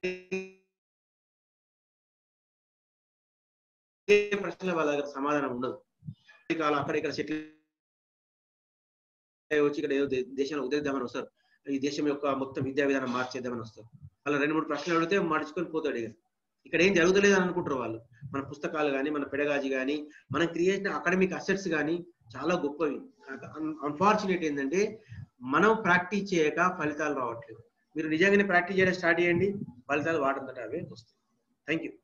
Speaker 3: ప్రశ్నల వాళ్ళ దగ్గర సమాధానం ఉండదు. కాలం అక్కడ ఇక్కడ సెటిల్ వచ్చి ఇక్కడ ఏదో దేశంలో ఉదయిద్దామని వస్తారు, ఈ దేశం యొక్క మొత్తం విద్యా విధానం మార్చేద్దామని వస్తారు. అలా రెండు మూడు ప్రశ్నలు అడిగితే మడుచుకొని పోతాడు. ఇక ఇక్కడ ఏం జరుగుతలేదు అని అనుకుంటారు వాళ్ళు. మన పుస్తకాలు కానీ, మన పెడగాజీ కానీ, మనం క్రియేట్ చేసిన అకాడమిక్ అసెట్స్ కానీ చాలా గొప్పవి. అన్ఫార్చునేట్ ఏంటంటే మనం ప్రాక్టీస్ చేయక ఫలితాలు రావట్లేదు. మీరు నిజంగానే ప్రాక్టీస్ చేయడం స్టార్ట్ చేయండి, ఫలితాలు వాటంతట అవే వస్తాయి. Thank you.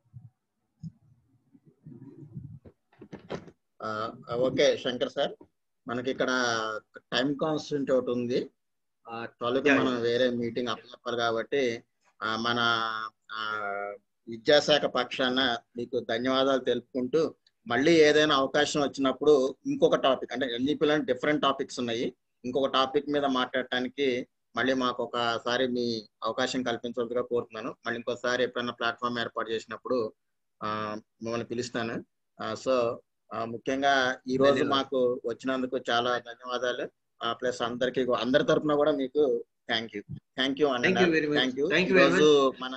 Speaker 2: Okay Shankar sir, మనకి ఇక్కడ టైం కాన్స్టెంట్ ఒకటి ఉంది. ట్వెల్వ్ మనం వేరే మీటింగ్ అప్పచెప్పాలి కాబట్టి మన విద్యాశాఖ పక్షాన మీకు ధన్యవాదాలు తెలుపుకుంటూ, మళ్ళీ ఏదైనా అవకాశం వచ్చినప్పుడు ఇంకొక టాపిక్ అంటే ఎన్ఈపీలో డిఫరెంట్ టాపిక్స్ ఉన్నాయి, ఇంకొక టాపిక్ మీద మాట్లాడటానికి మళ్ళీ మాకు ఒకసారి మీ అవకాశం కల్పించవలసిగా కోరుతున్నాను. మళ్ళీ ఇంకోసారి ఎప్పుడైనా ప్లాట్ఫామ్ ఏర్పాటు చేసినప్పుడు ఆ మిమ్మల్ని పిలుస్తాను. సో ముఖ్యంగా ఈ రోజు మాకు వచ్చినందుకు చాలా ధన్యవాదాలు. ప్లస్ అందరికి అందరి తరఫున కూడా మీకు థ్యాంక్ యూ థ్యాంక్ యూ అండి. Thank you. ఈరోజు మన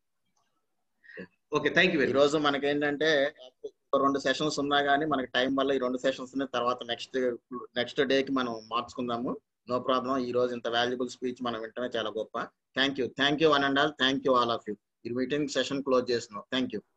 Speaker 3: ఓకే థ్యాంక్ యూ.
Speaker 2: ఈ రోజు మనకి ఏంటంటే రెండు సెషన్స్ ఉన్నా కానీ మనకి టైం వల్ల ఈ రెండు సెషన్స్ తర్వాత నెక్స్ట్ నెక్స్ట్ డేకి మనం మార్చుకుందాము. No problem. ఈ రోజు ఇంత వాల్యుబుల్ స్పీచ్ మనం వింటమే చాలా గొప్ప. Thank you thank you one and all. Thank you all of you. ఈ మీటింగ్ సెషన్ క్లోజ్ చేస్తున్నాం. Thank you.